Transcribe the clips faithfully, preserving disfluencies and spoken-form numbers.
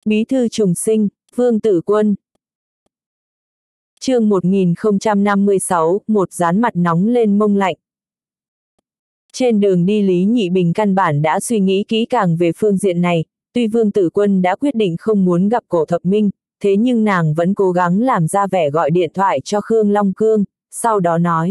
Bí thư trùng sinh, Vương Tử Quân. Chương một nghìn không trăm năm mươi sáu, một dán mặt nóng lên mông lạnh. Trên đường đi Lý Nhị Bình căn bản đã suy nghĩ kỹ càng về phương diện này, tuy Vương Tử Quân đã quyết định không muốn gặp Cổ Thập Minh, thế nhưng nàng vẫn cố gắng làm ra vẻ gọi điện thoại cho Khương Long Cương, sau đó nói.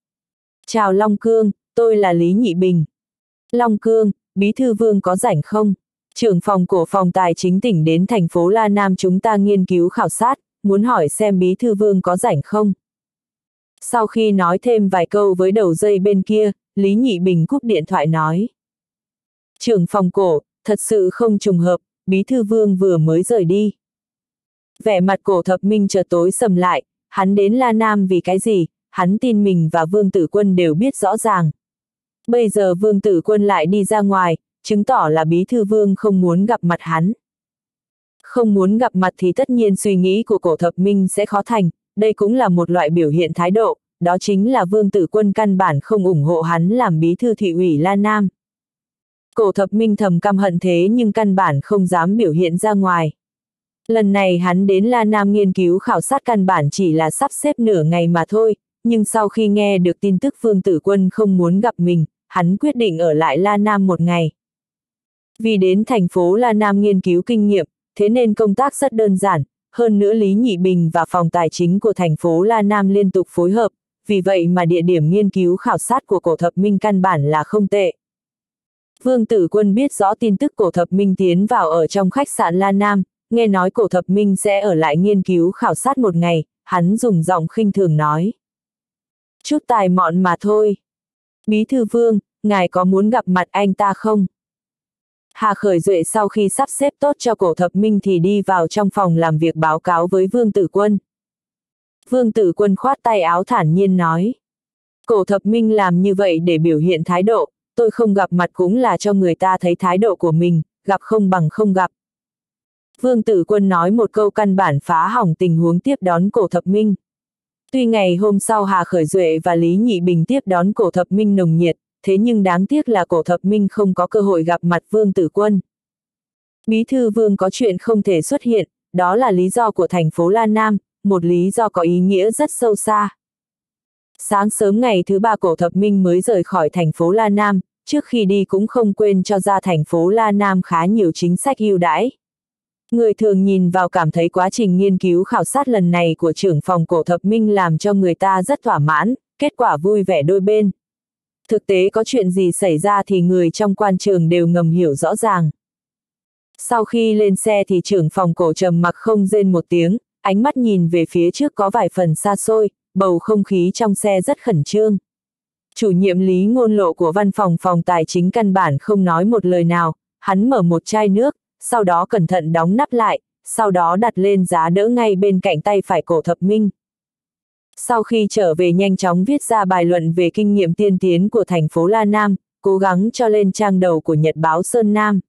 Chào Long Cương, tôi là Lý Nhị Bình. Long Cương, Bí thư Vương có rảnh không? Trưởng phòng của phòng tài chính tỉnh đến thành phố La Nam chúng ta nghiên cứu khảo sát, muốn hỏi xem Bí thư Vương có rảnh không? Sau khi nói thêm vài câu với đầu dây bên kia, Lý Nhị Bình cúp điện thoại nói. Trưởng phòng Cổ, thật sự không trùng hợp, Bí thư Vương vừa mới rời đi. Vẻ mặt Cổ Thập Minh chợt tối sầm lại, hắn đến La Nam vì cái gì, hắn tin mình và Vương Tử Quân đều biết rõ ràng. Bây giờ Vương Tử Quân lại đi ra ngoài, chứng tỏ là Bí thư Vương không muốn gặp mặt hắn. Không muốn gặp mặt thì tất nhiên suy nghĩ của Cổ Thập Minh sẽ khó thành, đây cũng là một loại biểu hiện thái độ, đó chính là Vương Tử Quân căn bản không ủng hộ hắn làm bí thư thị ủy La Nam. Cổ Thập Minh thầm căm hận thế nhưng căn bản không dám biểu hiện ra ngoài. Lần này hắn đến La Nam nghiên cứu khảo sát căn bản chỉ là sắp xếp nửa ngày mà thôi, nhưng sau khi nghe được tin tức Vương Tử Quân không muốn gặp mình, hắn quyết định ở lại La Nam một ngày. Vì đến thành phố La Nam nghiên cứu kinh nghiệm, thế nên công tác rất đơn giản, hơn nữa Lý Nhị Bình và phòng tài chính của thành phố La Nam liên tục phối hợp, vì vậy mà địa điểm nghiên cứu khảo sát của Cổ Thập Minh căn bản là không tệ. Vương Tử Quân biết rõ tin tức Cổ Thập Minh tiến vào ở trong khách sạn La Nam, nghe nói Cổ Thập Minh sẽ ở lại nghiên cứu khảo sát một ngày, hắn dùng giọng khinh thường nói. Chút tài mọn mà thôi. Bí thư Vương, ngài có muốn gặp mặt anh ta không? Hà Khởi Duệ sau khi sắp xếp tốt cho Cổ Thập Minh thì đi vào trong phòng làm việc báo cáo với Vương Tử Quân. Vương Tử Quân khoát tay áo thản nhiên nói. Cổ Thập Minh làm như vậy để biểu hiện thái độ, tôi không gặp mặt cũng là cho người ta thấy thái độ của mình, gặp không bằng không gặp. Vương Tử Quân nói một câu căn bản phá hỏng tình huống tiếp đón Cổ Thập Minh. Tuy ngày hôm sau Hà Khởi Duệ và Lý Nhị Bình tiếp đón Cổ Thập Minh nồng nhiệt, thế nhưng đáng tiếc là Cổ Thập Minh không có cơ hội gặp mặt Vương Tử Quân. Bí thư Vương có chuyện không thể xuất hiện, đó là lý do của thành phố La Nam, một lý do có ý nghĩa rất sâu xa. Sáng sớm ngày thứ ba Cổ Thập Minh mới rời khỏi thành phố La Nam, trước khi đi cũng không quên cho ra thành phố La Nam khá nhiều chính sách ưu đãi. Người thường nhìn vào cảm thấy quá trình nghiên cứu khảo sát lần này của trưởng phòng Cổ Thập Minh làm cho người ta rất thỏa mãn, kết quả vui vẻ đôi bên. Thực tế có chuyện gì xảy ra thì người trong quan trường đều ngầm hiểu rõ ràng. Sau khi lên xe thì trưởng phòng Cổ trầm mặc không rên một tiếng, ánh mắt nhìn về phía trước có vài phần xa xôi, bầu không khí trong xe rất khẩn trương. Chủ nhiệm Lý Ngôn Lộ của văn phòng phòng tài chính căn bản không nói một lời nào, hắn mở một chai nước, sau đó cẩn thận đóng nắp lại, sau đó đặt lên giá đỡ ngay bên cạnh tay phải Cổ Thập Minh. Sau khi trở về nhanh chóng viết ra bài luận về kinh nghiệm tiên tiến của thành phố La Nam, cố gắng cho lên trang đầu của Nhật báo Sơn Nam.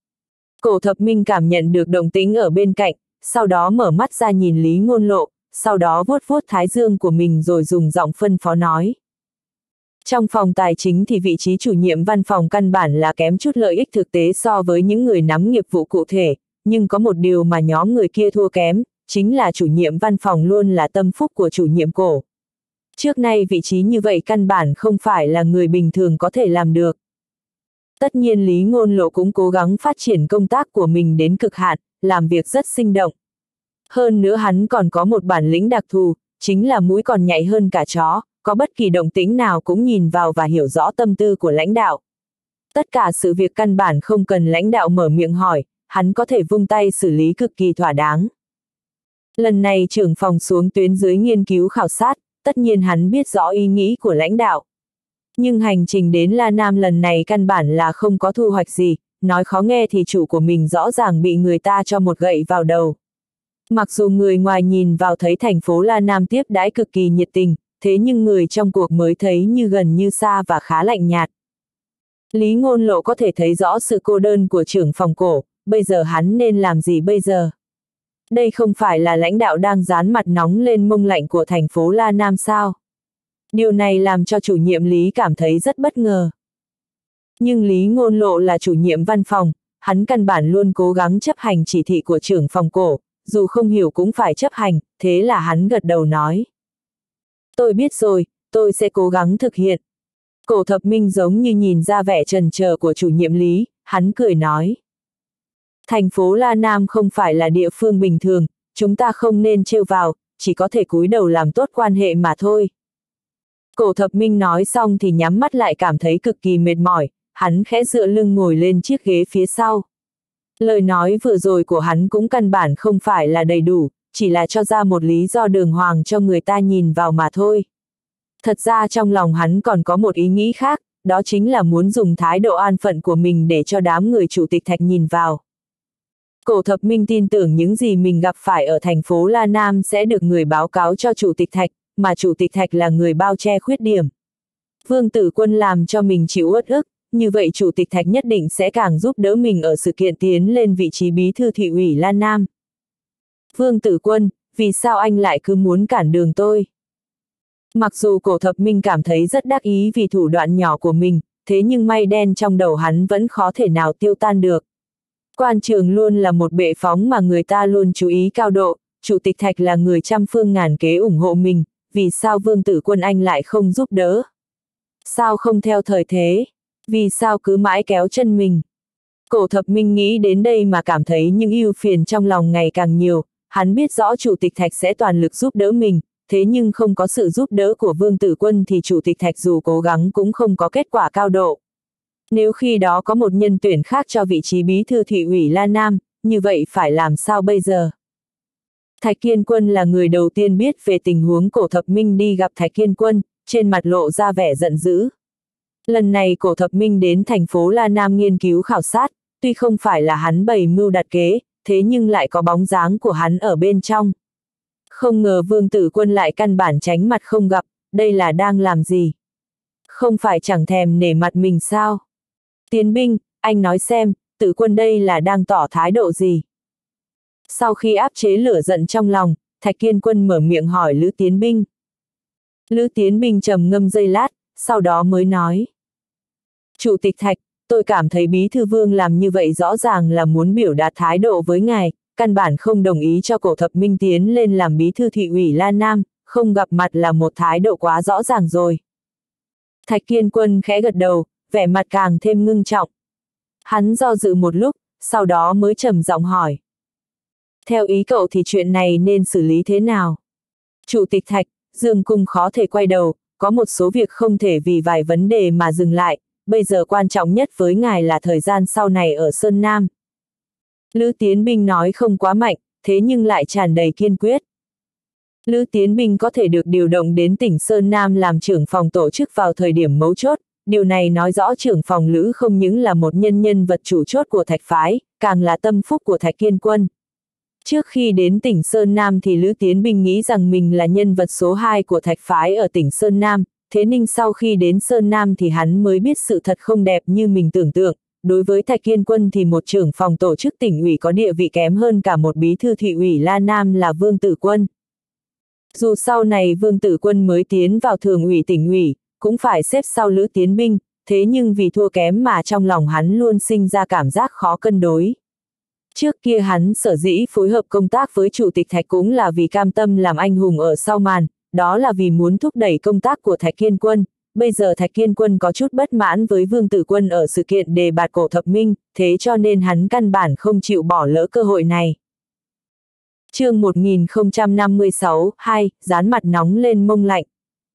Cổ Thập Minh cảm nhận được động tĩnh ở bên cạnh, sau đó mở mắt ra nhìn Lý Ngôn Lộ, sau đó vuốt vuốt thái dương của mình rồi dùng giọng phân phó nói. Trong phòng tài chính thì vị trí chủ nhiệm văn phòng căn bản là kém chút lợi ích thực tế so với những người nắm nghiệp vụ cụ thể, nhưng có một điều mà nhóm người kia thua kém, chính là chủ nhiệm văn phòng luôn là tâm phúc của chủ nhiệm Cổ. Trước nay vị trí như vậy căn bản không phải là người bình thường có thể làm được. Tất nhiên Lý Ngôn Lộ cũng cố gắng phát triển công tác của mình đến cực hạn, làm việc rất sinh động. Hơn nữa hắn còn có một bản lĩnh đặc thù, chính là mũi còn nhạy hơn cả chó, có bất kỳ động tĩnh nào cũng nhìn vào và hiểu rõ tâm tư của lãnh đạo. Tất cả sự việc căn bản không cần lãnh đạo mở miệng hỏi, hắn có thể vung tay xử lý cực kỳ thỏa đáng. Lần này trưởng phòng xuống tuyến dưới nghiên cứu khảo sát, tất nhiên hắn biết rõ ý nghĩ của lãnh đạo. Nhưng hành trình đến La Nam lần này căn bản là không có thu hoạch gì, nói khó nghe thì chủ của mình rõ ràng bị người ta cho một gậy vào đầu. Mặc dù người ngoài nhìn vào thấy thành phố La Nam tiếp đãi cực kỳ nhiệt tình, thế nhưng người trong cuộc mới thấy như gần như xa và khá lạnh nhạt. Lý Ngôn Lộ có thể thấy rõ sự cô đơn của trưởng phòng Cổ, bây giờ hắn nên làm gì bây giờ? Đây không phải là lãnh đạo đang dán mặt nóng lên mông lạnh của thành phố La Nam sao? Điều này làm cho chủ nhiệm Lý cảm thấy rất bất ngờ. Nhưng Lý Ngôn Lộ là chủ nhiệm văn phòng, hắn căn bản luôn cố gắng chấp hành chỉ thị của trưởng phòng Cổ, dù không hiểu cũng phải chấp hành, thế là hắn gật đầu nói. Tôi biết rồi, tôi sẽ cố gắng thực hiện. Cổ Thập Minh giống như nhìn ra vẻ trần chờ của chủ nhiệm Lý, hắn cười nói. Thành phố La Nam không phải là địa phương bình thường, chúng ta không nên trêu vào, chỉ có thể cúi đầu làm tốt quan hệ mà thôi. Cổ Thập Minh nói xong thì nhắm mắt lại cảm thấy cực kỳ mệt mỏi, hắn khẽ dựa lưng ngồi lên chiếc ghế phía sau. Lời nói vừa rồi của hắn cũng căn bản không phải là đầy đủ, chỉ là cho ra một lý do đường hoàng cho người ta nhìn vào mà thôi. Thật ra trong lòng hắn còn có một ý nghĩ khác, đó chính là muốn dùng thái độ an phận của mình để cho đám người chủ tịch Thạch nhìn vào. Cổ Thập Minh tin tưởng những gì mình gặp phải ở thành phố La Nam sẽ được người báo cáo cho chủ tịch Thạch, mà chủ tịch Thạch là người bao che khuyết điểm. Vương Tử Quân làm cho mình chịu uất ức, như vậy chủ tịch Thạch nhất định sẽ càng giúp đỡ mình ở sự kiện tiến lên vị trí bí thư thị ủy La Nam. Vương Tử Quân, vì sao anh lại cứ muốn cản đường tôi? Mặc dù Cổ Thập Minh cảm thấy rất đắc ý vì thủ đoạn nhỏ của mình, thế nhưng mây đen trong đầu hắn vẫn khó thể nào tiêu tan được. Quan trường luôn là một bệ phóng mà người ta luôn chú ý cao độ, chủ tịch Thạch là người trăm phương ngàn kế ủng hộ mình, vì sao Vương Tử Quân anh lại không giúp đỡ? Sao không theo thời thế? Vì sao cứ mãi kéo chân mình? Cổ Thập Minh nghĩ đến đây mà cảm thấy những ưu phiền trong lòng ngày càng nhiều, hắn biết rõ chủ tịch Thạch sẽ toàn lực giúp đỡ mình, thế nhưng không có sự giúp đỡ của Vương Tử Quân thì chủ tịch Thạch dù cố gắng cũng không có kết quả cao độ. Nếu khi đó có một nhân tuyển khác cho vị trí bí thư thị ủy La Nam, như vậy phải làm sao bây giờ? Thạch Kiên Quân là người đầu tiên biết về tình huống Cổ Thập Minh đi gặp Thạch Kiên Quân, trên mặt lộ ra vẻ giận dữ. Lần này Cổ Thập Minh đến thành phố La Nam nghiên cứu khảo sát, tuy không phải là hắn bày mưu đặt kế, thế nhưng lại có bóng dáng của hắn ở bên trong. Không ngờ Vương Tử Quân lại căn bản tránh mặt không gặp, đây là đang làm gì? Không phải chẳng thèm nể mặt mình sao? Tiến binh, anh nói xem, Tử Quân đây là đang tỏ thái độ gì? Sau khi áp chế lửa giận trong lòng, Thạch Kiên Quân mở miệng hỏi Lữ Tiến binh. Lữ Tiến binh trầm ngâm giây lát, sau đó mới nói. Chủ tịch Thạch, tôi cảm thấy Bí thư Vương làm như vậy rõ ràng là muốn biểu đạt thái độ với ngài, căn bản không đồng ý cho Cổ Thập Minh tiến lên làm bí thư thị ủy La Nam, không gặp mặt là một thái độ quá rõ ràng rồi. Thạch Kiên Quân khẽ gật đầu, vẻ mặt càng thêm ngưng trọng. Hắn do dự một lúc, sau đó mới trầm giọng hỏi. Theo ý cậu thì chuyện này nên xử lý thế nào? Chủ tịch Thạch, Dương Cung khó thể quay đầu, có một số việc không thể vì vài vấn đề mà dừng lại, bây giờ quan trọng nhất với ngài là thời gian sau này ở Sơn Nam. Lữ Tiến binh nói không quá mạnh, thế nhưng lại tràn đầy kiên quyết. Lữ Tiến binh có thể được điều động đến tỉnh Sơn Nam làm trưởng phòng tổ chức vào thời điểm mấu chốt, điều này nói rõ trưởng phòng Lữ không những là một nhân nhân vật chủ chốt của Thạch phái, càng là tâm phúc của Thạch Kiên Quân. Trước khi đến tỉnh Sơn Nam thì Lữ Tiến binh nghĩ rằng mình là nhân vật số hai của Thạch phái ở tỉnh Sơn Nam, thế nhưng sau khi đến Sơn Nam thì hắn mới biết sự thật không đẹp như mình tưởng tượng. Đối với Thạch Kiên Quân thì một trưởng phòng tổ chức tỉnh ủy có địa vị kém hơn cả một bí thư thị ủy La Nam là Vương Tử Quân. Dù sau này Vương Tử Quân mới tiến vào thường ủy tỉnh ủy, cũng phải xếp sau Lữ Tiến binh, thế nhưng vì thua kém mà trong lòng hắn luôn sinh ra cảm giác khó cân đối. Trước kia hắn sở dĩ phối hợp công tác với Chủ tịch Thạch cũng là vì cam tâm làm anh hùng ở sau màn, đó là vì muốn thúc đẩy công tác của Thạch Kiên Quân. Bây giờ Thạch Kiên Quân có chút bất mãn với Vương Tử Quân ở sự kiện đề bạt Cổ Thập Minh, thế cho nên hắn căn bản không chịu bỏ lỡ cơ hội này. Chương một nghìn không trăm năm mươi sáu, hai, dán mặt nóng lên mông lạnh.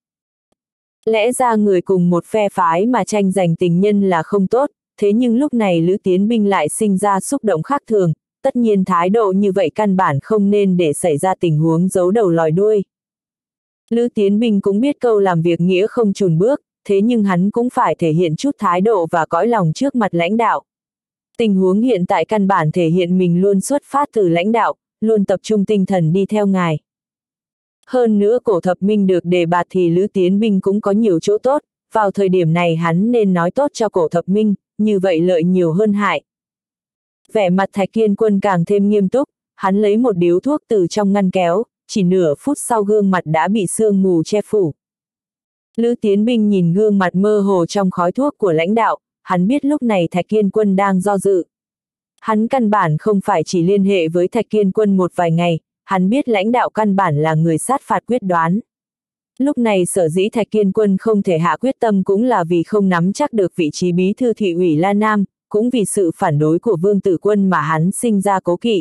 Lẽ ra người cùng một phe phái mà tranh giành tình nhân là không tốt, thế nhưng lúc này Lữ Tiến binh lại sinh ra xúc động khác thường, tất nhiên thái độ như vậy căn bản không nên để xảy ra tình huống giấu đầu lòi đuôi. Lữ Tiến binh cũng biết câu làm việc nghĩa không chùn bước, thế nhưng hắn cũng phải thể hiện chút thái độ và cõi lòng trước mặt lãnh đạo. Tình huống hiện tại căn bản thể hiện mình luôn xuất phát từ lãnh đạo, luôn tập trung tinh thần đi theo ngài. Hơn nữa Cổ Thập Minh được đề bạt thì Lữ Tiến binh cũng có nhiều chỗ tốt, vào thời điểm này hắn nên nói tốt cho Cổ Thập Minh, như vậy lợi nhiều hơn hại. Vẻ mặt Thạch Kiên Quân càng thêm nghiêm túc, hắn lấy một điếu thuốc từ trong ngăn kéo, chỉ nửa phút sau gương mặt đã bị sương mù che phủ. Lữ Tiến binh nhìn gương mặt mơ hồ trong khói thuốc của lãnh đạo, hắn biết lúc này Thạch Kiên Quân đang do dự. Hắn căn bản không phải chỉ liên hệ với Thạch Kiên Quân một vài ngày, hắn biết lãnh đạo căn bản là người sát phạt quyết đoán. Lúc này sở dĩ Thạch Kiên Quân không thể hạ quyết tâm cũng là vì không nắm chắc được vị trí bí thư thị ủy La Nam, cũng vì sự phản đối của Vương Tử Quân mà hắn sinh ra cố kỵ.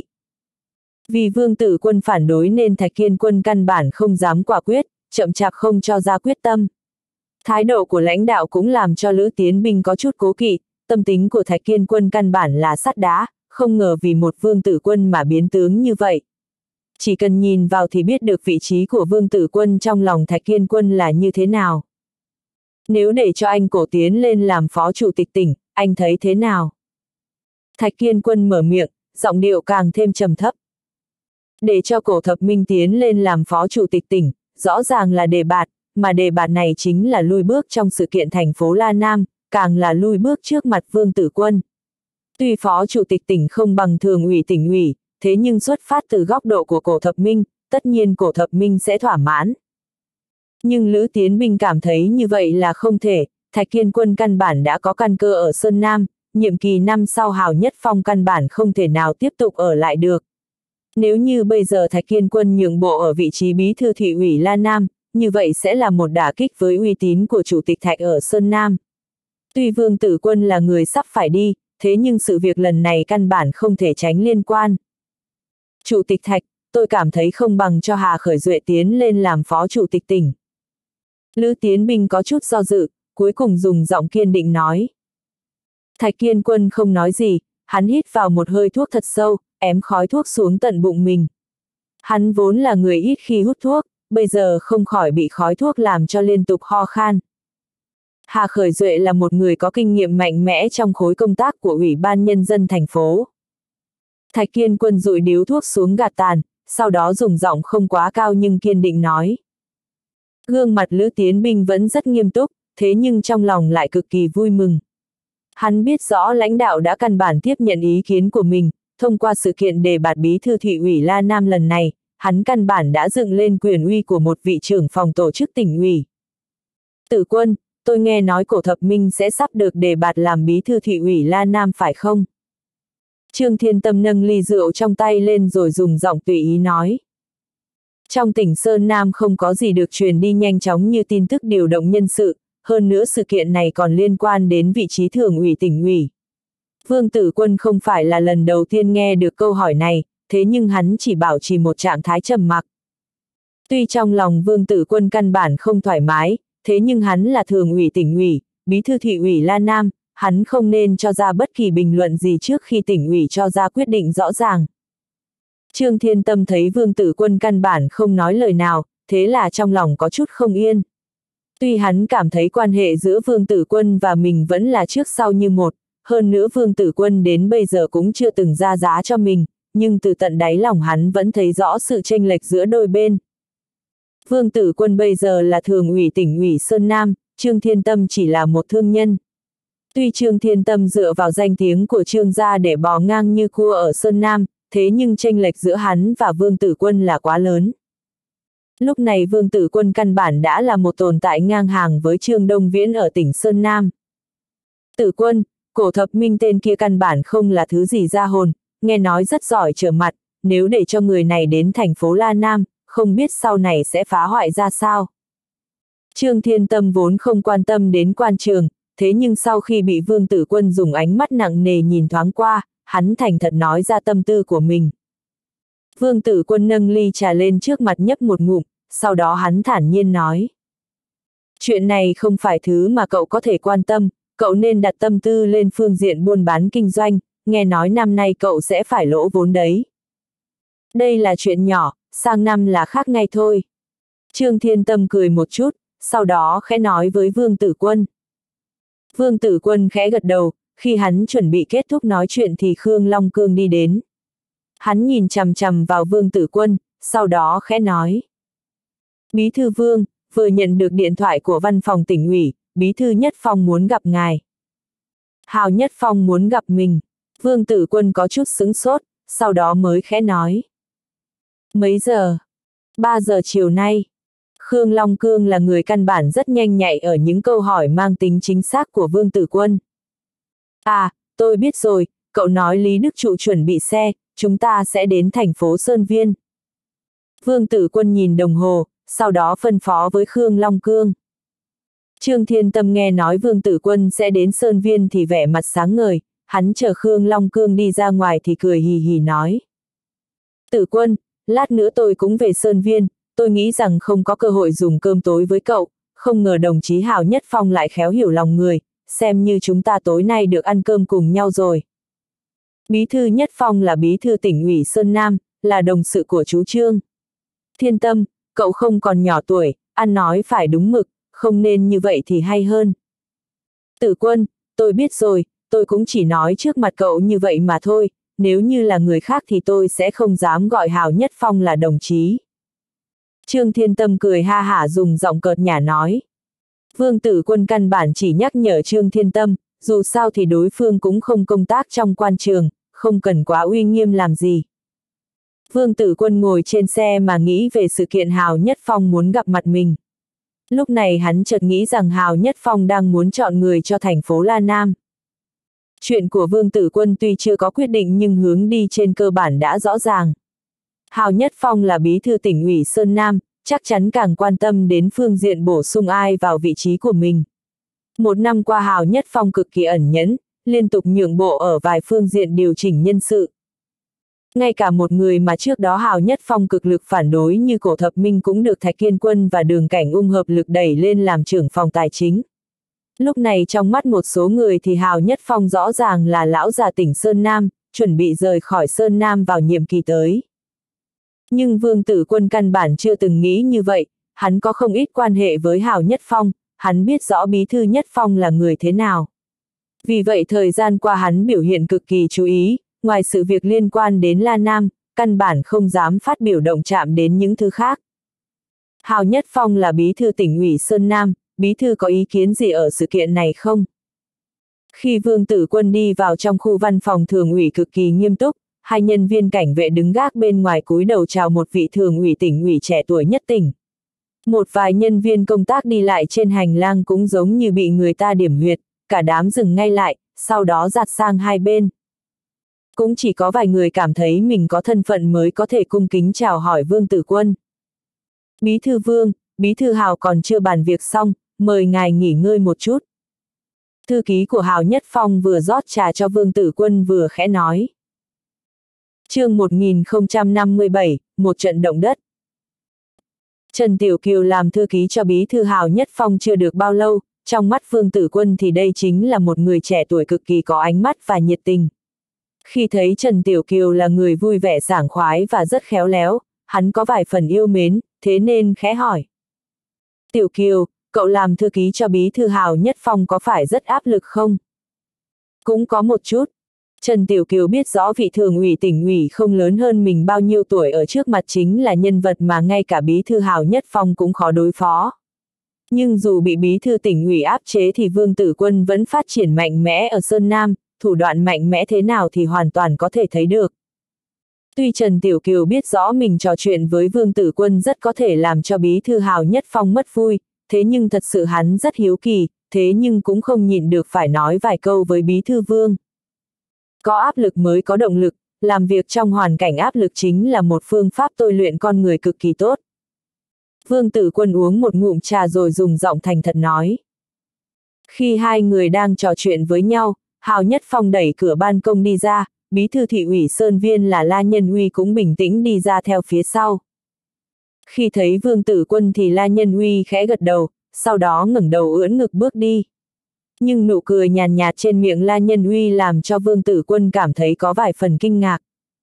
Vì Vương Tử Quân phản đối nên Thạch Kiên Quân căn bản không dám quả quyết, chậm chạp không cho ra quyết tâm. Thái độ của lãnh đạo cũng làm cho Lữ Tiến Binh có chút cố kỵ, tâm tính của Thạch Kiên Quân căn bản là sắt đá, không ngờ vì một Vương Tử Quân mà biến tướng như vậy. Chỉ cần nhìn vào thì biết được vị trí của Vương Tử Quân trong lòng Thạch Kiên Quân là như thế nào. Nếu để cho anh Cổ tiến lên làm phó chủ tịch tỉnh, anh thấy thế nào? Thạch Kiên Quân mở miệng, giọng điệu càng thêm trầm thấp. Để cho Cổ Thập Minh tiến lên làm phó chủ tịch tỉnh, rõ ràng là đề bạt, mà đề bạt này chính là lui bước trong sự kiện thành phố La Nam, càng là lui bước trước mặt Vương Tử Quân. Tuy phó chủ tịch tỉnh không bằng thường ủy tỉnh ủy, thế nhưng xuất phát từ góc độ của Cổ Thập Minh, tất nhiên Cổ Thập Minh sẽ thỏa mãn. Nhưng Lữ Tiến Binh cảm thấy như vậy là không thể, Thạch Kiên Quân căn bản đã có căn cơ ở Sơn Nam, nhiệm kỳ năm sau Hào Nhất Phong căn bản không thể nào tiếp tục ở lại được. Nếu như bây giờ Thạch Kiên Quân nhượng bộ ở vị trí bí thư thị ủy La Nam, như vậy sẽ là một đả kích với uy tín của chủ tịch Thạch ở Sơn Nam. Tuy Vương Tử Quân là người sắp phải đi, thế nhưng sự việc lần này căn bản không thể tránh liên quan. Chủ tịch Thạch, tôi cảm thấy không bằng cho Hà Khởi Duệ tiến lên làm phó chủ tịch tỉnh. Lữ Tiến Binh có chút do dự, cuối cùng dùng giọng kiên định nói. Thạch Kiên Quân không nói gì, hắn hít vào một hơi thuốc thật sâu, ém khói thuốc xuống tận bụng mình. Hắn vốn là người ít khi hút thuốc, bây giờ không khỏi bị khói thuốc làm cho liên tục ho khan. Hà Khởi Duệ là một người có kinh nghiệm mạnh mẽ trong khối công tác của Ủy ban Nhân dân thành phố. Thạch Kiên Quân dụi điếu thuốc xuống gạt tàn, sau đó dùng giọng không quá cao nhưng kiên định nói. Gương mặt Lữ Tiến Binh vẫn rất nghiêm túc, thế nhưng trong lòng lại cực kỳ vui mừng. Hắn biết rõ lãnh đạo đã căn bản tiếp nhận ý kiến của mình, thông qua sự kiện đề bạt bí thư thị ủy La Nam lần này, hắn căn bản đã dựng lên quyền uy của một vị trưởng phòng tổ chức tỉnh ủy. Tử Quân, tôi nghe nói Cổ Thập Minh sẽ sắp được đề bạt làm bí thư thị ủy La Nam phải không? Trương Thiên Tâm nâng ly rượu trong tay lên rồi dùng giọng tùy ý nói. Trong tỉnh Sơn Nam không có gì được truyền đi nhanh chóng như tin tức điều động nhân sự, hơn nữa sự kiện này còn liên quan đến vị trí thường ủy tỉnh ủy. Vương Tử Quân không phải là lần đầu tiên nghe được câu hỏi này, thế nhưng hắn chỉ bảo trì một trạng thái trầm mặc. Tuy trong lòng Vương Tử Quân căn bản không thoải mái, thế nhưng hắn là thường ủy tỉnh ủy, bí thư thị ủy La Nam, hắn không nên cho ra bất kỳ bình luận gì trước khi tỉnh ủy cho ra quyết định rõ ràng. Trương Thiên Tâm thấy Vương Tử Quân căn bản không nói lời nào, thế là trong lòng có chút không yên. Tuy hắn cảm thấy quan hệ giữa Vương Tử Quân và mình vẫn là trước sau như một, hơn nữa Vương Tử Quân đến bây giờ cũng chưa từng ra giá cho mình, nhưng từ tận đáy lòng hắn vẫn thấy rõ sự chênh lệch giữa đôi bên. Vương Tử Quân bây giờ là thường ủy tỉnh ủy Sơn Nam, Trương Thiên Tâm chỉ là một thương nhân. Tuy Trương Thiên Tâm dựa vào danh tiếng của Trương gia để bò ngang như cua ở Sơn Nam, thế nhưng chênh lệch giữa hắn và Vương Tử Quân là quá lớn. Lúc này Vương Tử Quân căn bản đã là một tồn tại ngang hàng với Trương Đông Viễn ở tỉnh Sơn Nam. Tử Quân, Cổ Thập Minh tên kia căn bản không là thứ gì ra hồn, nghe nói rất giỏi trở mặt, nếu để cho người này đến thành phố La Nam, không biết sau này sẽ phá hoại ra sao. Trương Thiên Tâm vốn không quan tâm đến quan trường, thế nhưng sau khi bị Vương Tử Quân dùng ánh mắt nặng nề nhìn thoáng qua, hắn thành thật nói ra tâm tư của mình. Vương Tử Quân nâng ly trà lên trước mặt nhấp một ngụm, sau đó hắn thản nhiên nói. Chuyện này không phải thứ mà cậu có thể quan tâm, cậu nên đặt tâm tư lên phương diện buôn bán kinh doanh, nghe nói năm nay cậu sẽ phải lỗ vốn đấy. Đây là chuyện nhỏ, sang năm là khác ngay thôi. Trương Thiên Tâm cười một chút, sau đó khẽ nói với Vương Tử Quân. Vương Tử Quân khẽ gật đầu, khi hắn chuẩn bị kết thúc nói chuyện thì Khương Long Cương đi đến. Hắn nhìn chằm chằm vào Vương Tử Quân, sau đó khẽ nói. Bí thư Vương, vừa nhận được điện thoại của văn phòng tỉnh ủy, Bí thư Nhất Phong muốn gặp ngài. Hào Nhất Phong muốn gặp mình. Vương Tử Quân có chút sững sốt, sau đó mới khẽ nói. Mấy giờ? Ba giờ chiều nay. Khương Long Cương là người căn bản rất nhanh nhạy ở những câu hỏi mang tính chính xác của Vương Tử Quân. À, tôi biết rồi, cậu nói Lý Đức Trụ chuẩn bị xe, chúng ta sẽ đến thành phố Sơn Viên. Vương Tử Quân nhìn đồng hồ, sau đó phân phó với Khương Long Cương. Trương Thiên Tâm nghe nói Vương Tử Quân sẽ đến Sơn Viên thì vẻ mặt sáng ngời, hắn chờ Khương Long Cương đi ra ngoài thì cười hì hì nói. Tử Quân, lát nữa tôi cũng về Sơn Viên, tôi nghĩ rằng không có cơ hội dùng cơm tối với cậu, không ngờ đồng chí Hào Nhất Phong lại khéo hiểu lòng người, xem như chúng ta tối nay được ăn cơm cùng nhau rồi. Bí thư Nhất Phong là bí thư tỉnh ủy Sơn Nam, là đồng sự của chú Trương. Thiên Tâm, cậu không còn nhỏ tuổi, ăn nói phải đúng mực, không nên như vậy thì hay hơn. Tử Quân, tôi biết rồi, tôi cũng chỉ nói trước mặt cậu như vậy mà thôi, nếu như là người khác thì tôi sẽ không dám gọi Hào Nhất Phong là đồng chí. Trương Thiên Tâm cười ha hả dùng giọng cợt nhả nói. Vương Tử Quân căn bản chỉ nhắc nhở Trương Thiên Tâm, dù sao thì đối phương cũng không công tác trong quan trường, không cần quá uy nghiêm làm gì. Vương Tử Quân ngồi trên xe mà nghĩ về sự kiện Hào Nhất Phong muốn gặp mặt mình. Lúc này hắn chợt nghĩ rằng Hào Nhất Phong đang muốn chọn người cho thành phố La Nam. Chuyện của Vương Tử Quân tuy chưa có quyết định nhưng hướng đi trên cơ bản đã rõ ràng. Hào Nhất Phong là bí thư tỉnh ủy Sơn Nam, chắc chắn càng quan tâm đến phương diện bổ sung ai vào vị trí của mình. Một năm qua Hào Nhất Phong cực kỳ ẩn nhẫn, liên tục nhượng bộ ở vài phương diện điều chỉnh nhân sự. Ngay cả một người mà trước đó Hào Nhất Phong cực lực phản đối như Cổ Thập Minh cũng được Thạch Kiên Quân và Đường Cảnh Ung hợp lực đẩy lên làm trưởng phòng tài chính. Lúc này trong mắt một số người thì Hào Nhất Phong rõ ràng là lão già tỉnh Sơn Nam, chuẩn bị rời khỏi Sơn Nam vào nhiệm kỳ tới. Nhưng Vương Tử Quân căn bản chưa từng nghĩ như vậy, hắn có không ít quan hệ với Hào Nhất Phong, hắn biết rõ bí thư Nhất Phong là người thế nào. Vì vậy thời gian qua hắn biểu hiện cực kỳ chú ý, ngoài sự việc liên quan đến La Nam, căn bản không dám phát biểu động chạm đến những thứ khác. Hào Nhất Phong là bí thư tỉnh ủy Sơn Nam, bí thư có ý kiến gì ở sự kiện này không? Khi Vương Tử Quân đi vào trong khu văn phòng thường ủy cực kỳ nghiêm túc, hai nhân viên cảnh vệ đứng gác bên ngoài cúi đầu chào một vị thường ủy tỉnh ủy trẻ tuổi nhất tỉnh. Một vài nhân viên công tác đi lại trên hành lang cũng giống như bị người ta điểm huyệt, cả đám dừng ngay lại, sau đó dạt sang hai bên. Cũng chỉ có vài người cảm thấy mình có thân phận mới có thể cung kính chào hỏi Vương Tử Quân. Bí thư Vương, bí thư Hào còn chưa bàn việc xong, mời ngài nghỉ ngơi một chút. Thư ký của Hào Nhất Phong vừa rót trà cho Vương Tử Quân vừa khẽ nói. Chương một nghìn không trăm năm mươi bảy, một trận động đất. Trần Tiểu Kiều làm thư ký cho bí thư Hào Nhất Phong chưa được bao lâu, trong mắt Vương Tử Quân thì đây chính là một người trẻ tuổi cực kỳ có ánh mắt và nhiệt tình. Khi thấy Trần Tiểu Kiều là người vui vẻ sảng khoái và rất khéo léo, hắn có vài phần yêu mến, thế nên khẽ hỏi. Tiểu Kiều, cậu làm thư ký cho bí thư Hào Nhất Phong có phải rất áp lực không? Cũng có một chút. Trần Tiểu Kiều biết rõ vị thường ủy tỉnh ủy không lớn hơn mình bao nhiêu tuổi ở trước mặt chính là nhân vật mà ngay cả bí thư Hào Nhất Phong cũng khó đối phó. Nhưng dù bị bí thư tỉnh ủy áp chế thì Vương Tử Quân vẫn phát triển mạnh mẽ ở Sơn Nam, thủ đoạn mạnh mẽ thế nào thì hoàn toàn có thể thấy được. Tuy Trần Tiểu Kiều biết rõ mình trò chuyện với Vương Tử Quân rất có thể làm cho bí thư Hào Nhất Phong mất vui, thế nhưng thật sự hắn rất hiếu kỳ, thế nhưng cũng không nhịn được phải nói vài câu với bí thư Vương. Có áp lực mới có động lực, làm việc trong hoàn cảnh áp lực chính là một phương pháp tôi luyện con người cực kỳ tốt. Vương Tử Quân uống một ngụm trà rồi dùng giọng thành thật nói. Khi hai người đang trò chuyện với nhau, Hào Nhất Phong đẩy cửa ban công đi ra, bí thư thị ủy Sơn Viên là La Nhân Uy cũng bình tĩnh đi ra theo phía sau. Khi thấy Vương Tử Quân thì La Nhân Uy khẽ gật đầu, sau đó ngẩng đầu ưỡn ngực bước đi. Nhưng nụ cười nhàn nhạt trên miệng La Nhân Uy làm cho Vương Tử Quân cảm thấy có vài phần kinh ngạc.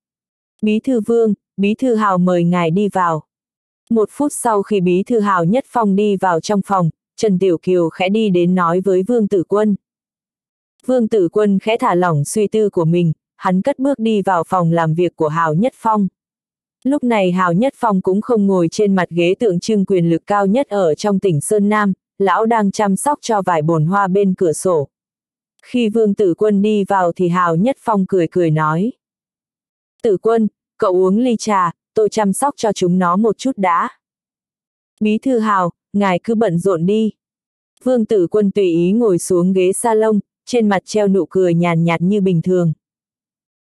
Bí thư Vương, bí thư Hào mời ngài đi vào. Một phút sau khi bí thư Hào Nhất Phong đi vào trong phòng, Trần Tiểu Kiều khẽ đi đến nói với Vương Tử Quân. Vương Tử Quân khẽ thả lỏng suy tư của mình, hắn cất bước đi vào phòng làm việc của Hào Nhất Phong. Lúc này Hào Nhất Phong cũng không ngồi trên mặt ghế tượng trưng quyền lực cao nhất ở trong tỉnh Sơn Nam, lão đang chăm sóc cho vài bồn hoa bên cửa sổ. Khi Vương Tử Quân đi vào thì Hào Nhất Phong cười cười nói. Tử Quân, cậu uống ly trà, tôi chăm sóc cho chúng nó một chút đã. Bí thư Hào, ngài cứ bận rộn đi. Vương Tử Quân tùy ý ngồi xuống ghế salon, trên mặt treo nụ cười nhàn nhạt như bình thường.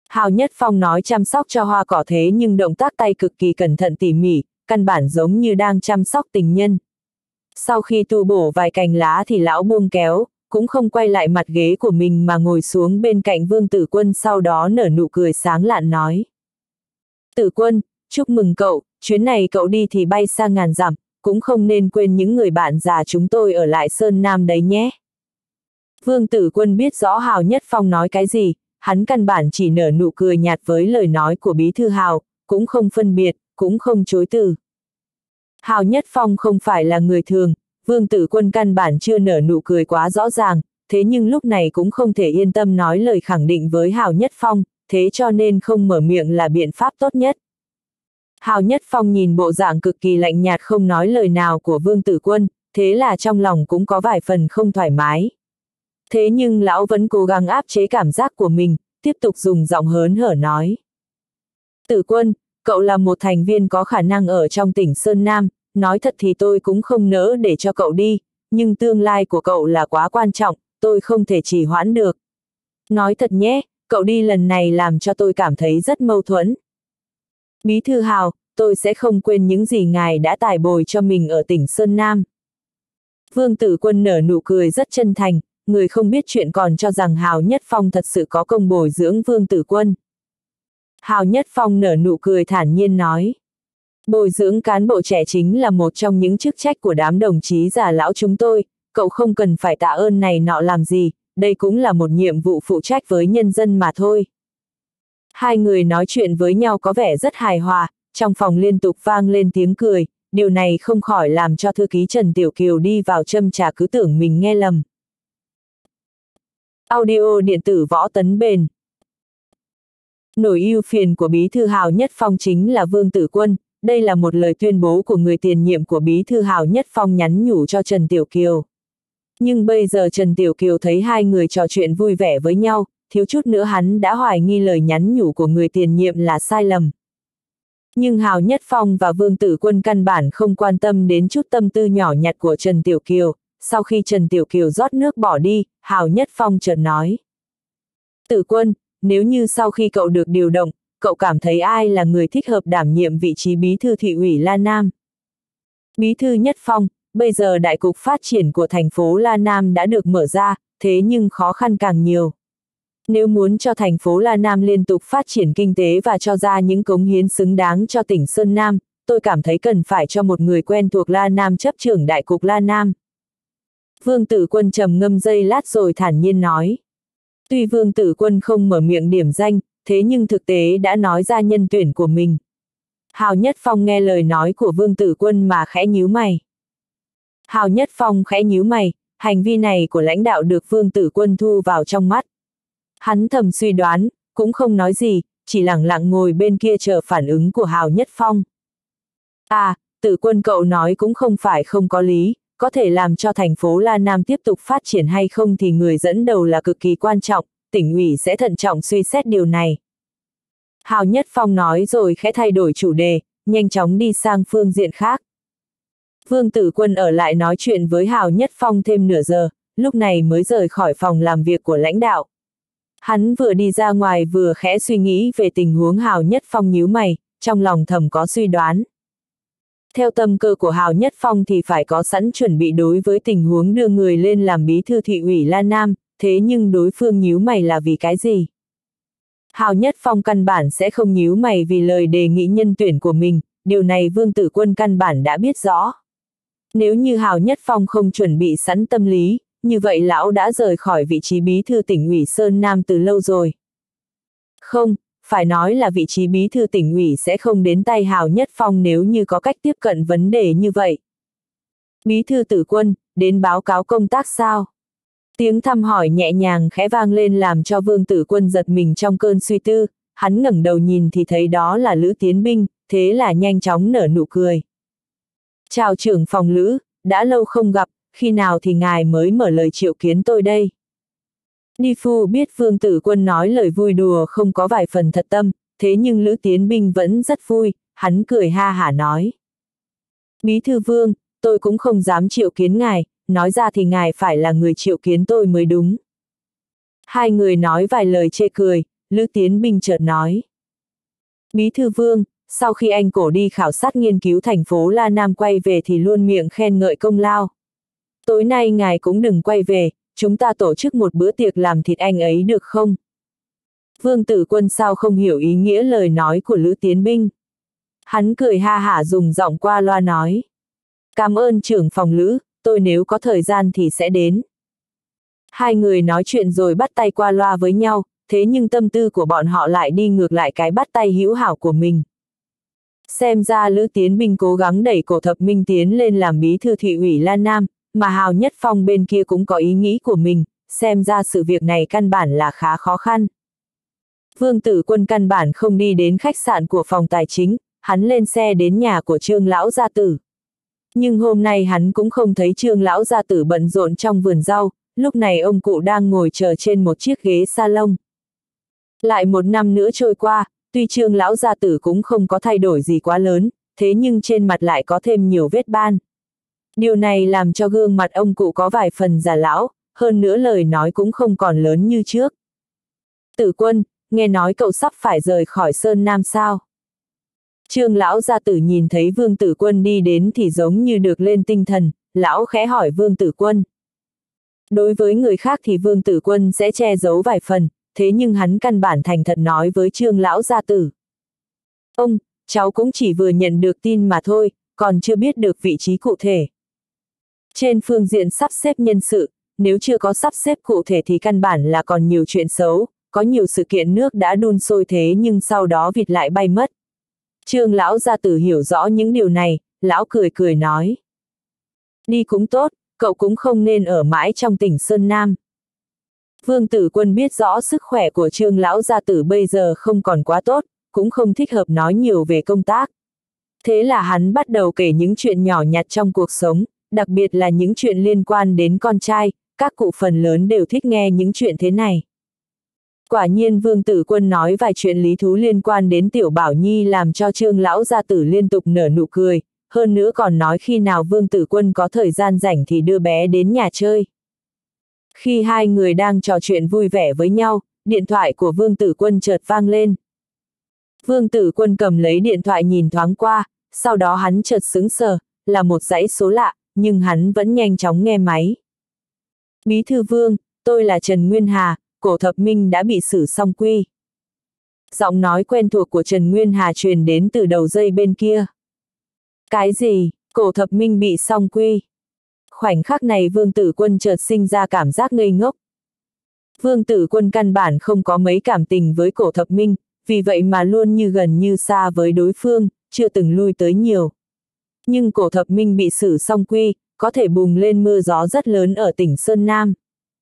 Hào Nhất Phong nói chăm sóc cho hoa cỏ thế nhưng động tác tay cực kỳ cẩn thận tỉ mỉ, căn bản giống như đang chăm sóc tình nhân. Sau khi tu bổ vài cành lá thì lão buông kéo, cũng không quay lại mặt ghế của mình mà ngồi xuống bên cạnh Vương Tử Quân, sau đó nở nụ cười sáng lạn nói. Tử Quân, chúc mừng cậu, chuyến này cậu đi thì bay xa ngàn dặm, cũng không nên quên những người bạn già chúng tôi ở lại Sơn Nam đấy nhé. Vương Tử Quân biết rõ Hào Nhất Phong nói cái gì, hắn căn bản chỉ nở nụ cười nhạt với lời nói của Bí thư Hào, cũng không phân biệt, cũng không chối từ. Hào Nhất Phong không phải là người thường, Vương Tử Quân căn bản chưa nở nụ cười quá rõ ràng, thế nhưng lúc này cũng không thể yên tâm nói lời khẳng định với Hào Nhất Phong, thế cho nên không mở miệng là biện pháp tốt nhất. Hào Nhất Phong nhìn bộ dạng cực kỳ lạnh nhạt không nói lời nào của Vương Tử Quân, thế là trong lòng cũng có vài phần không thoải mái. Thế nhưng lão vẫn cố gắng áp chế cảm giác của mình, tiếp tục dùng giọng hớn hở nói. Tử Quân, cậu là một thành viên có khả năng ở trong tỉnh Sơn Nam, nói thật thì tôi cũng không nỡ để cho cậu đi, nhưng tương lai của cậu là quá quan trọng, tôi không thể trì hoãn được. Nói thật nhé, cậu đi lần này làm cho tôi cảm thấy rất mâu thuẫn. Bí thư Hào, tôi sẽ không quên những gì ngài đã tải bồi cho mình ở tỉnh Sơn Nam. Vương Tử Quân nở nụ cười rất chân thành, người không biết chuyện còn cho rằng Hào Nhất Phong thật sự có công bồi dưỡng Vương Tử Quân. Hào Nhất Phong nở nụ cười thản nhiên nói. Bồi dưỡng cán bộ trẻ chính là một trong những chức trách của đám đồng chí già lão chúng tôi, cậu không cần phải tạ ơn này nọ làm gì, đây cũng là một nhiệm vụ phụ trách với nhân dân mà thôi. Hai người nói chuyện với nhau có vẻ rất hài hòa, trong phòng liên tục vang lên tiếng cười, điều này không khỏi làm cho thư ký Trần Tiểu Kiều đi vào châm trà cứ tưởng mình nghe lầm. Audio điện tử Võ Tấn Bền. Nỗi ưu phiền của Bí thư Hào Nhất Phong chính là Vương Tử Quân, đây là một lời tuyên bố của người tiền nhiệm của Bí thư Hào Nhất Phong nhắn nhủ cho Trần Tiểu Kiều. Nhưng bây giờ Trần Tiểu Kiều thấy hai người trò chuyện vui vẻ với nhau, thiếu chút nữa hắn đã hoài nghi lời nhắn nhủ của người tiền nhiệm là sai lầm. Nhưng Hào Nhất Phong và Vương Tử Quân căn bản không quan tâm đến chút tâm tư nhỏ nhặt của Trần Tiểu Kiều. Sau khi Trần Tiểu Kiều rót nước bỏ đi, Hào Nhất Phong chợt nói. Tử Quân, nếu như sau khi cậu được điều động, cậu cảm thấy ai là người thích hợp đảm nhiệm vị trí bí thư thị ủy La Nam? Bí thư Nhất Phong, bây giờ đại cục phát triển của thành phố La Nam đã được mở ra, thế nhưng khó khăn càng nhiều. Nếu muốn cho thành phố La Nam liên tục phát triển kinh tế và cho ra những cống hiến xứng đáng cho tỉnh Sơn Nam, tôi cảm thấy cần phải cho một người quen thuộc La Nam chấp trưởng đại cục La Nam. Vương Tử Quân trầm ngâm giây lát rồi thản nhiên nói. Tuy Vương Tử Quân không mở miệng điểm danh, thế nhưng thực tế đã nói ra nhân tuyển của mình. Hào Nhất Phong nghe lời nói của Vương Tử Quân mà khẽ nhíu mày. Hào Nhất Phong khẽ nhíu mày, hành vi này của lãnh đạo được Vương Tử Quân thu vào trong mắt. Hắn thầm suy đoán, cũng không nói gì, chỉ lặng lặng ngồi bên kia chờ phản ứng của Hào Nhất Phong. À, Tử Quân cậu nói cũng không phải không có lý, có thể làm cho thành phố La Nam tiếp tục phát triển hay không thì người dẫn đầu là cực kỳ quan trọng, tỉnh ủy sẽ thận trọng suy xét điều này. Hào Nhất Phong nói rồi khẽ thay đổi chủ đề, nhanh chóng đi sang phương diện khác. Vương Tử Quân ở lại nói chuyện với Hào Nhất Phong thêm nửa giờ, lúc này mới rời khỏi phòng làm việc của lãnh đạo. Hắn vừa đi ra ngoài vừa khẽ suy nghĩ về tình huống Hào Nhất Phong nhíu mày, trong lòng thầm có suy đoán. Theo tâm cơ của Hào Nhất Phong thì phải có sẵn chuẩn bị đối với tình huống đưa người lên làm bí thư thị ủy La Nam, thế nhưng đối phương nhíu mày là vì cái gì? Hào Nhất Phong căn bản sẽ không nhíu mày vì lời đề nghị nhân tuyển của mình, điều này Vương Tử Quân căn bản đã biết rõ. Nếu như Hào Nhất Phong không chuẩn bị sẵn tâm lý, như vậy lão đã rời khỏi vị trí bí thư tỉnh ủy Sơn Nam từ lâu rồi. Không, phải nói là vị trí bí thư tỉnh ủy sẽ không đến tay Hào Nhất Phong nếu như có cách tiếp cận vấn đề như vậy. Bí thư Tử Quân, đến báo cáo công tác sao? Tiếng thăm hỏi nhẹ nhàng khẽ vang lên làm cho Vương Tử Quân giật mình trong cơn suy tư, hắn ngẩng đầu nhìn thì thấy đó là Lữ Tiến Binh, thế là nhanh chóng nở nụ cười. Chào trưởng phòng Lữ, đã lâu không gặp, khi nào thì ngài mới mở lời triệu kiến tôi đây? Đi Phu biết Vương Tử Quân nói lời vui đùa không có vài phần thật tâm, thế nhưng Lữ Tiến Binh vẫn rất vui, hắn cười ha hả nói. Bí thư Vương, tôi cũng không dám triệu kiến ngài, nói ra thì ngài phải là người triệu kiến tôi mới đúng. Hai người nói vài lời chê cười, Lữ Tiến Binh chợt nói. Bí thư Vương, sau khi anh Cổ đi khảo sát nghiên cứu thành phố La Nam quay về thì luôn miệng khen ngợi công lao. Tối nay ngài cũng đừng quay về, chúng ta tổ chức một bữa tiệc làm thịt anh ấy được không? Vương Tử Quân sao không hiểu ý nghĩa lời nói của Lữ Tiến Binh. Hắn cười ha hả dùng giọng qua loa nói. Cảm ơn trưởng phòng Lữ, tôi nếu có thời gian thì sẽ đến. Hai người nói chuyện rồi bắt tay qua loa với nhau, thế nhưng tâm tư của bọn họ lại đi ngược lại cái bắt tay hữu hảo của mình. Xem ra Lữ Tiến Binh cố gắng đẩy Cổ Thập Minh tiến lên làm bí thư thị ủy La Nam, mà Hào Nhất Phong bên kia cũng có ý nghĩ của mình, xem ra sự việc này căn bản là khá khó khăn. Vương Tử Quân căn bản không đi đến khách sạn của phòng tài chính, hắn lên xe đến nhà của Trương Lão Gia Tử. Nhưng hôm nay hắn cũng không thấy Trương Lão Gia Tử bận rộn trong vườn rau, lúc này ông cụ đang ngồi chờ trên một chiếc ghế salon. Lại một năm nữa trôi qua, tuy Trương Lão Gia Tử cũng không có thay đổi gì quá lớn, thế nhưng trên mặt lại có thêm nhiều vết ban. Điều này làm cho gương mặt ông cụ có vài phần già lão, hơn nữa lời nói cũng không còn lớn như trước. Tử Quân, nghe nói cậu sắp phải rời khỏi Sơn Nam sao? Trương Lão Gia Tử nhìn thấy Vương Tử Quân đi đến thì giống như được lên tinh thần, lão khẽ hỏi Vương Tử Quân. Đối với người khác thì Vương Tử Quân sẽ che giấu vài phần, thế nhưng hắn căn bản thành thật nói với Trương Lão Gia Tử. Ông, cháu cũng chỉ vừa nhận được tin mà thôi, còn chưa biết được vị trí cụ thể. Trên phương diện sắp xếp nhân sự, nếu chưa có sắp xếp cụ thể thì căn bản là còn nhiều chuyện xấu, có nhiều sự kiện nước đã đun sôi thế nhưng sau đó vịt lại bay mất. Trương Lão Gia Tử hiểu rõ những điều này, lão cười cười nói. Đi cũng tốt, cậu cũng không nên ở mãi trong tỉnh Sơn Nam. Vương Tử Quân biết rõ sức khỏe của Trương Lão Gia Tử bây giờ không còn quá tốt, cũng không thích hợp nói nhiều về công tác. Thế là hắn bắt đầu kể những chuyện nhỏ nhặt trong cuộc sống, đặc biệt là những chuyện liên quan đến con trai, các cụ phần lớn đều thích nghe những chuyện thế này. Quả nhiên Vương Tử Quân nói vài chuyện lý thú liên quan đến Tiểu Bảo Nhi làm cho Trương Lão Gia Tử liên tục nở nụ cười, hơn nữa còn nói khi nào Vương Tử Quân có thời gian rảnh thì đưa bé đến nhà chơi. Khi hai người đang trò chuyện vui vẻ với nhau, điện thoại của Vương Tử Quân chợt vang lên. Vương Tử Quân cầm lấy điện thoại nhìn thoáng qua, sau đó hắn chợt sững sờ, là một dãy số lạ, nhưng hắn vẫn nhanh chóng nghe máy. Bí thư Vương, tôi là Trần Nguyên Hà, Cổ Thập Minh đã bị xử song quy. Giọng nói quen thuộc của Trần Nguyên Hà truyền đến từ đầu dây bên kia. Cái gì, Cổ Thập Minh bị song quy? Khoảnh khắc này Vương Tử Quân chợt sinh ra cảm giác ngây ngốc. Vương Tử Quân căn bản không có mấy cảm tình với Cổ Thập Minh, vì vậy mà luôn như gần như xa với đối phương, chưa từng lui tới nhiều. Nhưng Cổ Thập Minh bị xử song quy, có thể bùng lên mưa gió rất lớn ở tỉnh Sơn Nam.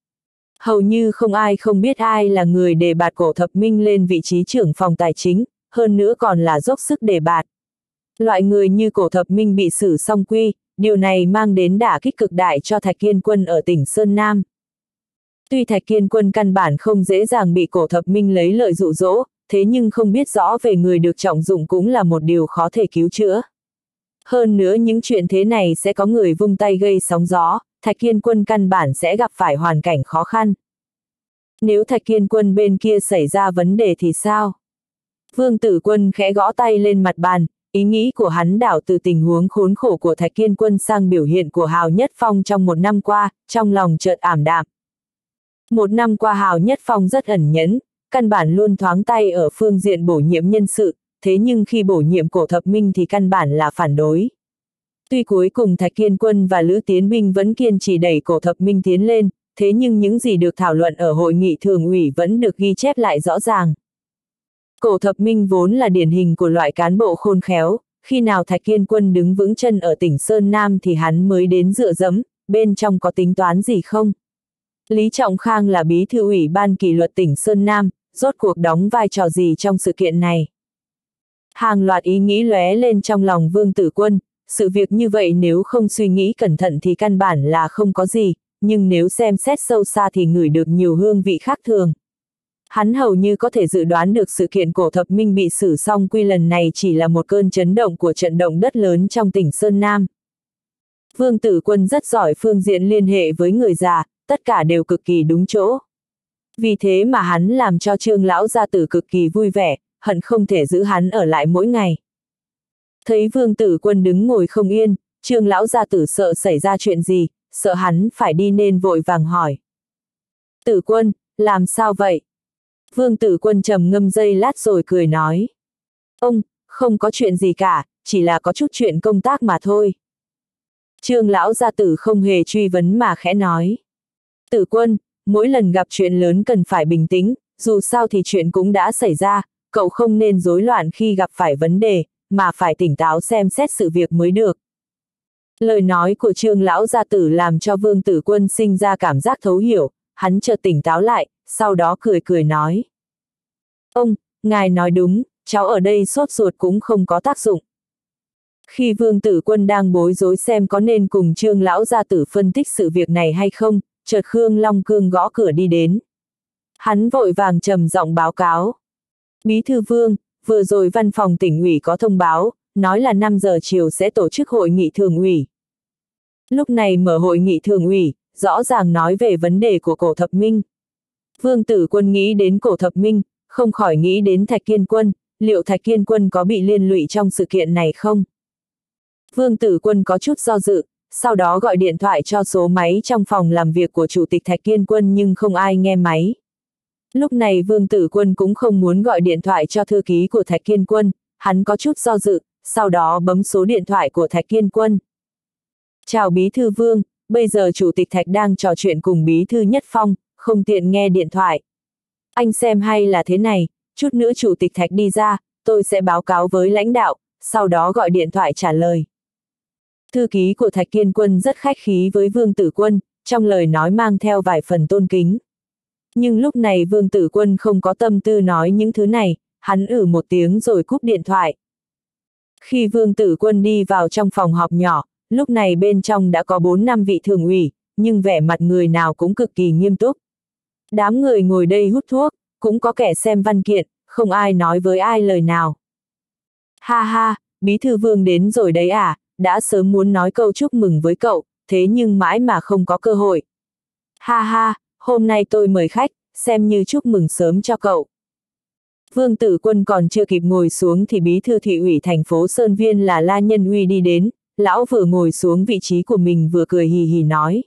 Hầu như không ai không biết ai là người đề bạt Cổ Thập Minh lên vị trí trưởng phòng tài chính, hơn nữa còn là dốc sức đề bạt. Loại người như Cổ Thập Minh bị xử song quy, điều này mang đến đả kích cực đại cho Thạch Kiên Quân ở tỉnh Sơn Nam. Tuy Thạch Kiên Quân căn bản không dễ dàng bị Cổ Thập Minh lấy lợi dụ dỗ, thế nhưng không biết rõ về người được trọng dụng cũng là một điều khó thể cứu chữa. Hơn nữa những chuyện thế này sẽ có người vung tay gây sóng gió, Thạch Kiên Quân căn bản sẽ gặp phải hoàn cảnh khó khăn. Nếu Thạch Kiên Quân bên kia xảy ra vấn đề thì sao? Vương Tử Quân khẽ gõ tay lên mặt bàn, ý nghĩ của hắn đảo từ tình huống khốn khổ của Thạch Kiên Quân sang biểu hiện của Hào Nhất Phong trong một năm qua, trong lòng chợt ảm đạm. Một năm qua Hào Nhất Phong rất ẩn nhẫn, căn bản luôn thoáng tay ở phương diện bổ nhiệm nhân sự, thế nhưng khi bổ nhiệm Cổ Thập Minh thì căn bản là phản đối. Tuy cuối cùng Thạch Kiên Quân và Lữ Tiến Binh vẫn kiên trì đẩy Cổ Thập Minh tiến lên, thế nhưng những gì được thảo luận ở hội nghị thường ủy vẫn được ghi chép lại rõ ràng. Cổ Thập Minh vốn là điển hình của loại cán bộ khôn khéo, khi nào Thạch Kiên Quân đứng vững chân ở tỉnh Sơn Nam thì hắn mới đến dựa dẫm, bên trong có tính toán gì không? Lý Trọng Khang là bí thư ủy ban kỷ luật tỉnh Sơn Nam, rốt cuộc đóng vai trò gì trong sự kiện này? Hàng loạt ý nghĩ lóe lên trong lòng Vương Tử Quân, sự việc như vậy nếu không suy nghĩ cẩn thận thì căn bản là không có gì, nhưng nếu xem xét sâu xa thì ngửi được nhiều hương vị khác thường. Hắn hầu như có thể dự đoán được sự kiện Cổ Thập Minh bị xử song quy lần này chỉ là một cơn chấn động của trận động đất lớn trong tỉnh Sơn Nam. Vương Tử Quân rất giỏi phương diện liên hệ với người già, tất cả đều cực kỳ đúng chỗ. Vì thế mà hắn làm cho Trương lão gia tử cực kỳ vui vẻ, hận không thể giữ hắn ở lại mỗi ngày. Thấy Vương Tử Quân đứng ngồi không yên, Trương lão gia tử sợ xảy ra chuyện gì, sợ hắn phải đi nên vội vàng hỏi. Tử Quân, làm sao vậy? Vương Tử Quân trầm ngâm giây lát rồi cười nói. Ông, không có chuyện gì cả, chỉ là có chút chuyện công tác mà thôi. Trương lão gia tử không hề truy vấn mà khẽ nói. Tử Quân, mỗi lần gặp chuyện lớn cần phải bình tĩnh, dù sao thì chuyện cũng đã xảy ra, cậu không nên rối loạn khi gặp phải vấn đề, mà phải tỉnh táo xem xét sự việc mới được. Lời nói của Trương lão gia tử làm cho Vương Tử Quân sinh ra cảm giác thấu hiểu, hắn chợt tỉnh táo lại, sau đó cười cười nói. Ông, ngài nói đúng, cháu ở đây sốt ruột cũng không có tác dụng. Khi Vương Tử Quân đang bối rối xem có nên cùng Trương lão gia tử phân tích sự việc này hay không, chợt Khương Long Cương gõ cửa đi đến. Hắn vội vàng trầm giọng báo cáo. Bí thư Vương, vừa rồi văn phòng tỉnh ủy có thông báo, nói là năm giờ chiều sẽ tổ chức hội nghị thường ủy. Lúc này mở hội nghị thường ủy, rõ ràng nói về vấn đề của Cổ Thập Minh. Vương Tử Quân nghĩ đến Cổ Thập Minh, không khỏi nghĩ đến Thạch Kiên Quân, liệu Thạch Kiên Quân có bị liên lụy trong sự kiện này không? Vương Tử Quân có chút do dự, sau đó gọi điện thoại cho số máy trong phòng làm việc của Chủ tịch Thạch Kiên Quân nhưng không ai nghe máy. Lúc này Vương Tử Quân cũng không muốn gọi điện thoại cho thư ký của Thạch Kiên Quân, hắn có chút do dự, sau đó bấm số điện thoại của Thạch Kiên Quân. Chào Bí thư Vương, bây giờ Chủ tịch Thạch đang trò chuyện cùng Bí thư Nhất Phong, không tiện nghe điện thoại. Anh xem hay là thế này, chút nữa Chủ tịch Thạch đi ra, tôi sẽ báo cáo với lãnh đạo, sau đó gọi điện thoại trả lời. Thư ký của Thạch Kiên Quân rất khách khí với Vương Tử Quân, trong lời nói mang theo vài phần tôn kính. Nhưng lúc này Vương Tử Quân không có tâm tư nói những thứ này, hắn ử một tiếng rồi cúp điện thoại. Khi Vương Tử Quân đi vào trong phòng họp nhỏ, lúc này bên trong đã có bốn năm vị thường ủy, nhưng vẻ mặt người nào cũng cực kỳ nghiêm túc. Đám người ngồi đây hút thuốc, cũng có kẻ xem văn kiện, không ai nói với ai lời nào. Ha ha, Bí thư Vương đến rồi đấy à, đã sớm muốn nói câu chúc mừng với cậu, thế nhưng mãi mà không có cơ hội. Ha ha, hôm nay tôi mời khách, xem như chúc mừng sớm cho cậu. Vương Tử Quân còn chưa kịp ngồi xuống thì bí thư thị ủy thành phố Sơn Viên là La Nhân Uy đi đến, lão vừa ngồi xuống vị trí của mình vừa cười hì hì nói.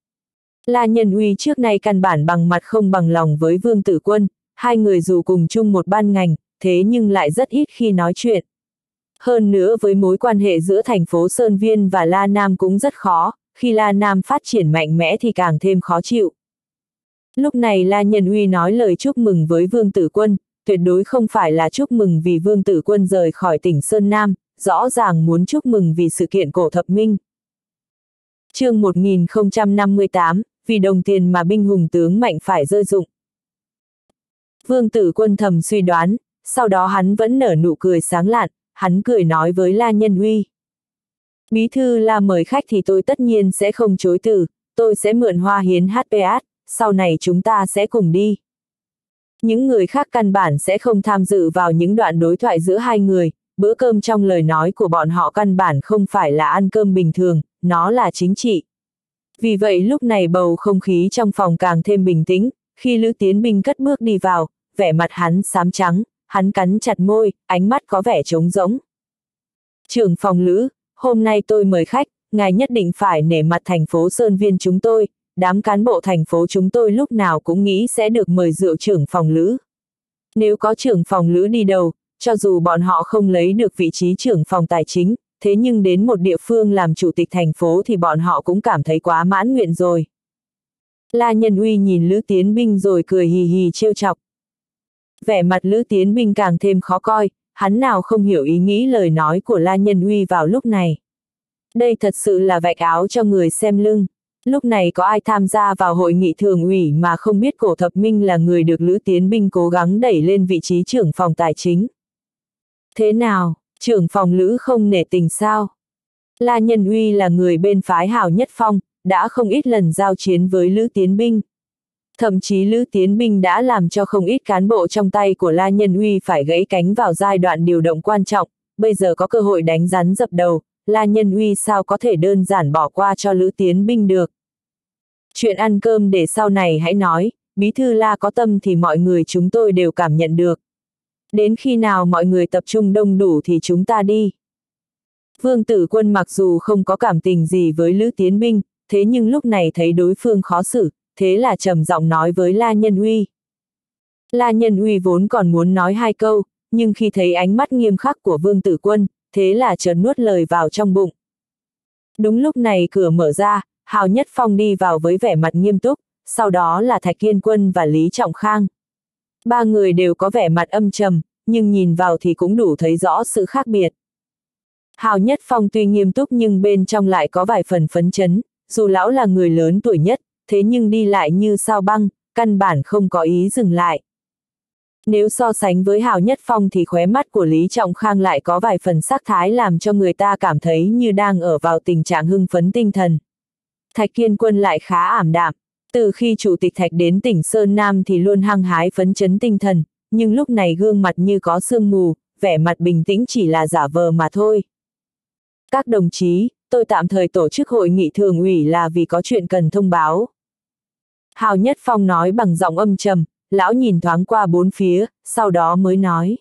La Nhân Uy trước nay căn bản bằng mặt không bằng lòng với Vương Tử Quân, hai người dù cùng chung một ban ngành, thế nhưng lại rất ít khi nói chuyện. Hơn nữa với mối quan hệ giữa thành phố Sơn Viên và La Nam cũng rất khó, khi La Nam phát triển mạnh mẽ thì càng thêm khó chịu. Lúc này La Nhân Uy nói lời chúc mừng với Vương Tử Quân, tuyệt đối không phải là chúc mừng vì Vương Tử Quân rời khỏi tỉnh Sơn Nam, rõ ràng muốn chúc mừng vì sự kiện Cổ Thập Minh. Chương một nghìn không trăm năm mươi tám, vì đồng tiền mà binh hùng tướng mạnh phải rơi dụng. Vương Tử Quân thầm suy đoán, sau đó hắn vẫn nở nụ cười sáng lạn, hắn cười nói với La Nhân Uy. Bí thư La mời khách thì tôi tất nhiên sẽ không chối từ, tôi sẽ mượn Hoa Hiến hát pê ét, sau này chúng ta sẽ cùng đi. Những người khác căn bản sẽ không tham dự vào những đoạn đối thoại giữa hai người, bữa cơm trong lời nói của bọn họ căn bản không phải là ăn cơm bình thường, nó là chính trị. Vì vậy lúc này bầu không khí trong phòng càng thêm bình tĩnh, khi Lữ Tiến Binh cất bước đi vào, vẻ mặt hắn xám trắng, hắn cắn chặt môi, ánh mắt có vẻ trống rỗng. Trưởng phòng Lữ, hôm nay tôi mời khách, ngài nhất định phải nể mặt thành phố Sơn Viên chúng tôi, đám cán bộ thành phố chúng tôi lúc nào cũng nghĩ sẽ được mời rượu trưởng phòng Lữ. Nếu có trưởng phòng Lữ đi đầu, cho dù bọn họ không lấy được vị trí trưởng phòng tài chính, thế nhưng đến một địa phương làm chủ tịch thành phố thì bọn họ cũng cảm thấy quá mãn nguyện rồi. La Nhân Uy nhìn Lữ Tiến Binh rồi cười hì hì trêu chọc. Vẻ mặt Lữ Tiến Binh càng thêm khó coi, hắn nào không hiểu ý nghĩ lời nói của La Nhân Uy vào lúc này. Đây thật sự là vạch áo cho người xem lưng. Lúc này có ai tham gia vào hội nghị thường ủy mà không biết Cổ Thập Minh là người được Lữ Tiến Binh cố gắng đẩy lên vị trí trưởng phòng tài chính. Thế nào, trưởng phòng Lữ không nể tình sao? La Nhân Uy là người bên phái Hào Nhất Phong, đã không ít lần giao chiến với Lữ Tiến Binh. Thậm chí Lữ Tiến Binh đã làm cho không ít cán bộ trong tay của La Nhân Uy phải gãy cánh vào giai đoạn điều động quan trọng, bây giờ có cơ hội đánh rắn dập đầu, La Nhân Uy sao có thể đơn giản bỏ qua cho Lữ Tiến Binh được. Chuyện ăn cơm để sau này hãy nói, bí thư La có tâm thì mọi người chúng tôi đều cảm nhận được. Đến khi nào mọi người tập trung đông đủ thì chúng ta đi. Vương Tử Quân mặc dù không có cảm tình gì với Lữ Tiến Binh, thế nhưng lúc này thấy đối phương khó xử, thế là trầm giọng nói với La Nhân Uy. La Nhân Uy vốn còn muốn nói hai câu, nhưng khi thấy ánh mắt nghiêm khắc của Vương Tử Quân, thế là chợt nuốt lời vào trong bụng. Đúng lúc này cửa mở ra, Hào Nhất Phong đi vào với vẻ mặt nghiêm túc, sau đó là Thạch Kiên Quân và Lý Trọng Khang. Ba người đều có vẻ mặt âm trầm, nhưng nhìn vào thì cũng đủ thấy rõ sự khác biệt. Hào Nhất Phong tuy nghiêm túc nhưng bên trong lại có vài phần phấn chấn, dù lão là người lớn tuổi nhất, thế nhưng đi lại như sao băng, căn bản không có ý dừng lại. Nếu so sánh với Hào Nhất Phong thì khóe mắt của Lý Trọng Khang lại có vài phần sắc thái làm cho người ta cảm thấy như đang ở vào tình trạng hưng phấn tinh thần. Thạch Kiên Quân lại khá ảm đạm, từ khi Chủ tịch Thạch đến tỉnh Sơn Nam thì luôn hăng hái phấn chấn tinh thần, nhưng lúc này gương mặt như có sương mù, vẻ mặt bình tĩnh chỉ là giả vờ mà thôi. Các đồng chí, tôi tạm thời tổ chức hội nghị thường ủy là vì có chuyện cần thông báo. Hào Nhất Phong nói bằng giọng âm trầm, lão nhìn thoáng qua bốn phía, sau đó mới nói.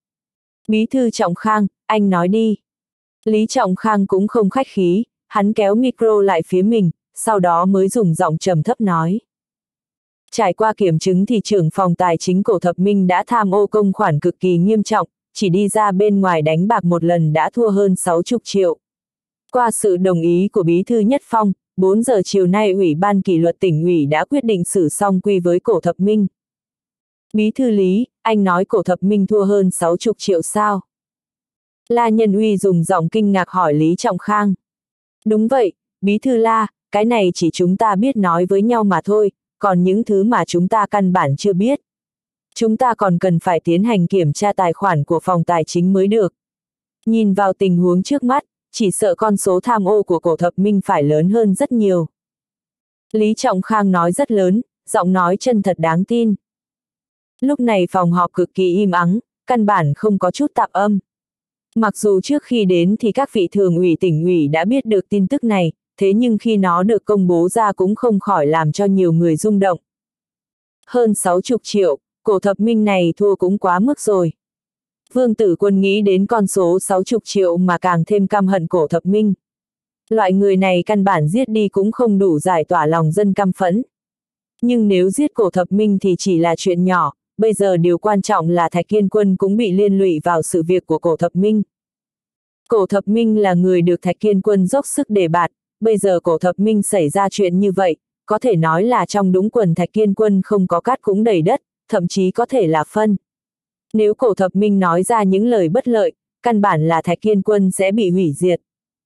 Bí thư Trọng Khang, anh nói đi. Lý Trọng Khang cũng không khách khí, hắn kéo micro lại phía mình, sau đó mới dùng giọng trầm thấp nói. Trải qua kiểm chứng thì trưởng phòng tài chính Cổ Thập Minh đã tham ô công khoản cực kỳ nghiêm trọng, chỉ đi ra bên ngoài đánh bạc một lần đã thua hơn sáu mươi triệu. Qua sự đồng ý của Bí thư Nhất Phong, bốn giờ chiều nay Ủy ban kỷ luật tỉnh ủy đã quyết định xử song quy với Cổ Thập Minh. Bí thư Lý, anh nói Cổ Thập Minh thua hơn sáu mươi triệu sao? La Nhân Uy dùng giọng kinh ngạc hỏi Lý Trọng Khang. Đúng vậy, Bí thư La, cái này chỉ chúng ta biết nói với nhau mà thôi, còn những thứ mà chúng ta căn bản chưa biết. Chúng ta còn cần phải tiến hành kiểm tra tài khoản của phòng tài chính mới được. Nhìn vào tình huống trước mắt, chỉ sợ con số tham ô của Cổ Thập Minh phải lớn hơn rất nhiều. Lý Trọng Khang nói rất lớn, giọng nói chân thật đáng tin. Lúc này phòng họp cực kỳ im ắng, căn bản không có chút tạp âm. Mặc dù trước khi đến thì các vị thường ủy tỉnh ủy đã biết được tin tức này, thế nhưng khi nó được công bố ra cũng không khỏi làm cho nhiều người rung động. Hơn sáu mươi triệu, Cổ Thập Minh này thua cũng quá mức rồi. Vương Tử Quân nghĩ đến con số sáu mươi triệu mà càng thêm căm hận Cổ Thập Minh. Loại người này căn bản giết đi cũng không đủ giải tỏa lòng dân căm phẫn. Nhưng nếu giết Cổ Thập Minh thì chỉ là chuyện nhỏ, bây giờ điều quan trọng là Thạch Kiên Quân cũng bị liên lụy vào sự việc của Cổ Thập Minh. Cổ Thập Minh là người được Thạch Kiên Quân dốc sức đề bạt, bây giờ Cổ Thập Minh xảy ra chuyện như vậy, có thể nói là trong đúng quần Thạch Kiên Quân không có cát cũng đầy đất, thậm chí có thể là phân. Nếu Cổ Thập Minh nói ra những lời bất lợi, căn bản là Thạch Kiên Quân sẽ bị hủy diệt.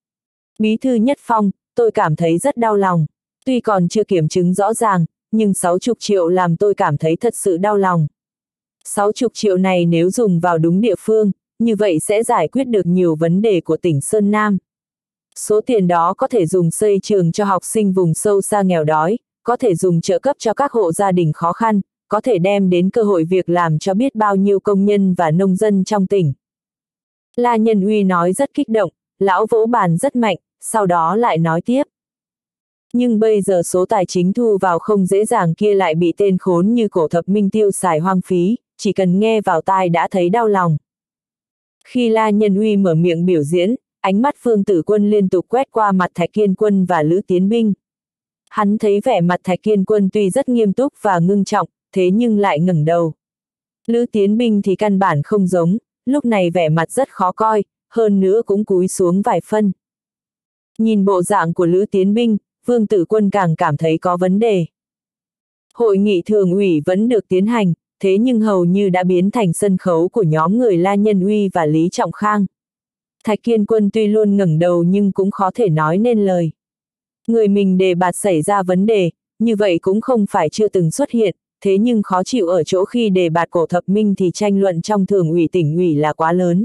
Bí thư Nhất Phong, tôi cảm thấy rất đau lòng. Tuy còn chưa kiểm chứng rõ ràng, nhưng sáu mươi triệu làm tôi cảm thấy thật sự đau lòng. sáu mươi triệu này nếu dùng vào đúng địa phương, như vậy sẽ giải quyết được nhiều vấn đề của tỉnh Sơn Nam. Số tiền đó có thể dùng xây trường cho học sinh vùng sâu xa nghèo đói, có thể dùng trợ cấp cho các hộ gia đình khó khăn, có thể đem đến cơ hội việc làm cho biết bao nhiêu công nhân và nông dân trong tỉnh. La Nhân Uy nói rất kích động, lão vỗ bàn rất mạnh, sau đó lại nói tiếp. Nhưng bây giờ số tài chính thu vào không dễ dàng kia lại bị tên khốn như Cổ Thập Minh tiêu xài hoang phí, chỉ cần nghe vào tai đã thấy đau lòng. Khi La Nhân Uy mở miệng biểu diễn, ánh mắt Vương Tử Quân liên tục quét qua mặt Thạch Kiên Quân và Lữ Tiến Binh. Hắn thấy vẻ mặt Thạch Kiên Quân tuy rất nghiêm túc và ngưng trọng, thế nhưng lại ngẩng đầu. Lữ Tiến Binh thì căn bản không giống, lúc này vẻ mặt rất khó coi, hơn nữa cũng cúi xuống vài phân. Nhìn bộ dạng của Lữ Tiến Binh, Vương Tử Quân càng cảm thấy có vấn đề. Hội nghị thường ủy vẫn được tiến hành, thế nhưng hầu như đã biến thành sân khấu của nhóm người La Nhân Uy và Lý Trọng Khang. Thạch Kiên Quân tuy luôn ngẩng đầu nhưng cũng khó thể nói nên lời. Người mình đề bạt xảy ra vấn đề, như vậy cũng không phải chưa từng xuất hiện, thế nhưng khó chịu ở chỗ khi đề bạt Cổ Thập Minh thì tranh luận trong thường ủy tỉnh ủy là quá lớn.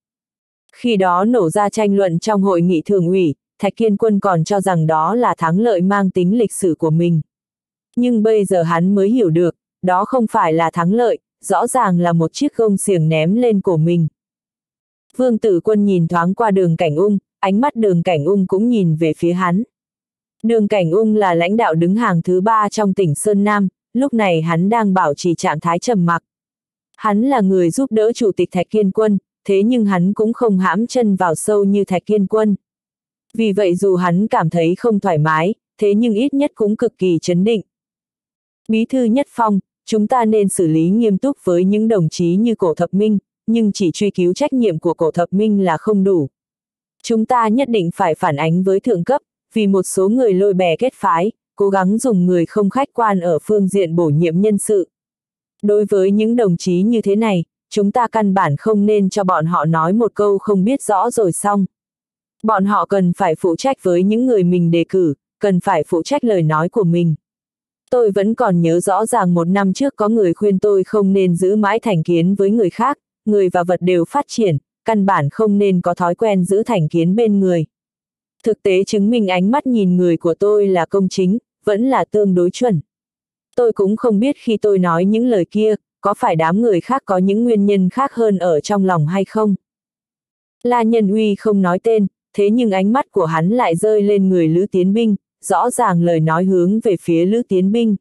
Khi đó nổ ra tranh luận trong hội nghị thường ủy, Thạch Kiên Quân còn cho rằng đó là thắng lợi mang tính lịch sử của mình. Nhưng bây giờ hắn mới hiểu được, đó không phải là thắng lợi, rõ ràng là một chiếc gông xiềng ném lên cổ mình. Vương Tử Quân nhìn thoáng qua Đường Cảnh Ung, ánh mắt Đường Cảnh Ung cũng nhìn về phía hắn. Đường Cảnh Ung là lãnh đạo đứng hàng thứ ba trong tỉnh Sơn Nam, lúc này hắn đang bảo trì trạng thái trầm mặc. Hắn là người giúp đỡ chủ tịch Thạch Kiên Quân, thế nhưng hắn cũng không hãm chân vào sâu như Thạch Kiên Quân. Vì vậy dù hắn cảm thấy không thoải mái, thế nhưng ít nhất cũng cực kỳ trấn định. Bí thư Nhất Phong, chúng ta nên xử lý nghiêm túc với những đồng chí như Cổ Thập Minh, nhưng chỉ truy cứu trách nhiệm của Cổ Thập Minh là không đủ. Chúng ta nhất định phải phản ánh với thượng cấp, vì một số người lôi bè kết phái, cố gắng dùng người không khách quan ở phương diện bổ nhiệm nhân sự. Đối với những đồng chí như thế này, chúng ta căn bản không nên cho bọn họ nói một câu không biết rõ rồi xong. Bọn họ cần phải phụ trách với những người mình đề cử, cần phải phụ trách lời nói của mình. Tôi vẫn còn nhớ rõ ràng một năm trước có người khuyên tôi không nên giữ mãi thành kiến với người khác, người và vật đều phát triển, căn bản không nên có thói quen giữ thành kiến bên người. Thực tế chứng minh ánh mắt nhìn người của tôi là công chính, vẫn là tương đối chuẩn. Tôi cũng không biết khi tôi nói những lời kia, có phải đám người khác có những nguyên nhân khác hơn ở trong lòng hay không. La Nhân Uy không nói tên, thế nhưng ánh mắt của hắn lại rơi lên người Lữ Tiến Binh, rõ ràng lời nói hướng về phía Lữ Tiến Binh.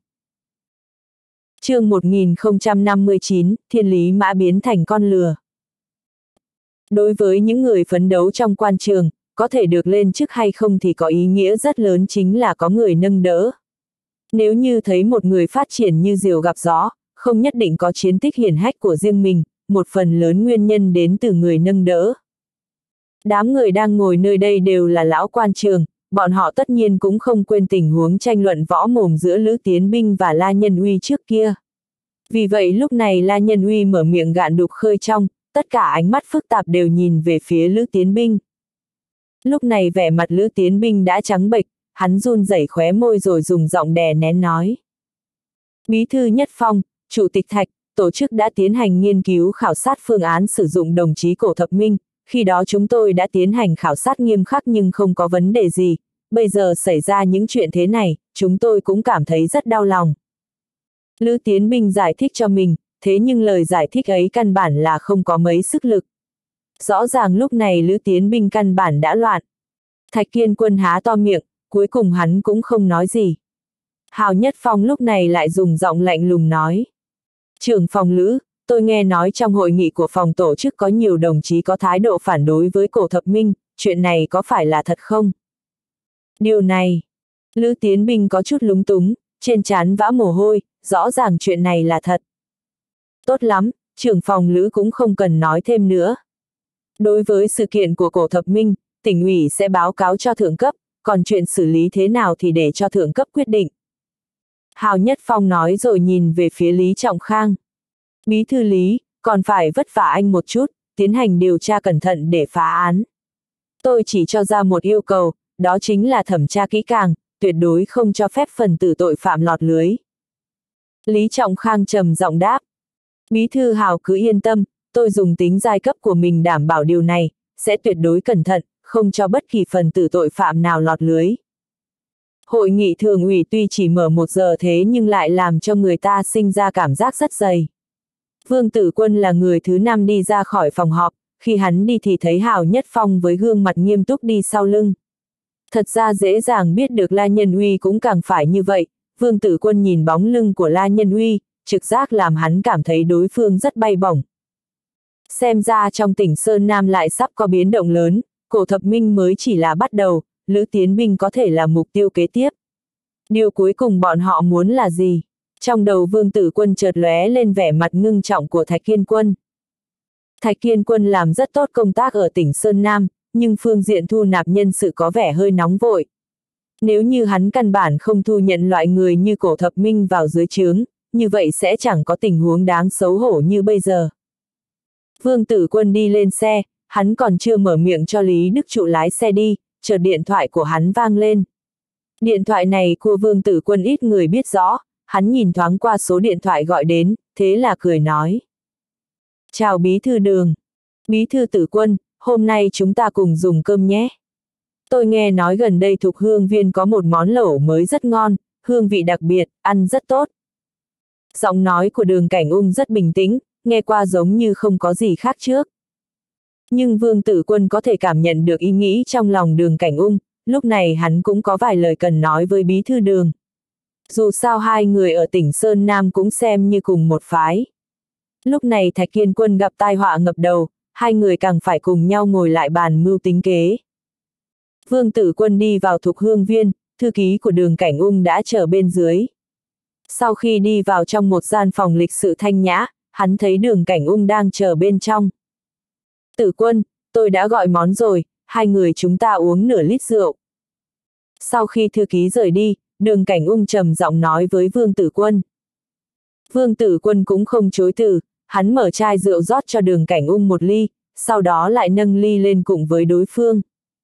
Chương một nghìn không trăm năm mươi chín, Thiên lý mã biến thành con lừa. Đối với những người phấn đấu trong quan trường, có thể được lên chức hay không thì có ý nghĩa rất lớn chính là có người nâng đỡ. Nếu như thấy một người phát triển như diều gặp gió, không nhất định có chiến tích hiển hách của riêng mình, một phần lớn nguyên nhân đến từ người nâng đỡ. Đám người đang ngồi nơi đây đều là lão quan trường, bọn họ tất nhiên cũng không quên tình huống tranh luận võ mồm giữa Lữ Tiến Binh và La Nhân Uy trước kia. Vì vậy lúc này La Nhân Uy mở miệng gạn đục khơi trong, tất cả ánh mắt phức tạp đều nhìn về phía Lữ Tiến Binh. Lúc này vẻ mặt Lữ Tiến Binh đã trắng bệch, hắn run rẩy khóe môi rồi dùng giọng đè nén nói. Bí thư Nhất Phong, Chủ tịch Thạch, tổ chức đã tiến hành nghiên cứu khảo sát phương án sử dụng đồng chí Cổ Thập Minh, khi đó chúng tôi đã tiến hành khảo sát nghiêm khắc nhưng không có vấn đề gì, bây giờ xảy ra những chuyện thế này, chúng tôi cũng cảm thấy rất đau lòng. Lữ Tiến Binh giải thích cho mình, thế nhưng lời giải thích ấy căn bản là không có mấy sức lực. Rõ ràng lúc này Lữ Tiến Binh căn bản đã loạn. Thạch Kiên Quân há to miệng, cuối cùng hắn cũng không nói gì. Hào Nhất Phong lúc này lại dùng giọng lạnh lùng nói. Trưởng phòng Lữ, tôi nghe nói trong hội nghị của phòng tổ chức có nhiều đồng chí có thái độ phản đối với Cổ Thập Minh, chuyện này có phải là thật không? Điều này, Lữ Tiến Binh có chút lúng túng, trên trán vã mồ hôi, rõ ràng chuyện này là thật. Tốt lắm, trưởng phòng Lữ cũng không cần nói thêm nữa. Đối với sự kiện của Cổ Thập Minh, tỉnh ủy sẽ báo cáo cho thượng cấp, còn chuyện xử lý thế nào thì để cho thượng cấp quyết định. Hào Nhất Phong nói rồi nhìn về phía Lý Trọng Khang. Bí thư Lý, còn phải vất vả anh một chút, tiến hành điều tra cẩn thận để phá án. Tôi chỉ cho ra một yêu cầu, đó chính là thẩm tra kỹ càng, tuyệt đối không cho phép phần tử tội phạm lọt lưới. Lý Trọng Khang trầm giọng đáp. Bí thư Hào cứ yên tâm, tôi dùng tính giai cấp của mình đảm bảo điều này, sẽ tuyệt đối cẩn thận, không cho bất kỳ phần tử tội phạm nào lọt lưới. Hội nghị thường ủy tuy chỉ mở một giờ thế nhưng lại làm cho người ta sinh ra cảm giác rất dày. Vương Tử Quân là người thứ năm đi ra khỏi phòng họp, khi hắn đi thì thấy Hào Nhất Phong với gương mặt nghiêm túc đi sau lưng. Thật ra dễ dàng biết được La Nhân Uy cũng càng phải như vậy, Vương Tử Quân nhìn bóng lưng của La Nhân Uy, trực giác làm hắn cảm thấy đối phương rất bay bổng. Xem ra trong tỉnh Sơn Nam lại sắp có biến động lớn, Cổ Thập Minh mới chỉ là bắt đầu, Lữ Tiến Binh có thể là mục tiêu kế tiếp. Điều cuối cùng bọn họ muốn là gì? Trong đầu Vương Tử Quân chợt lóe lên vẻ mặt ngưng trọng của Thạch Kiên Quân. Thạch Kiên Quân làm rất tốt công tác ở tỉnh Sơn Nam, nhưng phương diện thu nạp nhân sự có vẻ hơi nóng vội. Nếu như hắn căn bản không thu nhận loại người như Cổ Thập Minh vào dưới trướng, như vậy sẽ chẳng có tình huống đáng xấu hổ như bây giờ. Vương Tử Quân đi lên xe, hắn còn chưa mở miệng cho Lý Đức Trụ lái xe đi, chợt điện thoại của hắn vang lên. Điện thoại này của Vương Tử Quân ít người biết rõ, hắn nhìn thoáng qua số điện thoại gọi đến, thế là cười nói. Chào Bí thư Đường. Bí thư Tử Quân, hôm nay chúng ta cùng dùng cơm nhé. Tôi nghe nói gần đây Thục Hương Viên có một món lẩu mới rất ngon, hương vị đặc biệt, ăn rất tốt. Giọng nói của Đường Cảnh Ung rất bình tĩnh, nghe qua giống như không có gì khác trước. Nhưng Vương Tử Quân có thể cảm nhận được ý nghĩ trong lòng Đường Cảnh Ung, lúc này hắn cũng có vài lời cần nói với Bí thư Đường. Dù sao hai người ở tỉnh Sơn Nam cũng xem như cùng một phái. Lúc này Thạch Kiên Quân gặp tai họa ngập đầu, hai người càng phải cùng nhau ngồi lại bàn mưu tính kế. Vương Tử Quân đi vào Thục Hương Viên, thư ký của Đường Cảnh Ung đã chờ bên dưới. Sau khi đi vào trong một gian phòng lịch sự thanh nhã, hắn thấy Đường Cảnh Ung đang chờ bên trong. Tử Quân, tôi đã gọi món rồi, hai người chúng ta uống nửa lít rượu. Sau khi thư ký rời đi, Đường Cảnh Ung trầm giọng nói với Vương Tử Quân. Vương Tử Quân cũng không chối từ, hắn mở chai rượu rót cho Đường Cảnh Ung một ly, sau đó lại nâng ly lên cùng với đối phương.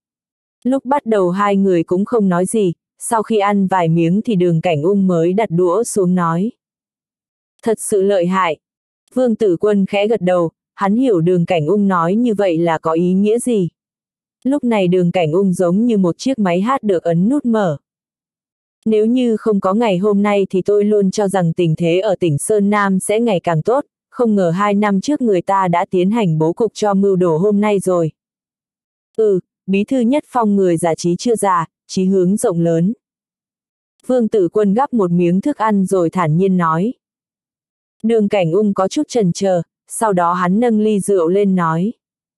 Lúc bắt đầu hai người cũng không nói gì, sau khi ăn vài miếng thì Đường Cảnh Ung mới đặt đũa xuống nói. Thật sự lợi hại. Vương Tử Quân khẽ gật đầu, hắn hiểu Đường Cảnh Ung nói như vậy là có ý nghĩa gì. Lúc này Đường Cảnh Ung giống như một chiếc máy hát được ấn nút mở. Nếu như không có ngày hôm nay thì tôi luôn cho rằng tình thế ở tỉnh Sơn Nam sẽ ngày càng tốt, không ngờ hai năm trước người ta đã tiến hành bố cục cho mưu đồ hôm nay rồi. Ừ, Bí thư Nhất Phong người già trí chưa già, chí hướng rộng lớn. Vương Tử Quân gắp một miếng thức ăn rồi thản nhiên nói. Đường Cảnh Ung có chút chần chờ, sau đó hắn nâng ly rượu lên nói.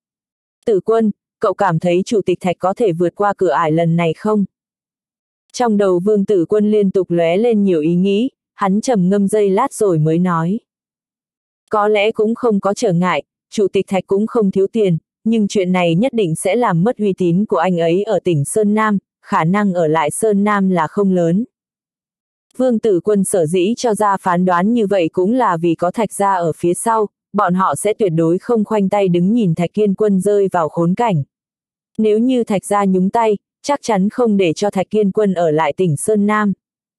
Tử Quân, cậu cảm thấy Chủ tịch Thạch có thể vượt qua cửa ải lần này không? Trong đầu Vương Tử Quân liên tục lóe lên nhiều ý nghĩ, hắn trầm ngâm giây lát rồi mới nói. Có lẽ cũng không có trở ngại, Chủ tịch Thạch cũng không thiếu tiền, nhưng chuyện này nhất định sẽ làm mất uy tín của anh ấy ở tỉnh Sơn Nam, khả năng ở lại Sơn Nam là không lớn. Vương Tử Quân sở dĩ cho ra phán đoán như vậy cũng là vì có Thạch gia ở phía sau, bọn họ sẽ tuyệt đối không khoanh tay đứng nhìn Thạch Kiên Quân rơi vào khốn cảnh. Nếu như Thạch gia nhúng tay, chắc chắn không để cho Thạch Kiên Quân ở lại tỉnh Sơn Nam.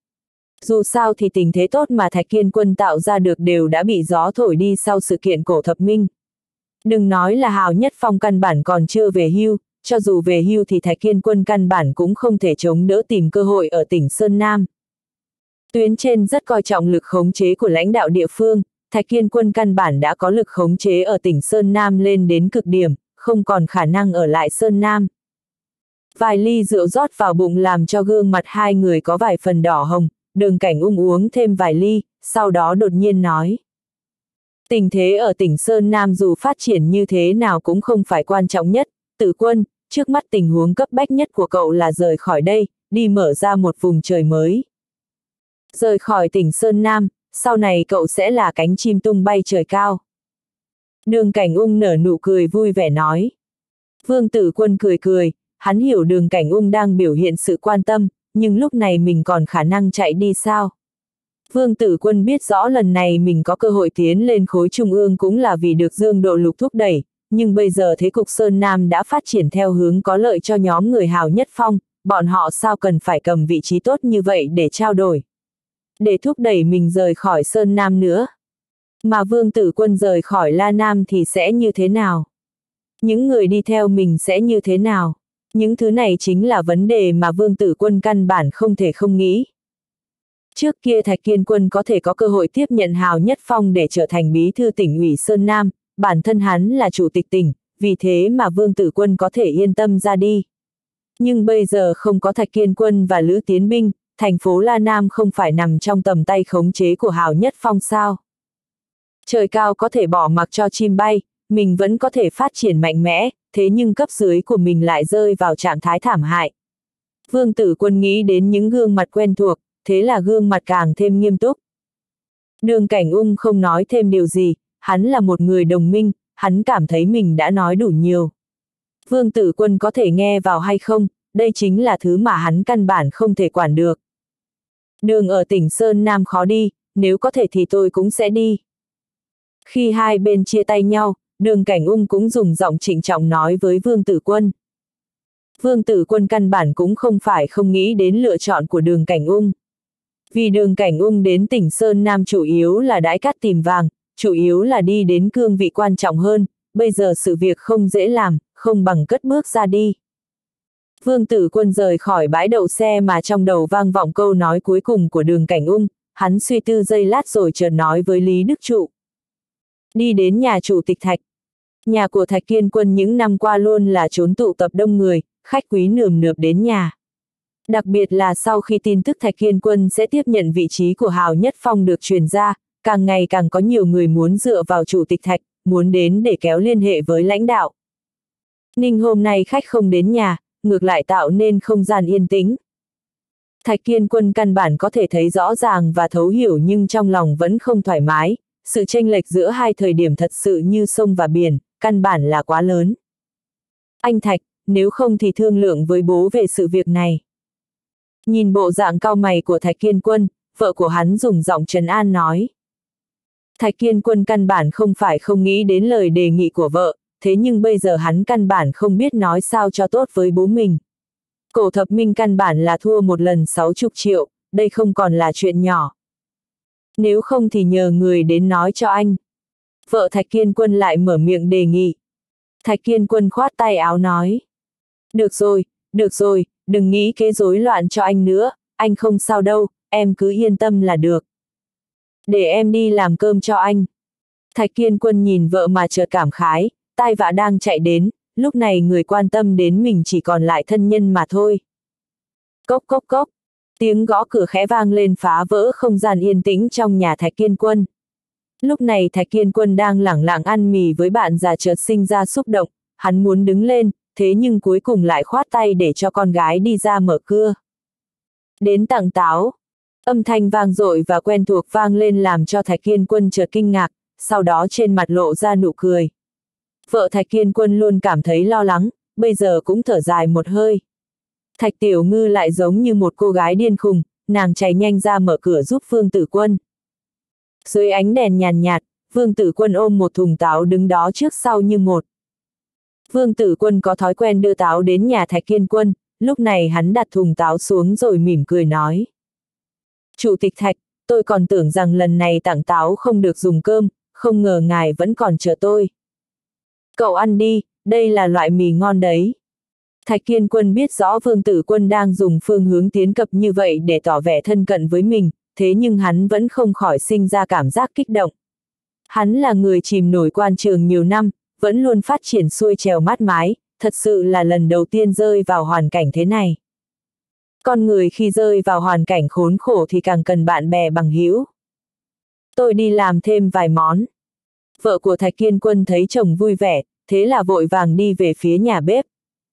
Dù sao thì tình thế tốt mà Thạch Kiên Quân tạo ra được đều đã bị gió thổi đi sau sự kiện cổ thập minh. Đừng nói là Hào Nhất Phong căn bản còn chưa về hưu, cho dù về hưu thì Thạch Kiên Quân căn bản cũng không thể chống đỡ tìm cơ hội ở tỉnh Sơn Nam. Tuyến trên rất coi trọng lực khống chế của lãnh đạo địa phương, Thạch Kiên Quân căn bản đã có lực khống chế ở tỉnh Sơn Nam lên đến cực điểm, không còn khả năng ở lại Sơn Nam. Vài ly rượu rót vào bụng làm cho gương mặt hai người có vài phần đỏ hồng, Đường Cảnh Ung uống thêm vài ly, sau đó đột nhiên nói. Tình thế ở tỉnh Sơn Nam dù phát triển như thế nào cũng không phải quan trọng nhất, Tử Quân, trước mắt tình huống cấp bách nhất của cậu là rời khỏi đây, đi mở ra một vùng trời mới. Rời khỏi tỉnh Sơn Nam, sau này cậu sẽ là cánh chim tung bay trời cao. Đường Cảnh Ung nở nụ cười vui vẻ nói. Vương Tử Quân cười cười, hắn hiểu Đường Cảnh Ung đang biểu hiện sự quan tâm, nhưng lúc này mình còn khả năng chạy đi sao? Vương Tử Quân biết rõ lần này mình có cơ hội tiến lên khối trung ương cũng là vì được Dương Độ Lục thúc đẩy, nhưng bây giờ thế cục Sơn Nam đã phát triển theo hướng có lợi cho nhóm người Hào Nhất Phong, bọn họ sao cần phải cầm vị trí tốt như vậy để trao đổi. Để thúc đẩy mình rời khỏi Sơn Nam nữa. Mà Vương Tử Quân rời khỏi La Nam thì sẽ như thế nào? Những người đi theo mình sẽ như thế nào? Những thứ này chính là vấn đề mà Vương Tử Quân căn bản không thể không nghĩ. Trước kia Thạch Kiên Quân có thể có cơ hội tiếp nhận Hào Nhất Phong để trở thành bí thư tỉnh ủy Sơn Nam, bản thân hắn là chủ tịch tỉnh, vì thế mà Vương Tử Quân có thể yên tâm ra đi. Nhưng bây giờ không có Thạch Kiên Quân và Lữ Tiến Binh, thành phố La Nam không phải nằm trong tầm tay khống chế của Hào Nhất Phong sao? Trời cao có thể bỏ mặc cho chim bay, mình vẫn có thể phát triển mạnh mẽ, thế nhưng cấp dưới của mình lại rơi vào trạng thái thảm hại. Vương Tử Quân nghĩ đến những gương mặt quen thuộc, thế là gương mặt càng thêm nghiêm túc. Đường Cảnh Ung không nói thêm điều gì, hắn là một người đồng minh, hắn cảm thấy mình đã nói đủ nhiều. Vương Tử Quân có thể nghe vào hay không, đây chính là thứ mà hắn căn bản không thể quản được. Đường ở tỉnh Sơn Nam khó đi, nếu có thể thì tôi cũng sẽ đi. Khi hai bên chia tay nhau, Đường Cảnh Ung cũng dùng giọng trịnh trọng nói với Vương Tử Quân. Vương Tử Quân căn bản cũng không phải không nghĩ đến lựa chọn của Đường Cảnh Ung. Vì Đường Cảnh Ung đến tỉnh Sơn Nam chủ yếu là đãi cát tìm vàng, chủ yếu là đi đến cương vị quan trọng hơn, bây giờ sự việc không dễ làm, không bằng cất bước ra đi. Vương Tử Quân rời khỏi bãi đậu xe mà trong đầu vang vọng câu nói cuối cùng của Đường Cảnh Ung, hắn suy tư giây lát rồi chợt nói với Lý Đức Trụ. Đi đến nhà chủ tịch Thạch. Nhà của Thạch Kiên Quân những năm qua luôn là chốn tụ tập đông người, khách quý nườm nượp đến nhà. Đặc biệt là sau khi tin tức Thạch Kiên Quân sẽ tiếp nhận vị trí của Hào Nhất Phong được truyền ra, càng ngày càng có nhiều người muốn dựa vào chủ tịch Thạch, muốn đến để kéo liên hệ với lãnh đạo. Ninh hôm nay khách không đến nhà, ngược lại tạo nên không gian yên tĩnh. Thạch Kiên Quân căn bản có thể thấy rõ ràng và thấu hiểu nhưng trong lòng vẫn không thoải mái, sự chênh lệch giữa hai thời điểm thật sự như sông và biển, căn bản là quá lớn. Anh Thạch, nếu không thì thương lượng với bố về sự việc này. Nhìn bộ dạng cau mày của Thạch Kiên Quân, vợ của hắn dùng giọng trấn an nói. Thạch Kiên Quân căn bản không phải không nghĩ đến lời đề nghị của vợ, thế nhưng bây giờ hắn căn bản không biết nói sao cho tốt với bố mình. Cổ Thập Minh căn bản là thua một lần sáu chục triệu, đây không còn là chuyện nhỏ. Nếu không thì nhờ người đến nói cho anh. Vợ Thạch Kiên Quân lại mở miệng đề nghị. Thạch Kiên Quân khoát tay áo nói. Được rồi, được rồi, đừng nghĩ kế rối loạn cho anh nữa, anh không sao đâu, em cứ yên tâm là được. Để em đi làm cơm cho anh. Thạch Kiên Quân nhìn vợ mà chợt cảm khái, tai vạ đang chạy đến, lúc này người quan tâm đến mình chỉ còn lại thân nhân mà thôi. Cốc cốc cốc, tiếng gõ cửa khẽ vang lên phá vỡ không gian yên tĩnh trong nhà Thạch Kiên Quân. Lúc này Thạch Kiên Quân đang lẳng lặng ăn mì với bạn già chợt sinh ra xúc động, hắn muốn đứng lên, thế nhưng cuối cùng lại khoát tay để cho con gái đi ra mở cửa. Đến tặng táo, âm thanh vang dội và quen thuộc vang lên làm cho Thạch Kiên Quân chợt kinh ngạc, sau đó trên mặt lộ ra nụ cười. Vợ Thạch Kiên Quân luôn cảm thấy lo lắng, bây giờ cũng thở dài một hơi. Thạch Tiểu Ngư lại giống như một cô gái điên khùng, nàng chạy nhanh ra mở cửa giúp Vương Tử Quân. Dưới ánh đèn nhàn nhạt, Vương Tử Quân ôm một thùng táo đứng đó trước sau như một. Vương Tử Quân có thói quen đưa táo đến nhà Thạch Kiên Quân, lúc này hắn đặt thùng táo xuống rồi mỉm cười nói. Chủ tịch Thạch, tôi còn tưởng rằng lần này tặng táo không được dùng cơm, không ngờ ngài vẫn còn chờ tôi. Cậu ăn đi, đây là loại mì ngon đấy. Thạch Kiên Quân biết rõ Vương Tử Quân đang dùng phương hướng tiến cập như vậy để tỏ vẻ thân cận với mình, thế nhưng hắn vẫn không khỏi sinh ra cảm giác kích động. Hắn là người chìm nổi quan trường nhiều năm, vẫn luôn phát triển xuôi trèo mát mái, thật sự là lần đầu tiên rơi vào hoàn cảnh thế này. Con người khi rơi vào hoàn cảnh khốn khổ thì càng cần bạn bè bằng hữu. Tôi đi làm thêm vài món. Vợ của Thạch Kiên Quân thấy chồng vui vẻ, thế là vội vàng đi về phía nhà bếp.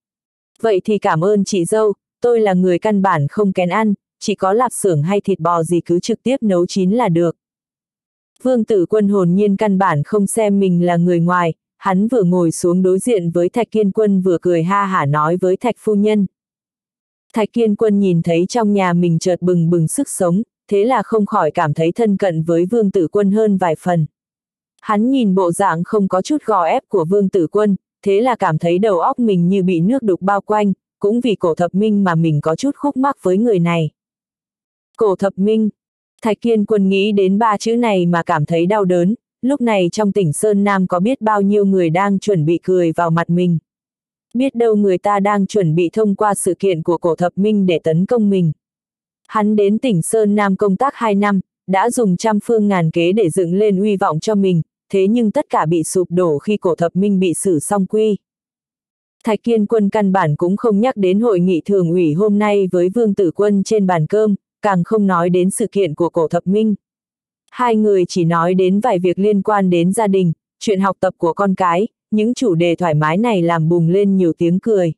Vậy thì cảm ơn chị dâu, tôi là người căn bản không kén ăn, chỉ có lạp xưởng hay thịt bò gì cứ trực tiếp nấu chín là được. Vương Tử Quân hồn nhiên căn bản không xem mình là người ngoài, hắn vừa ngồi xuống đối diện với Thạch Kiên Quân vừa cười ha hả nói với Thạch phu nhân. Thạch Kiên Quân nhìn thấy trong nhà mình chợt bừng bừng sức sống, thế là không khỏi cảm thấy thân cận với Vương Tử Quân hơn vài phần. Hắn nhìn bộ dạng không có chút gò ép của Vương Tử Quân, thế là cảm thấy đầu óc mình như bị nước đục bao quanh, cũng vì Cổ Thập Minh mà mình có chút khúc mắc với người này. Cổ Thập Minh. Thạch Kiên Quân nghĩ đến ba chữ này mà cảm thấy đau đớn, lúc này trong tỉnh Sơn Nam có biết bao nhiêu người đang chuẩn bị cười vào mặt mình. Biết đâu người ta đang chuẩn bị thông qua sự kiện của Cổ Thập Minh để tấn công mình. Hắn đến tỉnh Sơn Nam công tác hai năm, đã dùng trăm phương ngàn kế để dựng lên uy vọng cho mình, thế nhưng tất cả bị sụp đổ khi Cổ Thập Minh bị xử song quy. Thạch Kiên Quân căn bản cũng không nhắc đến hội nghị thường ủy hôm nay với Vương Tử Quân trên bàn cơm, càng không nói đến sự kiện của Cổ Thập Minh. Hai người chỉ nói đến vài việc liên quan đến gia đình, chuyện học tập của con cái, những chủ đề thoải mái này làm bùng lên nhiều tiếng cười.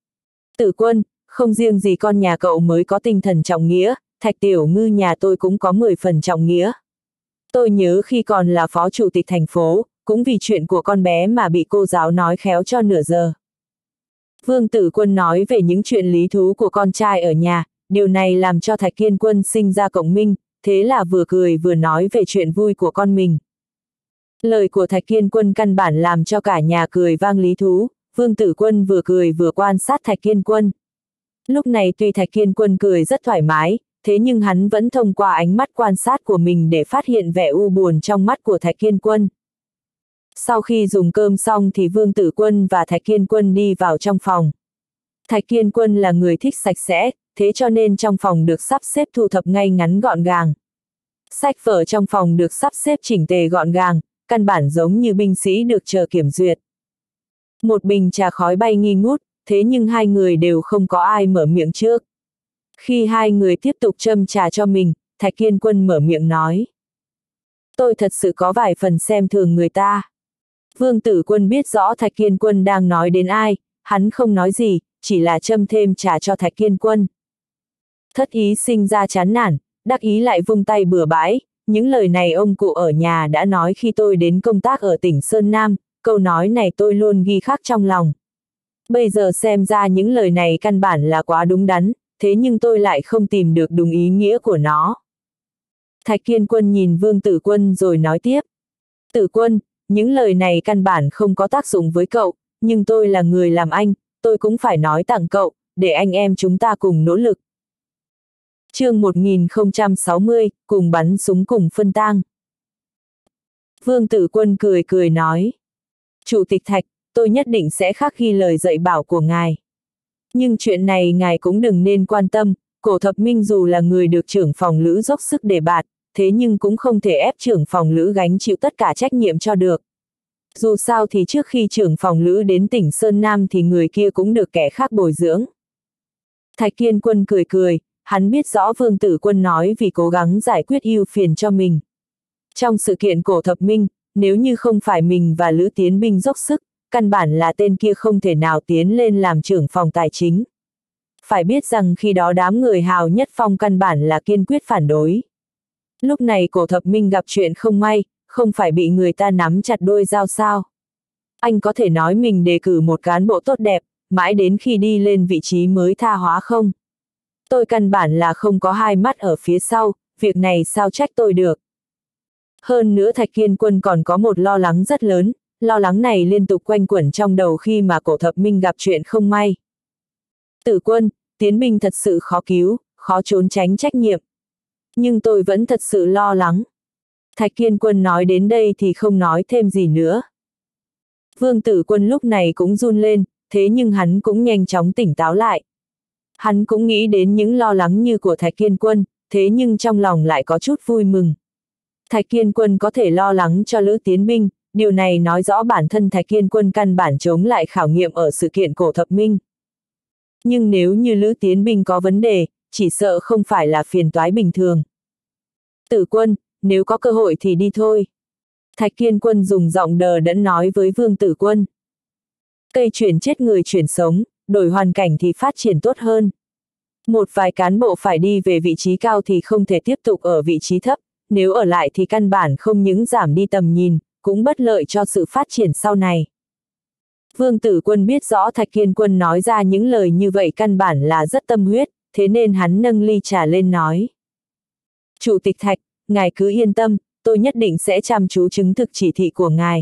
Tử Quân, không riêng gì con nhà cậu mới có tinh thần trọng nghĩa, Thạch Tiểu Ngư nhà tôi cũng có mười phần trọng nghĩa. Tôi nhớ khi còn là phó chủ tịch thành phố, cũng vì chuyện của con bé mà bị cô giáo nói khéo cho nửa giờ. Vương Tử Quân nói về những chuyện lý thú của con trai ở nhà, điều này làm cho Thạch Kiên Quân sinh ra cộng minh, thế là vừa cười vừa nói về chuyện vui của con mình. Lời của Thạch Kiên Quân căn bản làm cho cả nhà cười vang lý thú, Vương Tử Quân vừa cười vừa quan sát Thạch Kiên Quân. Lúc này tuy Thạch Kiên Quân cười rất thoải mái, thế nhưng hắn vẫn thông qua ánh mắt quan sát của mình để phát hiện vẻ u buồn trong mắt của Thạch Kiên Quân. Sau khi dùng cơm xong thì Vương Tử Quân và Thạch Kiên Quân đi vào trong phòng. Thạch Kiên Quân là người thích sạch sẽ, thế cho nên trong phòng được sắp xếp thu thập ngay ngắn gọn gàng. Sách vở trong phòng được sắp xếp chỉnh tề gọn gàng, căn bản giống như binh sĩ được chờ kiểm duyệt. Một bình trà khói bay nghi ngút, thế nhưng hai người đều không có ai mở miệng trước. Khi hai người tiếp tục châm trà cho mình, Thạch Kiên Quân mở miệng nói. Tôi thật sự có vài phần xem thường người ta. Vương Tử Quân biết rõ Thạch Kiên Quân đang nói đến ai, hắn không nói gì, chỉ là châm thêm trà cho Thạch Kiên Quân. Thất ý sinh ra chán nản, đắc ý lại vung tay bừa bãi, những lời này ông cụ ở nhà đã nói khi tôi đến công tác ở tỉnh Sơn Nam, câu nói này tôi luôn ghi khắc trong lòng. Bây giờ xem ra những lời này căn bản là quá đúng đắn, thế nhưng tôi lại không tìm được đúng ý nghĩa của nó. Thạch Kiên Quân nhìn Vương Tử Quân rồi nói tiếp. Tử Quân, những lời này căn bản không có tác dụng với cậu, nhưng tôi là người làm anh, tôi cũng phải nói tặng cậu, để anh em chúng ta cùng nỗ lực. Chương một nghìn không trăm sáu mươi, cùng bắn súng cùng phân tang. Vương Tử Quân cười cười nói. Chủ tịch Thạch, tôi nhất định sẽ khắc ghi lời dạy bảo của ngài. Nhưng chuyện này ngài cũng đừng nên quan tâm, Cổ Thập Minh dù là người được trưởng phòng lữ dốc sức đề bạt, thế nhưng cũng không thể ép trưởng phòng lữ gánh chịu tất cả trách nhiệm cho được. Dù sao thì trước khi trưởng phòng lữ đến tỉnh Sơn Nam thì người kia cũng được kẻ khác bồi dưỡng. Thạch Kiên Quân cười cười, hắn biết rõ Vương Tử Quân nói vì cố gắng giải quyết ưu phiền cho mình. Trong sự kiện Cổ Thập Minh, nếu như không phải mình và Lữ Tiến Binh dốc sức, căn bản là tên kia không thể nào tiến lên làm trưởng phòng tài chính. Phải biết rằng khi đó đám người Hào Nhất Phong căn bản là kiên quyết phản đối. Lúc này Cổ Thập Minh gặp chuyện không may, không phải bị người ta nắm chặt đôi dao sao. Anh có thể nói mình đề cử một cán bộ tốt đẹp, mãi đến khi đi lên vị trí mới tha hóa không? Tôi căn bản là không có hai mắt ở phía sau, việc này sao trách tôi được. Hơn nữa Thạch Kiên Quân còn có một lo lắng rất lớn, lo lắng này liên tục quanh quẩn trong đầu khi mà Cổ Thập Minh gặp chuyện không may. Tử Quân, Tiến Binh thật sự khó cứu, khó trốn tránh trách nhiệm. Nhưng tôi vẫn thật sự lo lắng. Thạch Kiên Quân nói đến đây thì không nói thêm gì nữa. Vương Tử Quân lúc này cũng run lên, thế nhưng hắn cũng nhanh chóng tỉnh táo lại. Hắn cũng nghĩ đến những lo lắng như của Thạch Kiên Quân, thế nhưng trong lòng lại có chút vui mừng. Thạch Kiên Quân có thể lo lắng cho Lữ Tiến Binh, điều này nói rõ bản thân Thạch Kiên Quân căn bản chống lại khảo nghiệm ở sự kiện Cổ Thập Minh. Nhưng nếu như Lữ Tiến Binh có vấn đề, chỉ sợ không phải là phiền toái bình thường. Tử Quân, nếu có cơ hội thì đi thôi. Thạch Kiên Quân dùng giọng đờ đẫn nói với Vương Tử Quân. Cây chuyển chết người chuyển sống, đổi hoàn cảnh thì phát triển tốt hơn. Một vài cán bộ phải đi về vị trí cao thì không thể tiếp tục ở vị trí thấp, nếu ở lại thì căn bản không những giảm đi tầm nhìn, cũng bất lợi cho sự phát triển sau này. Vương Tử Quân biết rõ Thạch Kiên Quân nói ra những lời như vậy căn bản là rất tâm huyết, thế nên hắn nâng ly trà lên nói. Chủ tịch Thạch, ngài cứ yên tâm, tôi nhất định sẽ chăm chú chứng thực chỉ thị của ngài.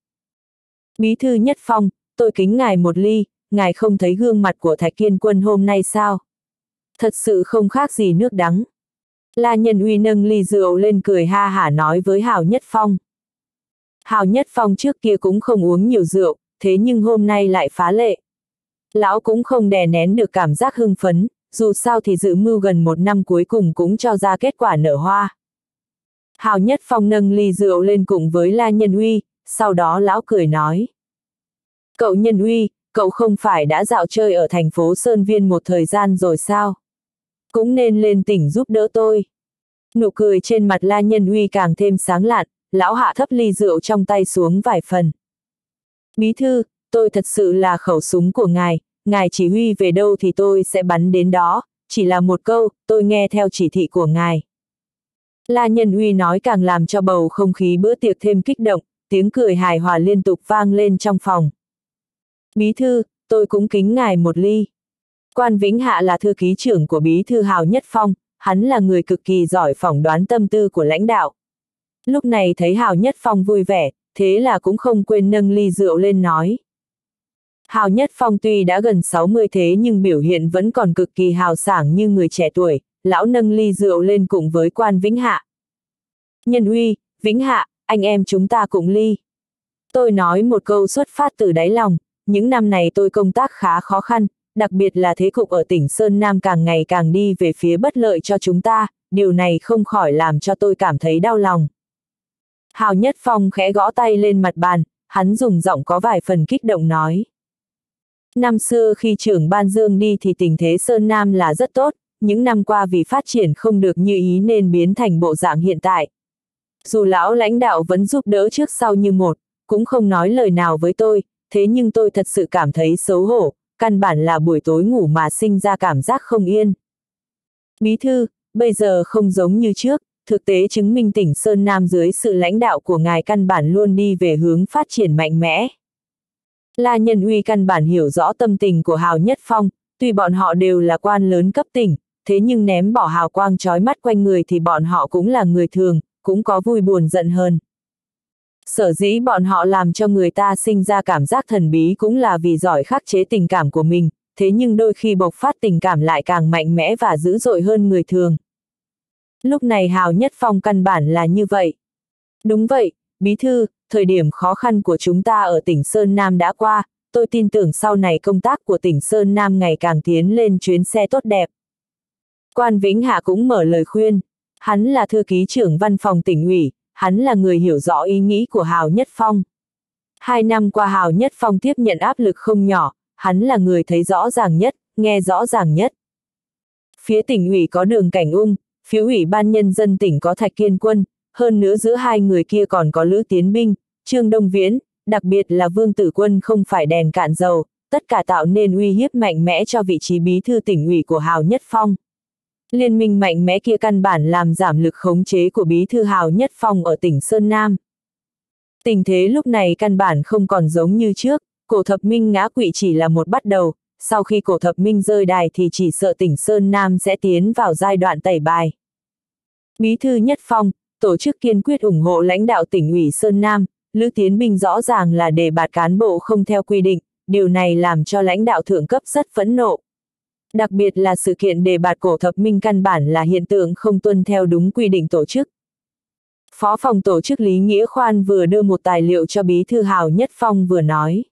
Bí thư Nhất Phong, tôi kính ngài một ly, ngài không thấy gương mặt của Thạch Kiên Quân hôm nay sao? Thật sự không khác gì nước đắng. La Nhân Uy nâng ly rượu lên cười ha hả nói với Hào Nhất Phong. Hào Nhất Phong trước kia cũng không uống nhiều rượu, thế nhưng hôm nay lại phá lệ. Lão cũng không đè nén được cảm giác hưng phấn, dù sao thì dự mưu gần một năm cuối cùng cũng cho ra kết quả nở hoa. Hào Nhất Phong nâng ly rượu lên cùng với La Nhân Uy, sau đó lão cười nói. Cậu Nhân Uy, cậu không phải đã dạo chơi ở thành phố Sơn Viên một thời gian rồi sao? Cũng nên lên tỉnh giúp đỡ tôi. Nụ cười trên mặt La Nhân Uy càng thêm sáng lạn, lão hạ thấp ly rượu trong tay xuống vài phần. Bí thư, tôi thật sự là khẩu súng của ngài, ngài chỉ huy về đâu thì tôi sẽ bắn đến đó, chỉ là một câu, tôi nghe theo chỉ thị của ngài. La Nhân Uy nói càng làm cho bầu không khí bữa tiệc thêm kích động, tiếng cười hài hòa liên tục vang lên trong phòng. Bí thư, tôi cũng kính ngài một ly. Quan Vĩnh Hạ là thư ký trưởng của bí thư Hào Nhất Phong, hắn là người cực kỳ giỏi phỏng đoán tâm tư của lãnh đạo. Lúc này thấy Hào Nhất Phong vui vẻ, thế là cũng không quên nâng ly rượu lên nói. Hào Nhất Phong tuy đã gần sáu mươi thế nhưng biểu hiện vẫn còn cực kỳ hào sảng như người trẻ tuổi, lão nâng ly rượu lên cùng với Quan Vĩnh Hạ. Nhân Uy, Vĩnh Hạ, anh em chúng ta cùng ly. Tôi nói một câu xuất phát từ đáy lòng, những năm này tôi công tác khá khó khăn, đặc biệt là thế cục ở tỉnh Sơn Nam càng ngày càng đi về phía bất lợi cho chúng ta, điều này không khỏi làm cho tôi cảm thấy đau lòng. Hào Nhất Phong khẽ gõ tay lên mặt bàn, hắn dùng giọng có vài phần kích động nói. Năm xưa khi trưởng ban Dương đi thì tình thế Sơn Nam là rất tốt, những năm qua vì phát triển không được như ý nên biến thành bộ dạng hiện tại. Dù lão lãnh đạo vẫn giúp đỡ trước sau như một, cũng không nói lời nào với tôi, thế nhưng tôi thật sự cảm thấy xấu hổ, căn bản là buổi tối ngủ mà sinh ra cảm giác không yên. Bí thư, bây giờ không giống như trước, thực tế chứng minh tỉnh Sơn Nam dưới sự lãnh đạo của ngài căn bản luôn đi về hướng phát triển mạnh mẽ. La Nhân Uy căn bản hiểu rõ tâm tình của Hào Nhất Phong, tuy bọn họ đều là quan lớn cấp tỉnh, thế nhưng ném bỏ hào quang chói mắt quanh người thì bọn họ cũng là người thường, cũng có vui buồn giận hờn. Sở dĩ bọn họ làm cho người ta sinh ra cảm giác thần bí cũng là vì giỏi khắc chế tình cảm của mình, thế nhưng đôi khi bộc phát tình cảm lại càng mạnh mẽ và dữ dội hơn người thường. Lúc này Hào Nhất Phong căn bản là như vậy. Đúng vậy, bí thư, thời điểm khó khăn của chúng ta ở tỉnh Sơn Nam đã qua, tôi tin tưởng sau này công tác của tỉnh Sơn Nam ngày càng tiến lên chuyến xe tốt đẹp. Quan Vĩnh Hạ cũng mở lời khuyên, hắn là thư ký trưởng văn phòng tỉnh ủy, hắn là người hiểu rõ ý nghĩ của Hào Nhất Phong. Hai năm qua Hào Nhất Phong tiếp nhận áp lực không nhỏ, hắn là người thấy rõ ràng nhất, nghe rõ ràng nhất. Phía tỉnh ủy có Đường Cảnh Ung, phía ủy ban nhân dân tỉnh có Thạch Kiên Quân, hơn nữa giữa hai người kia còn có Lữ Tiến Binh, Trương Đông Viễn, đặc biệt là Vương Tử Quân không phải đèn cạn dầu, tất cả tạo nên uy hiếp mạnh mẽ cho vị trí bí thư tỉnh ủy của Hào Nhất Phong. Liên minh mạnh mẽ kia căn bản làm giảm lực khống chế của bí thư Hào Nhất Phong ở tỉnh Sơn Nam. Tình thế lúc này căn bản không còn giống như trước, Cổ Thập Minh ngã quỵ chỉ là một bắt đầu, sau khi Cổ Thập Minh rơi đài thì chỉ sợ tỉnh Sơn Nam sẽ tiến vào giai đoạn tẩy bài. Bí thư Nhất Phong, tổ chức kiên quyết ủng hộ lãnh đạo tỉnh ủy Sơn Nam, Lữ Tiến Binh rõ ràng là đề bạt cán bộ không theo quy định, điều này làm cho lãnh đạo thượng cấp rất phẫn nộ. Đặc biệt là sự kiện đề bạt Cổ Thập Minh căn bản là hiện tượng không tuân theo đúng quy định tổ chức. Phó phòng tổ chức Lý Nghĩa Khoan vừa đưa một tài liệu cho bí thư Hào Nhất Phong vừa nói.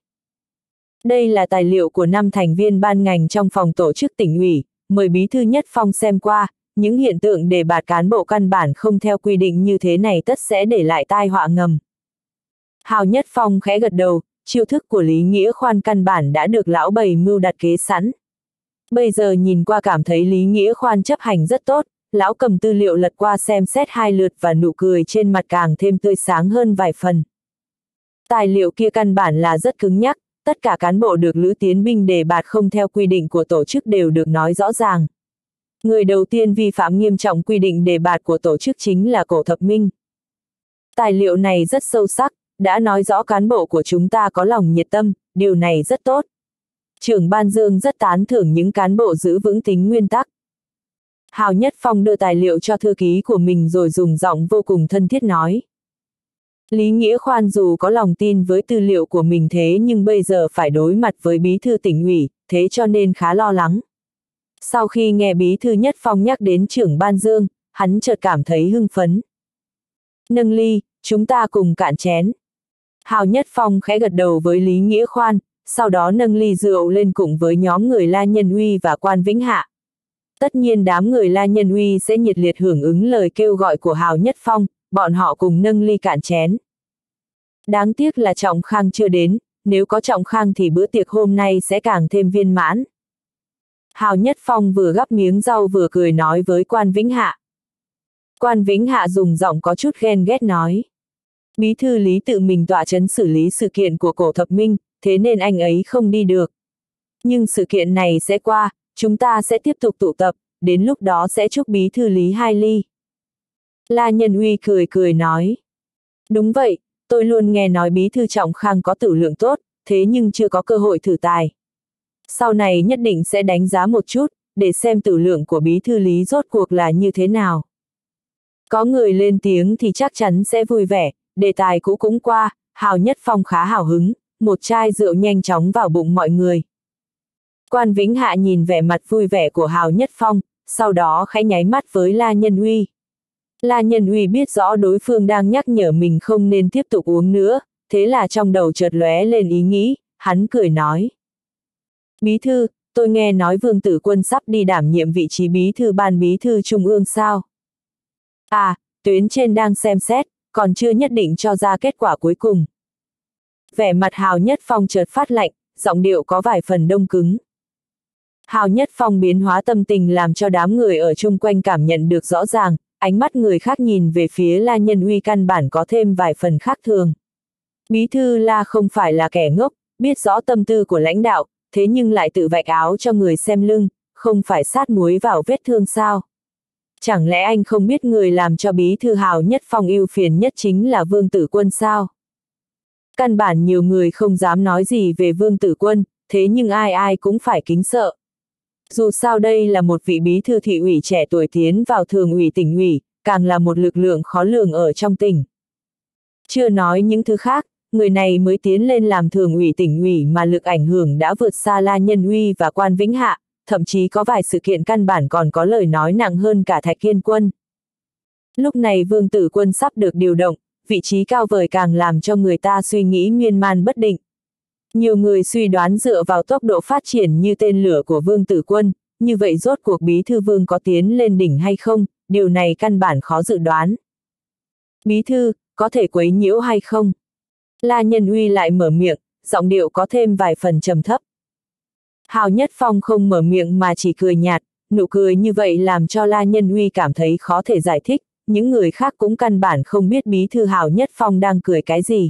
Đây là tài liệu của năm thành viên ban ngành trong phòng tổ chức tỉnh ủy, mời bí thư Nhất Phong xem qua, những hiện tượng đề bạt cán bộ căn bản không theo quy định như thế này tất sẽ để lại tai họa ngầm. Hào Nhất Phong khẽ gật đầu, chiêu thức của Lý Nghĩa Khoan căn bản đã được lão bày mưu đặt kế sẵn. Bây giờ nhìn qua cảm thấy Lý Nghĩa Khoan chấp hành rất tốt, lão cầm tư liệu lật qua xem xét hai lượt và nụ cười trên mặt càng thêm tươi sáng hơn vài phần. Tài liệu kia căn bản là rất cứng nhắc, tất cả cán bộ được Lữ Tiến Binh đề bạt không theo quy định của tổ chức đều được nói rõ ràng. Người đầu tiên vi phạm nghiêm trọng quy định đề bạt của tổ chức chính là Cổ Thập Minh. Tài liệu này rất sâu sắc, đã nói rõ cán bộ của chúng ta có lòng nhiệt tâm, điều này rất tốt. Trưởng ban Dương rất tán thưởng những cán bộ giữ vững tính nguyên tắc. Hào Nhất Phong đưa tài liệu cho thư ký của mình rồi dùng giọng vô cùng thân thiết nói. Lý Nghĩa Khoan dù có lòng tin với tư liệu của mình thế nhưng bây giờ phải đối mặt với bí thư tỉnh ủy, thế cho nên khá lo lắng. Sau khi nghe bí thư Nhất Phong nhắc đến trưởng ban Dương, hắn chợt cảm thấy hưng phấn. Nâng ly, chúng ta cùng cạn chén. Hào Nhất Phong khẽ gật đầu với Lý Nghĩa Khoan, sau đó nâng ly rượu lên cùng với nhóm người La Nhân Uy và Quan Vĩnh Hạ. Tất nhiên đám người La Nhân Uy sẽ nhiệt liệt hưởng ứng lời kêu gọi của Hào Nhất Phong, bọn họ cùng nâng ly cạn chén. Đáng tiếc là Trọng Khang chưa đến, nếu có Trọng Khang thì bữa tiệc hôm nay sẽ càng thêm viên mãn. Hào Nhất Phong vừa gắp miếng rau vừa cười nói với Quan Vĩnh Hạ. Quan Vĩnh Hạ dùng giọng có chút ghen ghét nói. Bí thư Lý tự mình tọa chấn xử lý sự kiện của Cổ Thập Minh, thế nên anh ấy không đi được. Nhưng sự kiện này sẽ qua, chúng ta sẽ tiếp tục tụ tập, đến lúc đó sẽ chúc bí thư Lý hai ly. La Nhân Uy cười cười nói. Đúng vậy, tôi luôn nghe nói bí thư Trọng Khang có tử lượng tốt, thế nhưng chưa có cơ hội thử tài. Sau này nhất định sẽ đánh giá một chút, để xem tử lượng của bí thư Lý rốt cuộc là như thế nào. Có người lên tiếng thì chắc chắn sẽ vui vẻ, đề tài cũ cũng qua, Hào Nhất Phong khá hào hứng, một chai rượu nhanh chóng vào bụng mọi người. Quan Vĩnh Hạ nhìn vẻ mặt vui vẻ của Hào Nhất Phong, sau đó khẽ nháy mắt với La Nhân Uy. La Nhân Uy biết rõ đối phương đang nhắc nhở mình không nên tiếp tục uống nữa, thế là trong đầu chợt lóe lên ý nghĩ, hắn cười nói. Bí thư, tôi nghe nói Vương Tử Quân sắp đi đảm nhiệm vị trí bí thư ban bí thư trung ương sao? À, tuyến trên đang xem xét, còn chưa nhất định cho ra kết quả cuối cùng. Vẻ mặt Hào Nhất Phong chợt phát lạnh, giọng điệu có vài phần đông cứng. Hào Nhất Phong biến hóa tâm tình làm cho đám người ở chung quanh cảm nhận được rõ ràng, ánh mắt người khác nhìn về phía La Nhân Uy căn bản có thêm vài phần khác thường. Bí thư La không phải là kẻ ngốc, biết rõ tâm tư của lãnh đạo, thế nhưng lại tự vạch áo cho người xem lưng, không phải sát muối vào vết thương sao? Chẳng lẽ anh không biết người làm cho bí thư Hào Nhất Phong ưu phiền nhất chính là Vương Tử Quân sao? Căn bản nhiều người không dám nói gì về Vương Tử Quân, thế nhưng ai ai cũng phải kính sợ. Dù sao đây là một vị bí thư thị ủy trẻ tuổi tiến vào thường ủy tỉnh ủy, càng là một lực lượng khó lường ở trong tỉnh. Chưa nói những thứ khác, người này mới tiến lên làm thường ủy tỉnh ủy mà lực ảnh hưởng đã vượt xa La Nhân Uy và Quan Vĩnh Hạ, thậm chí có vài sự kiện căn bản còn có lời nói nặng hơn cả Thạch Kiên Quân. Lúc này Vương Tử Quân sắp được điều động, vị trí cao vời càng làm cho người ta suy nghĩ miên man bất định. Nhiều người suy đoán dựa vào tốc độ phát triển như tên lửa của Vương Tử Quân, như vậy rốt cuộc bí thư Vương có tiến lên đỉnh hay không, điều này căn bản khó dự đoán. Bí thư, có thể quấy nhiễu hay không? La Nhân Uy lại mở miệng, giọng điệu có thêm vài phần trầm thấp. Hào Nhất Phong không mở miệng mà chỉ cười nhạt, nụ cười như vậy làm cho La Nhân Uy cảm thấy khó thể giải thích, những người khác cũng căn bản không biết bí thư Hào Nhất Phong đang cười cái gì.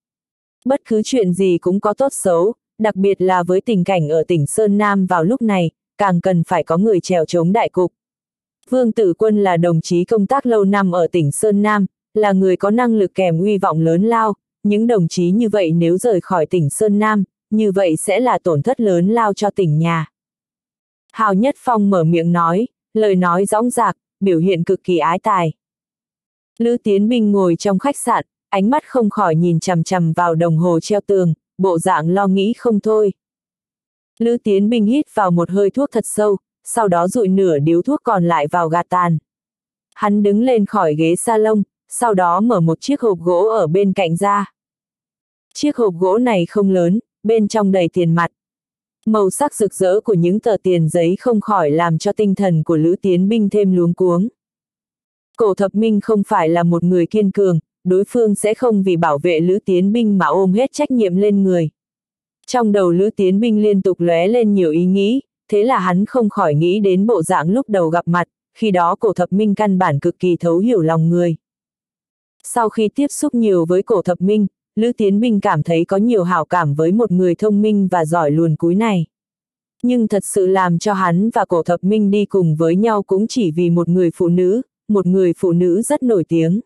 Bất cứ chuyện gì cũng có tốt xấu, đặc biệt là với tình cảnh ở tỉnh Sơn Nam vào lúc này, càng cần phải có người chèo chống đại cục. Vương Tử Quân là đồng chí công tác lâu năm ở tỉnh Sơn Nam, là người có năng lực kèm uy vọng lớn lao, những đồng chí như vậy nếu rời khỏi tỉnh Sơn Nam, như vậy sẽ là tổn thất lớn lao cho tỉnh nhà. Hào Nhất Phong mở miệng nói, lời nói dõng dạc, biểu hiện cực kỳ ái tài. Lữ Tiến Binh ngồi trong khách sạn, ánh mắt không khỏi nhìn chằm chằm vào đồng hồ treo tường, bộ dạng lo nghĩ không thôi. Lữ Tiến Binh hít vào một hơi thuốc thật sâu, sau đó dụi nửa điếu thuốc còn lại vào gạt tàn. Hắn đứng lên khỏi ghế salon, sau đó mở một chiếc hộp gỗ ở bên cạnh ra. Chiếc hộp gỗ này không lớn, bên trong đầy tiền mặt. Màu sắc rực rỡ của những tờ tiền giấy không khỏi làm cho tinh thần của Lữ Tiến Binh thêm luống cuống. Cổ Thập Minh không phải là một người kiên cường, đối phương sẽ không vì bảo vệ Lữ Tiến Binh mà ôm hết trách nhiệm lên người. Trong đầu Lữ Tiến Binh liên tục lóe lên nhiều ý nghĩ, thế là hắn không khỏi nghĩ đến bộ dạng lúc đầu gặp mặt, khi đó Cổ Thập Minh căn bản cực kỳ thấu hiểu lòng người. Sau khi tiếp xúc nhiều với Cổ Thập Minh, Lữ Tiến Binh cảm thấy có nhiều hảo cảm với một người thông minh và giỏi luồn cúi này. Nhưng thật sự làm cho hắn và Cổ Thập Minh đi cùng với nhau cũng chỉ vì một người phụ nữ, một người phụ nữ rất nổi tiếng.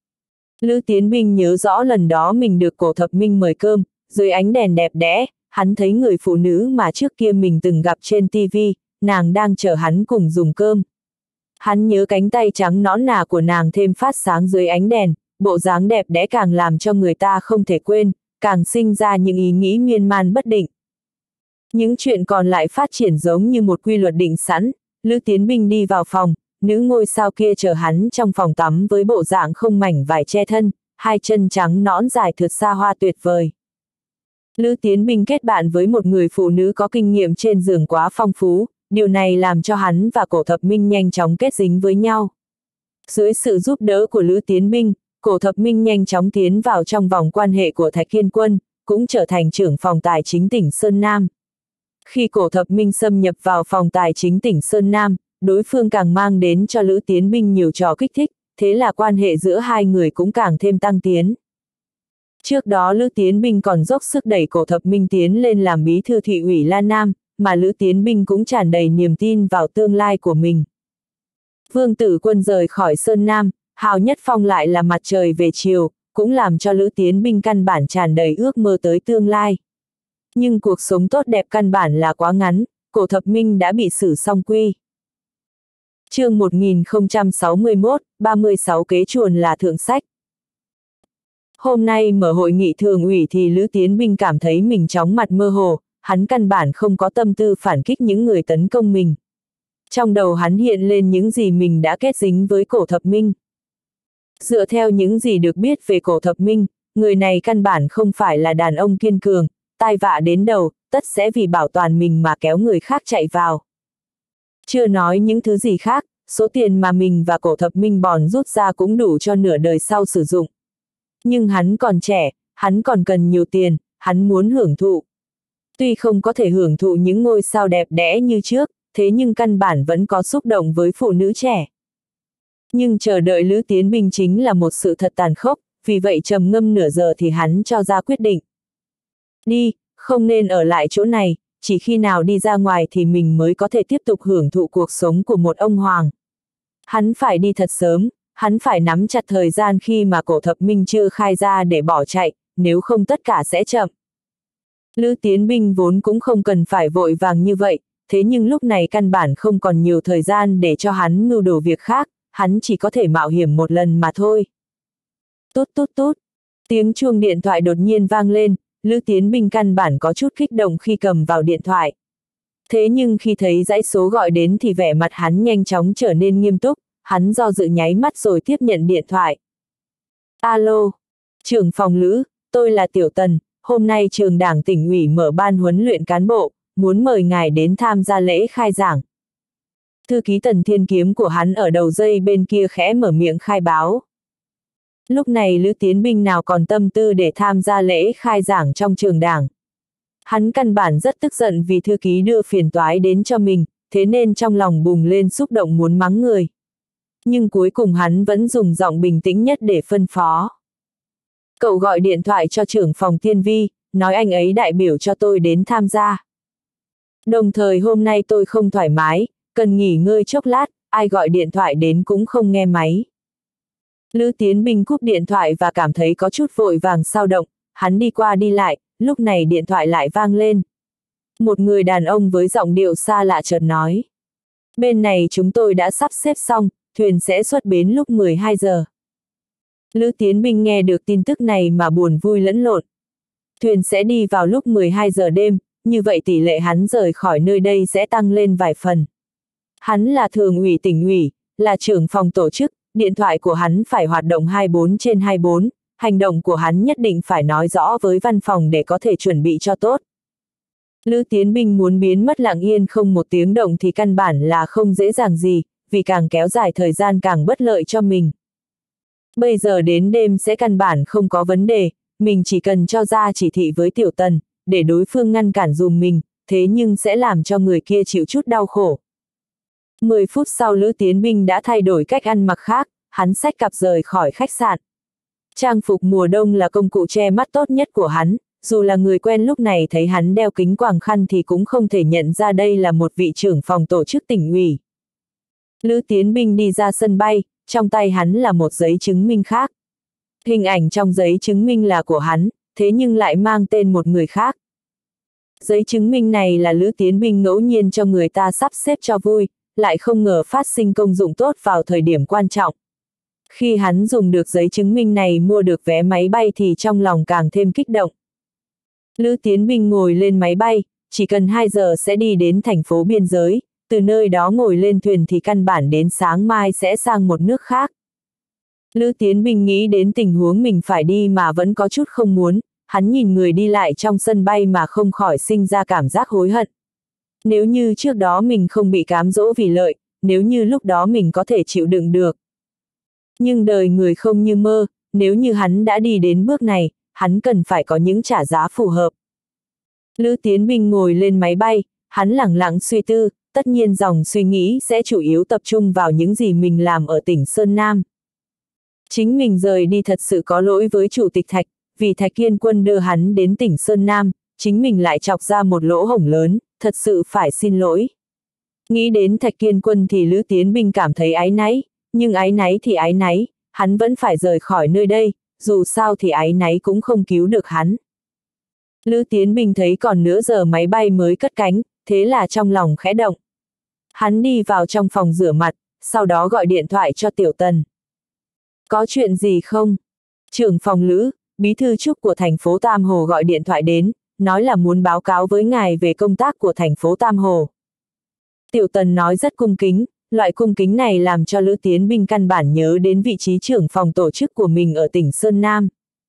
Lữ Tiến Binh nhớ rõ lần đó mình được Cổ Thập Minh mời cơm, dưới ánh đèn đẹp đẽ, hắn thấy người phụ nữ mà trước kia mình từng gặp trên ti vi, nàng đang chờ hắn cùng dùng cơm. Hắn nhớ cánh tay trắng nõn nà của nàng thêm phát sáng dưới ánh đèn, bộ dáng đẹp đẽ càng làm cho người ta không thể quên, càng sinh ra những ý nghĩ miên man bất định. Những chuyện còn lại phát triển giống như một quy luật định sẵn, Lữ Tiến Binh đi vào phòng, nữ ngôi sao kia chờ hắn trong phòng tắm với bộ dạng không mảnh vải che thân, hai chân trắng nõn dài thượt xa hoa tuyệt vời. Lữ Tiến Binh kết bạn với một người phụ nữ có kinh nghiệm trên giường quá phong phú, điều này làm cho hắn và Cổ Thập Minh nhanh chóng kết dính với nhau. Dưới sự giúp đỡ của Lữ Tiến Binh, Cổ Thập Minh nhanh chóng tiến vào trong vòng quan hệ của Thạch Kiên Quân, cũng trở thành trưởng phòng tài chính tỉnh Sơn Nam. Khi Cổ Thập Minh xâm nhập vào phòng tài chính tỉnh Sơn Nam, đối phương càng mang đến cho Lữ Tiến Binh nhiều trò kích thích, thế là quan hệ giữa hai người cũng càng thêm tăng tiến. Trước đó Lữ Tiến Binh còn dốc sức đẩy Cổ Thập Minh tiến lên làm bí thư thị ủy La Nam, mà Lữ Tiến Binh cũng tràn đầy niềm tin vào tương lai của mình. Vương Tử Quân rời khỏi Sơn Nam, Hào Nhất Phong lại là mặt trời về chiều, cũng làm cho Lữ Tiến Binh căn bản tràn đầy ước mơ tới tương lai. Nhưng cuộc sống tốt đẹp căn bản là quá ngắn, Cổ Thập Minh đã bị xử song quy. Chương một nghìn không trăm sáu mươi mốt, ba mươi sáu kế chuồn là thượng sách. Hôm nay mở hội nghị thường ủy thì Lữ Tiến Binh cảm thấy mình chóng mặt mơ hồ, hắn căn bản không có tâm tư phản kích những người tấn công mình. Trong đầu hắn hiện lên những gì mình đã kết dính với Cổ Thập Minh. Dựa theo những gì được biết về Cổ Thập Minh, người này căn bản không phải là đàn ông kiên cường, tai vạ đến đầu, tất sẽ vì bảo toàn mình mà kéo người khác chạy vào. Chưa nói những thứ gì khác, số tiền mà mình và Cổ Thập Minh bòn rút ra cũng đủ cho nửa đời sau sử dụng. Nhưng hắn còn trẻ, hắn còn cần nhiều tiền, hắn muốn hưởng thụ. Tuy không có thể hưởng thụ những ngôi sao đẹp đẽ như trước, thế nhưng căn bản vẫn có xúc động với phụ nữ trẻ. Nhưng chờ đợi Lữ Tiến Binh chính là một sự thật tàn khốc, vì vậy trầm ngâm nửa giờ thì hắn cho ra quyết định. Đi, không nên ở lại chỗ này, chỉ khi nào đi ra ngoài thì mình mới có thể tiếp tục hưởng thụ cuộc sống của một ông hoàng. Hắn phải đi thật sớm, hắn phải nắm chặt thời gian khi mà cổ thập minh chưa khai ra để bỏ chạy, nếu không tất cả sẽ chậm. Lữ Tiến Binh vốn cũng không cần phải vội vàng như vậy, thế nhưng lúc này căn bản không còn nhiều thời gian để cho hắn mưu đồ việc khác, hắn chỉ có thể mạo hiểm một lần mà thôi. Tút tút tút, tiếng chuông điện thoại đột nhiên vang lên, Lữ Tiến Binh căn bản có chút kích động khi cầm vào điện thoại. Thế nhưng khi thấy dãy số gọi đến thì vẻ mặt hắn nhanh chóng trở nên nghiêm túc, hắn do dự nháy mắt rồi tiếp nhận điện thoại. Alo, trưởng phòng Lữ, tôi là Tiểu Tần, hôm nay trường đảng tỉnh ủy mở ban huấn luyện cán bộ, muốn mời ngài đến tham gia lễ khai giảng. Thư ký Tần Thiên Kiếm của hắn ở đầu dây bên kia khẽ mở miệng khai báo. Lúc này Lữ Tiến Binh nào còn tâm tư để tham gia lễ khai giảng trong trường đảng. Hắn căn bản rất tức giận vì thư ký đưa phiền toái đến cho mình, thế nên trong lòng bùng lên xúc động muốn mắng người. Nhưng cuối cùng hắn vẫn dùng giọng bình tĩnh nhất để phân phó. Cậu gọi điện thoại cho trưởng phòng Tiên Vi, nói anh ấy đại biểu cho tôi đến tham gia. Đồng thời hôm nay tôi không thoải mái, cần nghỉ ngơi chốc lát, ai gọi điện thoại đến cũng không nghe máy. Lữ Tiến Binh cúp điện thoại và cảm thấy có chút vội vàng xao động, hắn đi qua đi lại, lúc này điện thoại lại vang lên. Một người đàn ông với giọng điệu xa lạ chợt nói. Bên này chúng tôi đã sắp xếp xong, thuyền sẽ xuất bến lúc mười hai giờ. Lữ Tiến Binh nghe được tin tức này mà buồn vui lẫn lộn. Thuyền sẽ đi vào lúc mười hai giờ đêm, như vậy tỷ lệ hắn rời khỏi nơi đây sẽ tăng lên vài phần. Hắn là thường ủy tỉnh ủy, là trưởng phòng tổ chức, điện thoại của hắn phải hoạt động hai mươi bốn trên hai mươi bốn, hành động của hắn nhất định phải nói rõ với văn phòng để có thể chuẩn bị cho tốt. Lữ Tiến Binh muốn biến mất lặng yên không một tiếng động thì căn bản là không dễ dàng gì, vì càng kéo dài thời gian càng bất lợi cho mình. Bây giờ đến đêm sẽ căn bản không có vấn đề, mình chỉ cần cho ra chỉ thị với Tiểu Tần, để đối phương ngăn cản dùm mình, thế nhưng sẽ làm cho người kia chịu chút đau khổ. mười phút sau Lữ Tiến Binh đã thay đổi cách ăn mặc khác, hắn xách cặp rời khỏi khách sạn. Trang phục mùa đông là công cụ che mắt tốt nhất của hắn, dù là người quen lúc này thấy hắn đeo kính quàng khăn thì cũng không thể nhận ra đây là một vị trưởng phòng tổ chức tỉnh ủy. Lữ Tiến Binh đi ra sân bay, trong tay hắn là một giấy chứng minh khác. Hình ảnh trong giấy chứng minh là của hắn, thế nhưng lại mang tên một người khác. Giấy chứng minh này là Lữ Tiến Binh ngẫu nhiên cho người ta sắp xếp cho vui, lại không ngờ phát sinh công dụng tốt vào thời điểm quan trọng. Khi hắn dùng được giấy chứng minh này mua được vé máy bay thì trong lòng càng thêm kích động. Lữ Tiến Binh ngồi lên máy bay, chỉ cần hai giờ sẽ đi đến thành phố biên giới, từ nơi đó ngồi lên thuyền thì căn bản đến sáng mai sẽ sang một nước khác. Lữ Tiến Binh nghĩ đến tình huống mình phải đi mà vẫn có chút không muốn, hắn nhìn người đi lại trong sân bay mà không khỏi sinh ra cảm giác hối hận. Nếu như trước đó mình không bị cám dỗ vì lợi, nếu như lúc đó mình có thể chịu đựng được. Nhưng đời người không như mơ, nếu như hắn đã đi đến bước này, hắn cần phải có những trả giá phù hợp. Lữ Tiến Binh ngồi lên máy bay, hắn lẳng lặng suy tư, tất nhiên dòng suy nghĩ sẽ chủ yếu tập trung vào những gì mình làm ở tỉnh Sơn Nam. Chính mình rời đi thật sự có lỗi với Chủ tịch Thạch, vì Thạch Kiên Quân đưa hắn đến tỉnh Sơn Nam, chính mình lại chọc ra một lỗ hổng lớn, thật sự phải xin lỗi. Nghĩ đến Thạch Kiên Quân thì Lữ Tiến Binh cảm thấy áy náy, nhưng áy náy thì áy náy, hắn vẫn phải rời khỏi nơi đây, dù sao thì áy náy cũng không cứu được hắn. Lữ Tiến Binh thấy còn nửa giờ máy bay mới cất cánh, thế là trong lòng khẽ động. Hắn đi vào trong phòng rửa mặt, sau đó gọi điện thoại cho Tiểu Tần. Có chuyện gì không? Trưởng phòng Lữ, bí thư Trúc của thành phố Tam Hồ gọi điện thoại đến, nói là muốn báo cáo với ngài về công tác của thành phố Tam Hồ. Tiểu Tần nói rất cung kính, loại cung kính này làm cho Lữ Tiến Binh căn bản nhớ đến vị trí trưởng phòng tổ chức của mình ở tỉnh Sơn Nam.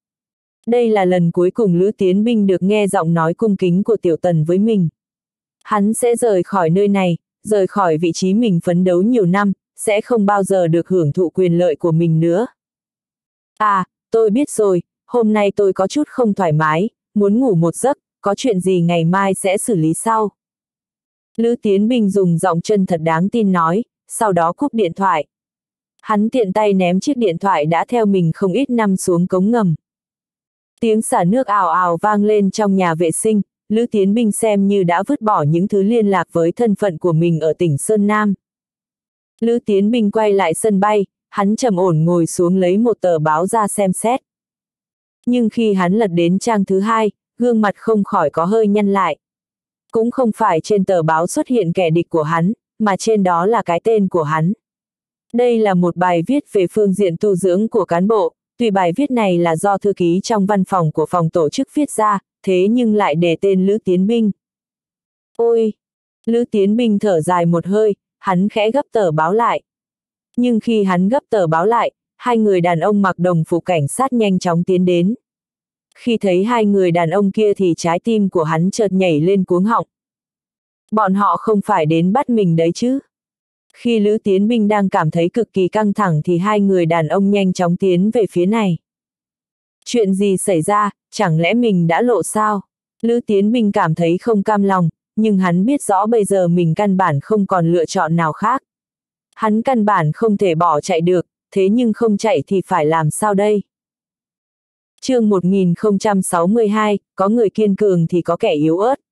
Đây là lần cuối cùng Lữ Tiến Binh được nghe giọng nói cung kính của Tiểu Tần với mình. Hắn sẽ rời khỏi nơi này, rời khỏi vị trí mình phấn đấu nhiều năm, sẽ không bao giờ được hưởng thụ quyền lợi của mình nữa. À, tôi biết rồi, hôm nay tôi có chút không thoải mái, muốn ngủ một giấc, có chuyện gì ngày mai sẽ xử lý sau. Lữ Tiến Bình dùng giọng chân thật đáng tin nói, sau đó cúp điện thoại. Hắn tiện tay ném chiếc điện thoại đã theo mình không ít năm xuống cống ngầm. Tiếng xả nước ào ào vang lên trong nhà vệ sinh, Lữ Tiến Bình xem như đã vứt bỏ những thứ liên lạc với thân phận của mình ở tỉnh Sơn Nam. Lữ Tiến Bình quay lại sân bay, hắn trầm ổn ngồi xuống lấy một tờ báo ra xem xét. Nhưng khi hắn lật đến trang thứ hai, gương mặt không khỏi có hơi nhăn lại. Cũng không phải trên tờ báo xuất hiện kẻ địch của hắn, mà trên đó là cái tên của hắn. Đây là một bài viết về phương diện tu dưỡng của cán bộ, tuy bài viết này là do thư ký trong văn phòng của phòng tổ chức viết ra, thế nhưng lại để tên Lữ Tiến Bình. Ôi! Lữ Tiến Bình thở dài một hơi, hắn khẽ gấp tờ báo lại. Nhưng khi hắn gấp tờ báo lại, hai người đàn ông mặc đồng phục cảnh sát nhanh chóng tiến đến. Khi thấy hai người đàn ông kia thì trái tim của hắn chợt nhảy lên cuống họng. Bọn họ không phải đến bắt mình đấy chứ? Khi Lữ Tiến Bình đang cảm thấy cực kỳ căng thẳng thì hai người đàn ông nhanh chóng tiến về phía này. Chuyện gì xảy ra, chẳng lẽ mình đã lộ sao? Lữ Tiến Bình cảm thấy không cam lòng, nhưng hắn biết rõ bây giờ mình căn bản không còn lựa chọn nào khác. Hắn căn bản không thể bỏ chạy được, thế nhưng không chạy thì phải làm sao đây? Chương một nghìn không trăm sáu mươi hai, có người kiên cường thì có kẻ yếu ớt.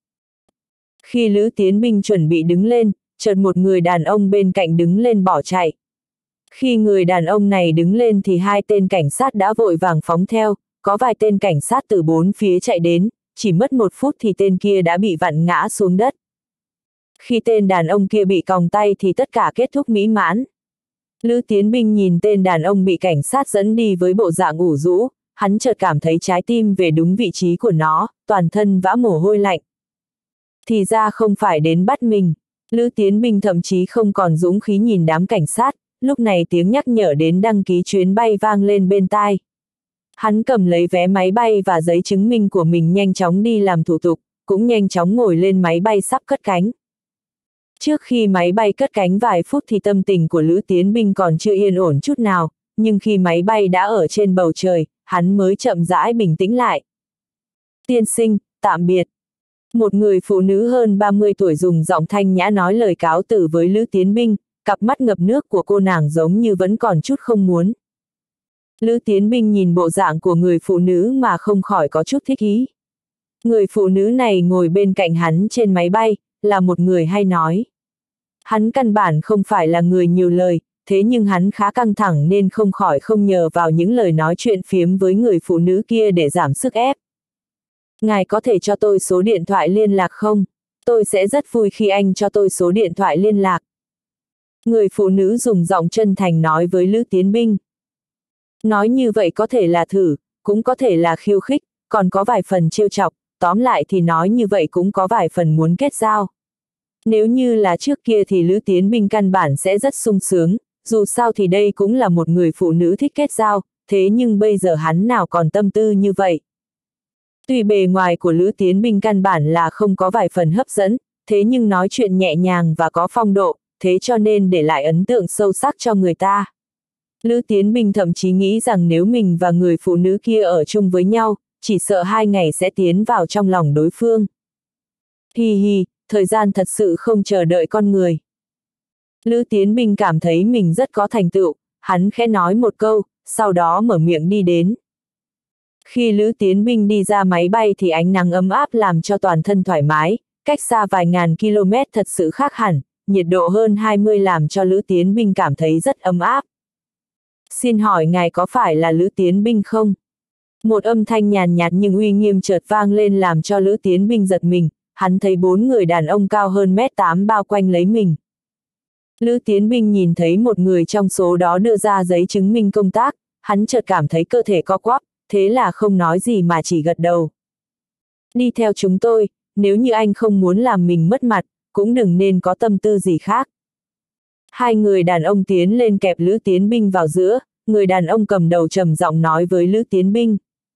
Khi Lữ Tiến Bình chuẩn bị đứng lên, chợt một người đàn ông bên cạnh đứng lên bỏ chạy. Khi người đàn ông này đứng lên thì hai tên cảnh sát đã vội vàng phóng theo, có vài tên cảnh sát từ bốn phía chạy đến, chỉ mất một phút thì tên kia đã bị vặn ngã xuống đất. Khi tên đàn ông kia bị còng tay thì tất cả kết thúc mỹ mãn. Lữ Tiến Bình nhìn tên đàn ông bị cảnh sát dẫn đi với bộ dạng ủ rũ, hắn chợt cảm thấy trái tim về đúng vị trí của nó, toàn thân vã mồ hôi lạnh. Thì ra không phải đến bắt mình. Lữ Tiến Bình thậm chí không còn dũng khí nhìn đám cảnh sát, lúc này tiếng nhắc nhở đến đăng ký chuyến bay vang lên bên tai. Hắn cầm lấy vé máy bay và giấy chứng minh của mình nhanh chóng đi làm thủ tục, cũng nhanh chóng ngồi lên máy bay sắp cất cánh. Trước khi máy bay cất cánh vài phút thì tâm tình của Lữ Tiến Bình còn chưa yên ổn chút nào, nhưng khi máy bay đã ở trên bầu trời, hắn mới chậm rãi bình tĩnh lại. Tiên sinh, tạm biệt. Một người phụ nữ hơn ba mươi tuổi dùng giọng thanh nhã nói lời cáo từ với Lữ Tiến Bình, cặp mắt ngập nước của cô nàng giống như vẫn còn chút không muốn. Lữ Tiến Bình nhìn bộ dạng của người phụ nữ mà không khỏi có chút thích ý. Người phụ nữ này ngồi bên cạnh hắn trên máy bay, là một người hay nói. Hắn căn bản không phải là người nhiều lời, thế nhưng hắn khá căng thẳng nên không khỏi không nhờ vào những lời nói chuyện phiếm với người phụ nữ kia để giảm sức ép. Ngài có thể cho tôi số điện thoại liên lạc không? Tôi sẽ rất vui khi anh cho tôi số điện thoại liên lạc. Người phụ nữ dùng giọng chân thành nói với Lữ Tiến Bình. Nói như vậy có thể là thử, cũng có thể là khiêu khích, còn có vài phần trêu chọc, tóm lại thì nói như vậy cũng có vài phần muốn kết giao. Nếu như là trước kia thì Lữ Tiến Bình căn bản sẽ rất sung sướng, dù sao thì đây cũng là một người phụ nữ thích kết giao, thế nhưng bây giờ hắn nào còn tâm tư như vậy. Tuy bề ngoài của Lữ Tiến Bình căn bản là không có vài phần hấp dẫn, thế nhưng nói chuyện nhẹ nhàng và có phong độ, thế cho nên để lại ấn tượng sâu sắc cho người ta. Lữ Tiến Bình thậm chí nghĩ rằng nếu mình và người phụ nữ kia ở chung với nhau, chỉ sợ hai ngày sẽ tiến vào trong lòng đối phương. Hi hi, thời gian thật sự không chờ đợi con người. Lữ Tiến Bình cảm thấy mình rất có thành tựu, hắn khẽ nói một câu, sau đó mở miệng đi đến. Khi Lữ Tiến Bình đi ra máy bay thì ánh nắng ấm áp làm cho toàn thân thoải mái, cách xa vài ngàn km thật sự khác hẳn, nhiệt độ hơn hai mươi làm cho Lữ Tiến Bình cảm thấy rất ấm áp. Xin hỏi ngài có phải là Lữ Tiến Bình không? Một âm thanh nhàn nhạt nhưng uy nghiêm chợt vang lên làm cho Lữ Tiến Bình giật mình, hắn thấy bốn người đàn ông cao hơn mét tám bao quanh lấy mình. Lữ Tiến Bình nhìn thấy một người trong số đó đưa ra giấy chứng minh công tác, hắn chợt cảm thấy cơ thể co quắp, thế là không nói gì mà chỉ gật đầu. Đi theo chúng tôi, nếu như anh không muốn làm mình mất mặt, cũng đừng nên có tâm tư gì khác. Hai người đàn ông tiến lên kẹp Lữ Tiến Bình vào giữa, người đàn ông cầm đầu trầm giọng nói với Lữ Tiến Bình.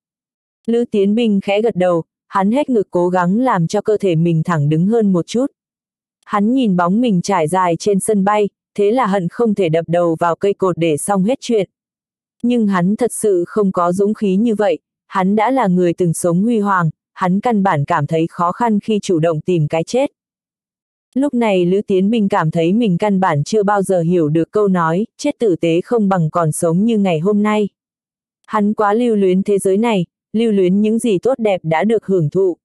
Lữ Tiến Bình khẽ gật đầu, hắn hết ngực cố gắng làm cho cơ thể mình thẳng đứng hơn một chút. Hắn nhìn bóng mình trải dài trên sân bay, thế là hận không thể đập đầu vào cây cột để xong hết chuyện. Nhưng hắn thật sự không có dũng khí như vậy, hắn đã là người từng sống huy hoàng, hắn căn bản cảm thấy khó khăn khi chủ động tìm cái chết. Lúc này Lữ Tiến Binh cảm thấy mình căn bản chưa bao giờ hiểu được câu nói, chết tử tế không bằng còn sống như ngày hôm nay. Hắn quá lưu luyến thế giới này, lưu luyến những gì tốt đẹp đã được hưởng thụ.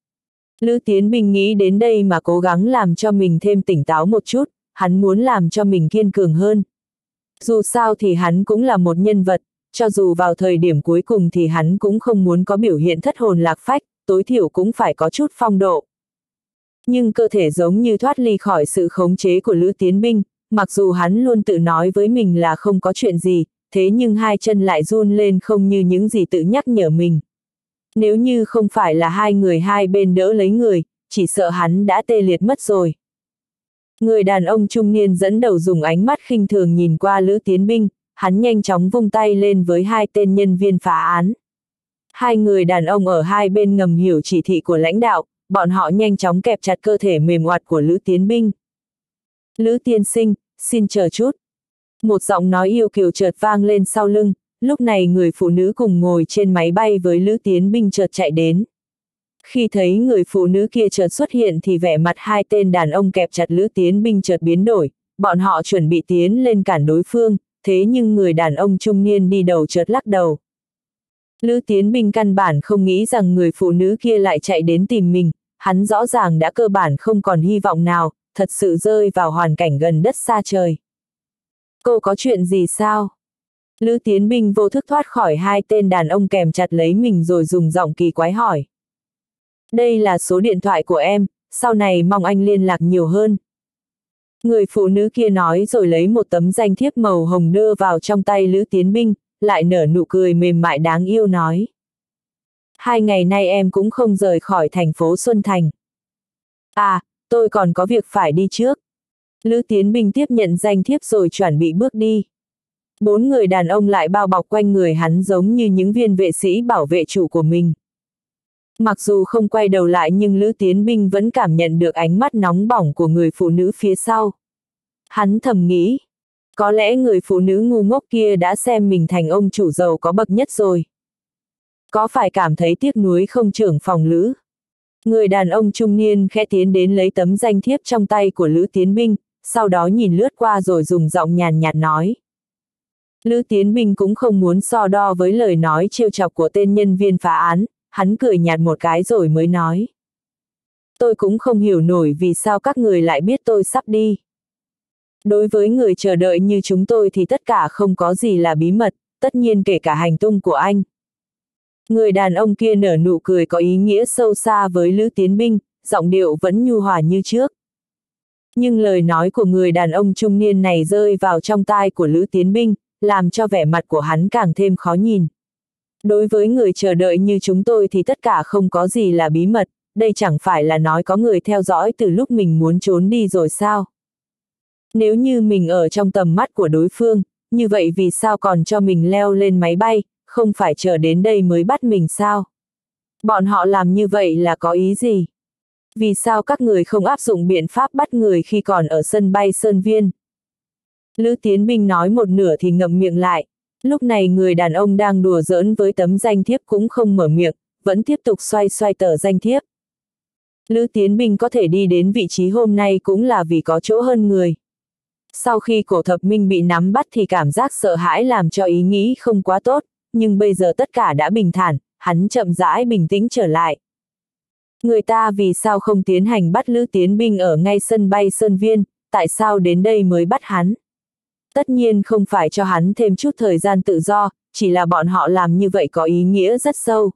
Lữ Tiến Binh nghĩ đến đây mà cố gắng làm cho mình thêm tỉnh táo một chút, hắn muốn làm cho mình kiên cường hơn. Dù sao thì hắn cũng là một nhân vật, cho dù vào thời điểm cuối cùng thì hắn cũng không muốn có biểu hiện thất hồn lạc phách, tối thiểu cũng phải có chút phong độ. Nhưng cơ thể giống như thoát ly khỏi sự khống chế của Lữ Tiến Binh, mặc dù hắn luôn tự nói với mình là không có chuyện gì, thế nhưng hai chân lại run lên không như những gì tự nhắc nhở mình. Nếu như không phải là hai người hai bên đỡ lấy người, chỉ sợ hắn đã tê liệt mất rồi. Người đàn ông trung niên dẫn đầu dùng ánh mắt khinh thường nhìn qua Lữ Tiến Binh, hắn nhanh chóng vung tay lên với hai tên nhân viên phá án. Hai người đàn ông ở hai bên ngầm hiểu chỉ thị của lãnh đạo, bọn họ nhanh chóng kẹp chặt cơ thể mềm oặt của Lữ Tiến Binh. Lữ tiên sinh, xin chờ chút. Một giọng nói yêu kiều chợt vang lên sau lưng, lúc này người phụ nữ cùng ngồi trên máy bay với Lữ Tiến Binh chợt chạy đến. Khi thấy người phụ nữ kia chợt xuất hiện thì vẻ mặt hai tên đàn ông kẹp chặt Lữ Tiến Binh chợt biến đổi, bọn họ chuẩn bị tiến lên cản đối phương, thế nhưng người đàn ông trung niên đi đầu chợt lắc đầu. Lữ Tiến Binh căn bản không nghĩ rằng người phụ nữ kia lại chạy đến tìm mình, hắn rõ ràng đã cơ bản không còn hy vọng nào, thật sự rơi vào hoàn cảnh gần đất xa trời. Cô có chuyện gì sao? Lữ Tiến Binh vô thức thoát khỏi hai tên đàn ông kèm chặt lấy mình rồi dùng giọng kỳ quái hỏi. Đây là số điện thoại của em, sau này mong anh liên lạc nhiều hơn. Người phụ nữ kia nói rồi lấy một tấm danh thiếp màu hồng đưa vào trong tay Lữ Tiến Binh, lại nở nụ cười mềm mại đáng yêu nói. Hai ngày nay em cũng không rời khỏi thành phố Xuân Thành. À, tôi còn có việc phải đi trước. Lữ Tiến Binh tiếp nhận danh thiếp rồi chuẩn bị bước đi. Bốn người đàn ông lại bao bọc quanh người hắn giống như những viên vệ sĩ bảo vệ chủ của mình. Mặc dù không quay đầu lại nhưng Lữ Tiến Binh vẫn cảm nhận được ánh mắt nóng bỏng của người phụ nữ phía sau. Hắn thầm nghĩ, có lẽ người phụ nữ ngu ngốc kia đã xem mình thành ông chủ giàu có bậc nhất rồi. Có phải cảm thấy tiếc nuối không trưởng phòng Lữ? Người đàn ông trung niên khẽ tiến đến lấy tấm danh thiếp trong tay của Lữ Tiến Binh, sau đó nhìn lướt qua rồi dùng giọng nhàn nhạt nói. Lữ Tiến Binh cũng không muốn so đo với lời nói trêu chọc của tên nhân viên phá án, hắn cười nhạt một cái rồi mới nói. Tôi cũng không hiểu nổi vì sao các người lại biết tôi sắp đi. Đối với người chờ đợi như chúng tôi thì tất cả không có gì là bí mật, tất nhiên kể cả hành tung của anh. Người đàn ông kia nở nụ cười có ý nghĩa sâu xa với Lữ Tiến Binh, giọng điệu vẫn nhu hòa như trước. Nhưng lời nói của người đàn ông trung niên này rơi vào trong tai của Lữ Tiến Binh, làm cho vẻ mặt của hắn càng thêm khó nhìn. Đối với người chờ đợi như chúng tôi thì tất cả không có gì là bí mật, đây chẳng phải là nói có người theo dõi từ lúc mình muốn trốn đi rồi sao? Nếu như mình ở trong tầm mắt của đối phương, như vậy vì sao còn cho mình leo lên máy bay, không phải chờ đến đây mới bắt mình sao? Bọn họ làm như vậy là có ý gì? Vì sao các người không áp dụng biện pháp bắt người khi còn ở sân bay Sơn Viên? Lữ Tiến Binh nói một nửa thì ngậm miệng lại. Lúc này người đàn ông đang đùa giỡn với tấm danh thiếp cũng không mở miệng, vẫn tiếp tục xoay xoay tờ danh thiếp. Lữ Tiến Binh có thể đi đến vị trí hôm nay cũng là vì có chỗ hơn người. Sau khi Cổ Thập Minh bị nắm bắt thì cảm giác sợ hãi làm cho ý nghĩ không quá tốt, nhưng bây giờ tất cả đã bình thản, hắn chậm rãi bình tĩnh trở lại. Người ta vì sao không tiến hành bắt Lữ Tiến Binh ở ngay sân bay Sơn Viên, tại sao đến đây mới bắt hắn? Tất nhiên không phải cho hắn thêm chút thời gian tự do, chỉ là bọn họ làm như vậy có ý nghĩa rất sâu.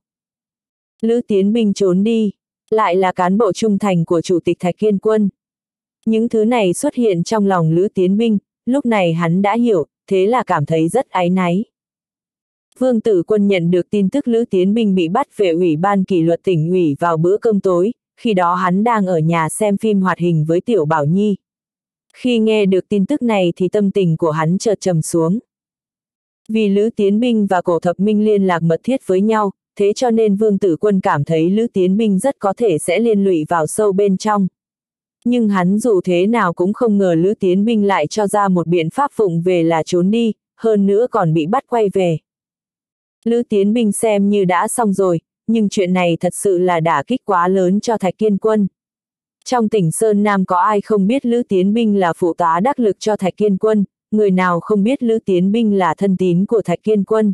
Lữ Tiến Binh trốn đi, lại là cán bộ trung thành của Chủ tịch Thạch Kiên Quân. Những thứ này xuất hiện trong lòng Lữ Tiến Binh, lúc này hắn đã hiểu, thế là cảm thấy rất áy náy. Vương Tử Quân nhận được tin tức Lữ Tiến Binh bị bắt về Ủy ban kỷ luật tỉnh ủy vào bữa cơm tối, khi đó hắn đang ở nhà xem phim hoạt hình với Tiểu Bảo Nhi. Khi nghe được tin tức này thì tâm tình của hắn chợt trầm xuống. Vì Lữ Tiến Binh và Cổ Thập Minh liên lạc mật thiết với nhau, thế cho nên Vương Tử Quân cảm thấy Lữ Tiến Binh rất có thể sẽ liên lụy vào sâu bên trong. Nhưng hắn dù thế nào cũng không ngờ Lữ Tiến Binh lại cho ra một biện pháp vụng về là trốn đi, hơn nữa còn bị bắt quay về. Lữ Tiến Binh xem như đã xong rồi, nhưng chuyện này thật sự là đả kích quá lớn cho Thạch Kiên Quân. Trong tỉnh Sơn Nam có ai không biết Lữ Tiến Binh là phụ tá đắc lực cho Thạch Kiên Quân, người nào không biết Lữ Tiến Binh là thân tín của Thạch Kiên Quân.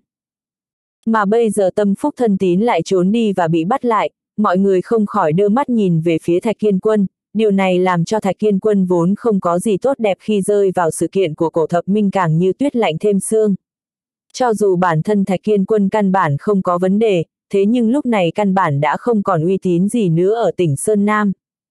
Mà bây giờ Tâm Phúc thân tín lại trốn đi và bị bắt lại, mọi người không khỏi đưa mắt nhìn về phía Thạch Kiên Quân, điều này làm cho Thạch Kiên Quân vốn không có gì tốt đẹp khi rơi vào sự kiện của Cổ Thập Minh càng như tuyết lạnh thêm sương. Cho dù bản thân Thạch Kiên Quân căn bản không có vấn đề, thế nhưng lúc này căn bản đã không còn uy tín gì nữa ở tỉnh Sơn Nam.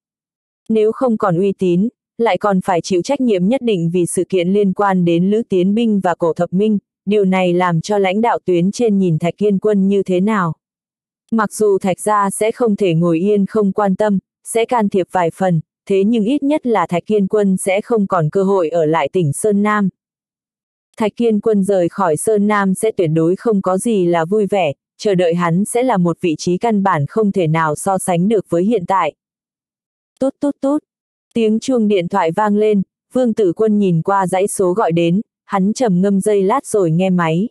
Nếu không còn uy tín, lại còn phải chịu trách nhiệm nhất định vì sự kiện liên quan đến Lữ Tiến Binh và Cổ Thập Minh, điều này làm cho lãnh đạo tuyến trên nhìn Thạch Kiên Quân như thế nào. Mặc dù Thạch gia sẽ không thể ngồi yên không quan tâm, sẽ can thiệp vài phần, thế nhưng ít nhất là Thạch Kiên Quân sẽ không còn cơ hội ở lại tỉnh Sơn Nam. Thạch Kiên Quân rời khỏi Sơn Nam sẽ tuyệt đối không có gì là vui vẻ, chờ đợi hắn sẽ là một vị trí căn bản không thể nào so sánh được với hiện tại. Tút tút tút, tiếng chuông điện thoại vang lên, Vương Tử Quân nhìn qua dãy số gọi đến, hắn trầm ngâm giây lát rồi nghe máy.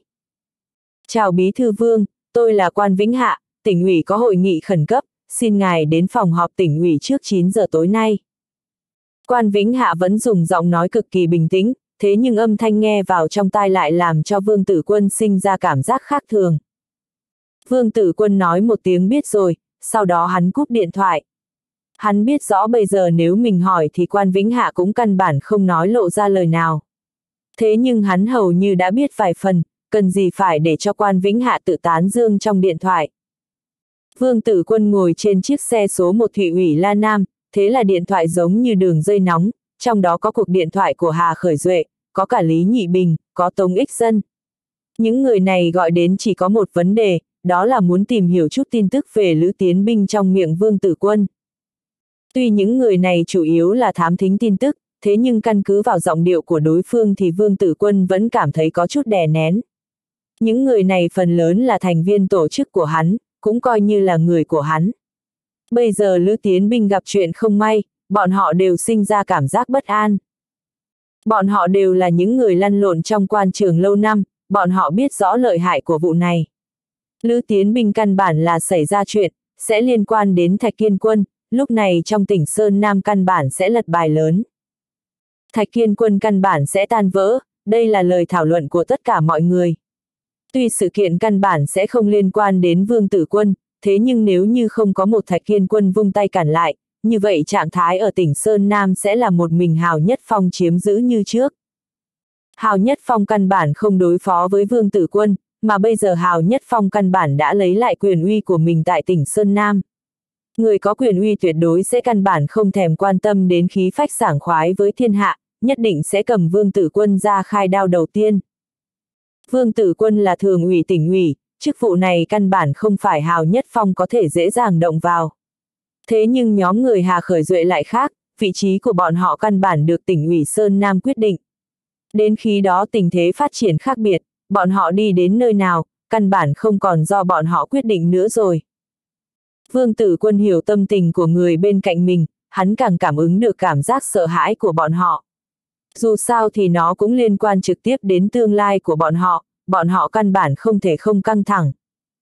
Chào Bí thư Vương, tôi là Quan Vĩnh Hạ, tỉnh ủy có hội nghị khẩn cấp, xin ngài đến phòng họp tỉnh ủy trước chín giờ tối nay. Quan Vĩnh Hạ vẫn dùng giọng nói cực kỳ bình tĩnh, thế nhưng âm thanh nghe vào trong tai lại làm cho Vương Tử Quân sinh ra cảm giác khác thường. Vương Tử Quân nói một tiếng biết rồi, sau đó hắn cúp điện thoại. Hắn biết rõ bây giờ nếu mình hỏi thì Quan Vĩnh Hạ cũng căn bản không nói lộ ra lời nào. Thế nhưng hắn hầu như đã biết vài phần, cần gì phải để cho Quan Vĩnh Hạ tự tán dương trong điện thoại. Vương Tử Quân ngồi trên chiếc xe số một Thụy ủy La Nam, thế là điện thoại giống như đường dây nóng, trong đó có cuộc điện thoại của Hà Khởi Duệ, có cả Lý Nhị Bình, có Tống Ích Dân. Những người này gọi đến chỉ có một vấn đề, đó là muốn tìm hiểu chút tin tức về Lữ Tiến Binh trong miệng Vương Tử Quân. Tuy những người này chủ yếu là thám thính tin tức, thế nhưng căn cứ vào giọng điệu của đối phương thì Vương Tử Quân vẫn cảm thấy có chút đè nén. Những người này phần lớn là thành viên tổ chức của hắn, cũng coi như là người của hắn. Bây giờ Lữ Tiến Binh gặp chuyện không may, bọn họ đều sinh ra cảm giác bất an. Bọn họ đều là những người lăn lộn trong quan trường lâu năm, bọn họ biết rõ lợi hại của vụ này. Lữ Tiến Binh căn bản là xảy ra chuyện, sẽ liên quan đến Thạch Kiên Quân, lúc này trong tỉnh Sơn Nam căn bản sẽ lật bài lớn. Thạch Kiên Quân căn bản sẽ tan vỡ, đây là lời thảo luận của tất cả mọi người. Tuy sự kiện căn bản sẽ không liên quan đến Vương Tử Quân, thế nhưng nếu như không có một Thạch Kiên Quân vung tay cản lại, như vậy trạng thái ở tỉnh Sơn Nam sẽ là một mình Hào Nhất Phong chiếm giữ như trước. Hào Nhất Phong căn bản không đối phó với Vương Tử Quân, mà bây giờ Hào Nhất Phong căn bản đã lấy lại quyền uy của mình tại tỉnh Sơn Nam. Người có quyền uy tuyệt đối sẽ căn bản không thèm quan tâm đến khí phách sảng khoái với thiên hạ, nhất định sẽ cầm Vương Tử Quân ra khai đao đầu tiên. Vương Tử Quân là thường ủy tỉnh ủy, chức vụ này căn bản không phải Hào Nhất Phong có thể dễ dàng động vào. Thế nhưng nhóm người Hà Khởi Duệ lại khác, vị trí của bọn họ căn bản được tỉnh ủy Sơn Nam quyết định. Đến khi đó tình thế phát triển khác biệt, bọn họ đi đến nơi nào, căn bản không còn do bọn họ quyết định nữa rồi. Vương Tử Quân hiểu tâm tình của người bên cạnh mình, hắn càng cảm ứng được cảm giác sợ hãi của bọn họ. Dù sao thì nó cũng liên quan trực tiếp đến tương lai của bọn họ, bọn họ căn bản không thể không căng thẳng.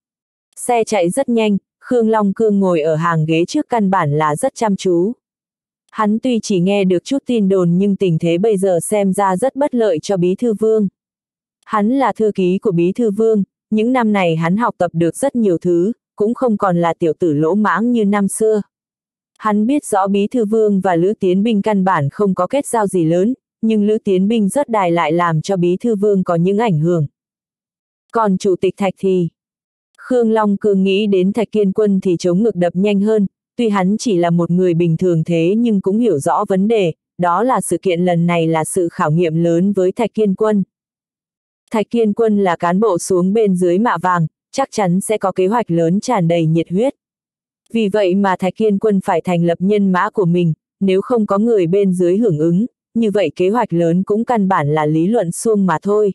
Xe chạy rất nhanh, Khương Long Cương ngồi ở hàng ghế trước căn bản là rất chăm chú. Hắn tuy chỉ nghe được chút tin đồn nhưng tình thế bây giờ xem ra rất bất lợi cho Bí Thư Vương. Hắn là thư ký của Bí Thư Vương, những năm này hắn học tập được rất nhiều thứ, cũng không còn là tiểu tử lỗ mãng như năm xưa. Hắn biết rõ Bí Thư Vương và Lữ Tiến Binh căn bản không có kết giao gì lớn, nhưng Lữ Tiến Binh rất đài lại làm cho Bí Thư Vương có những ảnh hưởng. Còn Chủ tịch Thạch thì... Khương Long Cương nghĩ đến Thạch Kiên Quân thì chống ngực đập nhanh hơn, tuy hắn chỉ là một người bình thường thế nhưng cũng hiểu rõ vấn đề, đó là sự kiện lần này là sự khảo nghiệm lớn với Thạch Kiên Quân. Thạch Kiên Quân là cán bộ xuống bên dưới mạ vàng, chắc chắn sẽ có kế hoạch lớn tràn đầy nhiệt huyết. Vì vậy mà Thạch Kiên Quân phải thành lập nhân mã của mình, nếu không có người bên dưới hưởng ứng, như vậy kế hoạch lớn cũng căn bản là lý luận suông mà thôi.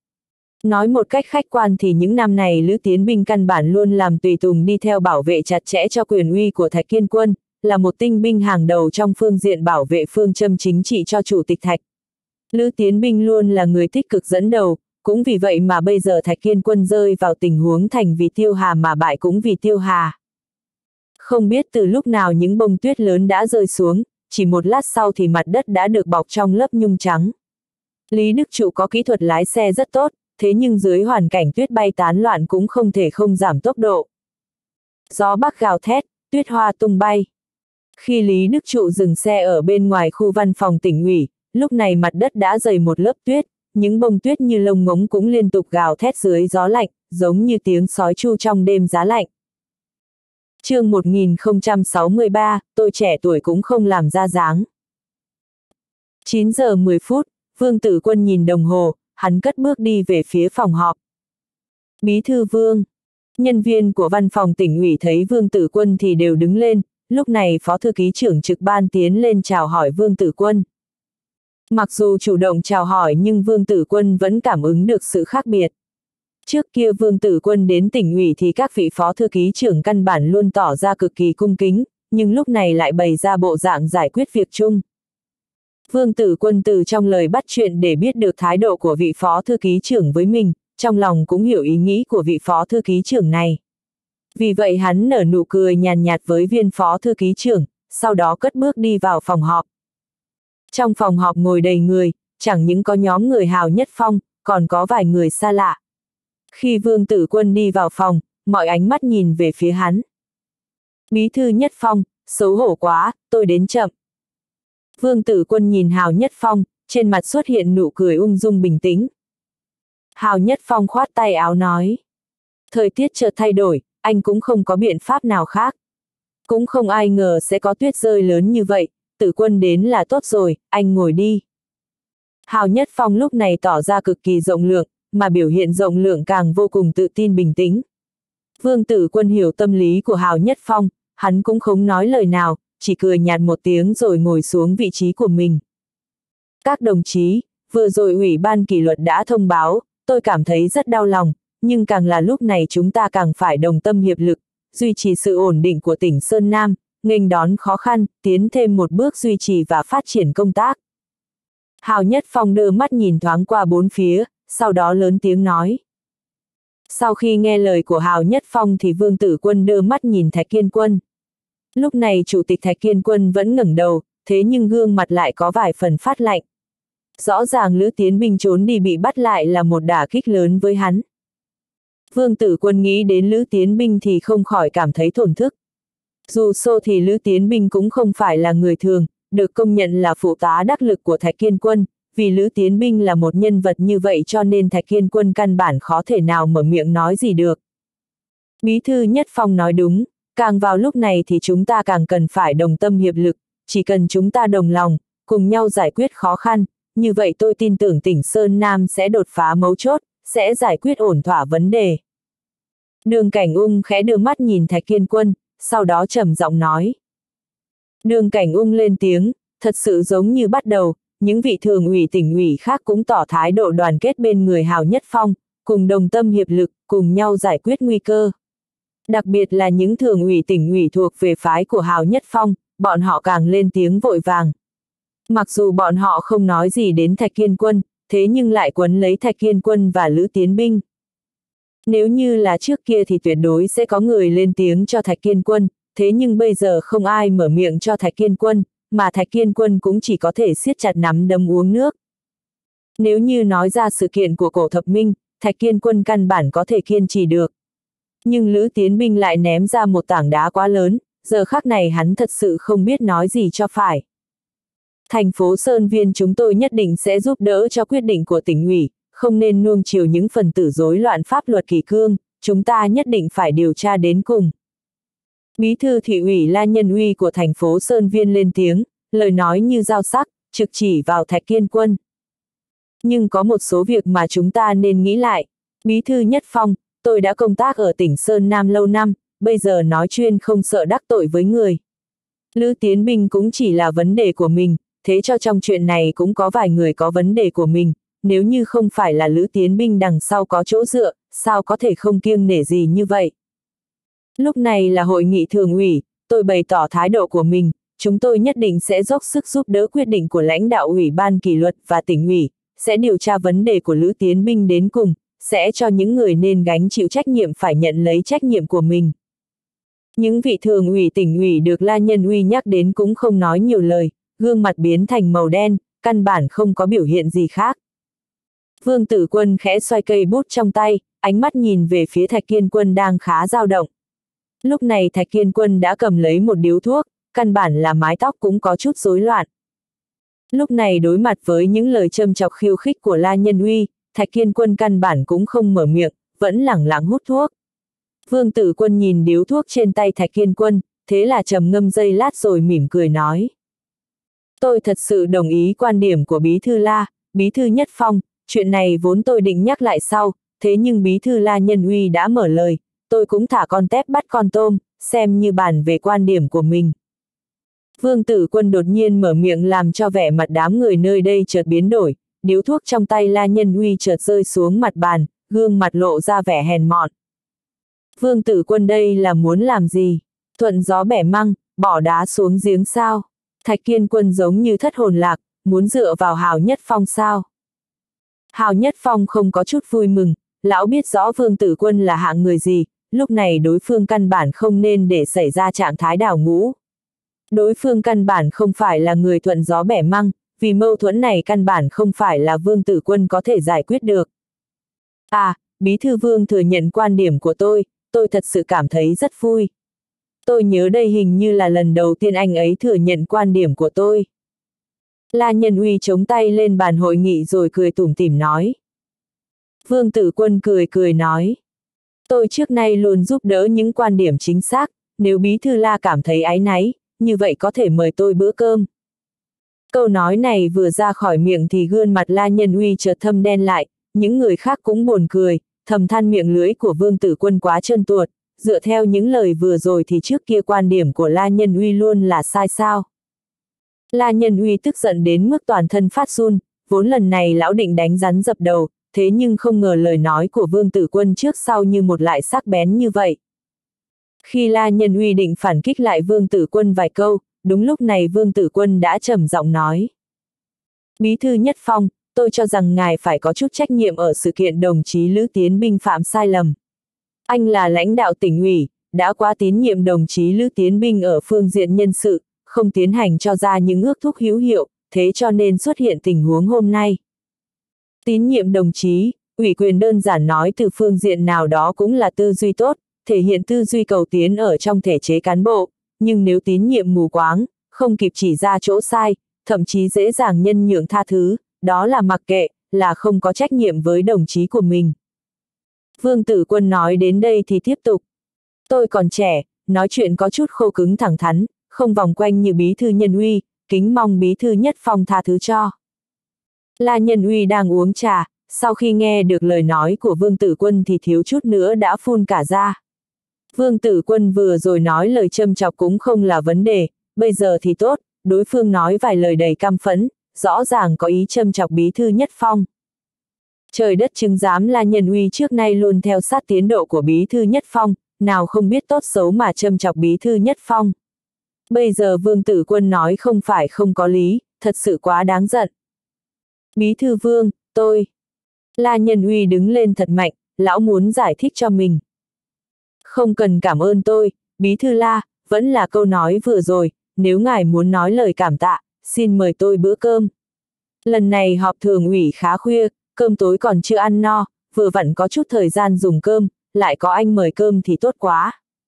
Nói một cách khách quan thì những năm này Lữ Tiến Binh căn bản luôn làm tùy tùng đi theo bảo vệ chặt chẽ cho quyền uy của Thạch Kiên Quân, là một tinh binh hàng đầu trong phương diện bảo vệ phương châm chính trị cho Chủ tịch Thạch. Lữ Tiến Binh luôn là người tích cực dẫn đầu, cũng vì vậy mà bây giờ Thạch Kiên Quân rơi vào tình huống thành vì Tiêu Hà mà bại cũng vì Tiêu Hà. Không biết từ lúc nào những bông tuyết lớn đã rơi xuống, chỉ một lát sau thì mặt đất đã được bọc trong lớp nhung trắng. Lý Đức Trụ có kỹ thuật lái xe rất tốt, thế nhưng dưới hoàn cảnh tuyết bay tán loạn cũng không thể không giảm tốc độ. Gió bắc gào thét, tuyết hoa tung bay. Khi Lý Đức Trụ dừng xe ở bên ngoài khu văn phòng tỉnh ủy, lúc này mặt đất đã dày một lớp tuyết, những bông tuyết như lông ngỗng cũng liên tục gào thét dưới gió lạnh, giống như tiếng sói tru trong đêm giá lạnh. Chương một nghìn không trăm sáu mươi ba, tôi trẻ tuổi cũng không làm ra dáng. chín giờ mười phút, Vương Tử Quân nhìn đồng hồ, hắn cất bước đi về phía phòng họp. Bí thư Vương. Nhân viên của văn phòng tỉnh ủy thấy Vương Tử Quân thì đều đứng lên, lúc này Phó Thư ký trưởng trực ban tiến lên chào hỏi Vương Tử Quân. Mặc dù chủ động chào hỏi nhưng Vương Tử Quân vẫn cảm ứng được sự khác biệt. Trước kia Vương Tử Quân đến tỉnh ủy thì các vị Phó Thư ký trưởng căn bản luôn tỏ ra cực kỳ cung kính, nhưng lúc này lại bày ra bộ dạng giải quyết việc chung. Vương Tử Quân từ trong lời bắt chuyện để biết được thái độ của vị Phó Thư ký trưởng với mình, trong lòng cũng hiểu ý nghĩ của vị Phó Thư ký trưởng này. Vì vậy hắn nở nụ cười nhàn nhạt với viên Phó Thư ký trưởng, sau đó cất bước đi vào phòng họp. Trong phòng họp ngồi đầy người, chẳng những có nhóm người Hào Nhất Phong, còn có vài người xa lạ. Khi Vương Tử Quân đi vào phòng, mọi ánh mắt nhìn về phía hắn. Bí thư Nhất Phong, xấu hổ quá, tôi đến chậm. Vương Tử Quân nhìn Hào Nhất Phong, trên mặt xuất hiện nụ cười ung dung bình tĩnh. Hào Nhất Phong khoát tay áo nói. Thời tiết chợt thay đổi, anh cũng không có biện pháp nào khác. Cũng không ai ngờ sẽ có tuyết rơi lớn như vậy, Tử Quân đến là tốt rồi, anh ngồi đi. Hào Nhất Phong lúc này tỏ ra cực kỳ rộng lượng, mà biểu hiện rộng lượng càng vô cùng tự tin bình tĩnh. Vương Tử Quân hiểu tâm lý của Hào Nhất Phong, hắn cũng không nói lời nào, chỉ cười nhạt một tiếng rồi ngồi xuống vị trí của mình. Các đồng chí, vừa rồi Ủy ban kỷ luật đã thông báo, tôi cảm thấy rất đau lòng, nhưng càng là lúc này chúng ta càng phải đồng tâm hiệp lực, duy trì sự ổn định của tỉnh Sơn Nam, nghênh đón khó khăn, tiến thêm một bước duy trì và phát triển công tác. Hào Nhất Phong đưa mắt nhìn thoáng qua bốn phía, sau đó lớn tiếng nói. Sau khi nghe lời của Hào Nhất Phong thì Vương Tử Quân đưa mắt nhìn Thạch Kiên Quân. Lúc này Chủ tịch Thạch Kiên Quân vẫn ngẩng đầu, thế nhưng gương mặt lại có vài phần phát lạnh. Rõ ràng Lữ Tiến Binh trốn đi bị bắt lại là một đả kích lớn với hắn. Vương Tử Quân nghĩ đến Lữ Tiến Binh thì không khỏi cảm thấy thổn thức. Dù sao thì Lữ Tiến Binh cũng không phải là người thường, được công nhận là phụ tá đắc lực của Thạch Kiên Quân, vì Lữ Tiến Binh là một nhân vật như vậy cho nên Thạch Kiên Quân căn bản khó thể nào mở miệng nói gì được. Bí thư Nhất Phong nói đúng, càng vào lúc này thì chúng ta càng cần phải đồng tâm hiệp lực, chỉ cần chúng ta đồng lòng, cùng nhau giải quyết khó khăn, như vậy tôi tin tưởng tỉnh Sơn Nam sẽ đột phá mấu chốt, sẽ giải quyết ổn thỏa vấn đề. Đường Cảnh Ung khẽ đưa mắt nhìn Thạch Kiên Quân, sau đó trầm giọng nói. Đường Cảnh Ung lên tiếng, thật sự giống như bắt đầu, những vị thường ủy tỉnh ủy khác cũng tỏ thái độ đoàn kết bên người Hào Nhất Phong, cùng đồng tâm hiệp lực, cùng nhau giải quyết nguy cơ. Đặc biệt là những thường ủy tỉnh ủy thuộc về phái của Hào Nhất Phong, bọn họ càng lên tiếng vội vàng. Mặc dù bọn họ không nói gì đến Thạch Kiên Quân, thế nhưng lại quấn lấy Thạch Kiên Quân và Lữ Tiến Binh. Nếu như là trước kia thì tuyệt đối sẽ có người lên tiếng cho Thạch Kiên Quân, thế nhưng bây giờ không ai mở miệng cho Thạch Kiên Quân, mà Thạch Kiên Quân cũng chỉ có thể siết chặt nắm đấm uống nước. Nếu như nói ra sự kiện của Cổ Thập Minh, Thạch Kiên Quân căn bản có thể kiên trì được. Nhưng Lữ Tiến Binh lại ném ra một tảng đá quá lớn, giờ khắc này hắn thật sự không biết nói gì cho phải. Thành phố Sơn Viên chúng tôi nhất định sẽ giúp đỡ cho quyết định của tỉnh ủy, không nên nuông chiều những phần tử rối loạn pháp luật kỷ cương, chúng ta nhất định phải điều tra đến cùng. Bí thư thị ủy La Nhân Uy của thành phố Sơn Viên lên tiếng, lời nói như dao sắc, trực chỉ vào Thạch Kiên Quân. Nhưng có một số việc mà chúng ta nên nghĩ lại. Bí thư Nhất Phong, tôi đã công tác ở tỉnh Sơn Nam lâu năm, bây giờ nói chuyên không sợ đắc tội với người. Lữ Tiến Binh cũng chỉ là vấn đề của mình, thế cho trong chuyện này cũng có vài người có vấn đề của mình, nếu như không phải là Lữ Tiến Binh đằng sau có chỗ dựa, sao có thể không kiêng nể gì như vậy. Lúc này là hội nghị thường ủy, tôi bày tỏ thái độ của mình, chúng tôi nhất định sẽ dốc sức giúp đỡ quyết định của lãnh đạo ủy ban kỷ luật và tỉnh ủy, sẽ điều tra vấn đề của Lữ Tiến Binh đến cùng, sẽ cho những người nên gánh chịu trách nhiệm phải nhận lấy trách nhiệm của mình. Những vị thường ủy tỉnh ủy được La Nhân Uy nhắc đến cũng không nói nhiều lời, gương mặt biến thành màu đen, căn bản không có biểu hiện gì khác. Vương Tử Quân khẽ xoay cây bút trong tay, ánh mắt nhìn về phía Thạch Kiên Quân đang khá dao động. Lúc này Thạch Kiên Quân đã cầm lấy một điếu thuốc, căn bản là mái tóc cũng có chút rối loạn. Lúc này đối mặt với những lời châm chọc khiêu khích của La Nhân Uy, Thạch Kiên Quân căn bản cũng không mở miệng, vẫn lẳng lặng hút thuốc. Vương Tử Quân nhìn điếu thuốc trên tay Thạch Kiên Quân, thế là trầm ngâm giây lát rồi mỉm cười nói. Tôi thật sự đồng ý quan điểm của Bí thư La, Bí thư Nhất Phong, chuyện này vốn tôi định nhắc lại sau, thế nhưng Bí thư La Nhân Uy đã mở lời, tôi cũng thả con tép bắt con tôm, xem như bàn về quan điểm của mình. Vương Tử Quân đột nhiên mở miệng làm cho vẻ mặt đám người nơi đây chợt biến đổi, điếu thuốc trong tay La Nhân Uy chợt rơi xuống mặt bàn, gương mặt lộ ra vẻ hèn mọn. Vương Tử Quân đây là muốn làm gì? Thuận gió bẻ măng, bỏ đá xuống giếng sao? Thạch Kiên Quân giống như thất hồn lạc, muốn dựa vào Hào Nhất Phong sao? Hào Nhất Phong không có chút vui mừng, lão biết rõ Vương Tử Quân là hạng người gì, lúc này đối phương căn bản không nên để xảy ra trạng thái đảo ngũ. Đối phương căn bản không phải là người thuận gió bẻ măng, vì mâu thuẫn này căn bản không phải là Vương Tử Quân có thể giải quyết được. À, Bí thư Vương thừa nhận quan điểm của tôi, tôi thật sự cảm thấy rất vui. Tôi nhớ đây hình như là lần đầu tiên anh ấy thừa nhận quan điểm của tôi. La Nhân Uy chống tay lên bàn hội nghị rồi cười tủm tỉm nói. Vương Tử Quân cười cười nói. Tôi trước nay luôn giúp đỡ những quan điểm chính xác, nếu Bí thư La cảm thấy áy náy, như vậy có thể mời tôi bữa cơm. Câu nói này vừa ra khỏi miệng thì gương mặt La Nhân Uy chợt thâm đen lại, những người khác cũng buồn cười, thầm than miệng lưỡi của Vương Tử Quân quá trơn tuột, dựa theo những lời vừa rồi thì trước kia quan điểm của La Nhân Uy luôn là sai sao. La Nhân Uy tức giận đến mức toàn thân phát run, vốn lần này lão định đánh rắn dập đầu, thế nhưng không ngờ lời nói của Vương Tử Quân trước sau như một lại sắc bén như vậy. Khi La Nhân Uy định phản kích lại Vương Tử Quân vài câu, đúng lúc này Vương Tử Quân đã trầm giọng nói. Bí thư Nhất Phong, tôi cho rằng ngài phải có chút trách nhiệm ở sự kiện đồng chí Lữ Tiến Binh phạm sai lầm. Anh là lãnh đạo tỉnh ủy, đã quá tín nhiệm đồng chí Lữ Tiến Binh ở phương diện nhân sự, không tiến hành cho ra những ước thúc hữu hiệu, thế cho nên xuất hiện tình huống hôm nay. Tín nhiệm đồng chí, ủy quyền đơn giản nói từ phương diện nào đó cũng là tư duy tốt, thể hiện tư duy cầu tiến ở trong thể chế cán bộ, nhưng nếu tín nhiệm mù quáng, không kịp chỉ ra chỗ sai, thậm chí dễ dàng nhân nhượng tha thứ, đó là mặc kệ, là không có trách nhiệm với đồng chí của mình. Vương Tử Quân nói đến đây thì tiếp tục. Tôi còn trẻ, nói chuyện có chút khô cứng thẳng thắn, không vòng quanh như Bí thư Nhân Uy, kính mong Bí thư Nhất Phong tha thứ cho. La Nhân Uy đang uống trà, sau khi nghe được lời nói của Vương Tử Quân thì thiếu chút nữa đã phun cả ra. Vương Tử Quân vừa rồi nói lời châm chọc cũng không là vấn đề, bây giờ thì tốt, đối phương nói vài lời đầy căm phẫn, rõ ràng có ý châm chọc Bí thư Nhất Phong. Trời đất chứng giám La Nhân Uy trước nay luôn theo sát tiến độ của Bí thư Nhất Phong, nào không biết tốt xấu mà châm chọc Bí thư Nhất Phong. Bây giờ Vương Tử Quân nói không phải không có lý, thật sự quá đáng giận. Bí thư Vương, tôi. La Nhân Uy đứng lên thật mạnh, lão muốn giải thích cho mình. Không cần cảm ơn tôi, Bí thư La, vẫn là câu nói vừa rồi, nếu ngài muốn nói lời cảm tạ, xin mời tôi bữa cơm. Lần này họp thường ủy khá khuya, cơm tối còn chưa ăn no, vừa vặn có chút thời gian dùng cơm, lại có anh mời cơm thì tốt quá.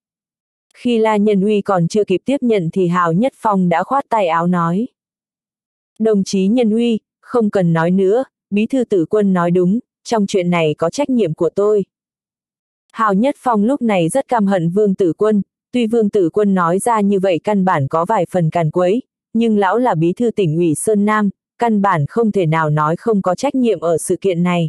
Khi La Nhân Uy còn chưa kịp tiếp nhận thì Hào Nhất Phong đã khoát tay áo nói. Đồng chí Nhân Uy, không cần nói nữa, Bí thư Tử Quân nói đúng, trong chuyện này có trách nhiệm của tôi. Hào Nhất Phong lúc này rất căm hận Vương Tử Quân, tuy Vương Tử Quân nói ra như vậy căn bản có vài phần càn quấy, nhưng lão là Bí thư tỉnh ủy Sơn Nam, căn bản không thể nào nói không có trách nhiệm ở sự kiện này.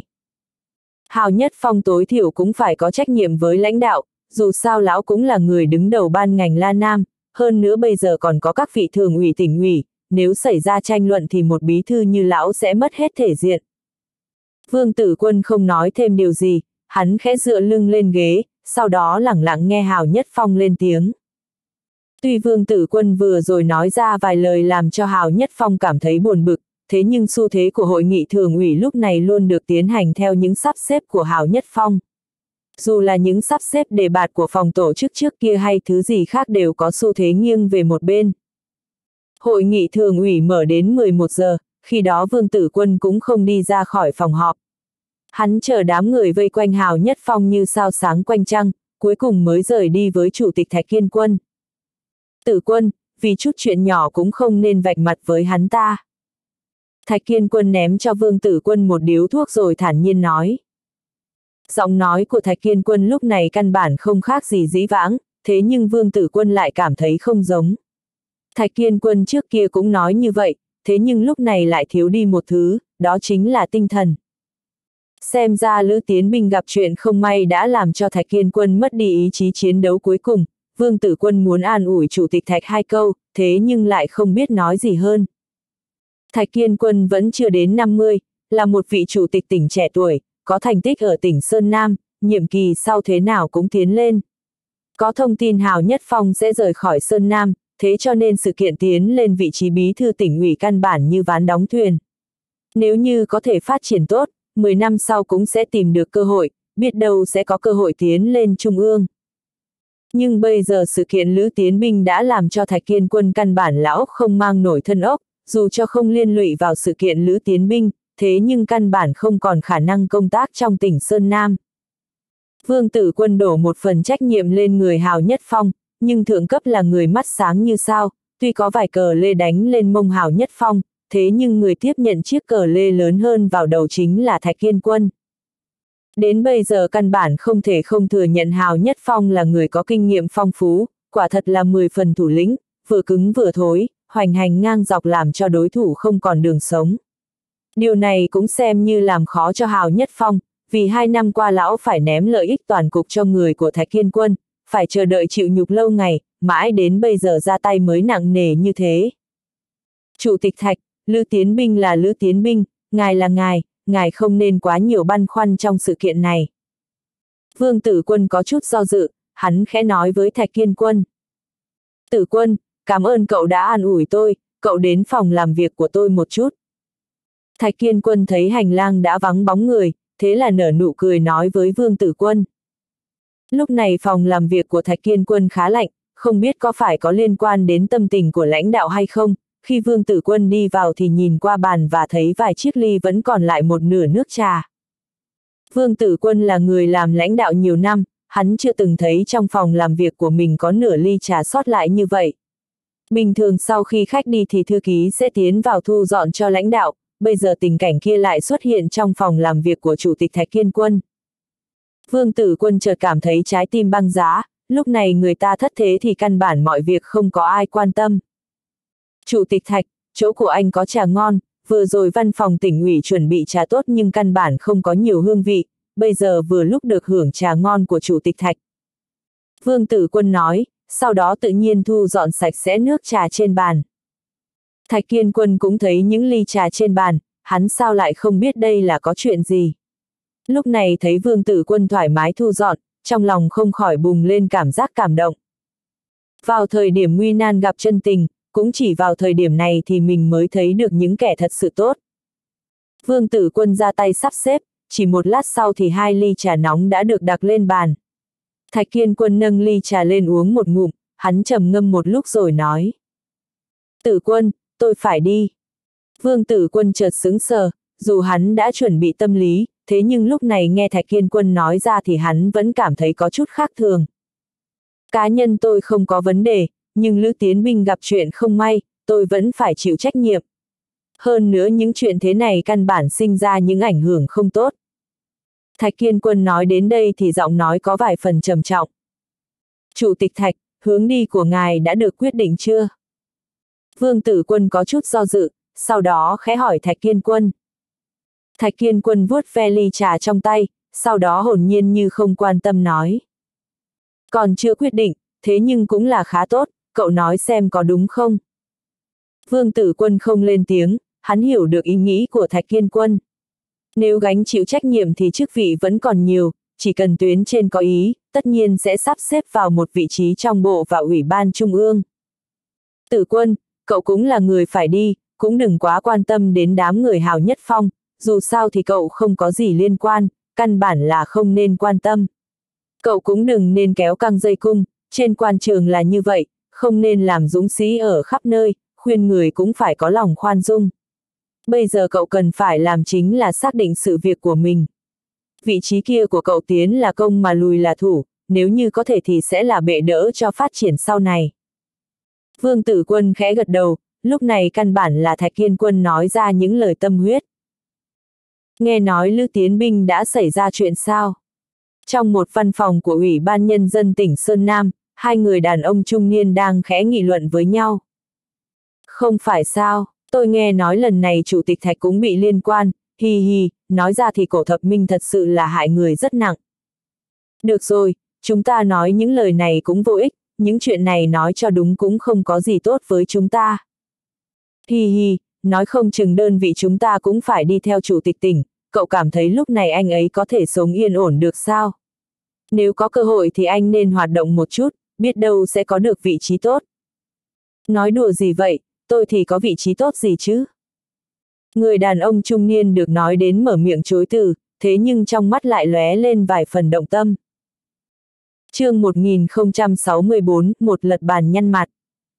Hào Nhất Phong tối thiểu cũng phải có trách nhiệm với lãnh đạo, dù sao lão cũng là người đứng đầu ban ngành La Nam, hơn nữa bây giờ còn có các vị thường ủy tỉnh ủy, nếu xảy ra tranh luận thì một bí thư như lão sẽ mất hết thể diện. Vương Tử Quân không nói thêm điều gì, hắn khẽ dựa lưng lên ghế, sau đó lẳng lặng nghe Hào Nhất Phong lên tiếng. Tuy Vương Tử Quân vừa rồi nói ra vài lời làm cho Hào Nhất Phong cảm thấy buồn bực, thế nhưng xu thế của hội nghị thường ủy lúc này luôn được tiến hành theo những sắp xếp của Hào Nhất Phong. Dù là những sắp xếp đề bạt của phòng tổ chức trước kia hay thứ gì khác đều có xu thế nghiêng về một bên. Hội nghị thường ủy mở đến mười một giờ, khi đó Vương Tử Quân cũng không đi ra khỏi phòng họp. Hắn chờ đám người vây quanh Hào Nhất Phong như sao sáng quanh trăng, cuối cùng mới rời đi với Chủ tịch Thạch Kiên Quân. Tử Quân, vì chút chuyện nhỏ cũng không nên vạch mặt với hắn ta. Thạch Kiên Quân ném cho Vương Tử Quân một điếu thuốc rồi thản nhiên nói. Giọng nói của Thạch Kiên Quân lúc này căn bản không khác gì dĩ vãng, thế nhưng Vương Tử Quân lại cảm thấy không giống. Thạch Kiên Quân trước kia cũng nói như vậy, thế nhưng lúc này lại thiếu đi một thứ, đó chính là tinh thần. Xem ra Lữ Tiến Binh gặp chuyện không may đã làm cho Thạch Kiên Quân mất đi ý chí chiến đấu cuối cùng. Vương Tử Quân muốn an ủi Chủ tịch Thạch hai câu, thế nhưng lại không biết nói gì hơn. Thạch Kiên Quân vẫn chưa đến năm mươi, là một vị chủ tịch tỉnh trẻ tuổi, có thành tích ở tỉnh Sơn Nam, nhiệm kỳ sau thế nào cũng tiến lên. Có thông tin Hào Nhất Phong sẽ rời khỏi Sơn Nam, thế cho nên sự kiện tiến lên vị trí bí thư tỉnh ủy căn bản như ván đóng thuyền. Nếu như có thể phát triển tốt, mười năm sau cũng sẽ tìm được cơ hội, biết đâu sẽ có cơ hội tiến lên trung ương. Nhưng bây giờ sự kiện Lữ Tiến Binh đã làm cho Thạch Kiên Quân căn bản lão không mang nổi thân ốc, dù cho không liên lụy vào sự kiện Lữ Tiến Binh, thế nhưng căn bản không còn khả năng công tác trong tỉnh Sơn Nam. Vương Tử Quân đổ một phần trách nhiệm lên người Hào Nhất Phong, nhưng thượng cấp là người mắt sáng như sao, tuy có vài cờ lê đánh lên mông Hào Nhất Phong, thế nhưng người tiếp nhận chiếc cờ lê lớn hơn vào đầu chính là Thạch Kiên Quân. Đến bây giờ căn bản không thể không thừa nhận Hào Nhất Phong là người có kinh nghiệm phong phú, quả thật là mười phần thủ lĩnh, vừa cứng vừa thối, hoành hành ngang dọc làm cho đối thủ không còn đường sống. Điều này cũng xem như làm khó cho Hào Nhất Phong, vì hai năm qua lão phải ném lợi ích toàn cục cho người của Thạch Kiên Quân, phải chờ đợi chịu nhục lâu ngày, mãi đến bây giờ ra tay mới nặng nề như thế. Chủ tịch Thạch, Lữ Tiến Binh là Lữ Tiến Binh, ngài là ngài, ngài không nên quá nhiều băn khoăn trong sự kiện này. Vương Tử Quân có chút do dự, hắn khẽ nói với Thạch Kiên Quân. Tử Quân, cảm ơn cậu đã an ủi tôi, cậu đến phòng làm việc của tôi một chút. Thạch Kiên Quân thấy hành lang đã vắng bóng người, thế là nở nụ cười nói với Vương Tử Quân. Lúc này phòng làm việc của Thạch Kiên Quân khá lạnh, không biết có phải có liên quan đến tâm tình của lãnh đạo hay không. Khi Vương Tử Quân đi vào thì nhìn qua bàn và thấy vài chiếc ly vẫn còn lại một nửa nước trà. Vương Tử Quân là người làm lãnh đạo nhiều năm, hắn chưa từng thấy trong phòng làm việc của mình có nửa ly trà sót lại như vậy. Bình thường sau khi khách đi thì thư ký sẽ tiến vào thu dọn cho lãnh đạo, bây giờ tình cảnh kia lại xuất hiện trong phòng làm việc của Chủ tịch Thạch Kiên Quân. Vương Tử Quân chợt cảm thấy trái tim băng giá, lúc này người ta thất thế thì căn bản mọi việc không có ai quan tâm. Chủ tịch Thạch, chỗ của anh có trà ngon, vừa rồi văn phòng tỉnh ủy chuẩn bị trà tốt nhưng căn bản không có nhiều hương vị, bây giờ vừa lúc được hưởng trà ngon của Chủ tịch Thạch. Vương Tử Quân nói, sau đó tự nhiên thu dọn sạch sẽ nước trà trên bàn. Thạch Kiên Quân cũng thấy những ly trà trên bàn, hắn sao lại không biết đây là có chuyện gì. Lúc này thấy Vương Tử Quân thoải mái thu dọn, trong lòng không khỏi bùng lên cảm giác cảm động. Vào thời điểm nguy nan gặp chân tình, cũng chỉ vào thời điểm này thì mình mới thấy được những kẻ thật sự tốt. Vương Tử Quân ra tay sắp xếp, chỉ một lát sau thì hai ly trà nóng đã được đặt lên bàn. Thạch Kiên Quân nâng ly trà lên uống một ngụm, hắn trầm ngâm một lúc rồi nói. Tử Quân, tôi phải đi. Vương Tử Quân chợt sững sờ, dù hắn đã chuẩn bị tâm lý, thế nhưng lúc này nghe Thạch Kiên Quân nói ra thì hắn vẫn cảm thấy có chút khác thường. Cá nhân tôi không có vấn đề, nhưng Lữ Tiến Binh gặp chuyện không may, tôi vẫn phải chịu trách nhiệm. Hơn nữa những chuyện thế này căn bản sinh ra những ảnh hưởng không tốt. Thạch Kiên Quân nói đến đây thì giọng nói có vài phần trầm trọng. Chủ tịch Thạch, hướng đi của ngài đã được quyết định chưa? Vương Tử Quân có chút do dự, sau đó khẽ hỏi Thạch Kiên Quân. Thạch Kiên Quân vuốt ve ly trà trong tay, sau đó hồn nhiên như không quan tâm nói. Còn chưa quyết định, thế nhưng cũng là khá tốt, cậu nói xem có đúng không? Vương Tử Quân không lên tiếng, hắn hiểu được ý nghĩ của Thạch Kiên Quân. Nếu gánh chịu trách nhiệm thì chức vị vẫn còn nhiều, chỉ cần tuyến trên có ý, tất nhiên sẽ sắp xếp vào một vị trí trong bộ và ủy ban trung ương. Tử Quân, cậu cũng là người phải đi, cũng đừng quá quan tâm đến đám người Hào Nhất Phong, dù sao thì cậu không có gì liên quan, căn bản là không nên quan tâm. Cậu cũng đừng nên kéo căng dây cung, trên quan trường là như vậy, không nên làm dũng sĩ ở khắp nơi, khuyên người cũng phải có lòng khoan dung. Bây giờ cậu cần phải làm chính là xác định sự việc của mình. Vị trí kia của cậu tiến là công mà lùi là thủ, nếu như có thể thì sẽ là bệ đỡ cho phát triển sau này. Vương Tử Quân khẽ gật đầu, lúc này căn bản là Thạch Kiên Quân nói ra những lời tâm huyết. Nghe nói Lữ Tiến Binh đã xảy ra chuyện sao? Trong một văn phòng của Ủy ban Nhân dân tỉnh Sơn Nam, hai người đàn ông trung niên đang khẽ nghị luận với nhau. Không phải sao, tôi nghe nói lần này Chủ tịch Thạch cũng bị liên quan, hi hi, nói ra thì Cổ Thập Minh thật sự là hại người rất nặng. Được rồi, chúng ta nói những lời này cũng vô ích, những chuyện này nói cho đúng cũng không có gì tốt với chúng ta. Hi hi, nói không chừng đơn vị chúng ta cũng phải đi theo Chủ tịch tỉnh, cậu cảm thấy lúc này anh ấy có thể sống yên ổn được sao? Nếu có cơ hội thì anh nên hoạt động một chút, biết đâu sẽ có được vị trí tốt. Nói đùa gì vậy, tôi thì có vị trí tốt gì chứ? Người đàn ông trung niên được nói đến mở miệng chối từ, thế nhưng trong mắt lại lóe lên vài phần động tâm. Chương một nghìn không trăm sáu mươi bốn, một lật bàn nhăn mặt.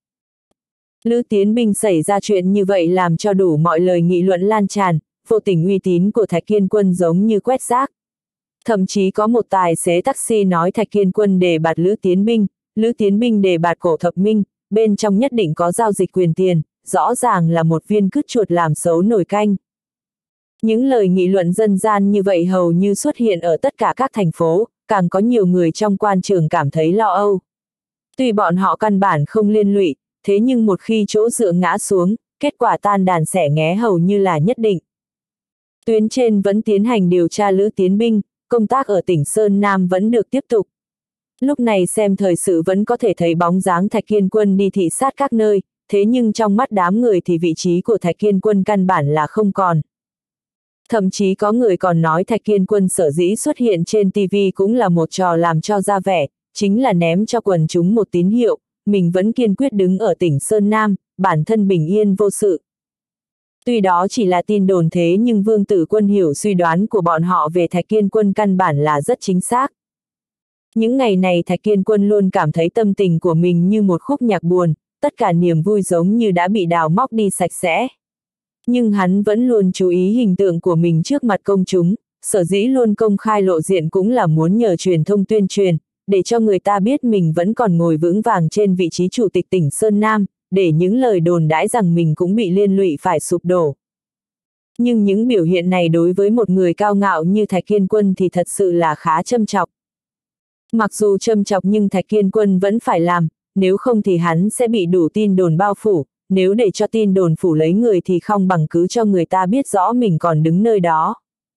Lữ Tiến Binh xảy ra chuyện như vậy làm cho đủ mọi lời nghị luận lan tràn, vô tình uy tín của Thạch Kiên Quân giống như quét rác. Thậm chí có một tài xế taxi nói Thạch Kiên Quân đề bạt Lữ Tiến Binh, Lữ Tiến Binh đề bạt Cổ Thập Minh, bên trong nhất định có giao dịch quyền tiền, rõ ràng là một viên cứt chuột làm xấu nồi canh. Những lời nghị luận dân gian như vậy hầu như xuất hiện ở tất cả các thành phố, càng có nhiều người trong quan trường cảm thấy lo âu. Tuy bọn họ căn bản không liên lụy, thế nhưng một khi chỗ dựa ngã xuống, kết quả tan đàn xẻ nghé hầu như là nhất định. Tuyến trên vẫn tiến hành điều tra Lữ Tiến Binh, công tác ở tỉnh Sơn Nam vẫn được tiếp tục. Lúc này xem thời sự vẫn có thể thấy bóng dáng Thạch Kiên Quân đi thị sát các nơi, thế nhưng trong mắt đám người thì vị trí của Thạch Kiên Quân căn bản là không còn. Thậm chí có người còn nói Thạch Kiên Quân sở dĩ xuất hiện trên ti vi cũng là một trò làm cho ra vẻ, chính là ném cho quần chúng một tín hiệu, mình vẫn kiên quyết đứng ở tỉnh Sơn Nam, bản thân bình yên vô sự. Tuy đó chỉ là tin đồn thế nhưng Vương Tử Quân hiểu suy đoán của bọn họ về Thạch Kiên Quân căn bản là rất chính xác. Những ngày này Thạch Kiên Quân luôn cảm thấy tâm tình của mình như một khúc nhạc buồn, tất cả niềm vui giống như đã bị đào móc đi sạch sẽ. Nhưng hắn vẫn luôn chú ý hình tượng của mình trước mặt công chúng, sở dĩ luôn công khai lộ diện cũng là muốn nhờ truyền thông tuyên truyền, để cho người ta biết mình vẫn còn ngồi vững vàng trên vị trí chủ tịch tỉnh Sơn Nam, để những lời đồn đãi rằng mình cũng bị liên lụy phải sụp đổ. Nhưng những biểu hiện này đối với một người cao ngạo như Thạch Kiên Quân thì thật sự là khá châm chọc. Mặc dù châm chọc nhưng Thạch Kiên Quân vẫn phải làm, nếu không thì hắn sẽ bị đủ tin đồn bao phủ, nếu để cho tin đồn phủ lấy người thì không bằng cứ cho người ta biết rõ mình còn đứng nơi đó.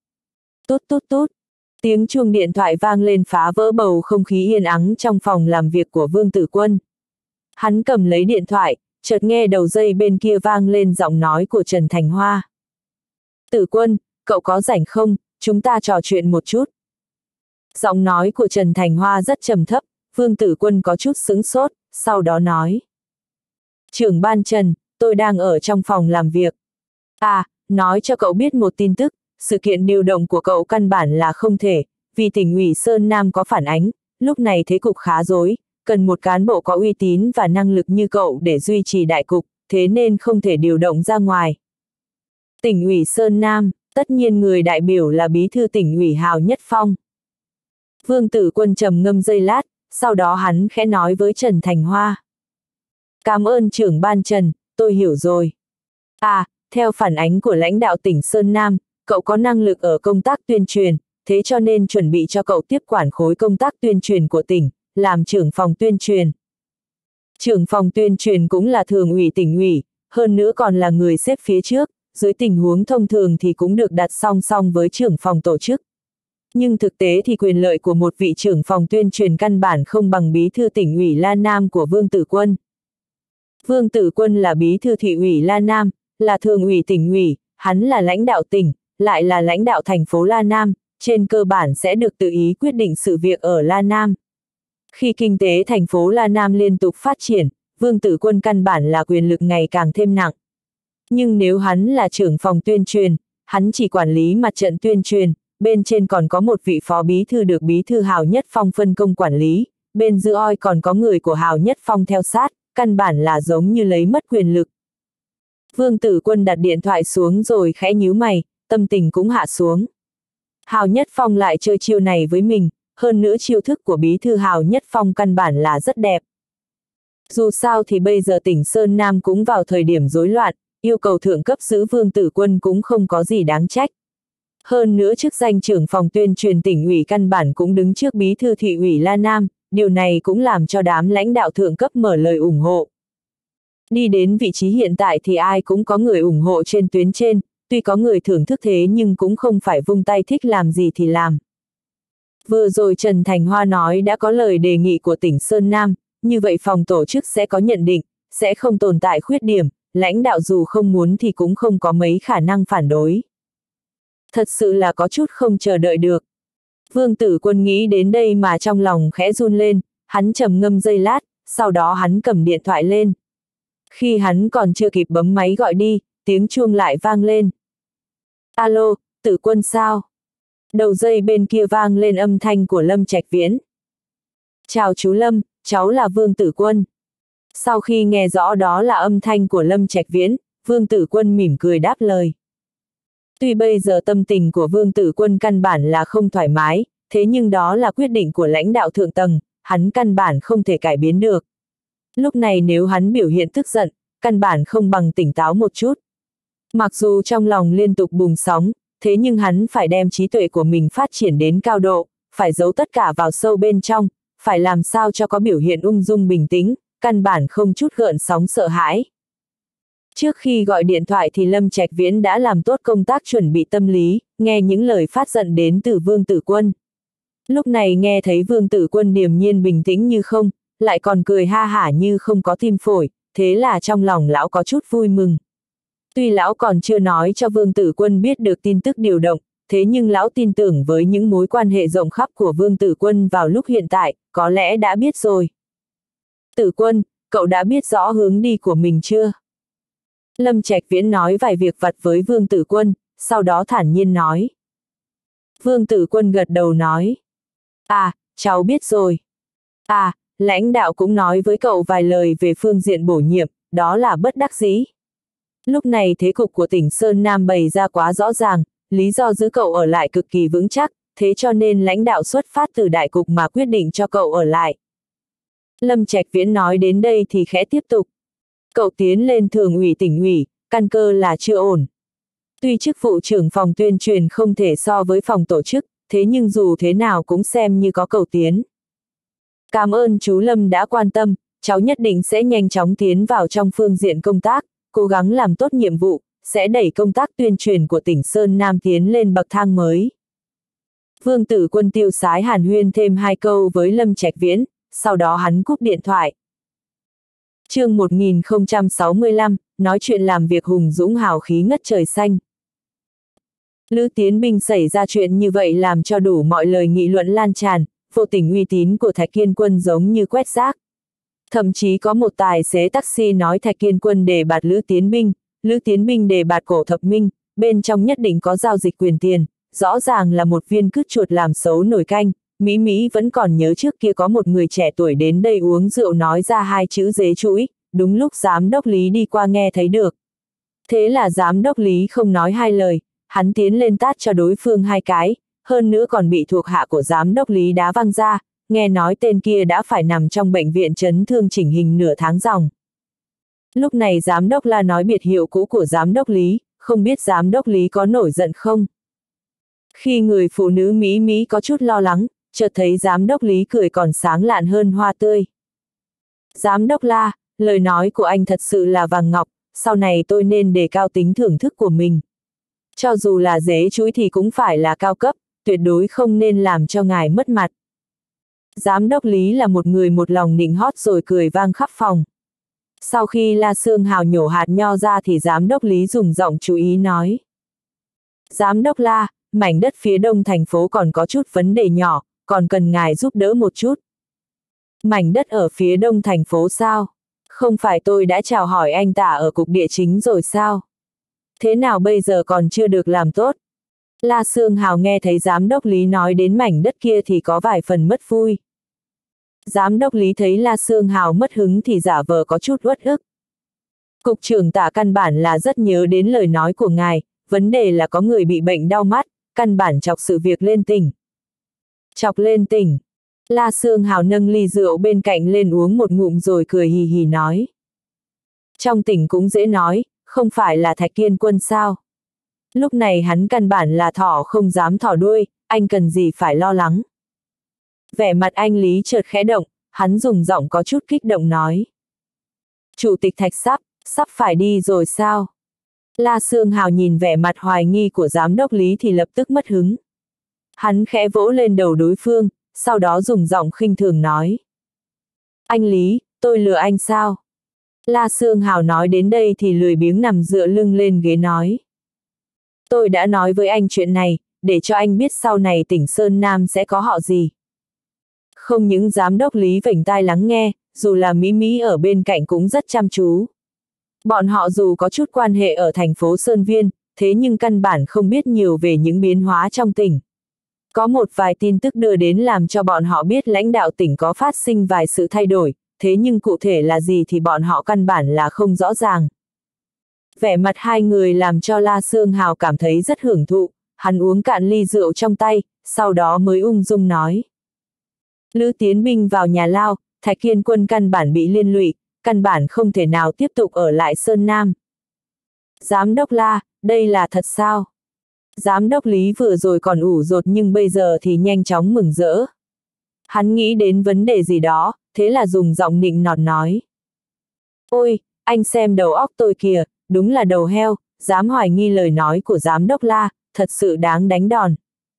Tút tút tút, tiếng chuông điện thoại vang lên phá vỡ bầu không khí yên ắng trong phòng làm việc của Vương Tử Quân. Hắn cầm lấy điện thoại, chợt nghe đầu dây bên kia vang lên giọng nói của Trần Thành Hoa. Tử Quân, cậu có rảnh không, chúng ta trò chuyện một chút. Giọng nói của Trần Thành Hoa rất trầm thấp, Vương Tử Quân có chút sững sốt, sau đó nói. Trưởng ban Trần, tôi đang ở trong phòng làm việc. À, nói cho cậu biết một tin tức, sự kiện điều động của cậu căn bản là không thể, vì tỉnh ủy Sơn Nam có phản ánh, lúc này thế cục khá rối, cần một cán bộ có uy tín và năng lực như cậu để duy trì đại cục, thế nên không thể điều động ra ngoài. Tỉnh ủy Sơn Nam, tất nhiên người đại biểu là bí thư tỉnh ủy Hào Nhất Phong. Vương Tử Quân trầm ngâm giây lát, sau đó hắn khẽ nói với Trần Thành Hoa. Cảm ơn trưởng ban Trần, tôi hiểu rồi. À, theo phản ánh của lãnh đạo tỉnh Sơn Nam, cậu có năng lực ở công tác tuyên truyền, thế cho nên chuẩn bị cho cậu tiếp quản khối công tác tuyên truyền của tỉnh, làm trưởng phòng tuyên truyền. Trưởng phòng tuyên truyền cũng là thường ủy tỉnh ủy, hơn nữa còn là người xếp phía trước, dưới tình huống thông thường thì cũng được đặt song song với trưởng phòng tổ chức. Nhưng thực tế thì quyền lợi của một vị trưởng phòng tuyên truyền căn bản không bằng bí thư tỉnh ủy La Nam của Vương Tử Quân. Vương Tử Quân là bí thư thị ủy La Nam, là thường ủy tỉnh ủy, hắn là lãnh đạo tỉnh, lại là lãnh đạo thành phố La Nam, trên cơ bản sẽ được tự ý quyết định sự việc ở La Nam. Khi kinh tế thành phố La Nam liên tục phát triển, Vương Tử Quân căn bản là quyền lực ngày càng thêm nặng. Nhưng nếu hắn là trưởng phòng tuyên truyền, hắn chỉ quản lý mặt trận tuyên truyền, bên trên còn có một vị phó bí thư được bí thư Hào Nhất Phong phân công quản lý, bên giữa oi còn có người của Hào Nhất Phong theo sát, căn bản là giống như lấy mất quyền lực. Vương Tử Quân đặt điện thoại xuống rồi khẽ nhíu mày, tâm tình cũng hạ xuống. Hào Nhất Phong lại chơi chiêu này với mình, hơn nữa chiêu thức của bí thư Hào Nhất Phong căn bản là rất đẹp. Dù sao thì bây giờ tỉnh Sơn Nam cũng vào thời điểm rối loạn, yêu cầu thượng cấp giữ Vương Tử Quân cũng không có gì đáng trách. Hơn nữa chức danh trưởng phòng tuyên truyền tỉnh ủy căn bản cũng đứng trước bí thư thị ủy La Nam, điều này cũng làm cho đám lãnh đạo thượng cấp mở lời ủng hộ. Đi đến vị trí hiện tại thì ai cũng có người ủng hộ trên tuyến trên, tuy có người thưởng thức thế nhưng cũng không phải vung tay thích làm gì thì làm. Vừa rồi Trần Thành Hoa nói đã có lời đề nghị của tỉnh Sơn Nam, như vậy phòng tổ chức sẽ có nhận định, sẽ không tồn tại khuyết điểm, lãnh đạo dù không muốn thì cũng không có mấy khả năng phản đối. Thật sự là có chút không chờ đợi được. Vương Tử Quân nghĩ đến đây mà trong lòng khẽ run lên, hắn trầm ngâm giây lát, sau đó hắn cầm điện thoại lên. Khi hắn còn chưa kịp bấm máy gọi đi, tiếng chuông lại vang lên. Alo, Tử Quân sao? Đầu dây bên kia vang lên âm thanh của Lâm Trạch Viễn. Chào chú Lâm, cháu là Vương Tử Quân. Sau khi nghe rõ đó là âm thanh của Lâm Trạch Viễn, Vương Tử Quân mỉm cười đáp lời. Tuy bây giờ tâm tình của Vương Tử Quân căn bản là không thoải mái, thế nhưng đó là quyết định của lãnh đạo thượng tầng, hắn căn bản không thể cải biến được. Lúc này nếu hắn biểu hiện tức giận, căn bản không bằng tỉnh táo một chút. Mặc dù trong lòng liên tục bùng sóng, thế nhưng hắn phải đem trí tuệ của mình phát triển đến cao độ, phải giấu tất cả vào sâu bên trong, phải làm sao cho có biểu hiện ung dung bình tĩnh, căn bản không chút gợn sóng sợ hãi. Trước khi gọi điện thoại thì Lâm Trạch Viễn đã làm tốt công tác chuẩn bị tâm lý, nghe những lời phát giận đến từ Vương Tử Quân. Lúc này nghe thấy Vương Tử Quân điềm nhiên bình tĩnh như không, lại còn cười ha hả như không có tim phổi, thế là trong lòng lão có chút vui mừng. Tuy lão còn chưa nói cho Vương Tử Quân biết được tin tức điều động, thế nhưng lão tin tưởng với những mối quan hệ rộng khắp của Vương Tử Quân vào lúc hiện tại, có lẽ đã biết rồi. Tử Quân, cậu đã biết rõ hướng đi của mình chưa? Lâm Trạch Viễn nói vài việc vặt với Vương Tử Quân, sau đó thản nhiên nói. Vương Tử Quân gật đầu nói. À, cháu biết rồi. À, lãnh đạo cũng nói với cậu vài lời về phương diện bổ nhiệm, đó là bất đắc dĩ. Lúc này thế cục của tỉnh Sơn Nam bày ra quá rõ ràng, lý do giữ cậu ở lại cực kỳ vững chắc, thế cho nên lãnh đạo xuất phát từ đại cục mà quyết định cho cậu ở lại. Lâm Trạch Viễn nói đến đây thì khẽ tiếp tục. Cậu tiến lên thường ủy tỉnh ủy, căn cơ là chưa ổn. Tuy chức vụ trưởng phòng tuyên truyền không thể so với phòng tổ chức, thế nhưng dù thế nào cũng xem như có cầu tiến. Cảm ơn chú Lâm đã quan tâm, cháu nhất định sẽ nhanh chóng tiến vào trong phương diện công tác, cố gắng làm tốt nhiệm vụ, sẽ đẩy công tác tuyên truyền của tỉnh Sơn Nam tiến lên bậc thang mới. Vương Tử Quân tiêu sái hàn huyên thêm hai câu với Lâm Trạch Viễn, sau đó hắn cúp điện thoại. Chương một nghìn không trăm sáu mươi lăm, nói chuyện làm việc hùng dũng hào khí ngất trời xanh. Lữ Tiến Binh xảy ra chuyện như vậy làm cho đủ mọi lời nghị luận lan tràn, vô tình uy tín của Thạch Kiên Quân giống như quét rác. Thậm chí có một tài xế taxi nói Thạch Kiên Quân đề bạt Lữ Tiến Binh, Lữ Tiến Binh đề bạt Cổ Thập Minh, bên trong nhất định có giao dịch quyền tiền, rõ ràng là một viên cứt chuột làm xấu nồi canh. Mỹ Mỹ vẫn còn nhớ trước kia có một người trẻ tuổi đến đây uống rượu nói ra hai chữ dế chuỗi, đúng lúc giám đốc Lý đi qua nghe thấy được. Thế là giám đốc Lý không nói hai lời, hắn tiến lên tát cho đối phương hai cái, hơn nữa còn bị thuộc hạ của giám đốc Lý đá văng ra, nghe nói tên kia đã phải nằm trong bệnh viện chấn thương chỉnh hình nửa tháng ròng. Lúc này giám đốc La nói biệt hiệu cũ của giám đốc Lý, không biết giám đốc Lý có nổi giận không? Khi người phụ nữ Mỹ Mỹ có chút lo lắng, chợt thấy giám đốc Lý cười còn sáng lạn hơn hoa tươi. Giám đốc La, lời nói của anh thật sự là vàng ngọc, sau này tôi nên đề cao tính thưởng thức của mình. Cho dù là dế chuỗi thì cũng phải là cao cấp, tuyệt đối không nên làm cho ngài mất mặt. Giám đốc Lý là một người một lòng nịnh hót rồi cười vang khắp phòng. Sau khi La Sương Hào nhổ hạt nho ra thì giám đốc Lý dùng giọng chú ý nói. Giám đốc La, mảnh đất phía đông thành phố còn có chút vấn đề nhỏ, còn cần ngài giúp đỡ một chút. Mảnh đất ở phía đông thành phố sao? Không phải tôi đã chào hỏi anh tả ở cục địa chính rồi sao? Thế nào bây giờ còn chưa được làm tốt? La Sương Hào nghe thấy giám đốc Lý nói đến mảnh đất kia thì có vài phần mất vui. Giám đốc Lý thấy La Sương Hào mất hứng thì giả vờ có chút uất ức. Cục trưởng Tả căn bản là rất nhớ đến lời nói của ngài, vấn đề là có người bị bệnh đau mắt, căn bản chọc sự việc lên tỉnh. Chọc lên tỉnh. La Sương Hào nâng ly rượu bên cạnh lên uống một ngụm rồi cười hì hì nói. Trong tỉnh cũng dễ nói, không phải là Thạch Kiên Quân sao? Lúc này hắn căn bản là thỏ không dám thỏ đuôi, anh cần gì phải lo lắng. Vẻ mặt anh Lý chợt khẽ động, hắn dùng giọng có chút kích động nói. Chủ tịch Thạch sắp, sắp phải đi rồi sao? La Sương Hào nhìn vẻ mặt hoài nghi của giám đốc Lý thì lập tức mất hứng. Hắn khẽ vỗ lên đầu đối phương, sau đó dùng giọng khinh thường nói. Anh Lý, tôi lừa anh sao? La Sương Hào nói đến đây thì lười biếng nằm dựa lưng lên ghế nói. Tôi đã nói với anh chuyện này, để cho anh biết sau này tỉnh Sơn Nam sẽ có họ gì. Không những giám đốc Lý vểnh tai lắng nghe, dù là Mỹ Mỹ ở bên cạnh cũng rất chăm chú. Bọn họ dù có chút quan hệ ở thành phố Sơn Viên, thế nhưng căn bản không biết nhiều về những biến hóa trong tỉnh. Có một vài tin tức đưa đến làm cho bọn họ biết lãnh đạo tỉnh có phát sinh vài sự thay đổi, thế nhưng cụ thể là gì thì bọn họ căn bản là không rõ ràng. Vẻ mặt hai người làm cho La Sương Hào cảm thấy rất hưởng thụ, hắn uống cạn ly rượu trong tay, sau đó mới ung dung nói. Lữ Tiến Binh vào nhà lao, Thạch Kiên Quân căn bản bị liên lụy, căn bản không thể nào tiếp tục ở lại Sơn Nam. Giám đốc La, đây là thật sao? Giám đốc Lý vừa rồi còn ủ rột nhưng bây giờ thì nhanh chóng mừng rỡ. Hắn nghĩ đến vấn đề gì đó, thế là dùng giọng nịnh nọt nói. Ôi, anh xem đầu óc tôi kìa, đúng là đầu heo, dám hoài nghi lời nói của giám đốc La, thật sự đáng đánh đòn.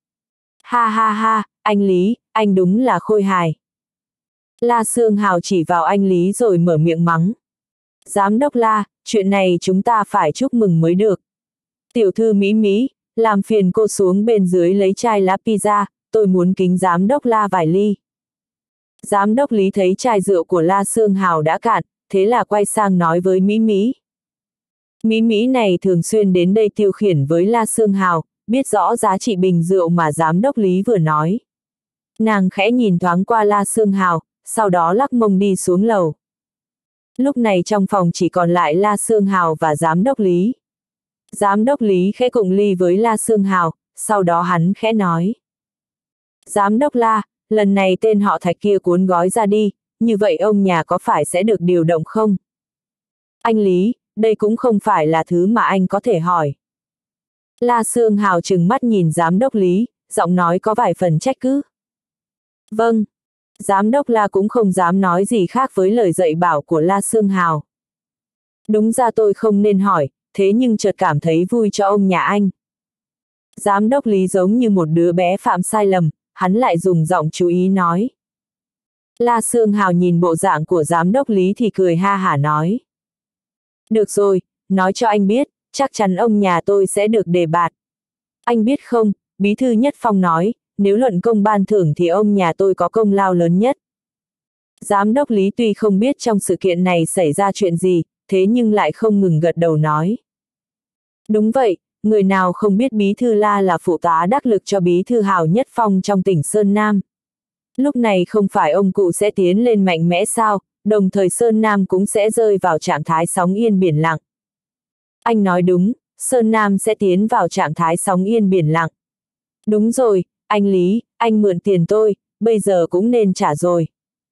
Ha ha ha, anh Lý, anh đúng là khôi hài. La Sương Hào chỉ vào anh Lý rồi mở miệng mắng. Giám đốc La, chuyện này chúng ta phải chúc mừng mới được. Tiểu thư Mỹ Mỹ, làm phiền cô xuống bên dưới lấy chai lá pizza, tôi muốn kính giám đốc La vài ly. Giám đốc Lý thấy chai rượu của La Sương Hào đã cạn, thế là quay sang nói với Mỹ Mỹ. Mỹ Mỹ này thường xuyên đến đây tiêu khiển với La Sương Hào, biết rõ giá trị bình rượu mà giám đốc Lý vừa nói. Nàng khẽ nhìn thoáng qua La Sương Hào, sau đó lắc mông đi xuống lầu. Lúc này trong phòng chỉ còn lại La Sương Hào và giám đốc Lý. Giám đốc Lý khẽ cụng ly với La Sương Hào, sau đó hắn khẽ nói. Giám đốc La, lần này tên họ Thạch kia cuốn gói ra đi, như vậy ông nhà có phải sẽ được điều động không? Anh Lý, đây cũng không phải là thứ mà anh có thể hỏi. La Sương Hào trừng mắt nhìn giám đốc Lý, giọng nói có vài phần trách cứ. Vâng. Giám đốc La cũng không dám nói gì khác với lời dạy bảo của La Sương Hào. Đúng ra tôi không nên hỏi, thế nhưng chợt cảm thấy vui cho ông nhà anh. Giám đốc Lý giống như một đứa bé phạm sai lầm, hắn lại dùng giọng chú ý nói. La Sương Hào nhìn bộ dạng của giám đốc Lý thì cười ha hả nói. Được rồi, nói cho anh biết, chắc chắn ông nhà tôi sẽ được đề bạt. Anh biết không, Bí thư Nhất Phong nói, nếu luận công ban thưởng thì ông nhà tôi có công lao lớn nhất. Giám đốc Lý tuy không biết trong sự kiện này xảy ra chuyện gì, thế nhưng lại không ngừng gật đầu nói. Đúng vậy, người nào không biết Bí thư La là phụ tá đắc lực cho Bí thư Hào Nhất Phong trong tỉnh Sơn Nam. Lúc này không phải ông cụ sẽ tiến lên mạnh mẽ sao, đồng thời Sơn Nam cũng sẽ rơi vào trạng thái sóng yên biển lặng. Anh nói đúng, Sơn Nam sẽ tiến vào trạng thái sóng yên biển lặng. Đúng rồi, anh Lý, anh mượn tiền tôi, bây giờ cũng nên trả rồi.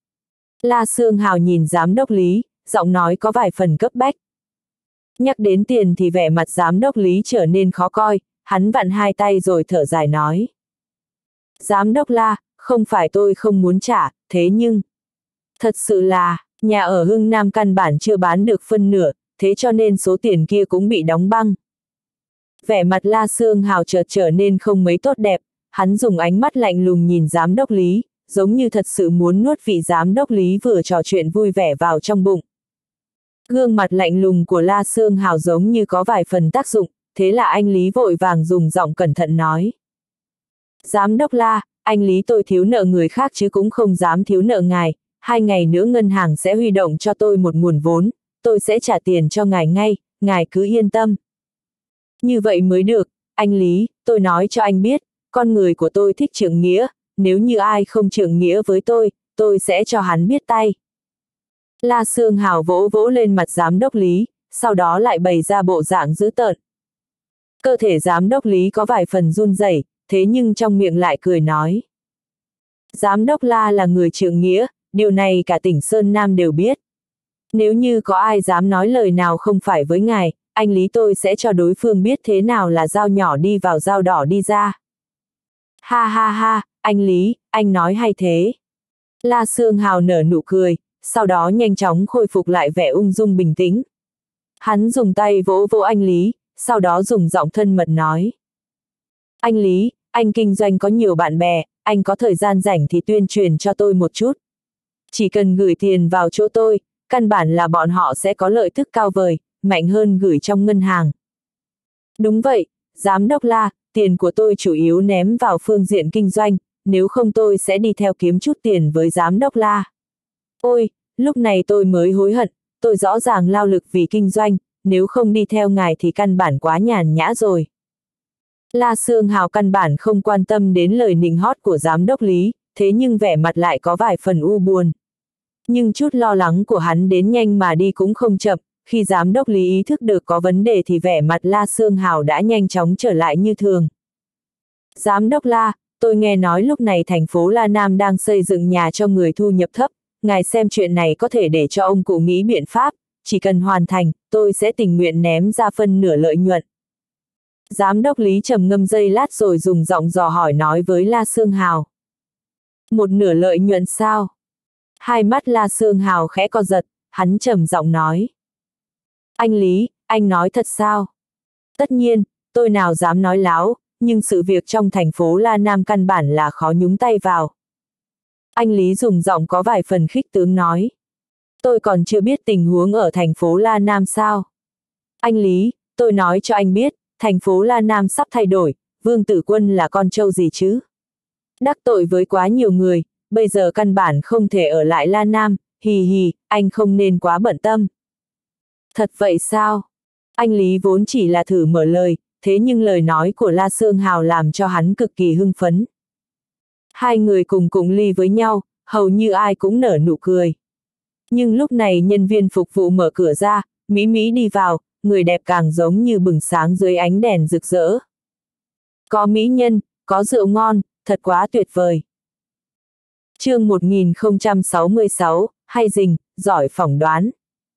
La Sương Hào nhìn giám đốc Lý, giọng nói có vài phần cấp bách. Nhắc đến tiền thì vẻ mặt giám đốc Lý trở nên khó coi, hắn vặn hai tay rồi thở dài nói. Giám đốc La, không phải tôi không muốn trả, thế nhưng... Thật sự là, nhà ở Hưng Nam căn bản chưa bán được phân nửa, thế cho nên số tiền kia cũng bị đóng băng. Vẻ mặt La Sương Hào chợt trở nên không mấy tốt đẹp, hắn dùng ánh mắt lạnh lùng nhìn giám đốc Lý, giống như thật sự muốn nuốt vị giám đốc Lý vừa trò chuyện vui vẻ vào trong bụng. Gương mặt lạnh lùng của La Sương Hào giống như có vài phần tác dụng, thế là anh Lý vội vàng dùng giọng cẩn thận nói. Giám đốc La, anh Lý tôi thiếu nợ người khác chứ cũng không dám thiếu nợ ngài, hai ngày nữa ngân hàng sẽ huy động cho tôi một nguồn vốn, tôi sẽ trả tiền cho ngài ngay, ngài cứ yên tâm. Như vậy mới được, anh Lý, tôi nói cho anh biết, con người của tôi thích trượng nghĩa, nếu như ai không trượng nghĩa với tôi, tôi sẽ cho hắn biết tay. La Sương Hào vỗ vỗ lên mặt giám đốc Lý, sau đó lại bày ra bộ dạng dữ tợn. Cơ thể giám đốc Lý có vài phần run rẩy, thế nhưng trong miệng lại cười nói. Giám đốc La là người trượng nghĩa, điều này cả tỉnh Sơn Nam đều biết. Nếu như có ai dám nói lời nào không phải với ngài, anh Lý tôi sẽ cho đối phương biết thế nào là dao nhỏ đi vào dao đỏ đi ra. Ha ha ha, anh Lý, anh nói hay thế. La Sương Hào nở nụ cười, sau đó nhanh chóng khôi phục lại vẻ ung dung bình tĩnh. Hắn dùng tay vỗ vỗ anh Lý, sau đó dùng giọng thân mật nói. Anh Lý, anh kinh doanh có nhiều bạn bè, anh có thời gian rảnh thì tuyên truyền cho tôi một chút. Chỉ cần gửi tiền vào chỗ tôi, căn bản là bọn họ sẽ có lợi tức cao vời, mạnh hơn gửi trong ngân hàng. Đúng vậy, giám đốc La, tiền của tôi chủ yếu ném vào phương diện kinh doanh, nếu không tôi sẽ đi theo kiếm chút tiền với giám đốc La. Ôi, lúc này tôi mới hối hận, tôi rõ ràng lao lực vì kinh doanh, nếu không đi theo ngài thì căn bản quá nhàn nhã rồi. La Sương Hào căn bản không quan tâm đến lời nịnh hót của giám đốc Lý, thế nhưng vẻ mặt lại có vài phần u buồn. Nhưng chút lo lắng của hắn đến nhanh mà đi cũng không chậm, khi giám đốc Lý ý thức được có vấn đề thì vẻ mặt La Sương Hào đã nhanh chóng trở lại như thường. Giám đốc La, tôi nghe nói lúc này thành phố La Nam đang xây dựng nhà cho người thu nhập thấp, ngài xem chuyện này có thể để cho ông cụ nghĩ biện pháp, chỉ cần hoàn thành, tôi sẽ tình nguyện ném ra phân nửa lợi nhuận. Giám đốc Lý trầm ngâm giây lát rồi dùng giọng dò hỏi nói với La Sương Hào. Một nửa lợi nhuận sao? Hai mắt La Sương Hào khẽ co giật, hắn trầm giọng nói. Anh Lý, anh nói thật sao? Tất nhiên, tôi nào dám nói láo, nhưng sự việc trong thành phố La Nam căn bản là khó nhúng tay vào. Anh Lý dùng giọng có vài phần khích tướng nói. Tôi còn chưa biết tình huống ở thành phố La Nam sao? Anh Lý, tôi nói cho anh biết, thành phố La Nam sắp thay đổi, Vương Tử Quân là con trâu gì chứ? Đắc tội với quá nhiều người, bây giờ căn bản không thể ở lại La Nam, hì hì, anh không nên quá bận tâm. Thật vậy sao? Anh Lý vốn chỉ là thử mở lời, thế nhưng lời nói của La Sương Hào làm cho hắn cực kỳ hưng phấn. Hai người cùng cùng ly với nhau, hầu như ai cũng nở nụ cười. Nhưng lúc này nhân viên phục vụ mở cửa ra, Mỹ Mỹ đi vào, người đẹp càng giống như bừng sáng dưới ánh đèn rực rỡ. Có mỹ nhân, có rượu ngon, thật quá tuyệt vời. Chương một nghìn không trăm sáu mươi sáu, hay rình, giỏi phỏng đoán.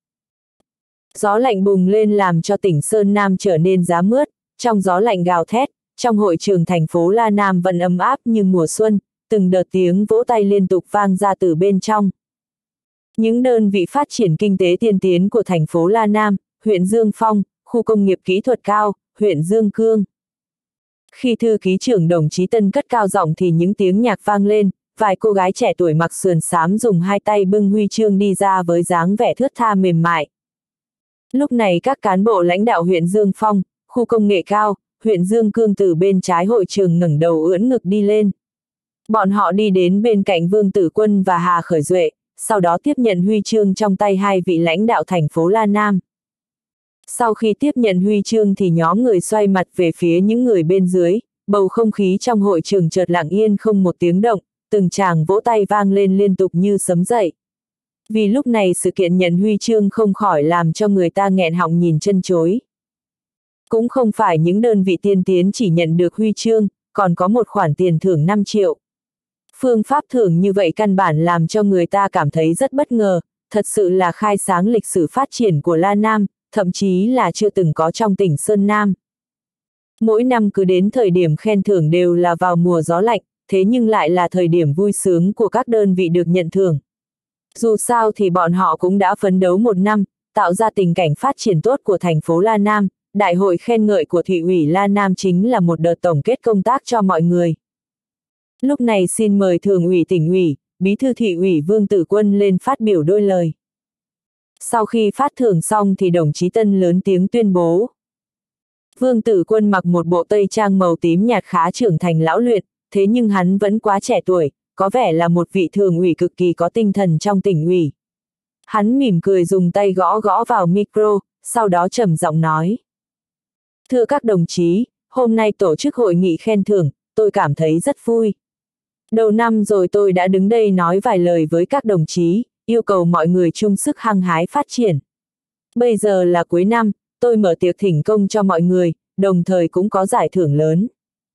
Gió lạnh bùng lên làm cho tỉnh Sơn Nam trở nên giá mướt, trong gió lạnh gào thét, trong hội trường thành phố La Nam vẫn ấm áp như mùa xuân, từng đợt tiếng vỗ tay liên tục vang ra từ bên trong. Những đơn vị phát triển kinh tế tiên tiến của thành phố La Nam, huyện Dương Phong, khu công nghiệp kỹ thuật cao, huyện Dương Cương. Khi thư ký trưởng đồng chí Tân cất cao giọng thì những tiếng nhạc vang lên, vài cô gái trẻ tuổi mặc sườn xám dùng hai tay bưng huy chương đi ra với dáng vẻ thướt tha mềm mại. Lúc này các cán bộ lãnh đạo huyện Dương Phong, khu công nghệ cao, huyện Dương Cương từ bên trái hội trường ngẩng đầu ưỡn ngực đi lên. Bọn họ đi đến bên cạnh Vương Tử Quân và Hà Khởi Duệ, sau đó tiếp nhận huy chương trong tay hai vị lãnh đạo thành phố La Nam. Sau khi tiếp nhận huy chương thì nhóm người xoay mặt về phía những người bên dưới, bầu không khí trong hội trường chợt lặng yên không một tiếng động, từng tràng vỗ tay vang lên liên tục như sấm dậy. Vì lúc này sự kiện nhận huy chương không khỏi làm cho người ta nghẹn họng nhìn chân chối. Cũng không phải những đơn vị tiên tiến chỉ nhận được huy chương, còn có một khoản tiền thưởng năm triệu. Phương pháp thưởng như vậy căn bản làm cho người ta cảm thấy rất bất ngờ, thật sự là khai sáng lịch sử phát triển của La Nam, thậm chí là chưa từng có trong tỉnh Sơn Nam. Mỗi năm cứ đến thời điểm khen thưởng đều là vào mùa gió lạnh, thế nhưng lại là thời điểm vui sướng của các đơn vị được nhận thưởng. Dù sao thì bọn họ cũng đã phấn đấu một năm, tạo ra tình cảnh phát triển tốt của thành phố La Nam, đại hội khen ngợi của thị ủy La Nam chính là một đợt tổng kết công tác cho mọi người. Lúc này xin mời thường ủy tỉnh ủy, bí thư thị ủy Vương Tử Quân lên phát biểu đôi lời. Sau khi phát thưởng xong thì đồng chí Tân lớn tiếng tuyên bố. Vương Tử Quân mặc một bộ tây trang màu tím nhạt khá trưởng thành lão luyện, thế nhưng hắn vẫn quá trẻ tuổi, có vẻ là một vị thường ủy cực kỳ có tinh thần trong tỉnh ủy. Hắn mỉm cười dùng tay gõ gõ vào micro, sau đó trầm giọng nói. Thưa các đồng chí, hôm nay tổ chức hội nghị khen thưởng, tôi cảm thấy rất vui. Đầu năm rồi tôi đã đứng đây nói vài lời với các đồng chí, yêu cầu mọi người chung sức hăng hái phát triển. Bây giờ là cuối năm, tôi mở tiệc thỉnh công cho mọi người, đồng thời cũng có giải thưởng lớn.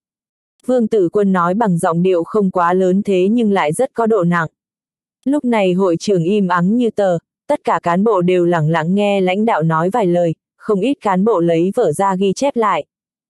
Vương Tử Quân nói bằng giọng điệu không quá lớn thế nhưng lại rất có độ nặng. Lúc này hội trường im ắng như tờ, tất cả cán bộ đều lẳng lặng nghe lãnh đạo nói vài lời, không ít cán bộ lấy vở ra ghi chép lại.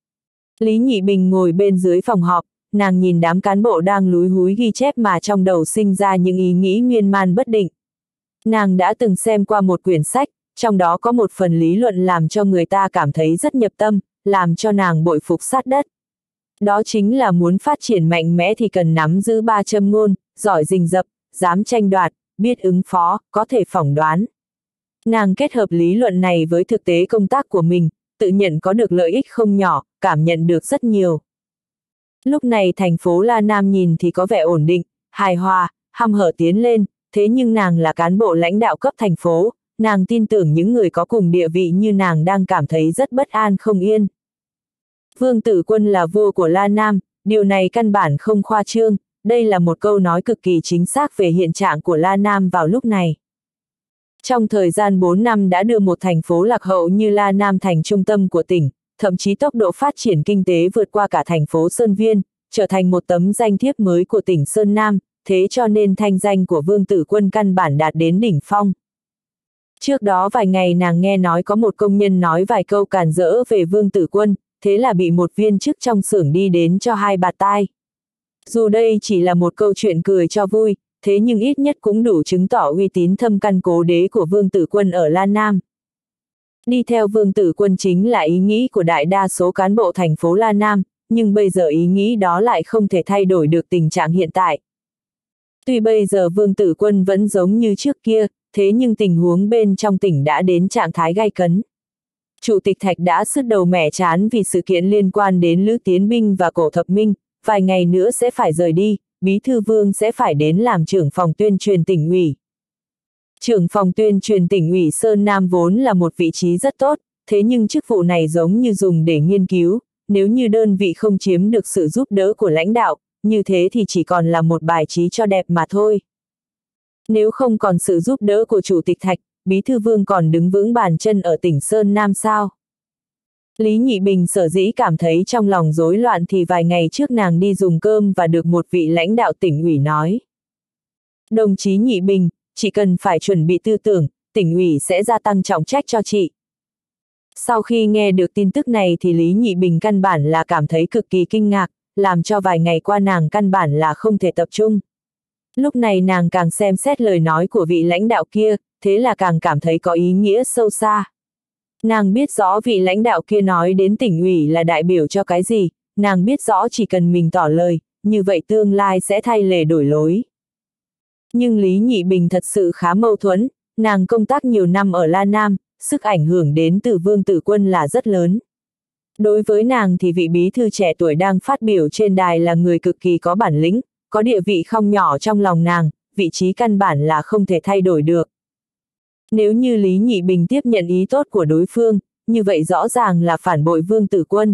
Lý Nhị Bình ngồi bên dưới phòng họp, nàng nhìn đám cán bộ đang lúi húi ghi chép mà trong đầu sinh ra những ý nghĩ miên man bất định. Nàng đã từng xem qua một quyển sách, trong đó có một phần lý luận làm cho người ta cảm thấy rất nhập tâm, làm cho nàng bội phục sát đất. Đó chính là muốn phát triển mạnh mẽ thì cần nắm giữ ba châm ngôn, giỏi rình rập, dám tranh đoạt, biết ứng phó, có thể phỏng đoán. Nàng kết hợp lý luận này với thực tế công tác của mình, tự nhận có được lợi ích không nhỏ, cảm nhận được rất nhiều. Lúc này thành phố La Nam nhìn thì có vẻ ổn định, hài hòa, hăm hở tiến lên, thế nhưng nàng là cán bộ lãnh đạo cấp thành phố, nàng tin tưởng những người có cùng địa vị như nàng đang cảm thấy rất bất an không yên. Vương Tử Quân là vua của La Nam, điều này căn bản không khoa trương, đây là một câu nói cực kỳ chính xác về hiện trạng của La Nam vào lúc này. Trong thời gian bốn năm đã đưa một thành phố lạc hậu như La Nam thành trung tâm của tỉnh, thậm chí tốc độ phát triển kinh tế vượt qua cả thành phố Sơn Viên, trở thành một tấm danh thiếp mới của tỉnh Sơn Nam, thế cho nên thanh danh của Vương Tử Quân căn bản đạt đến đỉnh phong. Trước đó vài ngày nàng nghe nói có một công nhân nói vài câu càn rỡ về Vương Tử Quân, thế là bị một viên chức trong xưởng đi đến cho hai bạt tai. Dù đây chỉ là một câu chuyện cười cho vui, thế nhưng ít nhất cũng đủ chứng tỏ uy tín thâm căn cố đế của Vương Tử Quân ở La Nam. Đi theo Vương Tử Quân chính là ý nghĩ của đại đa số cán bộ thành phố La Nam, nhưng bây giờ ý nghĩ đó lại không thể thay đổi được tình trạng hiện tại. Tuy bây giờ Vương Tử Quân vẫn giống như trước kia, thế nhưng tình huống bên trong tỉnh đã đến trạng thái gay cấn. Chủ tịch Thạch đã sứt đầu mẻ trán vì sự kiện liên quan đến Lữ Tiến Binh và Cổ Thập Minh, vài ngày nữa sẽ phải rời đi, Bí thư Vương sẽ phải đến làm trưởng phòng tuyên truyền tỉnh ủy. Trưởng phòng tuyên truyền tỉnh ủy Sơn Nam vốn là một vị trí rất tốt, thế nhưng chức vụ này giống như dùng để nghiên cứu, nếu như đơn vị không chiếm được sự giúp đỡ của lãnh đạo, như thế thì chỉ còn là một bài trí cho đẹp mà thôi. Nếu không còn sự giúp đỡ của Chủ tịch Thạch, Bí thư Vương còn đứng vững bàn chân ở tỉnh Sơn Nam sao? Lý Nhị Bình sở dĩ cảm thấy trong lòng rối loạn thì vài ngày trước nàng đi dùng cơm và được một vị lãnh đạo tỉnh ủy nói. Đồng chí Nhị Bình, chỉ cần phải chuẩn bị tư tưởng, tỉnh ủy sẽ gia tăng trọng trách cho chị. Sau khi nghe được tin tức này thì Lý Nhị Bình căn bản là cảm thấy cực kỳ kinh ngạc, làm cho vài ngày qua nàng căn bản là không thể tập trung. Lúc này nàng càng xem xét lời nói của vị lãnh đạo kia, thế là càng cảm thấy có ý nghĩa sâu xa. Nàng biết rõ vị lãnh đạo kia nói đến tỉnh ủy là đại biểu cho cái gì, nàng biết rõ chỉ cần mình tỏ lời, như vậy tương lai sẽ thay lề đổi lối. Nhưng Lý Nhị Bình thật sự khá mâu thuẫn, nàng công tác nhiều năm ở La Nam, sức ảnh hưởng đến từ Vương Tử Quân là rất lớn. Đối với nàng thì vị bí thư trẻ tuổi đang phát biểu trên đài là người cực kỳ có bản lĩnh, có địa vị không nhỏ trong lòng nàng, vị trí căn bản là không thể thay đổi được. Nếu như Lý Nhị Bình tiếp nhận ý tốt của đối phương, như vậy rõ ràng là phản bội Vương Tử Quân.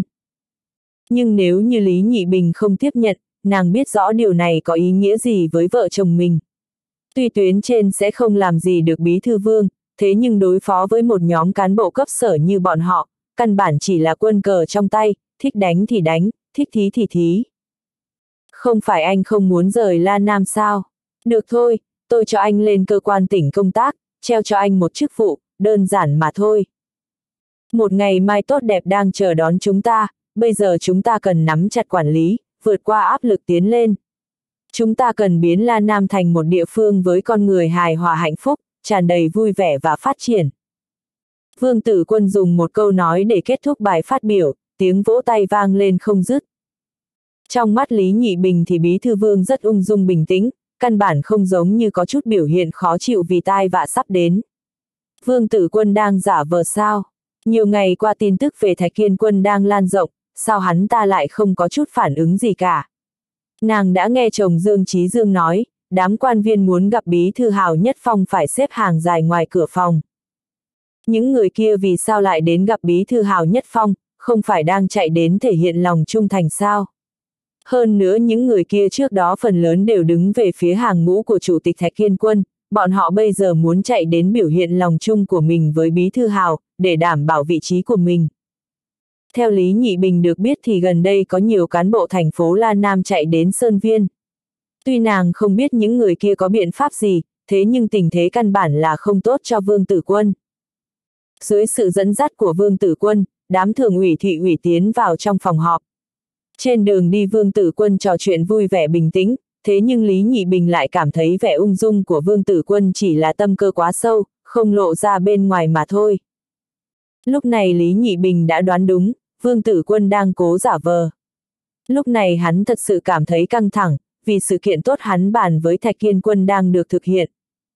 Nhưng nếu như Lý Nhị Bình không tiếp nhận, nàng biết rõ điều này có ý nghĩa gì với vợ chồng mình. Tuy tuyến trên sẽ không làm gì được Bí thư Vương, thế nhưng đối phó với một nhóm cán bộ cấp sở như bọn họ, căn bản chỉ là quân cờ trong tay, thích đánh thì đánh, thích thí thì thí. Không phải anh không muốn rời La Nam sao? Được thôi, tôi cho anh lên cơ quan tỉnh công tác, treo cho anh một chức vụ, đơn giản mà thôi. Một ngày mai tốt đẹp đang chờ đón chúng ta, bây giờ chúng ta cần nắm chặt quản lý, vượt qua áp lực tiến lên. Chúng ta cần biến La Nam thành một địa phương với con người hài hòa hạnh phúc, tràn đầy vui vẻ và phát triển. Vương Tử Quân dùng một câu nói để kết thúc bài phát biểu, tiếng vỗ tay vang lên không dứt. Trong mắt Lý Nhị Bình thì Bí thư Vương rất ung dung bình tĩnh, căn bản không giống như có chút biểu hiện khó chịu vì tai vạ sắp đến. Vương Tử Quân đang giả vờ sao? Nhiều ngày qua tin tức về Thạch Kiên Quân đang lan rộng, sao hắn ta lại không có chút phản ứng gì cả? Nàng đã nghe chồng Dương Chí Dương nói, đám quan viên muốn gặp Bí thư Hào Nhất Phong phải xếp hàng dài ngoài cửa phòng. Những người kia vì sao lại đến gặp Bí thư Hào Nhất Phong, không phải đang chạy đến thể hiện lòng trung thành sao? Hơn nữa những người kia trước đó phần lớn đều đứng về phía hàng ngũ của Chủ tịch Thạch Kiên Quân, bọn họ bây giờ muốn chạy đến biểu hiện lòng trung của mình với Bí Thư Hào, để đảm bảo vị trí của mình. Theo Lý Nhị Bình được biết thì gần đây có nhiều cán bộ thành phố La Nam chạy đến Sơn Viên. Tuy nàng không biết những người kia có biện pháp gì, thế nhưng tình thế căn bản là không tốt cho Vương Tử Quân. Dưới sự dẫn dắt của Vương Tử Quân, đám thường ủy thị ủy tiến vào trong phòng họp. Trên đường đi Vương Tử Quân trò chuyện vui vẻ bình tĩnh, thế nhưng Lý Nhị Bình lại cảm thấy vẻ ung dung của Vương Tử Quân chỉ là tâm cơ quá sâu, không lộ ra bên ngoài mà thôi. Lúc này Lý Nhị Bình đã đoán đúng, Vương Tử Quân đang cố giả vờ. Lúc này hắn thật sự cảm thấy căng thẳng, vì sự kiện tốt hắn bàn với Thạch Kiên Quân đang được thực hiện.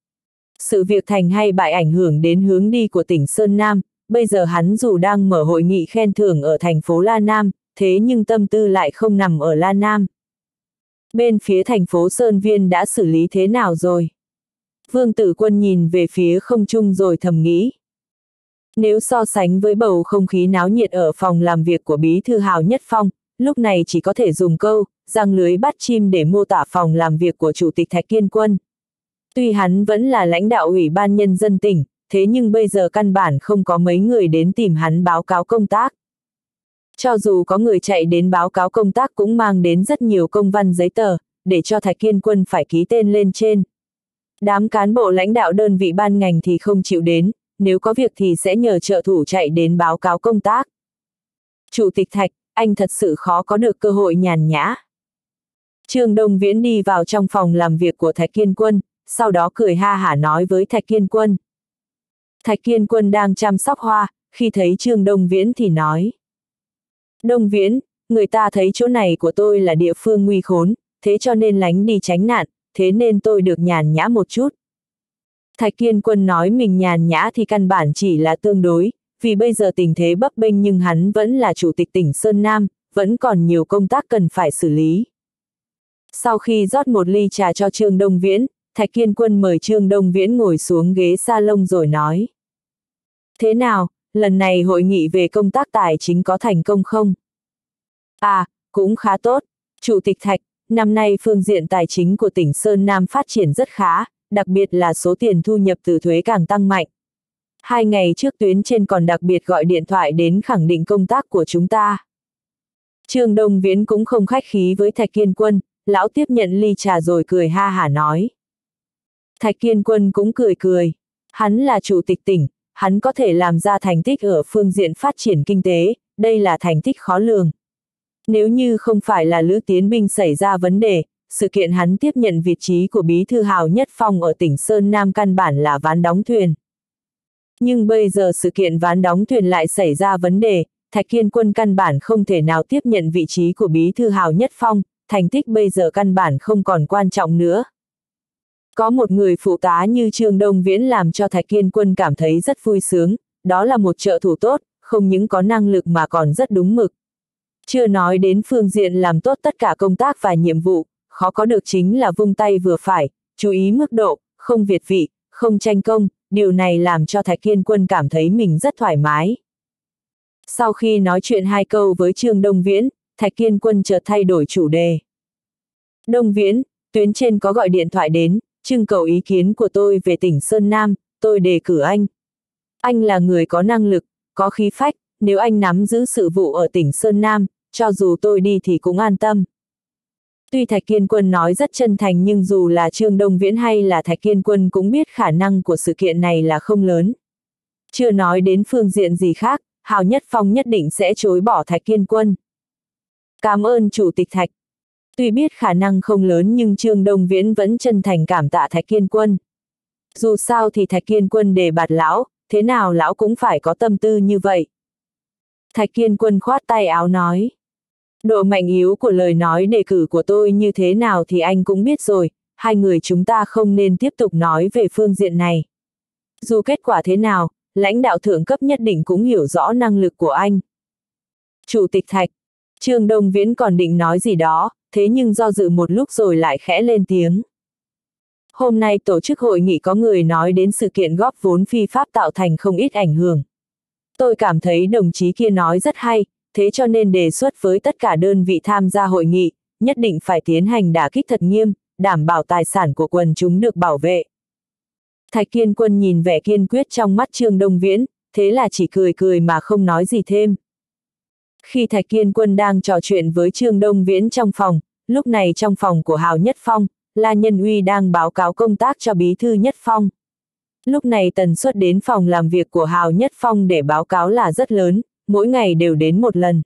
Sự việc thành hay bại ảnh hưởng đến hướng đi của tỉnh Sơn Nam, bây giờ hắn dù đang mở hội nghị khen thưởng ở thành phố La Nam, thế nhưng tâm tư lại không nằm ở La Nam. Bên phía thành phố Sơn Viên đã xử lý thế nào rồi? Vương Tử Quân nhìn về phía không trung rồi thầm nghĩ. Nếu so sánh với bầu không khí náo nhiệt ở phòng làm việc của Bí Thư Hào Nhất Phong, lúc này chỉ có thể dùng câu, giăng lưới bắt chim để mô tả phòng làm việc của Chủ tịch Thạch Kiên Quân. Tuy hắn vẫn là lãnh đạo Ủy ban Nhân dân tỉnh, thế nhưng bây giờ căn bản không có mấy người đến tìm hắn báo cáo công tác. Cho dù có người chạy đến báo cáo công tác cũng mang đến rất nhiều công văn giấy tờ, để cho Thạch Kiên Quân phải ký tên lên trên. Đám cán bộ lãnh đạo đơn vị ban ngành thì không chịu đến, nếu có việc thì sẽ nhờ trợ thủ chạy đến báo cáo công tác. Chủ tịch Thạch, anh thật sự khó có được cơ hội nhàn nhã. Trương Đông Viễn đi vào trong phòng làm việc của Thạch Kiên Quân, sau đó cười ha hả nói với Thạch Kiên Quân. Thạch Kiên Quân đang chăm sóc hoa, khi thấy Trương Đông Viễn thì nói. Đông Viễn, người ta thấy chỗ này của tôi là địa phương nguy khốn, thế cho nên lánh đi tránh nạn, thế nên tôi được nhàn nhã một chút. Thạch Kiên Quân nói mình nhàn nhã thì căn bản chỉ là tương đối, vì bây giờ tình thế bấp bênh nhưng hắn vẫn là chủ tịch tỉnh Sơn Nam, vẫn còn nhiều công tác cần phải xử lý. Sau khi rót một ly trà cho Trương Đông Viễn, Thạch Kiên Quân mời Trương Đông Viễn ngồi xuống ghế salon rồi nói. Thế nào, lần này hội nghị về công tác tài chính có thành công không? À, cũng khá tốt. Chủ tịch Thạch, năm nay phương diện tài chính của tỉnh Sơn Nam phát triển rất khá, đặc biệt là số tiền thu nhập từ thuế càng tăng mạnh. Hai ngày trước tuyến trên còn đặc biệt gọi điện thoại đến khẳng định công tác của chúng ta. Trương Đông Viễn cũng không khách khí với Thạch Kiên Quân, lão tiếp nhận ly trà rồi cười ha hả nói. Thạch Kiên Quân cũng cười cười. Hắn là chủ tịch tỉnh, hắn có thể làm ra thành tích ở phương diện phát triển kinh tế, đây là thành tích khó lường. Nếu như không phải là Lữ Tiến Binh xảy ra vấn đề, sự kiện hắn tiếp nhận vị trí của Bí Thư Hào Nhất Phong ở tỉnh Sơn Nam căn bản là ván đóng thuyền. Nhưng bây giờ sự kiện ván đóng thuyền lại xảy ra vấn đề, Thạch Kiên Quân căn bản không thể nào tiếp nhận vị trí của Bí Thư Hào Nhất Phong, thành tích bây giờ căn bản không còn quan trọng nữa. Có một người phụ tá như Trương Đông Viễn làm cho Thạch Kiên Quân cảm thấy rất vui sướng, đó là một trợ thủ tốt, không những có năng lực mà còn rất đúng mực. Chưa nói đến phương diện làm tốt tất cả công tác và nhiệm vụ, khó có được chính là vung tay vừa phải, chú ý mức độ, không việt vị, không tranh công, điều này làm cho Thạch Kiên Quân cảm thấy mình rất thoải mái. Sau khi nói chuyện hai câu với Trương Đông Viễn, Thạch Kiên Quân chợt thay đổi chủ đề. Đông Viễn, tuyến trên có gọi điện thoại đến, trưng cầu ý kiến của tôi về tỉnh Sơn Nam, tôi đề cử anh. Anh là người có năng lực, có khí phách, nếu anh nắm giữ sự vụ ở tỉnh Sơn Nam, cho dù tôi đi thì cũng an tâm. Tuy Thạch Kiên Quân nói rất chân thành nhưng dù là Trương Đông Viễn hay là Thạch Kiên Quân cũng biết khả năng của sự kiện này là không lớn. Chưa nói đến phương diện gì khác, Hào Nhất Phong nhất định sẽ chối bỏ Thạch Kiên Quân. Cảm ơn Chủ tịch Thạch. Tuy biết khả năng không lớn nhưng Trương Đông Viễn vẫn chân thành cảm tạ Thạch Kiên Quân. Dù sao thì Thạch Kiên Quân đề bạt lão, thế nào lão cũng phải có tâm tư như vậy. Thạch Kiên Quân khoát tay áo nói. Độ mạnh yếu của lời nói đề cử của tôi như thế nào thì anh cũng biết rồi, hai người chúng ta không nên tiếp tục nói về phương diện này. Dù kết quả thế nào, lãnh đạo thượng cấp nhất định cũng hiểu rõ năng lực của anh. Chủ tịch Thạch, Trương Đông Viễn còn định nói gì đó, thế nhưng do dự một lúc rồi lại khẽ lên tiếng. Hôm nay tổ chức hội nghị có người nói đến sự kiện góp vốn phi pháp tạo thành không ít ảnh hưởng. Tôi cảm thấy đồng chí kia nói rất hay, thế cho nên đề xuất với tất cả đơn vị tham gia hội nghị, nhất định phải tiến hành đả kích thật nghiêm, đảm bảo tài sản của quần chúng được bảo vệ. Thạch Kiên Quân nhìn vẻ kiên quyết trong mắt Trương Đông Viễn, thế là chỉ cười cười mà không nói gì thêm. Khi Thạch Kiên Quân đang trò chuyện với Trương Đông Viễn trong phòng, lúc này trong phòng của Hào Nhất Phong, La Nhân Uy đang báo cáo công tác cho Bí thư Nhất Phong. Lúc này tần suất đến phòng làm việc của Hào Nhất Phong để báo cáo là rất lớn, mỗi ngày đều đến một lần.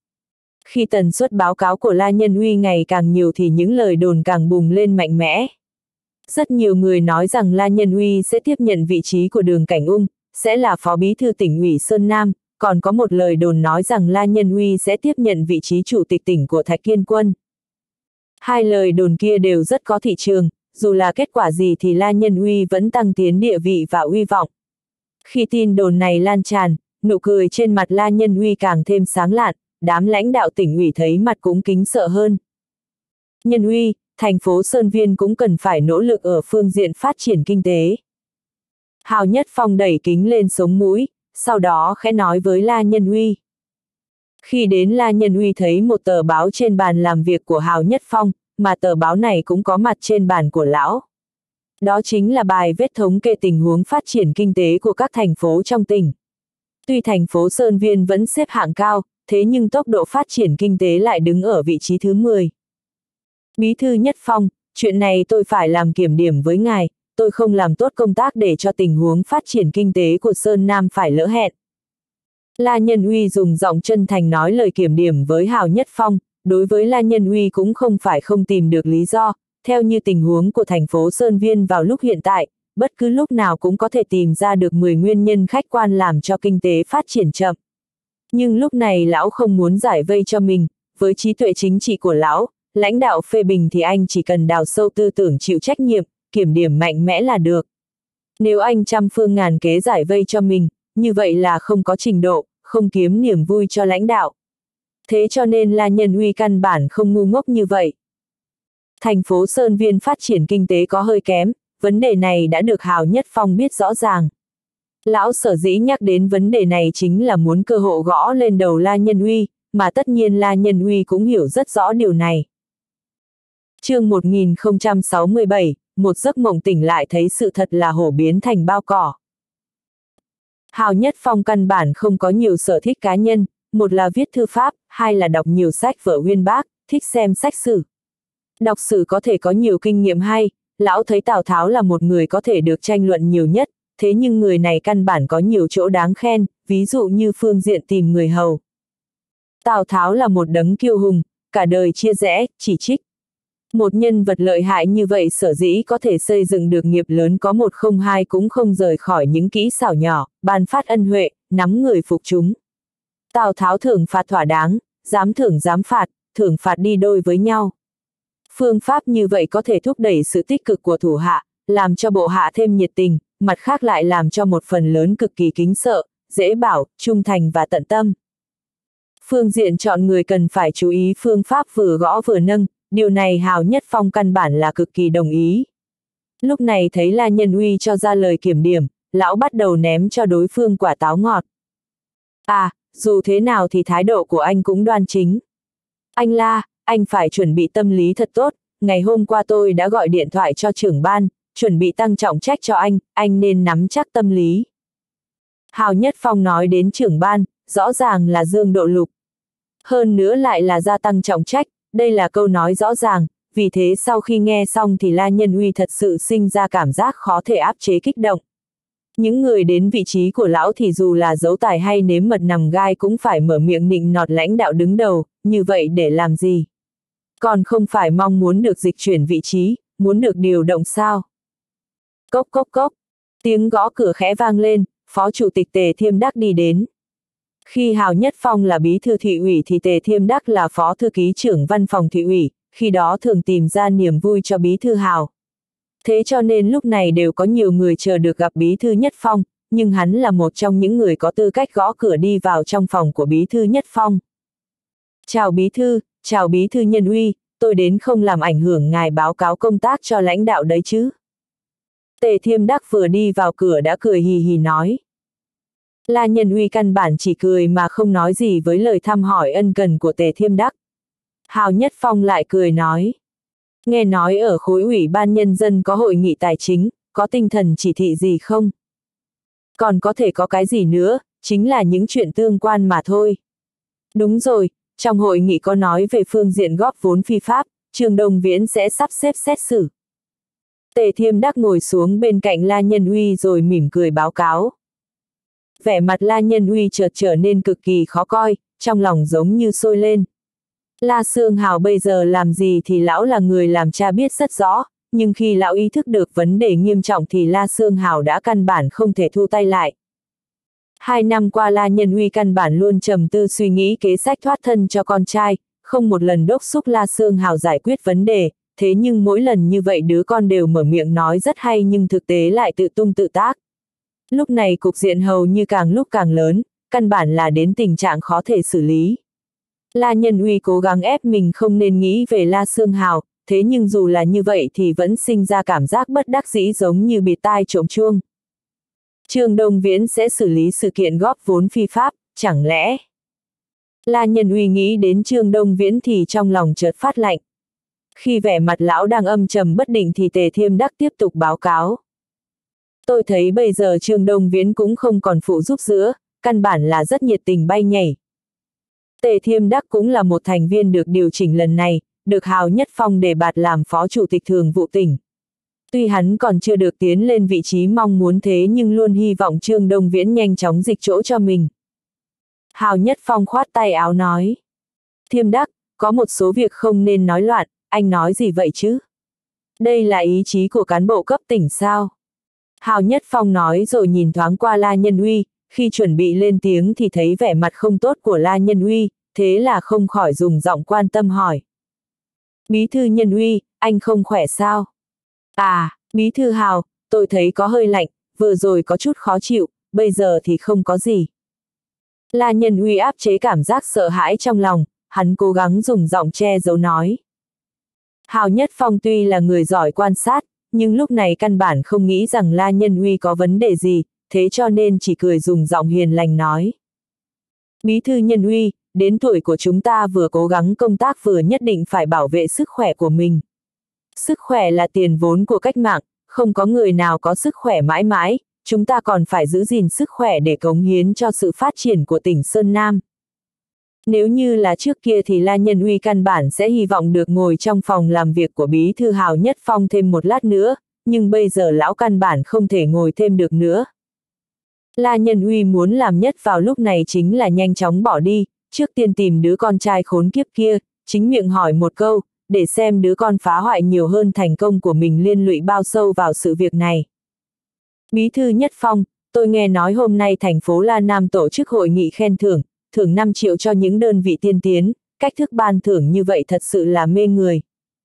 Khi tần suất báo cáo của La Nhân Uy ngày càng nhiều thì những lời đồn càng bùng lên mạnh mẽ. Rất nhiều người nói rằng La Nhân Uy sẽ tiếp nhận vị trí của Đường Cảnh Ung, sẽ là phó bí thư tỉnh ủy Sơn Nam, còn có một lời đồn nói rằng La Nhân Uy sẽ tiếp nhận vị trí chủ tịch tỉnh của Thạch Kiên Quân. Hai lời đồn kia đều rất có thị trường, dù là kết quả gì thì La Nhân Uy vẫn tăng tiến địa vị và uy vọng. Khi tin đồn này lan tràn, nụ cười trên mặt La Nhân Uy càng thêm sáng lạn, đám lãnh đạo tỉnh ủy thấy mặt cũng kính sợ hơn. Nhân Uy, thành phố Sơn Viên cũng cần phải nỗ lực ở phương diện phát triển kinh tế. Hào Nhất Phong đẩy kính lên sống mũi, sau đó khẽ nói với La Nhân Uy. Khi đến La Nhân Uy thấy một tờ báo trên bàn làm việc của Hào Nhất Phong, mà tờ báo này cũng có mặt trên bàn của lão. Đó chính là bài viết thống kê tình huống phát triển kinh tế của các thành phố trong tỉnh. Tuy thành phố Sơn Viên vẫn xếp hạng cao, thế nhưng tốc độ phát triển kinh tế lại đứng ở vị trí thứ mười. Bí thư Nhất Phong, chuyện này tôi phải làm kiểm điểm với ngài, tôi không làm tốt công tác để cho tình huống phát triển kinh tế của Sơn Nam phải lỡ hẹn. La Nhân Uy dùng giọng chân thành nói lời kiểm điểm với Hào Nhất Phong, đối với La Nhân Uy cũng không phải không tìm được lý do, theo như tình huống của thành phố Sơn Viên vào lúc hiện tại, bất cứ lúc nào cũng có thể tìm ra được mười nguyên nhân khách quan làm cho kinh tế phát triển chậm. Nhưng lúc này lão không muốn giải vây cho mình, với trí tuệ chính trị của lão, lãnh đạo phê bình thì anh chỉ cần đào sâu tư tưởng chịu trách nhiệm, kiểm điểm mạnh mẽ là được. Nếu anh trăm phương ngàn kế giải vây cho mình, như vậy là không có trình độ, không kiếm niềm vui cho lãnh đạo. Thế cho nên La Nhân Uy căn bản không ngu ngốc như vậy. Thành phố Sơn Viên phát triển kinh tế có hơi kém, vấn đề này đã được Hào Nhất Phong biết rõ ràng. Lão sở dĩ nhắc đến vấn đề này chính là muốn cơ hội gõ lên đầu La Nhân Uy, mà tất nhiên La Nhân Uy cũng hiểu rất rõ điều này. Chương một nghìn không trăm sáu mươi bảy, một giấc mộng tỉnh lại thấy sự thật là hổ biến thành bao cỏ. Hào Nhất Phong căn bản không có nhiều sở thích cá nhân, một là viết thư pháp, hai là đọc nhiều sách vở uyên bác, thích xem sách sử. Đọc sử có thể có nhiều kinh nghiệm hay, lão thấy Tào Tháo là một người có thể được tranh luận nhiều nhất, thế nhưng người này căn bản có nhiều chỗ đáng khen, ví dụ như phương diện tìm người hầu. Tào Tháo là một đấng kiêu hùng, cả đời chia rẽ, chỉ trích. Một nhân vật lợi hại như vậy sở dĩ có thể xây dựng được nghiệp lớn có một không hai cũng không rời khỏi những kỹ xảo nhỏ, ban phát ân huệ, nắm người phục chúng. Tào Tháo thưởng phạt thỏa đáng, dám thưởng dám phạt, thưởng phạt đi đôi với nhau. Phương pháp như vậy có thể thúc đẩy sự tích cực của thủ hạ, làm cho bộ hạ thêm nhiệt tình, mặt khác lại làm cho một phần lớn cực kỳ kính sợ, dễ bảo, trung thành và tận tâm. Phương diện chọn người cần phải chú ý phương pháp vừa gõ vừa nâng, điều này Hào Nhất Phong căn bản là cực kỳ đồng ý. Lúc này thấy La Nhân Uy cho ra lời kiểm điểm, lão bắt đầu ném cho đối phương quả táo ngọt. À, dù thế nào thì thái độ của anh cũng đoan chính. Anh La, anh phải chuẩn bị tâm lý thật tốt, ngày hôm qua tôi đã gọi điện thoại cho trưởng ban, chuẩn bị tăng trọng trách cho anh, anh nên nắm chắc tâm lý. Hào Nhất Phong nói đến trưởng ban, rõ ràng là Dương Độ Lục. Hơn nữa lại là gia tăng trọng trách, đây là câu nói rõ ràng, vì thế sau khi nghe xong thì La Nhân Uy thật sự sinh ra cảm giác khó thể áp chế kích động. Những người đến vị trí của lão thì dù là giấu tài hay nếm mật nằm gai cũng phải mở miệng nịnh nọt lãnh đạo đứng đầu, như vậy để làm gì? Còn không phải mong muốn được dịch chuyển vị trí, muốn được điều động sao? Cốc cốc cốc, tiếng gõ cửa khẽ vang lên, Phó Chủ tịch Tề Thiêm Đắc đi đến. Khi Hào Nhất Phong là bí thư thị ủy thì Tề Thiêm Đắc là phó thư ký trưởng văn phòng thị ủy, khi đó thường tìm ra niềm vui cho bí thư Hào. Thế cho nên lúc này đều có nhiều người chờ được gặp bí thư Nhất Phong, nhưng hắn là một trong những người có tư cách gõ cửa đi vào trong phòng của bí thư Nhất Phong. Chào bí thư, chào bí thư Nhân Uy, tôi đến không làm ảnh hưởng ngài báo cáo công tác cho lãnh đạo đấy chứ. Tề Thiêm Đắc vừa đi vào cửa đã cười hì hì nói. La Nhân Uy căn bản chỉ cười mà không nói gì với lời thăm hỏi ân cần của Tề Thiêm Đắc. Hào Nhất Phong lại cười nói. Nghe nói ở khối ủy ban nhân dân có hội nghị tài chính, có tinh thần chỉ thị gì không? Còn có thể có cái gì nữa, chính là những chuyện tương quan mà thôi. Đúng rồi, trong hội nghị có nói về phương diện góp vốn phi pháp, Trương Đông Viễn sẽ sắp xếp xét xử. Tề Thiêm Đắc ngồi xuống bên cạnh La Nhân Uy rồi mỉm cười báo cáo. Vẻ mặt La Nhân Uy chợt trở nên cực kỳ khó coi, trong lòng giống như sôi lên. La Sương Hào bây giờ làm gì thì lão là người làm cha biết rất rõ, nhưng khi lão ý thức được vấn đề nghiêm trọng thì La Sương Hào đã căn bản không thể thu tay lại. Hai năm qua La Nhân Uy căn bản luôn trầm tư suy nghĩ kế sách thoát thân cho con trai, không một lần đốc thúc La Sương Hào giải quyết vấn đề, thế nhưng mỗi lần như vậy đứa con đều mở miệng nói rất hay nhưng thực tế lại tự tung tự tác. Lúc này cục diện hầu như càng lúc càng lớn, căn bản là đến tình trạng khó thể xử lý. La Nhân Uy cố gắng ép mình không nên nghĩ về La Sương Hào, thế nhưng dù là như vậy thì vẫn sinh ra cảm giác bất đắc dĩ giống như bịt tai trộm chuông. Trương Đông Viễn sẽ xử lý sự kiện góp vốn phi pháp, chẳng lẽ? La Nhân Uy nghĩ đến Trương Đông Viễn thì trong lòng chợt phát lạnh. Khi vẻ mặt lão đang âm trầm bất định thì Tề Thiêm Đắc tiếp tục báo cáo. Tôi thấy bây giờ Trương Đông Viễn cũng không còn phụ giúp giữa, căn bản là rất nhiệt tình bay nhảy. Tề Thiêm Đắc cũng là một thành viên được điều chỉnh lần này, được Hào Nhất Phong đề bạt làm phó chủ tịch thường vụ tỉnh. Tuy hắn còn chưa được tiến lên vị trí mong muốn thế nhưng luôn hy vọng Trương Đông Viễn nhanh chóng dịch chỗ cho mình. Hào Nhất Phong khoát tay áo nói. Thiêm Đắc, có một số việc không nên nói loạn, anh nói gì vậy chứ? Đây là ý chí của cán bộ cấp tỉnh sao? Hào Nhất Phong nói rồi nhìn thoáng qua La Nhân Uy, khi chuẩn bị lên tiếng thì thấy vẻ mặt không tốt của La Nhân Uy, thế là không khỏi dùng giọng quan tâm hỏi. Bí thư Nhân Uy, anh không khỏe sao? À, Bí thư Hào, tôi thấy có hơi lạnh, vừa rồi có chút khó chịu, bây giờ thì không có gì. La Nhân Uy áp chế cảm giác sợ hãi trong lòng, hắn cố gắng dùng giọng che giấu nói. Hào Nhất Phong tuy là người giỏi quan sát, nhưng lúc này căn bản không nghĩ rằng La Nhân Uy có vấn đề gì, thế cho nên chỉ cười dùng giọng hiền lành nói. Bí thư Nhân Uy, đến tuổi của chúng ta vừa cố gắng công tác vừa nhất định phải bảo vệ sức khỏe của mình. Sức khỏe là tiền vốn của cách mạng, không có người nào có sức khỏe mãi mãi, chúng ta còn phải giữ gìn sức khỏe để cống hiến cho sự phát triển của tỉnh Sơn Nam. Nếu như là trước kia thì La Nhân Uy căn bản sẽ hy vọng được ngồi trong phòng làm việc của Bí thư Hào Nhất Phong thêm một lát nữa, nhưng bây giờ lão căn bản không thể ngồi thêm được nữa. La Nhân Uy muốn làm nhất vào lúc này chính là nhanh chóng bỏ đi, trước tiên tìm đứa con trai khốn kiếp kia, chính miệng hỏi một câu, để xem đứa con phá hoại nhiều hơn thành công của mình liên lụy bao sâu vào sự việc này. Bí thư Nhất Phong, tôi nghe nói hôm nay thành phố La Nam tổ chức hội nghị khen thưởng, thưởng năm triệu cho những đơn vị tiên tiến, cách thức ban thưởng như vậy thật sự là mê người.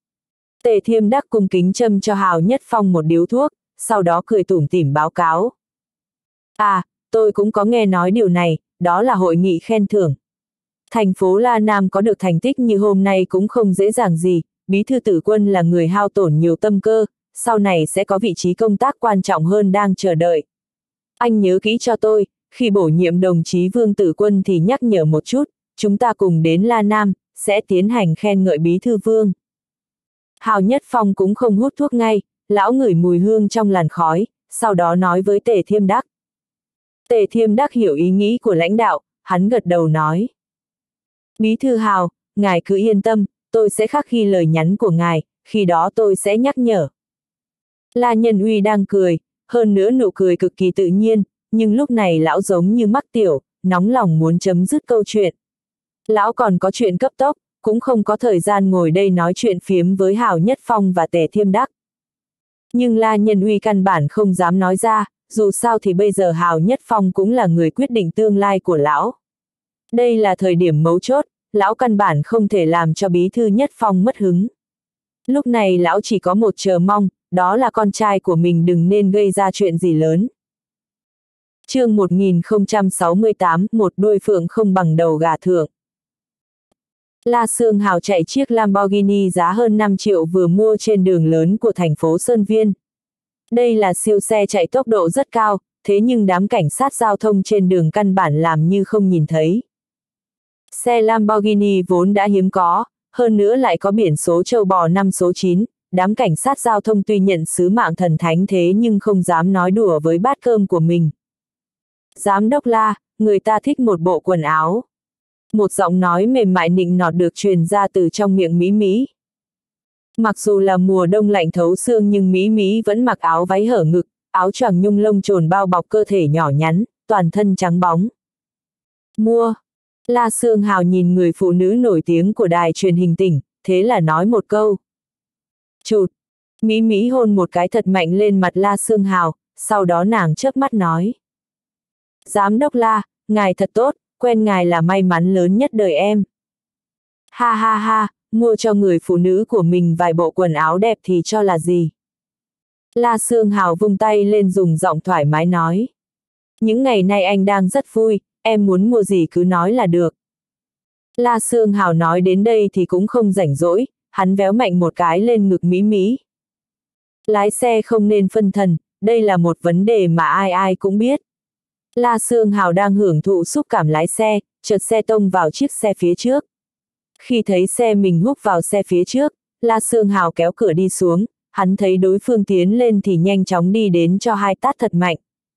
Tề Thiêm Đắc cung kính châm cho Hào Nhất Phong một điếu thuốc, sau đó cười tủm tỉm báo cáo. À, tôi cũng có nghe nói điều này, đó là hội nghị khen thưởng. Thành phố La Nam có được thành tích như hôm nay cũng không dễ dàng gì, Bí thư Tử Quân là người hao tổn nhiều tâm cơ, sau này sẽ có vị trí công tác quan trọng hơn đang chờ đợi. Anh nhớ kỹ cho tôi, khi bổ nhiệm đồng chí Vương Tử Quân thì nhắc nhở một chút, chúng ta cùng đến La Nam, sẽ tiến hành khen ngợi Bí thư Vương. Hào Nhất Phong cũng không hút thuốc ngay, lão ngửi mùi hương trong làn khói, sau đó nói với Tề Thiêm Đắc. Tề Thiêm Đắc hiểu ý nghĩ của lãnh đạo, hắn gật đầu nói. Bí thư Hào, ngài cứ yên tâm, tôi sẽ khắc ghi lời nhắn của ngài, khi đó tôi sẽ nhắc nhở. La Nhân Uy đang cười, hơn nữa nụ cười cực kỳ tự nhiên, nhưng lúc này lão giống như mắc tiểu, nóng lòng muốn chấm dứt câu chuyện. Lão còn có chuyện cấp tốc, cũng không có thời gian ngồi đây nói chuyện phiếm với Hào Nhất Phong và Tề Thiêm Đắc. Nhưng La Nhân Uy căn bản không dám nói ra, dù sao thì bây giờ Hào Nhất Phong cũng là người quyết định tương lai của lão. Đây là thời điểm mấu chốt, lão căn bản không thể làm cho Bí thư Nhất Phong mất hứng. Lúc này lão chỉ có một chờ mong, đó là con trai của mình đừng nên gây ra chuyện gì lớn. Chương một nghìn không trăm sáu mươi tám, một đuôi phượng không bằng đầu gà thượng. La Sương Hào chạy chiếc Lamborghini giá hơn năm triệu vừa mua trên đường lớn của thành phố Sơn Viên. Đây là siêu xe chạy tốc độ rất cao, thế nhưng đám cảnh sát giao thông trên đường căn bản làm như không nhìn thấy. Xe Lamborghini vốn đã hiếm có, hơn nữa lại có biển số trâu bò năm số chín, đám cảnh sát giao thông tuy nhận sứ mạng thần thánh thế nhưng không dám nói đùa với bát cơm của mình. Giám đốc La, người ta thích một bộ quần áo. Một giọng nói mềm mại nịnh nọt được truyền ra từ trong miệng Mỹ Mỹ. Mặc dù là mùa đông lạnh thấu xương nhưng Mỹ Mỹ vẫn mặc áo váy hở ngực, áo choàng nhung lông trồn bao bọc cơ thể nhỏ nhắn, toàn thân trắng bóng. Mua. La Sương Hào nhìn người phụ nữ nổi tiếng của đài truyền hình tỉnh, thế là nói một câu. Chụt. Mỹ Mỹ hôn một cái thật mạnh lên mặt La Sương Hào, sau đó nàng chớp mắt nói. Giám đốc La, ngài thật tốt, quen ngài là may mắn lớn nhất đời em. Ha ha ha, mua cho người phụ nữ của mình vài bộ quần áo đẹp thì cho là gì. La Sương Hào vung tay lên dùng giọng thoải mái nói. Những ngày nay anh đang rất vui, em muốn mua gì cứ nói là được. La Sương Hào nói đến đây thì cũng không rảnh rỗi, hắn véo mạnh một cái lên ngực Mỹ Mỹ. Lái xe không nên phân thần, đây là một vấn đề mà ai ai cũng biết. La Sương Hào đang hưởng thụ xúc cảm lái xe, chợt xe tông vào chiếc xe phía trước. Khi thấy xe mình húc vào xe phía trước, La Sương Hào kéo cửa đi xuống, hắn thấy đối phương tiến lên thì nhanh chóng đi đến cho hai tát thật mạnh.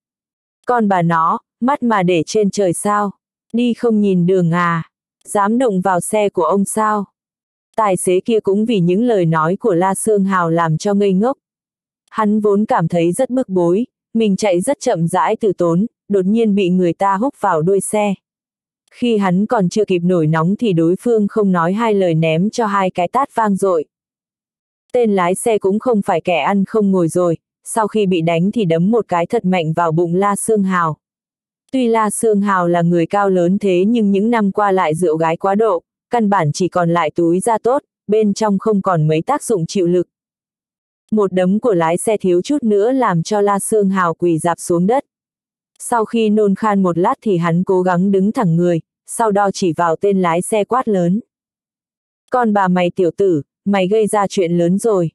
Con bà nó, mắt mà để trên trời sao? Đi không nhìn đường à? Dám đụng vào xe của ông sao? Tài xế kia cũng vì những lời nói của La Sương Hào làm cho ngây ngốc. Hắn vốn cảm thấy rất bức bối, mình chạy rất chậm rãi từ tốn, đột nhiên bị người ta húc vào đuôi xe. Khi hắn còn chưa kịp nổi nóng thì đối phương không nói hai lời ném cho hai cái tát vang dội. Tên lái xe cũng không phải kẻ ăn không ngồi rồi, sau khi bị đánh thì đấm một cái thật mạnh vào bụng La Sương Hào. Tuy La Sương Hào là người cao lớn thế nhưng những năm qua lại rượu gái quá độ, căn bản chỉ còn lại túi da tốt, bên trong không còn mấy tác dụng chịu lực. Một đấm của lái xe thiếu chút nữa làm cho La Sương Hào quỳ rạp xuống đất. Sau khi nôn khan một lát thì hắn cố gắng đứng thẳng người, sau đó chỉ vào tên lái xe quát lớn. Con bà mày tiểu tử, mày gây ra chuyện lớn rồi.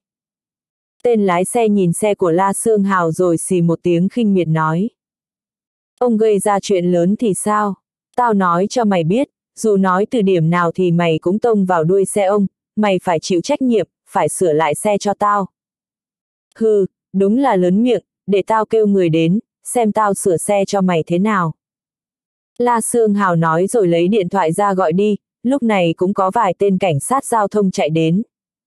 Tên lái xe nhìn xe của La Sương Hào rồi xì một tiếng khinh miệt nói. Ông gây ra chuyện lớn thì sao? Tao nói cho mày biết, dù nói từ điểm nào thì mày cũng tông vào đuôi xe ông, mày phải chịu trách nhiệm, phải sửa lại xe cho tao. Hừ, đúng là lớn miệng, để tao kêu người đến, xem tao sửa xe cho mày thế nào. La Sương Hào nói rồi lấy điện thoại ra gọi đi, lúc này cũng có vài tên cảnh sát giao thông chạy đến.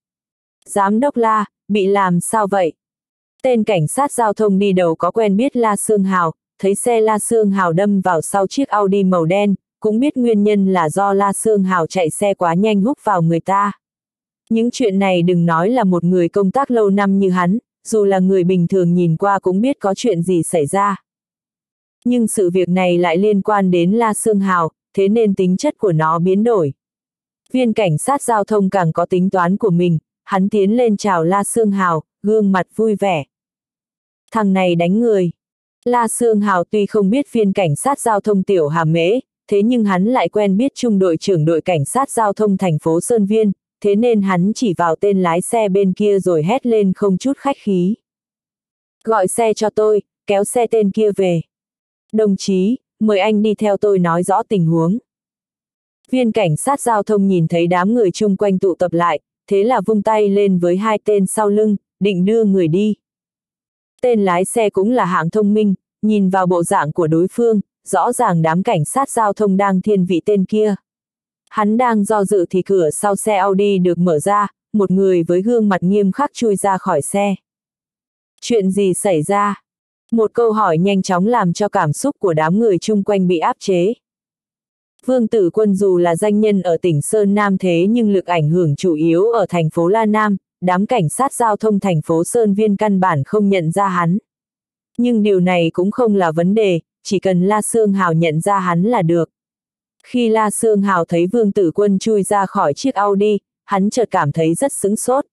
Giám đốc La, bị làm sao vậy? Tên cảnh sát giao thông đi đầu có quen biết La Sương Hào, thấy xe La Sương Hào đâm vào sau chiếc Audi màu đen, cũng biết nguyên nhân là do La Sương Hào chạy xe quá nhanh húc vào người ta. Những chuyện này đừng nói là một người công tác lâu năm như hắn, dù là người bình thường nhìn qua cũng biết có chuyện gì xảy ra. Nhưng sự việc này lại liên quan đến La Sương Hào, thế nên tính chất của nó biến đổi. Viên cảnh sát giao thông càng có tính toán của mình, hắn tiến lên chào La Sương Hào, gương mặt vui vẻ. Thằng này đánh người. La Sương Hào tuy không biết viên cảnh sát giao thông Tiểu Hà Mễ, thế nhưng hắn lại quen biết trung đội trưởng đội cảnh sát giao thông thành phố Sơn Viên, thế nên hắn chỉ vào tên lái xe bên kia rồi hét lên không chút khách khí. Gọi xe cho tôi, kéo xe tên kia về. Đồng chí, mời anh đi theo tôi nói rõ tình huống. Viên cảnh sát giao thông nhìn thấy đám người chung quanh tụ tập lại, thế là vung tay lên với hai tên sau lưng, định đưa người đi. Tên lái xe cũng là hạng thông minh, nhìn vào bộ dạng của đối phương, rõ ràng đám cảnh sát giao thông đang thiên vị tên kia. Hắn đang do dự thì cửa sau xe Audi được mở ra, một người với gương mặt nghiêm khắc chui ra khỏi xe. Chuyện gì xảy ra? Một câu hỏi nhanh chóng làm cho cảm xúc của đám người chung quanh bị áp chế. Vương Tử Quân dù là danh nhân ở tỉnh Sơn Nam thế nhưng lực ảnh hưởng chủ yếu ở thành phố La Nam, đám cảnh sát giao thông thành phố Sơn Viên căn bản không nhận ra hắn. Nhưng điều này cũng không là vấn đề, chỉ cần La Sương Hào nhận ra hắn là được. Khi La Sương Hào thấy Vương Tử Quân chui ra khỏi chiếc Audi, hắn chợt cảm thấy rất sững sốt.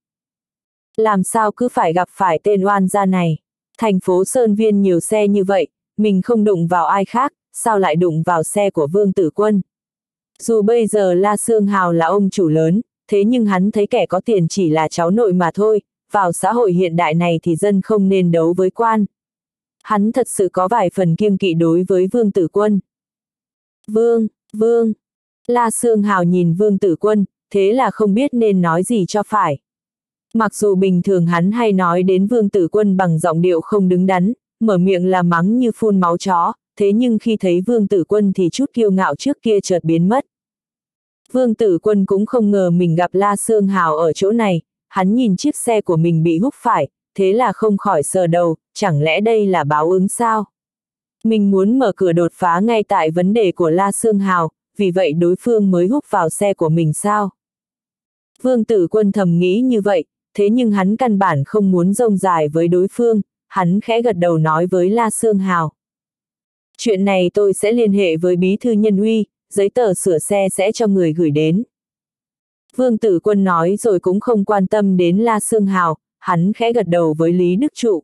Làm sao cứ phải gặp phải tên oan gia này? Thành phố Sơn Viên nhiều xe như vậy, mình không đụng vào ai khác, sao lại đụng vào xe của Vương Tử Quân? Dù bây giờ La Sương Hào là ông chủ lớn, thế nhưng hắn thấy kẻ có tiền chỉ là cháu nội mà thôi, vào xã hội hiện đại này thì dân không nên đấu với quan. Hắn thật sự có vài phần kiêng kỵ đối với Vương Tử Quân. Vương, Vương. La Xương Hào nhìn Vương Tử Quân, thế là không biết nên nói gì cho phải. Mặc dù bình thường hắn hay nói đến Vương Tử Quân bằng giọng điệu không đứng đắn, mở miệng là mắng như phun máu chó, thế nhưng khi thấy Vương Tử Quân thì chút kiêu ngạo trước kia chợt biến mất. Vương Tử Quân cũng không ngờ mình gặp La Xương Hào ở chỗ này, hắn nhìn chiếc xe của mình bị húc phải, thế là không khỏi sờ đầu, chẳng lẽ đây là báo ứng sao? Mình muốn mở cửa đột phá ngay tại vấn đề của La Xương Hào, vì vậy đối phương mới húc vào xe của mình sao? Vương Tử Quân thầm nghĩ như vậy, thế nhưng hắn căn bản không muốn rông dài với đối phương, hắn khẽ gật đầu nói với La Xương Hào. Chuyện này tôi sẽ liên hệ với bí thư Nhân Uy, giấy tờ sửa xe sẽ cho người gửi đến. Vương Tử Quân nói rồi cũng không quan tâm đến La Xương Hào, hắn khẽ gật đầu với Lý Đức Trụ.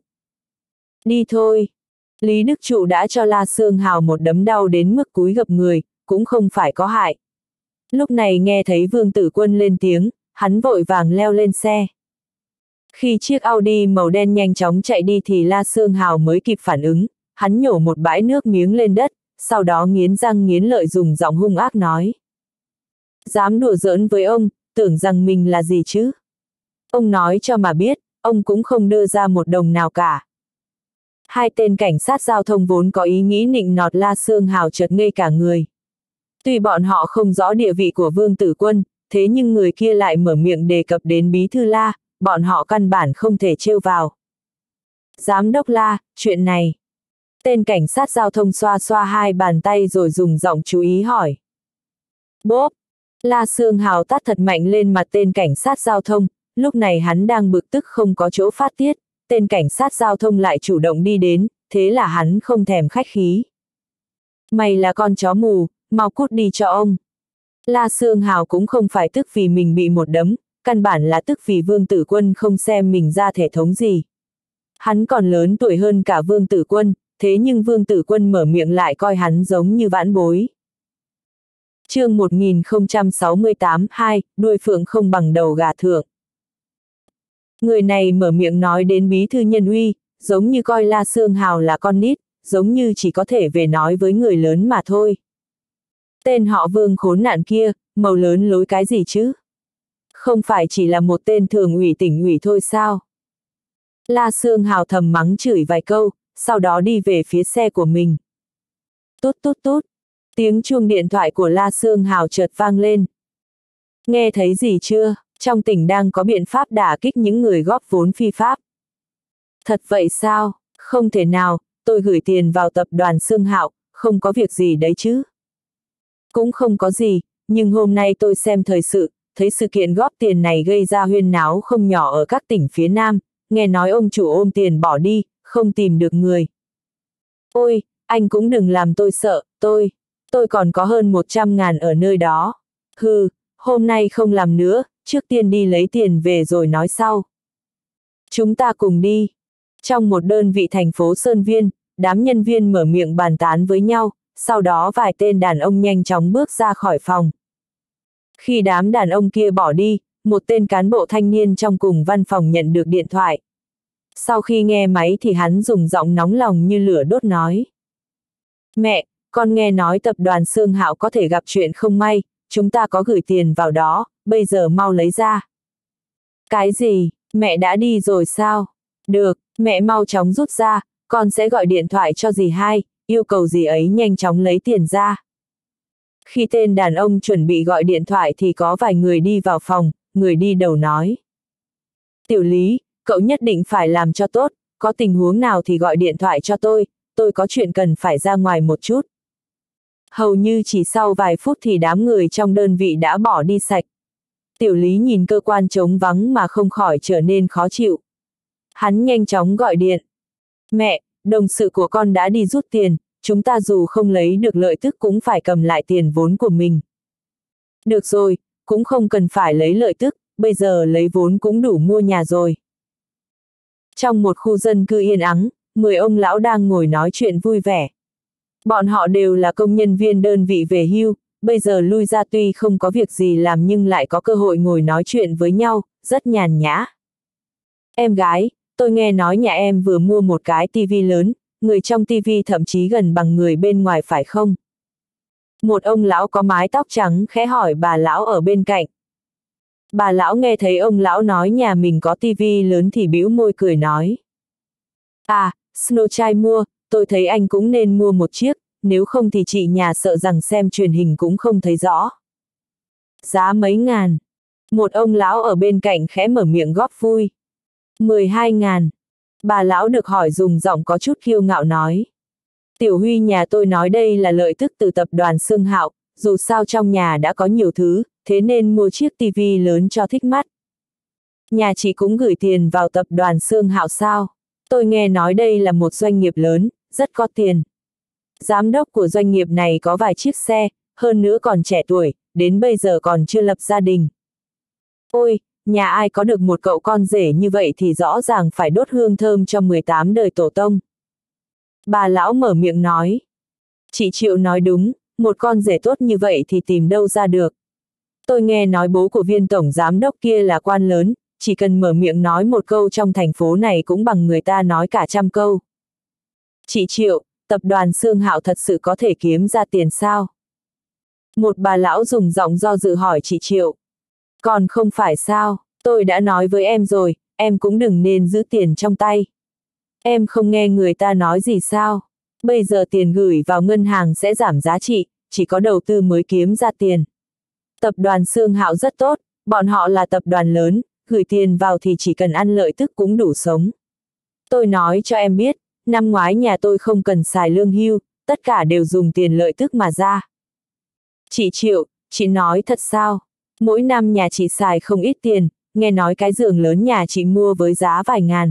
Đi thôi. Lý Đức Trụ đã cho La Xương Hào một đấm đau đến mức cúi gập người, cũng không phải có hại. Lúc này nghe thấy Vương Tử Quân lên tiếng, hắn vội vàng leo lên xe. Khi chiếc Audi màu đen nhanh chóng chạy đi thì La Xương Hào mới kịp phản ứng, hắn nhổ một bãi nước miếng lên đất, sau đó nghiến răng nghiến lợi dùng giọng hung ác nói. Dám đùa giỡn với ông, tưởng rằng mình là gì chứ? Ông nói cho mà biết, ông cũng không đưa ra một đồng nào cả. Hai tên cảnh sát giao thông vốn có ý nghĩ nịnh nọt La Xương Hào chợt ngây cả người. Tuy bọn họ không rõ địa vị của Vương Tử Quân, thế nhưng người kia lại mở miệng đề cập đến bí thư La, bọn họ căn bản không thể trêu vào. Giám đốc La, chuyện này. Tên cảnh sát giao thông xoa xoa hai bàn tay rồi dùng giọng chú ý hỏi. Bốp! La Xương Hào tát thật mạnh lên mặt tên cảnh sát giao thông, lúc này hắn đang bực tức không có chỗ phát tiết, tên cảnh sát giao thông lại chủ động đi đến, thế là hắn không thèm khách khí. Mày là con chó mù, mau cút đi cho ông. La Xương Hào cũng không phải tức vì mình bị một đấm, căn bản là tức vì Vương Tử Quân không xem mình ra thể thống gì. Hắn còn lớn tuổi hơn cả Vương Tử Quân, thế nhưng Vương Tử Quân mở miệng lại coi hắn giống như vãn bối. Chương một nghìn không trăm sáu mươi tám hai, đuôi phượng không bằng đầu gà thượng. Người này mở miệng nói đến bí thư Nhân Uy, giống như coi La Xương Hào là con nít, giống như chỉ có thể về nói với người lớn mà thôi. Tên họ Vương khốn nạn kia, màu lớn lối cái gì chứ? Không phải chỉ là một tên thường ủy tỉnh ủy thôi sao? La Xương Hào thầm mắng chửi vài câu, sau đó đi về phía xe của mình. Tút tút tút, tiếng chuông điện thoại của La Xương Hào chợt vang lên. Nghe thấy gì chưa? Trong tỉnh đang có biện pháp đả kích những người góp vốn phi pháp. Thật vậy sao? Không thể nào, tôi gửi tiền vào tập đoàn Xương Hạo, không có việc gì đấy chứ. Cũng không có gì, nhưng hôm nay tôi xem thời sự, thấy sự kiện góp tiền này gây ra huyên náo không nhỏ ở các tỉnh phía Nam, nghe nói ông chủ ôm tiền bỏ đi, không tìm được người. Ôi, anh cũng đừng làm tôi sợ, tôi, tôi còn có hơn một trăm ngàn ở nơi đó. Hừ, hôm nay không làm nữa, trước tiên đi lấy tiền về rồi nói sau. Chúng ta cùng đi. Trong một đơn vị thành phố Sơn Viên, đám nhân viên mở miệng bàn tán với nhau, sau đó vài tên đàn ông nhanh chóng bước ra khỏi phòng. Khi đám đàn ông kia bỏ đi, một tên cán bộ thanh niên trong cùng văn phòng nhận được điện thoại. Sau khi nghe máy thì hắn dùng giọng nóng lòng như lửa đốt nói. Mẹ, con nghe nói tập đoàn Xương Hạo có thể gặp chuyện không may, chúng ta có gửi tiền vào đó, bây giờ mau lấy ra. Cái gì, mẹ đã đi rồi sao? Được, mẹ mau chóng rút ra, con sẽ gọi điện thoại cho dì hai, yêu cầu dì ấy nhanh chóng lấy tiền ra. Khi tên đàn ông chuẩn bị gọi điện thoại thì có vài người đi vào phòng, người đi đầu nói. Tiểu Lý, cậu nhất định phải làm cho tốt, có tình huống nào thì gọi điện thoại cho tôi, tôi có chuyện cần phải ra ngoài một chút. Hầu như chỉ sau vài phút thì đám người trong đơn vị đã bỏ đi sạch. Tiểu Lý nhìn cơ quan trống vắng mà không khỏi trở nên khó chịu. Hắn nhanh chóng gọi điện. Mẹ, đồng sự của con đã đi rút tiền, chúng ta dù không lấy được lợi tức cũng phải cầm lại tiền vốn của mình. Được rồi, cũng không cần phải lấy lợi tức, bây giờ lấy vốn cũng đủ mua nhà rồi. Trong một khu dân cư yên ắng, mười ông lão đang ngồi nói chuyện vui vẻ. Bọn họ đều là công nhân viên đơn vị về hưu, bây giờ lui ra tuy không có việc gì làm nhưng lại có cơ hội ngồi nói chuyện với nhau, rất nhàn nhã. Em gái, tôi nghe nói nhà em vừa mua một cái tivi lớn, người trong tivi thậm chí gần bằng người bên ngoài phải không? Một ông lão có mái tóc trắng khẽ hỏi bà lão ở bên cạnh. Bà lão nghe thấy ông lão nói nhà mình có tivi lớn thì bĩu môi cười nói. À, Snow trai mua, tôi thấy anh cũng nên mua một chiếc, nếu không thì chị nhà sợ rằng xem truyền hình cũng không thấy rõ. Giá mấy ngàn? Một ông lão ở bên cạnh khẽ mở miệng góp vui. mười hai ngàn. Bà lão được hỏi dùng giọng có chút kiêu ngạo nói. Tiểu Huy nhà tôi nói đây là lợi tức từ tập đoàn Sương Hạo, dù sao trong nhà đã có nhiều thứ, thế nên mua chiếc tivi lớn cho thích mắt. Nhà chị cũng gửi tiền vào tập đoàn Sương Hạo sao? Tôi nghe nói đây là một doanh nghiệp lớn, rất có tiền. Giám đốc của doanh nghiệp này có vài chiếc xe, hơn nữa còn trẻ tuổi, đến bây giờ còn chưa lập gia đình. Ôi, nhà ai có được một cậu con rể như vậy thì rõ ràng phải đốt hương thơm cho mười tám đời tổ tông. Bà lão mở miệng nói. Chị Triệu nói đúng, một con rể tốt như vậy thì tìm đâu ra được. Tôi nghe nói bố của viên tổng giám đốc kia là quan lớn, chỉ cần mở miệng nói một câu trong thành phố này cũng bằng người ta nói cả trăm câu. Chị Triệu, tập đoàn Sương Hạo thật sự có thể kiếm ra tiền sao? Một bà lão dùng giọng do dự hỏi chị Triệu. Còn không phải sao, tôi đã nói với em rồi, em cũng đừng nên giữ tiền trong tay. Em không nghe người ta nói gì sao? Bây giờ tiền gửi vào ngân hàng sẽ giảm giá trị, chỉ có đầu tư mới kiếm ra tiền. Tập đoàn Sương Hạo rất tốt, bọn họ là tập đoàn lớn, gửi tiền vào thì chỉ cần ăn lợi tức cũng đủ sống. Tôi nói cho em biết, năm ngoái nhà tôi không cần xài lương hưu, tất cả đều dùng tiền lợi tức mà ra. Chị Triệu, chị nói thật sao? Mỗi năm nhà chị xài không ít tiền, nghe nói cái giường lớn nhà chị mua với giá vài ngàn.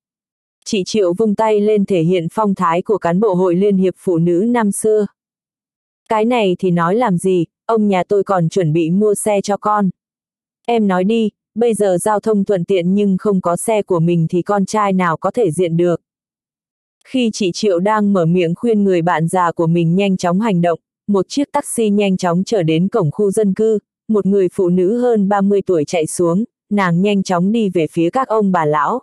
Chị Triệu vung tay lên thể hiện phong thái của cán bộ hội Liên hiệp Phụ nữ năm xưa. Cái này thì nói làm gì, ông nhà tôi còn chuẩn bị mua xe cho con. Em nói đi, bây giờ giao thông thuận tiện nhưng không có xe của mình thì con trai nào có thể diện được. Khi chị Triệu đang mở miệng khuyên người bạn già của mình nhanh chóng hành động, một chiếc taxi nhanh chóng chở đến cổng khu dân cư, một người phụ nữ hơn ba mươi tuổi chạy xuống, nàng nhanh chóng đi về phía các ông bà lão.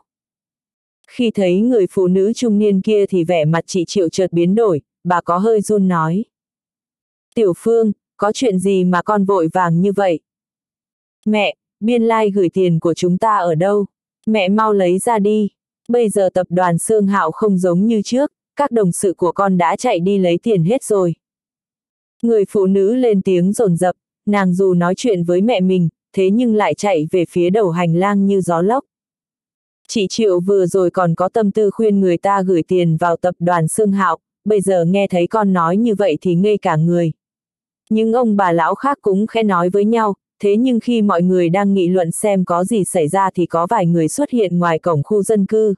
Khi thấy người phụ nữ trung niên kia thì vẻ mặt chị Triệu chợt biến đổi, bà có hơi run nói. Tiểu Phương, có chuyện gì mà con vội vàng như vậy? Mẹ, biên lai like gửi tiền của chúng ta ở đâu? Mẹ mau lấy ra đi. Bây giờ tập đoàn Sương Hạo không giống như trước, các đồng sự của con đã chạy đi lấy tiền hết rồi. Người phụ nữ lên tiếng dồn dập, nàng dù nói chuyện với mẹ mình, thế nhưng lại chạy về phía đầu hành lang như gió lốc. Chị Triệu vừa rồi còn có tâm tư khuyên người ta gửi tiền vào tập đoàn Sương Hạo, bây giờ nghe thấy con nói như vậy thì ngây cả người. Những ông bà lão khác cũng khẽ nói với nhau, thế nhưng khi mọi người đang nghị luận xem có gì xảy ra thì có vài người xuất hiện ngoài cổng khu dân cư.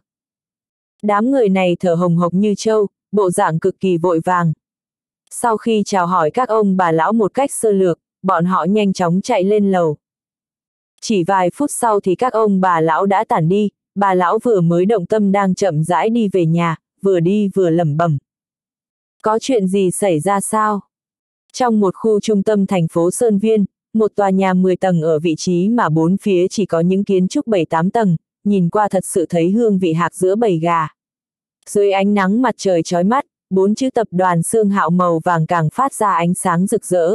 Đám người này thở hồng hộc như trâu, bộ dạng cực kỳ vội vàng. Sau khi chào hỏi các ông bà lão một cách sơ lược, bọn họ nhanh chóng chạy lên lầu. Chỉ vài phút sau thì các ông bà lão đã tản đi, bà lão vừa mới động tâm đang chậm rãi đi về nhà, vừa đi vừa lẩm bẩm. Có chuyện gì xảy ra sao? Trong một khu trung tâm thành phố Sơn Viên, một tòa nhà mười tầng ở vị trí mà bốn phía chỉ có những kiến trúc bảy tám tầng, nhìn qua thật sự thấy hương vị hạc giữa bầy gà. Dưới ánh nắng mặt trời chói mắt, bốn chữ tập đoàn Sương Hạo màu vàng càng phát ra ánh sáng rực rỡ.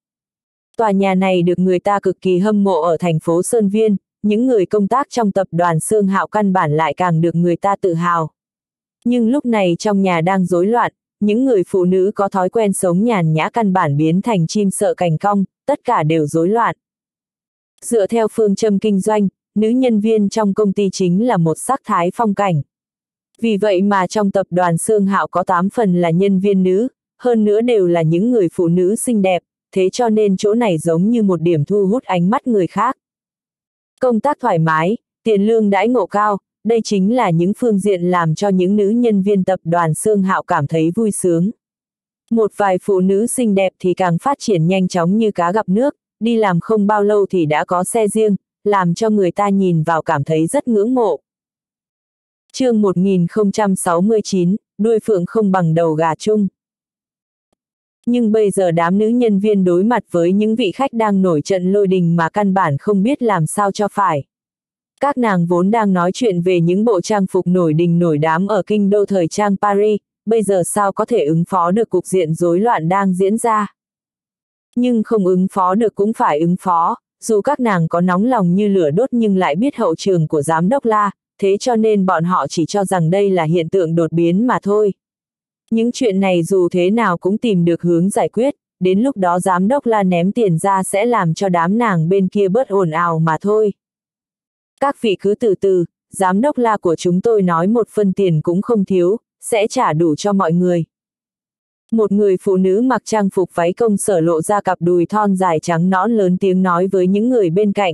Tòa nhà này được người ta cực kỳ hâm mộ ở thành phố Sơn Viên, những người công tác trong tập đoàn Sương Hạo căn bản lại càng được người ta tự hào. Nhưng lúc này trong nhà đang rối loạn, những người phụ nữ có thói quen sống nhàn nhã căn bản biến thành chim sợ cành cong, tất cả đều rối loạn. Dựa theo phương châm kinh doanh, nữ nhân viên trong công ty chính là một sắc thái phong cảnh. Vì vậy mà trong tập đoàn Sương Hạo có tám phần là nhân viên nữ, hơn nữa đều là những người phụ nữ xinh đẹp, thế cho nên chỗ này giống như một điểm thu hút ánh mắt người khác. Công tác thoải mái, tiền lương đãi ngộ cao, đây chính là những phương diện làm cho những nữ nhân viên tập đoàn Sương Hạo cảm thấy vui sướng. Một vài phụ nữ xinh đẹp thì càng phát triển nhanh chóng như cá gặp nước, đi làm không bao lâu thì đã có xe riêng, làm cho người ta nhìn vào cảm thấy rất ngưỡng mộ. Chương một nghìn không trăm sáu mươi chín, đuôi phượng không bằng đầu gà chung. Nhưng bây giờ đám nữ nhân viên đối mặt với những vị khách đang nổi trận lôi đình mà căn bản không biết làm sao cho phải. Các nàng vốn đang nói chuyện về những bộ trang phục nổi đình nổi đám ở kinh đô thời trang Paris, bây giờ sao có thể ứng phó được cục diện rối loạn đang diễn ra. Nhưng không ứng phó được cũng phải ứng phó, dù các nàng có nóng lòng như lửa đốt nhưng lại biết hậu trường của giám đốc La, thế cho nên bọn họ chỉ cho rằng đây là hiện tượng đột biến mà thôi. Những chuyện này dù thế nào cũng tìm được hướng giải quyết, đến lúc đó giám đốc La ném tiền ra sẽ làm cho đám nàng bên kia bớt ồn ào mà thôi. Các vị cứ từ từ, giám đốc La của chúng tôi nói một phân tiền cũng không thiếu, sẽ trả đủ cho mọi người. Một người phụ nữ mặc trang phục váy công sở lộ ra cặp đùi thon dài trắng nõn lớn tiếng nói với những người bên cạnh.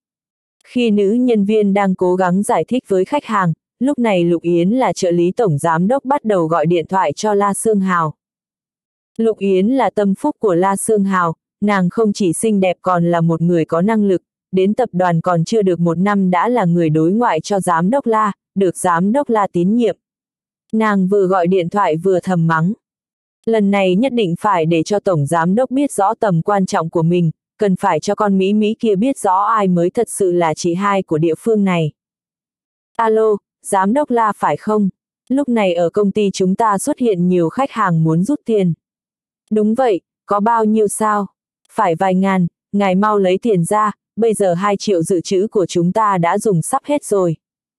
Khi nữ nhân viên đang cố gắng giải thích với khách hàng, lúc này Lục Yến là trợ lý tổng giám đốc bắt đầu gọi điện thoại cho La Sương Hào. Lục Yến là tâm phúc của La Sương Hào, nàng không chỉ xinh đẹp còn là một người có năng lực, đến tập đoàn còn chưa được một năm đã là người đối ngoại cho giám đốc La, được giám đốc La tín nhiệm. Nàng vừa gọi điện thoại vừa thầm mắng. Lần này nhất định phải để cho tổng giám đốc biết rõ tầm quan trọng của mình, cần phải cho con Mỹ Mỹ kia biết rõ ai mới thật sự là chị hai của địa phương này. Alo, giám đốc La phải không? Lúc này ở công ty chúng ta xuất hiện nhiều khách hàng muốn rút tiền. Đúng vậy, có bao nhiêu sao? Phải vài ngàn, ngài mau lấy tiền ra, bây giờ hai triệu dự trữ của chúng ta đã dùng sắp hết rồi.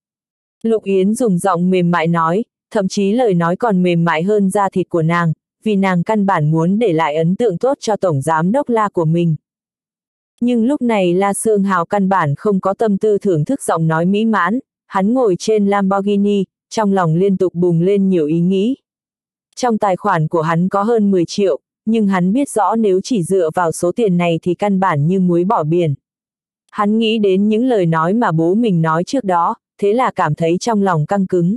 Lục Yến dùng giọng mềm mại nói, thậm chí lời nói còn mềm mại hơn da thịt của nàng, vì nàng căn bản muốn để lại ấn tượng tốt cho tổng giám đốc La của mình. Nhưng lúc này La Sương Hào căn bản không có tâm tư thưởng thức giọng nói mỹ mãn, hắn ngồi trên Lamborghini, trong lòng liên tục bùng lên nhiều ý nghĩ. Trong tài khoản của hắn có hơn mười triệu, nhưng hắn biết rõ nếu chỉ dựa vào số tiền này thì căn bản như muối bỏ biển. Hắn nghĩ đến những lời nói mà bố mình nói trước đó, thế là cảm thấy trong lòng căng cứng.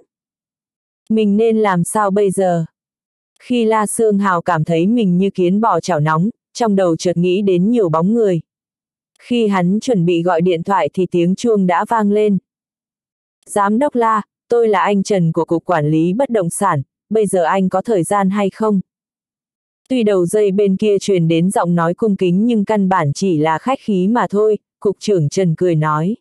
Mình nên làm sao bây giờ? Khi La Sương Hào cảm thấy mình như kiến bò chảo nóng, trong đầu chợt nghĩ đến nhiều bóng người. Khi hắn chuẩn bị gọi điện thoại thì tiếng chuông đã vang lên. Giám đốc La, tôi là anh Trần của Cục Quản lý Bất động sản, bây giờ anh có thời gian hay không? Tuy đầu dây bên kia truyền đến giọng nói cung kính nhưng căn bản chỉ là khách khí mà thôi, Cục trưởng Trần cười nói.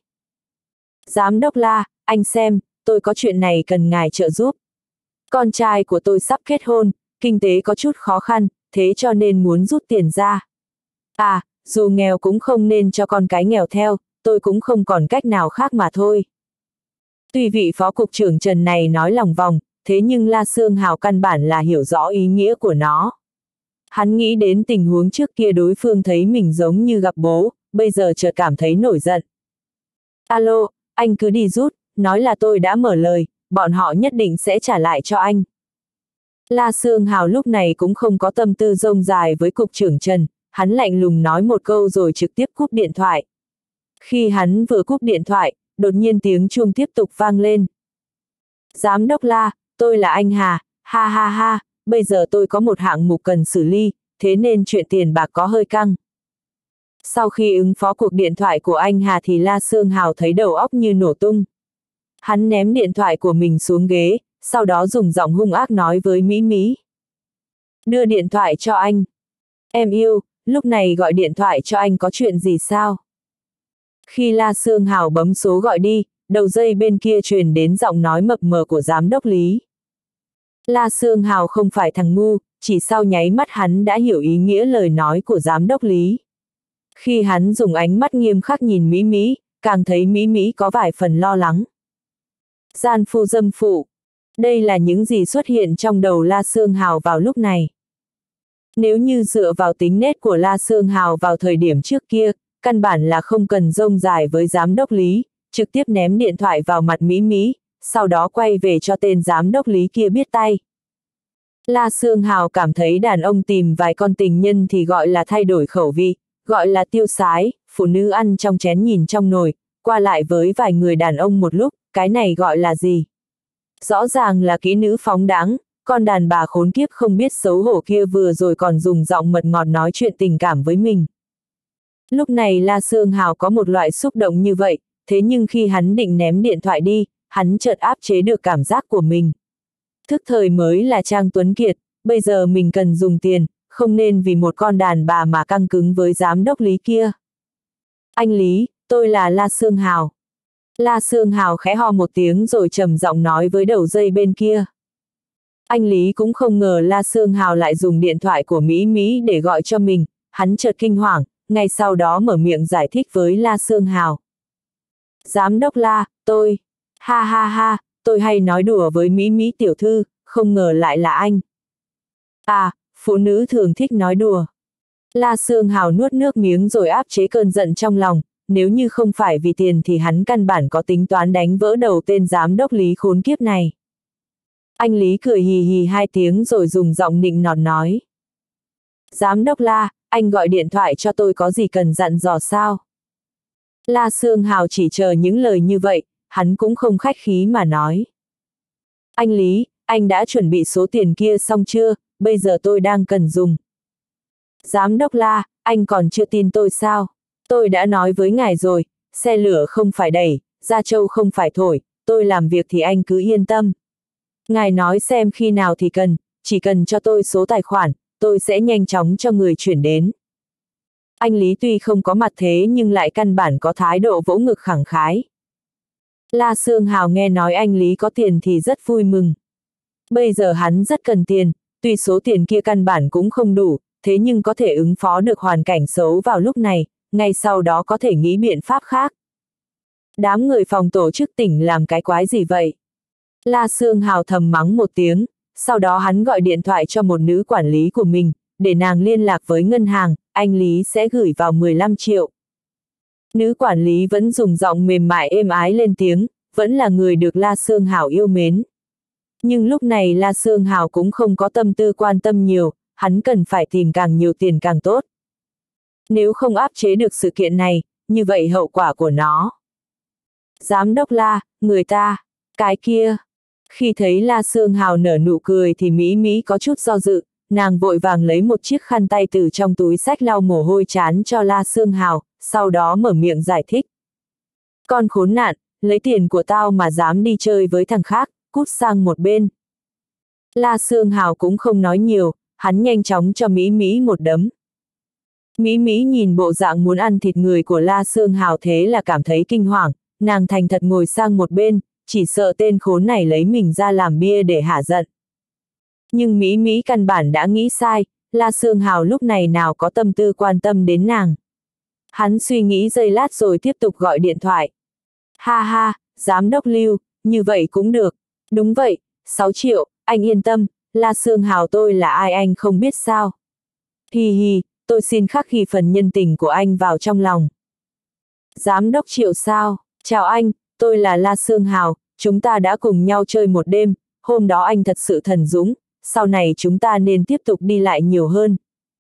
Giám đốc La, anh xem, tôi có chuyện này cần ngài trợ giúp. Con trai của tôi sắp kết hôn, kinh tế có chút khó khăn, thế cho nên muốn rút tiền ra. À, dù nghèo cũng không nên cho con cái nghèo theo, tôi cũng không còn cách nào khác mà thôi. Tuy vị phó cục trưởng Trần này nói lòng vòng, thế nhưng La Sương Hào căn bản là hiểu rõ ý nghĩa của nó. Hắn nghĩ đến tình huống trước kia đối phương thấy mình giống như gặp bố, bây giờ chợt cảm thấy nổi giận. Alo, anh cứ đi rút, nói là tôi đã mở lời, bọn họ nhất định sẽ trả lại cho anh. La Sương Hào lúc này cũng không có tâm tư rông dài với cục trưởng Trần, hắn lạnh lùng nói một câu rồi trực tiếp cúp điện thoại. Khi hắn vừa cúp điện thoại, đột nhiên tiếng chuông tiếp tục vang lên. Giám đốc La, tôi là anh Hà, ha ha ha, bây giờ tôi có một hạng mục cần xử lý, thế nên chuyện tiền bạc có hơi căng. Sau khi ứng phó cuộc điện thoại của anh Hà thì La Sương Hào thấy đầu óc như nổ tung. Hắn ném điện thoại của mình xuống ghế, sau đó dùng giọng hung ác nói với Mỹ Mỹ. Đưa điện thoại cho anh. Em yêu, lúc này gọi điện thoại cho anh có chuyện gì sao? Khi La Sương Hào bấm số gọi đi, đầu dây bên kia truyền đến giọng nói mập mờ của giám đốc Lý. La Sương Hào không phải thằng ngu, chỉ sau nháy mắt hắn đã hiểu ý nghĩa lời nói của giám đốc Lý. Khi hắn dùng ánh mắt nghiêm khắc nhìn Mỹ Mỹ, càng thấy Mỹ Mỹ có vài phần lo lắng. Gian phu dâm phụ. Đây là những gì xuất hiện trong đầu La Sương Hào vào lúc này. Nếu như dựa vào tính nết của La Sương Hào vào thời điểm trước kia, căn bản là không cần rông dài với giám đốc Lý, trực tiếp ném điện thoại vào mặt Mỹ Mỹ, sau đó quay về cho tên giám đốc Lý kia biết tay. La Sương Hào cảm thấy đàn ông tìm vài con tình nhân thì gọi là thay đổi khẩu vị, gọi là tiêu sái, phụ nữ ăn trong chén nhìn trong nồi, qua lại với vài người đàn ông một lúc, cái này gọi là gì? Rõ ràng là kỹ nữ phóng đãng, con đàn bà khốn kiếp không biết xấu hổ kia vừa rồi còn dùng giọng mật ngọt nói chuyện tình cảm với mình. Lúc này La Sương Hào có một loại xúc động như vậy, thế nhưng khi hắn định ném điện thoại đi, hắn chợt áp chế được cảm giác của mình. Thức thời mới là Trang Tuấn Kiệt, bây giờ mình cần dùng tiền, không nên vì một con đàn bà mà căng cứng với giám đốc Lý kia. Anh Lý, tôi là La Sương Hào. La Sương Hào khẽ ho một tiếng rồi trầm giọng nói với đầu dây bên kia. Anh Lý cũng không ngờ La Sương Hào lại dùng điện thoại của Mỹ Mỹ để gọi cho mình, hắn chợt kinh hoàng, ngay sau đó mở miệng giải thích với La Sương Hào. Giám đốc La, tôi, ha ha ha, tôi hay nói đùa với Mỹ Mỹ tiểu thư, không ngờ lại là anh. À, phụ nữ thường thích nói đùa. La Sương Hào nuốt nước miếng rồi áp chế cơn giận trong lòng, nếu như không phải vì tiền thì hắn căn bản có tính toán đánh vỡ đầu tên giám đốc Lý khốn kiếp này. Anh Lý cười hì hì hai tiếng rồi dùng giọng nịnh nọt nói. Giám đốc La, anh gọi điện thoại cho tôi có gì cần dặn dò sao? La Sương Hào chỉ chờ những lời như vậy, hắn cũng không khách khí mà nói. Anh Lý, anh đã chuẩn bị số tiền kia xong chưa, bây giờ tôi đang cần dùng. Giám đốc La, anh còn chưa tin tôi sao? Tôi đã nói với ngài rồi, xe lửa không phải đẩy, da trâu không phải thổi, tôi làm việc thì anh cứ yên tâm. Ngài nói xem khi nào thì cần, chỉ cần cho tôi số tài khoản, tôi sẽ nhanh chóng cho người chuyển đến. Anh Lý tuy không có mặt thế nhưng lại căn bản có thái độ vỗ ngực khẳng khái. La Sương Hào nghe nói anh Lý có tiền thì rất vui mừng. Bây giờ hắn rất cần tiền, tuy số tiền kia căn bản cũng không đủ, thế nhưng có thể ứng phó được hoàn cảnh xấu vào lúc này, ngay sau đó có thể nghĩ biện pháp khác. Đám người phòng tổ chức tỉnh làm cái quái gì vậy? La Sương Hào thầm mắng một tiếng, sau đó hắn gọi điện thoại cho một nữ quản lý của mình, để nàng liên lạc với ngân hàng, anh Lý sẽ gửi vào mười lăm triệu. Nữ quản lý vẫn dùng giọng mềm mại êm ái lên tiếng, vẫn là người được La Sương Hào yêu mến. Nhưng lúc này La Sương Hào cũng không có tâm tư quan tâm nhiều, hắn cần phải tìm càng nhiều tiền càng tốt. Nếu không áp chế được sự kiện này, như vậy hậu quả của nó. Giám đốc La, người ta, cái kia. Khi thấy La Sương Hào nở nụ cười thì Mỹ Mỹ có chút do dự, nàng vội vàng lấy một chiếc khăn tay từ trong túi xách lau mồ hôi trán cho La Sương Hào, sau đó mở miệng giải thích. Con khốn nạn, lấy tiền của tao mà dám đi chơi với thằng khác, cút sang một bên. La Sương Hào cũng không nói nhiều, hắn nhanh chóng cho Mỹ Mỹ một đấm. Mỹ Mỹ nhìn bộ dạng muốn ăn thịt người của La Sương Hào thế là cảm thấy kinh hoàng, nàng thành thật ngồi sang một bên, chỉ sợ tên khốn này lấy mình ra làm bia để hả giận. Nhưng Mỹ Mỹ căn bản đã nghĩ sai, La Sương Hào lúc này nào có tâm tư quan tâm đến nàng. Hắn suy nghĩ giây lát rồi tiếp tục gọi điện thoại. Ha ha, giám đốc Lưu, như vậy cũng được. Đúng vậy, sáu triệu, anh yên tâm, La Sương Hào tôi là ai anh không biết sao. Hi hi, tôi xin khắc ghi phần nhân tình của anh vào trong lòng. Giám đốc Triệu sao, chào anh, tôi là La Sương Hào, chúng ta đã cùng nhau chơi một đêm, hôm đó anh thật sự thần dũng, sau này chúng ta nên tiếp tục đi lại nhiều hơn.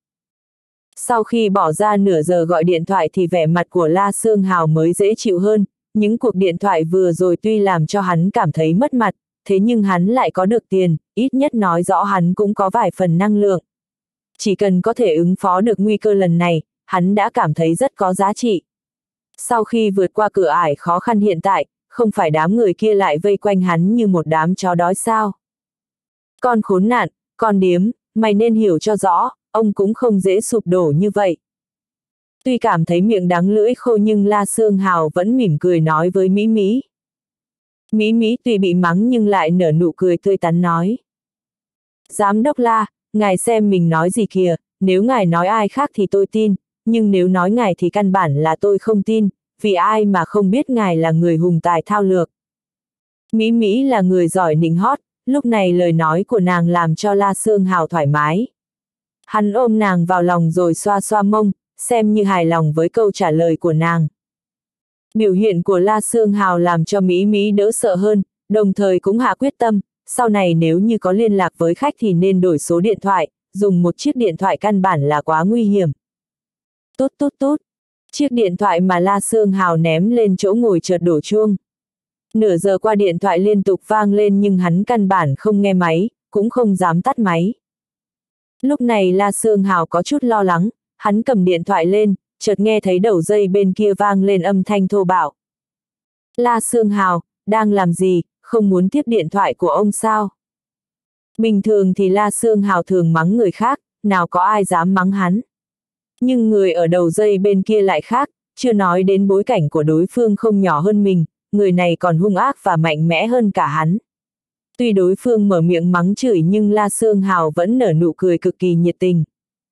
Sau khi bỏ ra nửa giờ gọi điện thoại thì vẻ mặt của La Sương Hào mới dễ chịu hơn, những cuộc điện thoại vừa rồi tuy làm cho hắn cảm thấy mất mặt, thế nhưng hắn lại có được tiền, ít nhất nói rõ hắn cũng có vài phần năng lượng. Chỉ cần có thể ứng phó được nguy cơ lần này, hắn đã cảm thấy rất có giá trị. Sau khi vượt qua cửa ải khó khăn hiện tại, không phải đám người kia lại vây quanh hắn như một đám chó đói sao. Con khốn nạn, con điếm, mày nên hiểu cho rõ, ông cũng không dễ sụp đổ như vậy. Tuy cảm thấy miệng đắng lưỡi khô nhưng La Sương Hào vẫn mỉm cười nói với Mỹ Mỹ. Mỹ Mỹ tuy bị mắng nhưng lại nở nụ cười tươi tắn nói. Giám đốc La, ngài xem mình nói gì kìa, nếu ngài nói ai khác thì tôi tin, nhưng nếu nói ngài thì căn bản là tôi không tin, vì ai mà không biết ngài là người hùng tài thao lược. Mỹ Mỹ là người giỏi nịnh hót, lúc này lời nói của nàng làm cho La Sương Hào thoải mái. Hắn ôm nàng vào lòng rồi xoa xoa mông, xem như hài lòng với câu trả lời của nàng. Biểu hiện của La Sương Hào làm cho Mỹ Mỹ đỡ sợ hơn, đồng thời cũng hạ quyết tâm, sau này nếu như có liên lạc với khách thì nên đổi số điện thoại, dùng một chiếc điện thoại căn bản là quá nguy hiểm. Tút tút tút, chiếc điện thoại mà La Sương Hào ném lên chỗ ngồi chợt đổ chuông. Nửa giờ qua điện thoại liên tục vang lên nhưng hắn căn bản không nghe máy, cũng không dám tắt máy. Lúc này La Sương Hào có chút lo lắng, hắn cầm điện thoại lên, chợt nghe thấy đầu dây bên kia vang lên âm thanh thô bạo. La Sương Hào, đang làm gì, không muốn tiếp điện thoại của ông sao? Bình thường thì La Sương Hào thường mắng người khác, nào có ai dám mắng hắn. Nhưng người ở đầu dây bên kia lại khác, chưa nói đến bối cảnh của đối phương không nhỏ hơn mình, người này còn hung ác và mạnh mẽ hơn cả hắn. Tuy đối phương mở miệng mắng chửi nhưng La Sương Hào vẫn nở nụ cười cực kỳ nhiệt tình.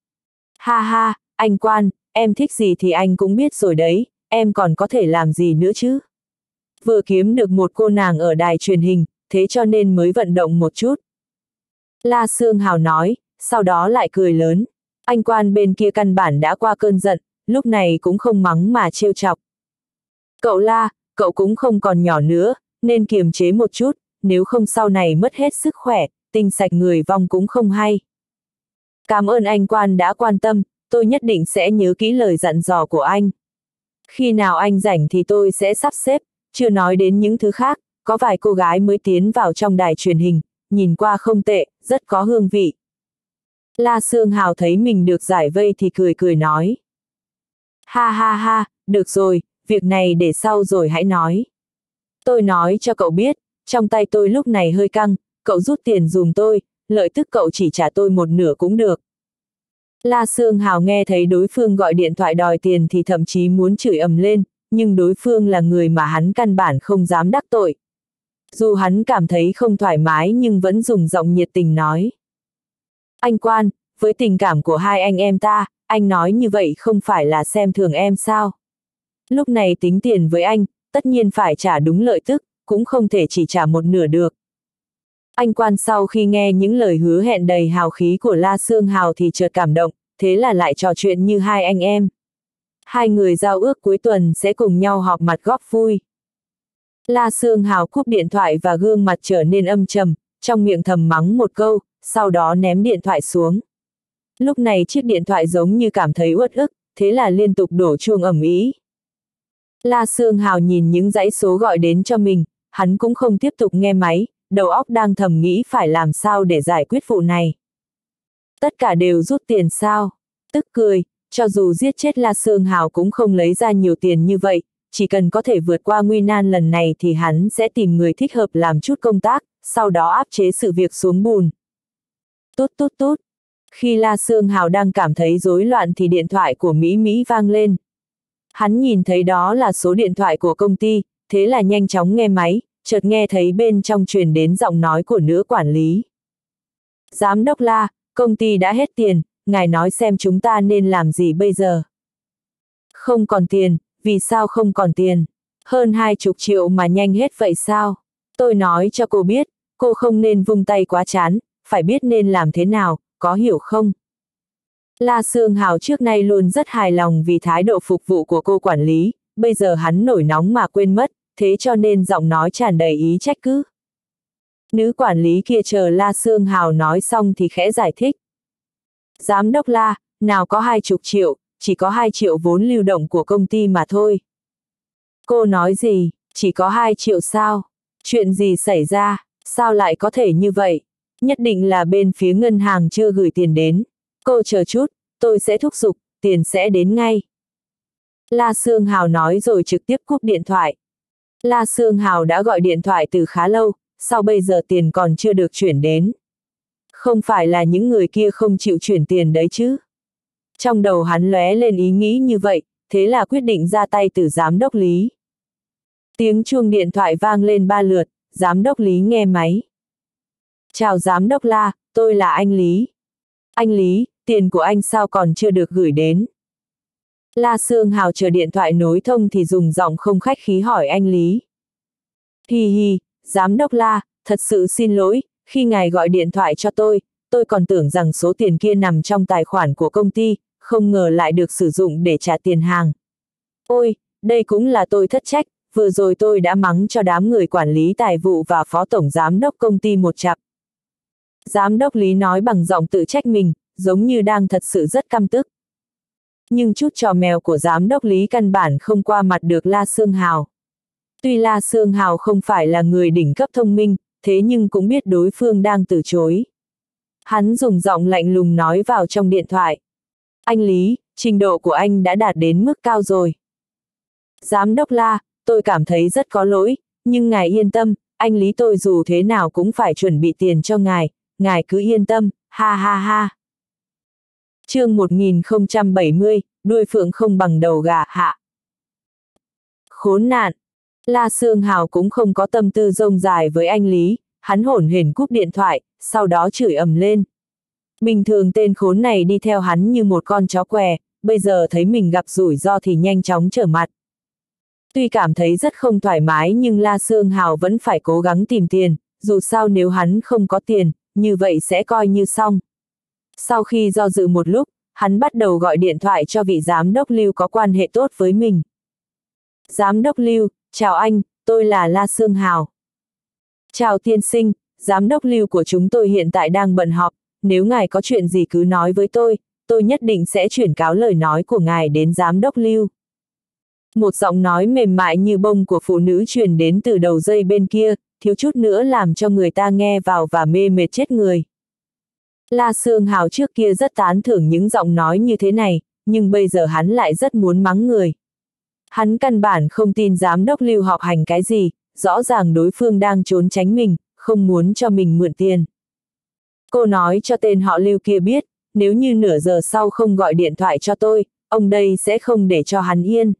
Ha ha, anh Quan, em thích gì thì anh cũng biết rồi đấy, em còn có thể làm gì nữa chứ? Vừa kiếm được một cô nàng ở đài truyền hình, thế cho nên mới vận động một chút. La Sương Hào nói, sau đó lại cười lớn. Anh Quan bên kia căn bản đã qua cơn giận, lúc này cũng không mắng mà trêu chọc. Cậu La, cậu cũng không còn nhỏ nữa, nên kiềm chế một chút, nếu không sau này mất hết sức khỏe, tinh sạch người vong cũng không hay. Cảm ơn anh Quan đã quan tâm, tôi nhất định sẽ nhớ kỹ lời dặn dò của anh. Khi nào anh rảnh thì tôi sẽ sắp xếp, chưa nói đến những thứ khác, có vài cô gái mới tiến vào trong đài truyền hình, nhìn qua không tệ, rất có hương vị. La Sương Hào thấy mình được giải vây thì cười cười nói. Ha ha ha, được rồi, việc này để sau rồi hãy nói. Tôi nói cho cậu biết, trong tay tôi lúc này hơi căng, cậu rút tiền dùm tôi, lợi tức cậu chỉ trả tôi một nửa cũng được. La Sương Hào nghe thấy đối phương gọi điện thoại đòi tiền thì thậm chí muốn chửi ầm lên, nhưng đối phương là người mà hắn căn bản không dám đắc tội. Dù hắn cảm thấy không thoải mái nhưng vẫn dùng giọng nhiệt tình nói. Anh Quan, với tình cảm của hai anh em ta, anh nói như vậy không phải là xem thường em sao? Lúc này tính tiền với anh, tất nhiên phải trả đúng lợi tức, cũng không thể chỉ trả một nửa được. Anh Quan sau khi nghe những lời hứa hẹn đầy hào khí của La Sương Hào thì chợt cảm động, thế là lại trò chuyện như hai anh em. Hai người giao ước cuối tuần sẽ cùng nhau họp mặt góp vui. La Sương Hào cúp điện thoại và gương mặt trở nên âm trầm, trong miệng thầm mắng một câu, sau đó ném điện thoại xuống. Lúc này chiếc điện thoại giống như cảm thấy uất ức, thế là liên tục đổ chuông ầm ĩ. La Sương Hào nhìn những dãy số gọi đến cho mình, hắn cũng không tiếp tục nghe máy, đầu óc đang thầm nghĩ phải làm sao để giải quyết vụ này. Tất cả đều rút tiền sao? Tức cười, cho dù giết chết La Sương Hào cũng không lấy ra nhiều tiền như vậy, chỉ cần có thể vượt qua nguy nan lần này thì hắn sẽ tìm người thích hợp làm chút công tác, sau đó áp chế sự việc xuống bùn. Tút tút tút. Khi La Sương Hào đang cảm thấy rối loạn thì điện thoại của Mỹ Mỹ vang lên. Hắn nhìn thấy đó là số điện thoại của công ty, thế là nhanh chóng nghe máy, chợt nghe thấy bên trong truyền đến giọng nói của nữ quản lý. Giám đốc La, công ty đã hết tiền, ngài nói xem chúng ta nên làm gì bây giờ? Không còn tiền, vì sao không còn tiền? Hơn hai chục triệu mà nhanh hết vậy sao? Tôi nói cho cô biết, cô không nên vung tay quá chán, phải biết nên làm thế nào, có hiểu không? La Sương Hào trước nay luôn rất hài lòng vì thái độ phục vụ của cô quản lý, bây giờ hắn nổi nóng mà quên mất, thế cho nên giọng nói tràn đầy ý trách cứ. Nữ quản lý kia chờ La Sương Hào nói xong thì khẽ giải thích. Giám đốc La, nào có hai chục triệu, chỉ có hai triệu vốn lưu động của công ty mà thôi. Cô nói gì, chỉ có hai triệu sao? Chuyện gì xảy ra, sao lại có thể như vậy? Nhất định là bên phía ngân hàng chưa gửi tiền đến. Cô chờ chút, tôi sẽ thúc giục, tiền sẽ đến ngay. La Sương Hào nói rồi trực tiếp cúp điện thoại. La Sương Hào đã gọi điện thoại từ khá lâu, sao bây giờ tiền còn chưa được chuyển đến? Không phải là những người kia không chịu chuyển tiền đấy chứ? Trong đầu hắn lóe lên ý nghĩ như vậy, thế là quyết định ra tay từ giám đốc Lý. Tiếng chuông điện thoại vang lên ba lượt, giám đốc Lý nghe máy. Chào giám đốc La, tôi là anh Lý. Anh Lý, tiền của anh sao còn chưa được gửi đến? La Sương Hào chờ điện thoại nối thông thì dùng giọng không khách khí hỏi anh Lý. Hi hi, giám đốc La, thật sự xin lỗi, khi ngài gọi điện thoại cho tôi, tôi còn tưởng rằng số tiền kia nằm trong tài khoản của công ty, không ngờ lại được sử dụng để trả tiền hàng. Ôi, đây cũng là tôi thất trách, vừa rồi tôi đã mắng cho đám người quản lý tài vụ và phó tổng giám đốc công ty một chặp. Giám đốc Lý nói bằng giọng tự trách mình, giống như đang thật sự rất căm tức. Nhưng chút trò mèo của giám đốc Lý căn bản không qua mặt được La Sương Hào. Tuy La Sương Hào không phải là người đỉnh cấp thông minh, thế nhưng cũng biết đối phương đang từ chối. Hắn dùng giọng lạnh lùng nói vào trong điện thoại. Anh Lý, trình độ của anh đã đạt đến mức cao rồi. Giám đốc La, tôi cảm thấy rất có lỗi, nhưng ngài yên tâm, anh Lý tôi dù thế nào cũng phải chuẩn bị tiền cho ngài, ngài cứ yên tâm, ha ha ha. Chương một nghìn không trăm bảy mươi, đuôi phượng không bằng đầu gà hạ. Khốn nạn. La Sương Hào cũng không có tâm tư rông dài với anh Lý, hắn hổn hển cúp điện thoại, sau đó chửi ầm lên. Bình thường tên khốn này đi theo hắn như một con chó què, bây giờ thấy mình gặp rủi ro thì nhanh chóng trở mặt. Tuy cảm thấy rất không thoải mái nhưng La Sương Hào vẫn phải cố gắng tìm tiền, dù sao nếu hắn không có tiền, như vậy sẽ coi như xong. Sau khi do dự một lúc, hắn bắt đầu gọi điện thoại cho vị giám đốc Lưu có quan hệ tốt với mình. Giám đốc Lưu, chào anh, tôi là La Sương Hào. Chào tiên sinh, giám đốc Lưu của chúng tôi hiện tại đang bận họp, nếu ngài có chuyện gì cứ nói với tôi, tôi nhất định sẽ chuyển cáo lời nói của ngài đến giám đốc Lưu. Một giọng nói mềm mại như bông của phụ nữ truyền đến từ đầu dây bên kia, thiếu chút nữa làm cho người ta nghe vào và mê mệt chết người. La Sương Hào trước kia rất tán thưởng những giọng nói như thế này, nhưng bây giờ hắn lại rất muốn mắng người. Hắn căn bản không tin giám đốc Lưu họp hành cái gì, rõ ràng đối phương đang trốn tránh mình, không muốn cho mình mượn tiền. Cô nói cho tên họ Lưu kia biết, nếu như nửa giờ sau không gọi điện thoại cho tôi, ông đây sẽ không để cho hắn yên.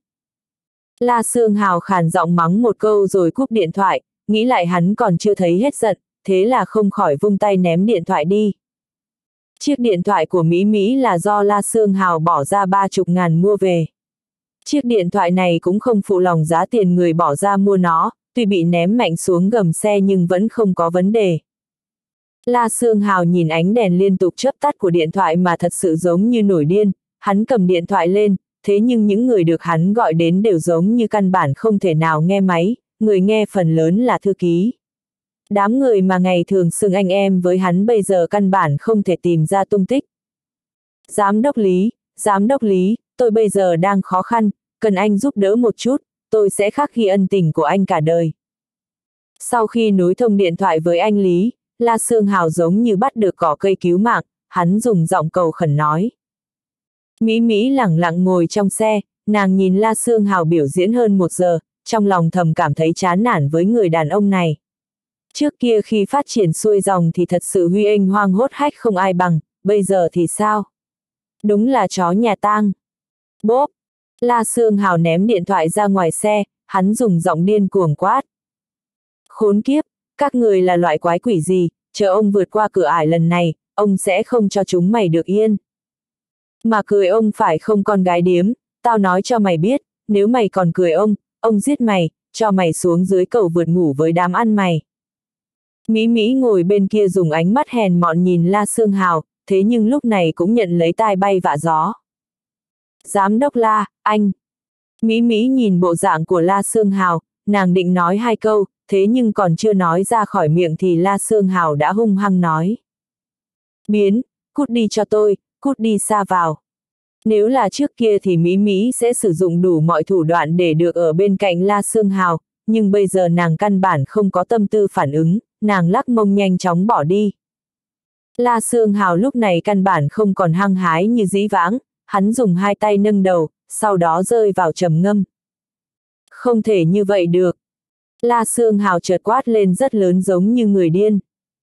La Sương Hào khàn giọng mắng một câu rồi cúp điện thoại, nghĩ lại hắn còn chưa thấy hết giận, thế là không khỏi vung tay ném điện thoại đi. Chiếc điện thoại của Mỹ Mỹ là do La Sương Hào bỏ ra ba chục ngàn mua về. Chiếc điện thoại này cũng không phụ lòng giá tiền người bỏ ra mua nó, tuy bị ném mạnh xuống gầm xe nhưng vẫn không có vấn đề. La Sương Hào nhìn ánh đèn liên tục chớp tắt của điện thoại mà thật sự giống như nổi điên, hắn cầm điện thoại lên, thế nhưng những người được hắn gọi đến đều giống như căn bản không thể nào nghe máy, người nghe phần lớn là thư ký. Đám người mà ngày thường xưng anh em với hắn bây giờ căn bản không thể tìm ra tung tích. Giám đốc Lý, giám đốc Lý, tôi bây giờ đang khó khăn, cần anh giúp đỡ một chút, tôi sẽ khắc ghi ân tình của anh cả đời. Sau khi nối thông điện thoại với anh Lý, La Sương Hào giống như bắt được cỏ cây cứu mạng, hắn dùng giọng cầu khẩn nói. Mỹ Mỹ lẳng lặng ngồi trong xe, nàng nhìn La Sương Hào biểu diễn hơn một giờ, trong lòng thầm cảm thấy chán nản với người đàn ông này. Trước kia khi phát triển xuôi dòng thì thật sự huy anh hoang hốt hách không ai bằng, bây giờ thì sao? Đúng là chó nhà tang. Bốp! La Sương Hào ném điện thoại ra ngoài xe, hắn dùng giọng điên cuồng quát. Khốn kiếp, các người là loại quái quỷ gì, chờ ông vượt qua cửa ải lần này, ông sẽ không cho chúng mày được yên. Mà cười ông phải không con gái điếm, tao nói cho mày biết, nếu mày còn cười ông, ông giết mày, cho mày xuống dưới cầu vượt ngủ với đám ăn mày. Mỹ Mỹ ngồi bên kia dùng ánh mắt hèn mọn nhìn La Sương Hào, thế nhưng lúc này cũng nhận lấy tai bay vạ gió. Giám đốc La, anh. Mỹ Mỹ nhìn bộ dạng của La Sương Hào, nàng định nói hai câu, thế nhưng còn chưa nói ra khỏi miệng thì La Sương Hào đã hung hăng nói. Biến, cút đi cho tôi, cút đi xa vào. Nếu là trước kia thì Mỹ Mỹ sẽ sử dụng đủ mọi thủ đoạn để được ở bên cạnh La Sương Hào, nhưng bây giờ nàng căn bản không có tâm tư phản ứng, nàng lắc mông nhanh chóng bỏ đi. La Sương Hào lúc này căn bản không còn hăng hái như dĩ vãng, hắn dùng hai tay nâng đầu, sau đó rơi vào trầm ngâm. Không thể như vậy được. La Sương Hào chợt quát lên rất lớn giống như người điên.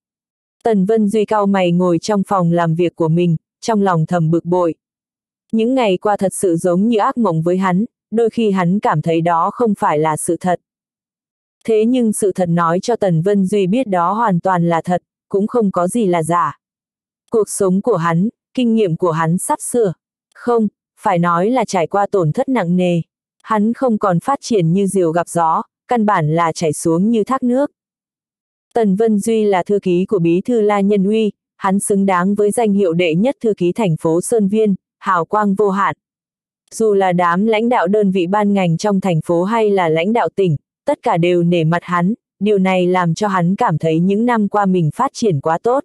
Tần Vân Duy cau mày ngồi trong phòng làm việc của mình, trong lòng thầm bực bội. Những ngày qua thật sự giống như ác mộng với hắn, đôi khi hắn cảm thấy đó không phải là sự thật. Thế nhưng sự thật nói cho Tần Vân Duy biết đó hoàn toàn là thật, cũng không có gì là giả. Cuộc sống của hắn, kinh nghiệm của hắn sắp sửa. Không, phải nói là trải qua tổn thất nặng nề. Hắn không còn phát triển như diều gặp gió, căn bản là chảy xuống như thác nước. Tần Vân Duy là thư ký của bí thư La Nhân Uy, hắn xứng đáng với danh hiệu đệ nhất thư ký thành phố Sơn Viên, hào quang vô hạn. Dù là đám lãnh đạo đơn vị ban ngành trong thành phố hay là lãnh đạo tỉnh, tất cả đều nể mặt hắn, điều này làm cho hắn cảm thấy những năm qua mình phát triển quá tốt.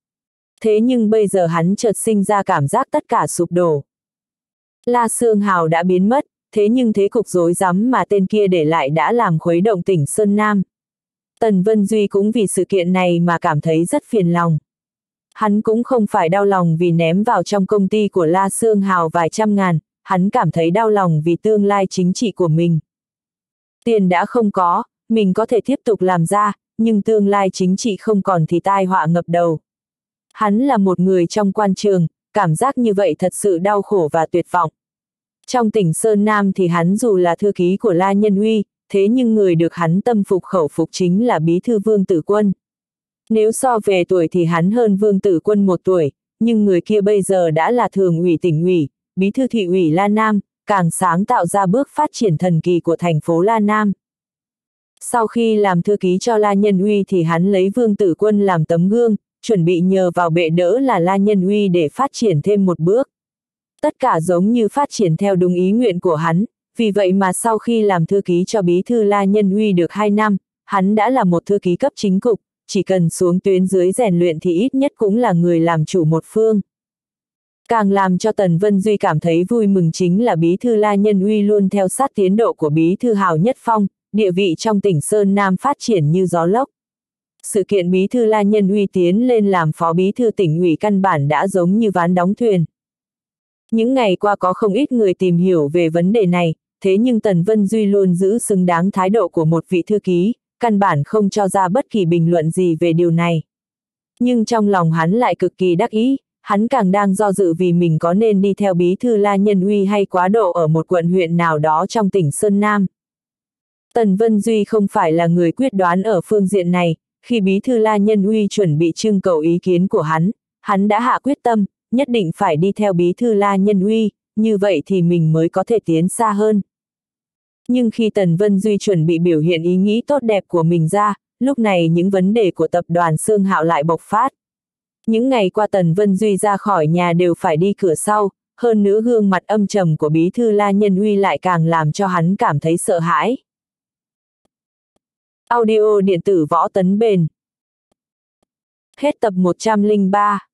Thế nhưng bây giờ hắn chợt sinh ra cảm giác tất cả sụp đổ. La Sương Hào đã biến mất, thế nhưng thế cục rối rắm mà tên kia để lại đã làm khuấy động tỉnh Sơn Nam. Tần Vân Duy cũng vì sự kiện này mà cảm thấy rất phiền lòng. Hắn cũng không phải đau lòng vì ném vào trong công ty của La Sương Hào vài trăm ngàn, hắn cảm thấy đau lòng vì tương lai chính trị của mình. Tiền đã không có, mình có thể tiếp tục làm ra, nhưng tương lai chính trị không còn thì tai họa ngập đầu. Hắn là một người trong quan trường, cảm giác như vậy thật sự đau khổ và tuyệt vọng. Trong tỉnh Sơn Nam thì hắn dù là thư ký của La Nhân Uy, thế nhưng người được hắn tâm phục khẩu phục chính là bí thư Vương Tử Quân. Nếu so về tuổi thì hắn hơn Vương Tử Quân một tuổi, nhưng người kia bây giờ đã là thường ủy tỉnh ủy, bí thư thị ủy La Nam, càng sáng tạo ra bước phát triển thần kỳ của thành phố La Nam. Sau khi làm thư ký cho La Nhân Uy thì hắn lấy Vương Tử Quân làm tấm gương, chuẩn bị nhờ vào bệ đỡ là La Nhân Uy để phát triển thêm một bước. Tất cả giống như phát triển theo đúng ý nguyện của hắn, vì vậy mà sau khi làm thư ký cho bí thư La Nhân Uy được hai năm, hắn đã là một thư ký cấp chính cục, chỉ cần xuống tuyến dưới rèn luyện thì ít nhất cũng là người làm chủ một phương. Càng làm cho Tần Vân Duy cảm thấy vui mừng chính là bí thư La Nhân Uy luôn theo sát tiến độ của bí thư Hào Nhất Phong, địa vị trong tỉnh Sơn Nam phát triển như gió lốc. Sự kiện bí thư La Nhân Uy tiến lên làm phó bí thư tỉnh ủy căn bản đã giống như ván đóng thuyền. Những ngày qua có không ít người tìm hiểu về vấn đề này, thế nhưng Tần Vân Duy luôn giữ xứng đáng thái độ của một vị thư ký, căn bản không cho ra bất kỳ bình luận gì về điều này. Nhưng trong lòng hắn lại cực kỳ đắc ý, hắn càng đang do dự vì mình có nên đi theo bí thư La Nhân Uy hay quá độ ở một quận huyện nào đó trong tỉnh Sơn Nam. Tần Vân Duy không phải là người quyết đoán ở phương diện này, khi bí thư La Nhân Uy chuẩn bị trưng cầu ý kiến của hắn, hắn đã hạ quyết tâm, nhất định phải đi theo bí thư La Nhân Uy, như vậy thì mình mới có thể tiến xa hơn. Nhưng khi Tần Vân Duy chuẩn bị biểu hiện ý nghĩ tốt đẹp của mình ra, lúc này những vấn đề của tập đoàn Sương Hạo lại bộc phát. Những ngày qua Tần Vân Duy ra khỏi nhà đều phải đi cửa sau, hơn nữa gương mặt âm trầm của bí thư La Nhân Uy lại càng làm cho hắn cảm thấy sợ hãi. Audio điện tử Võ Tấn Bền. Hết tập một trăm lẻ ba.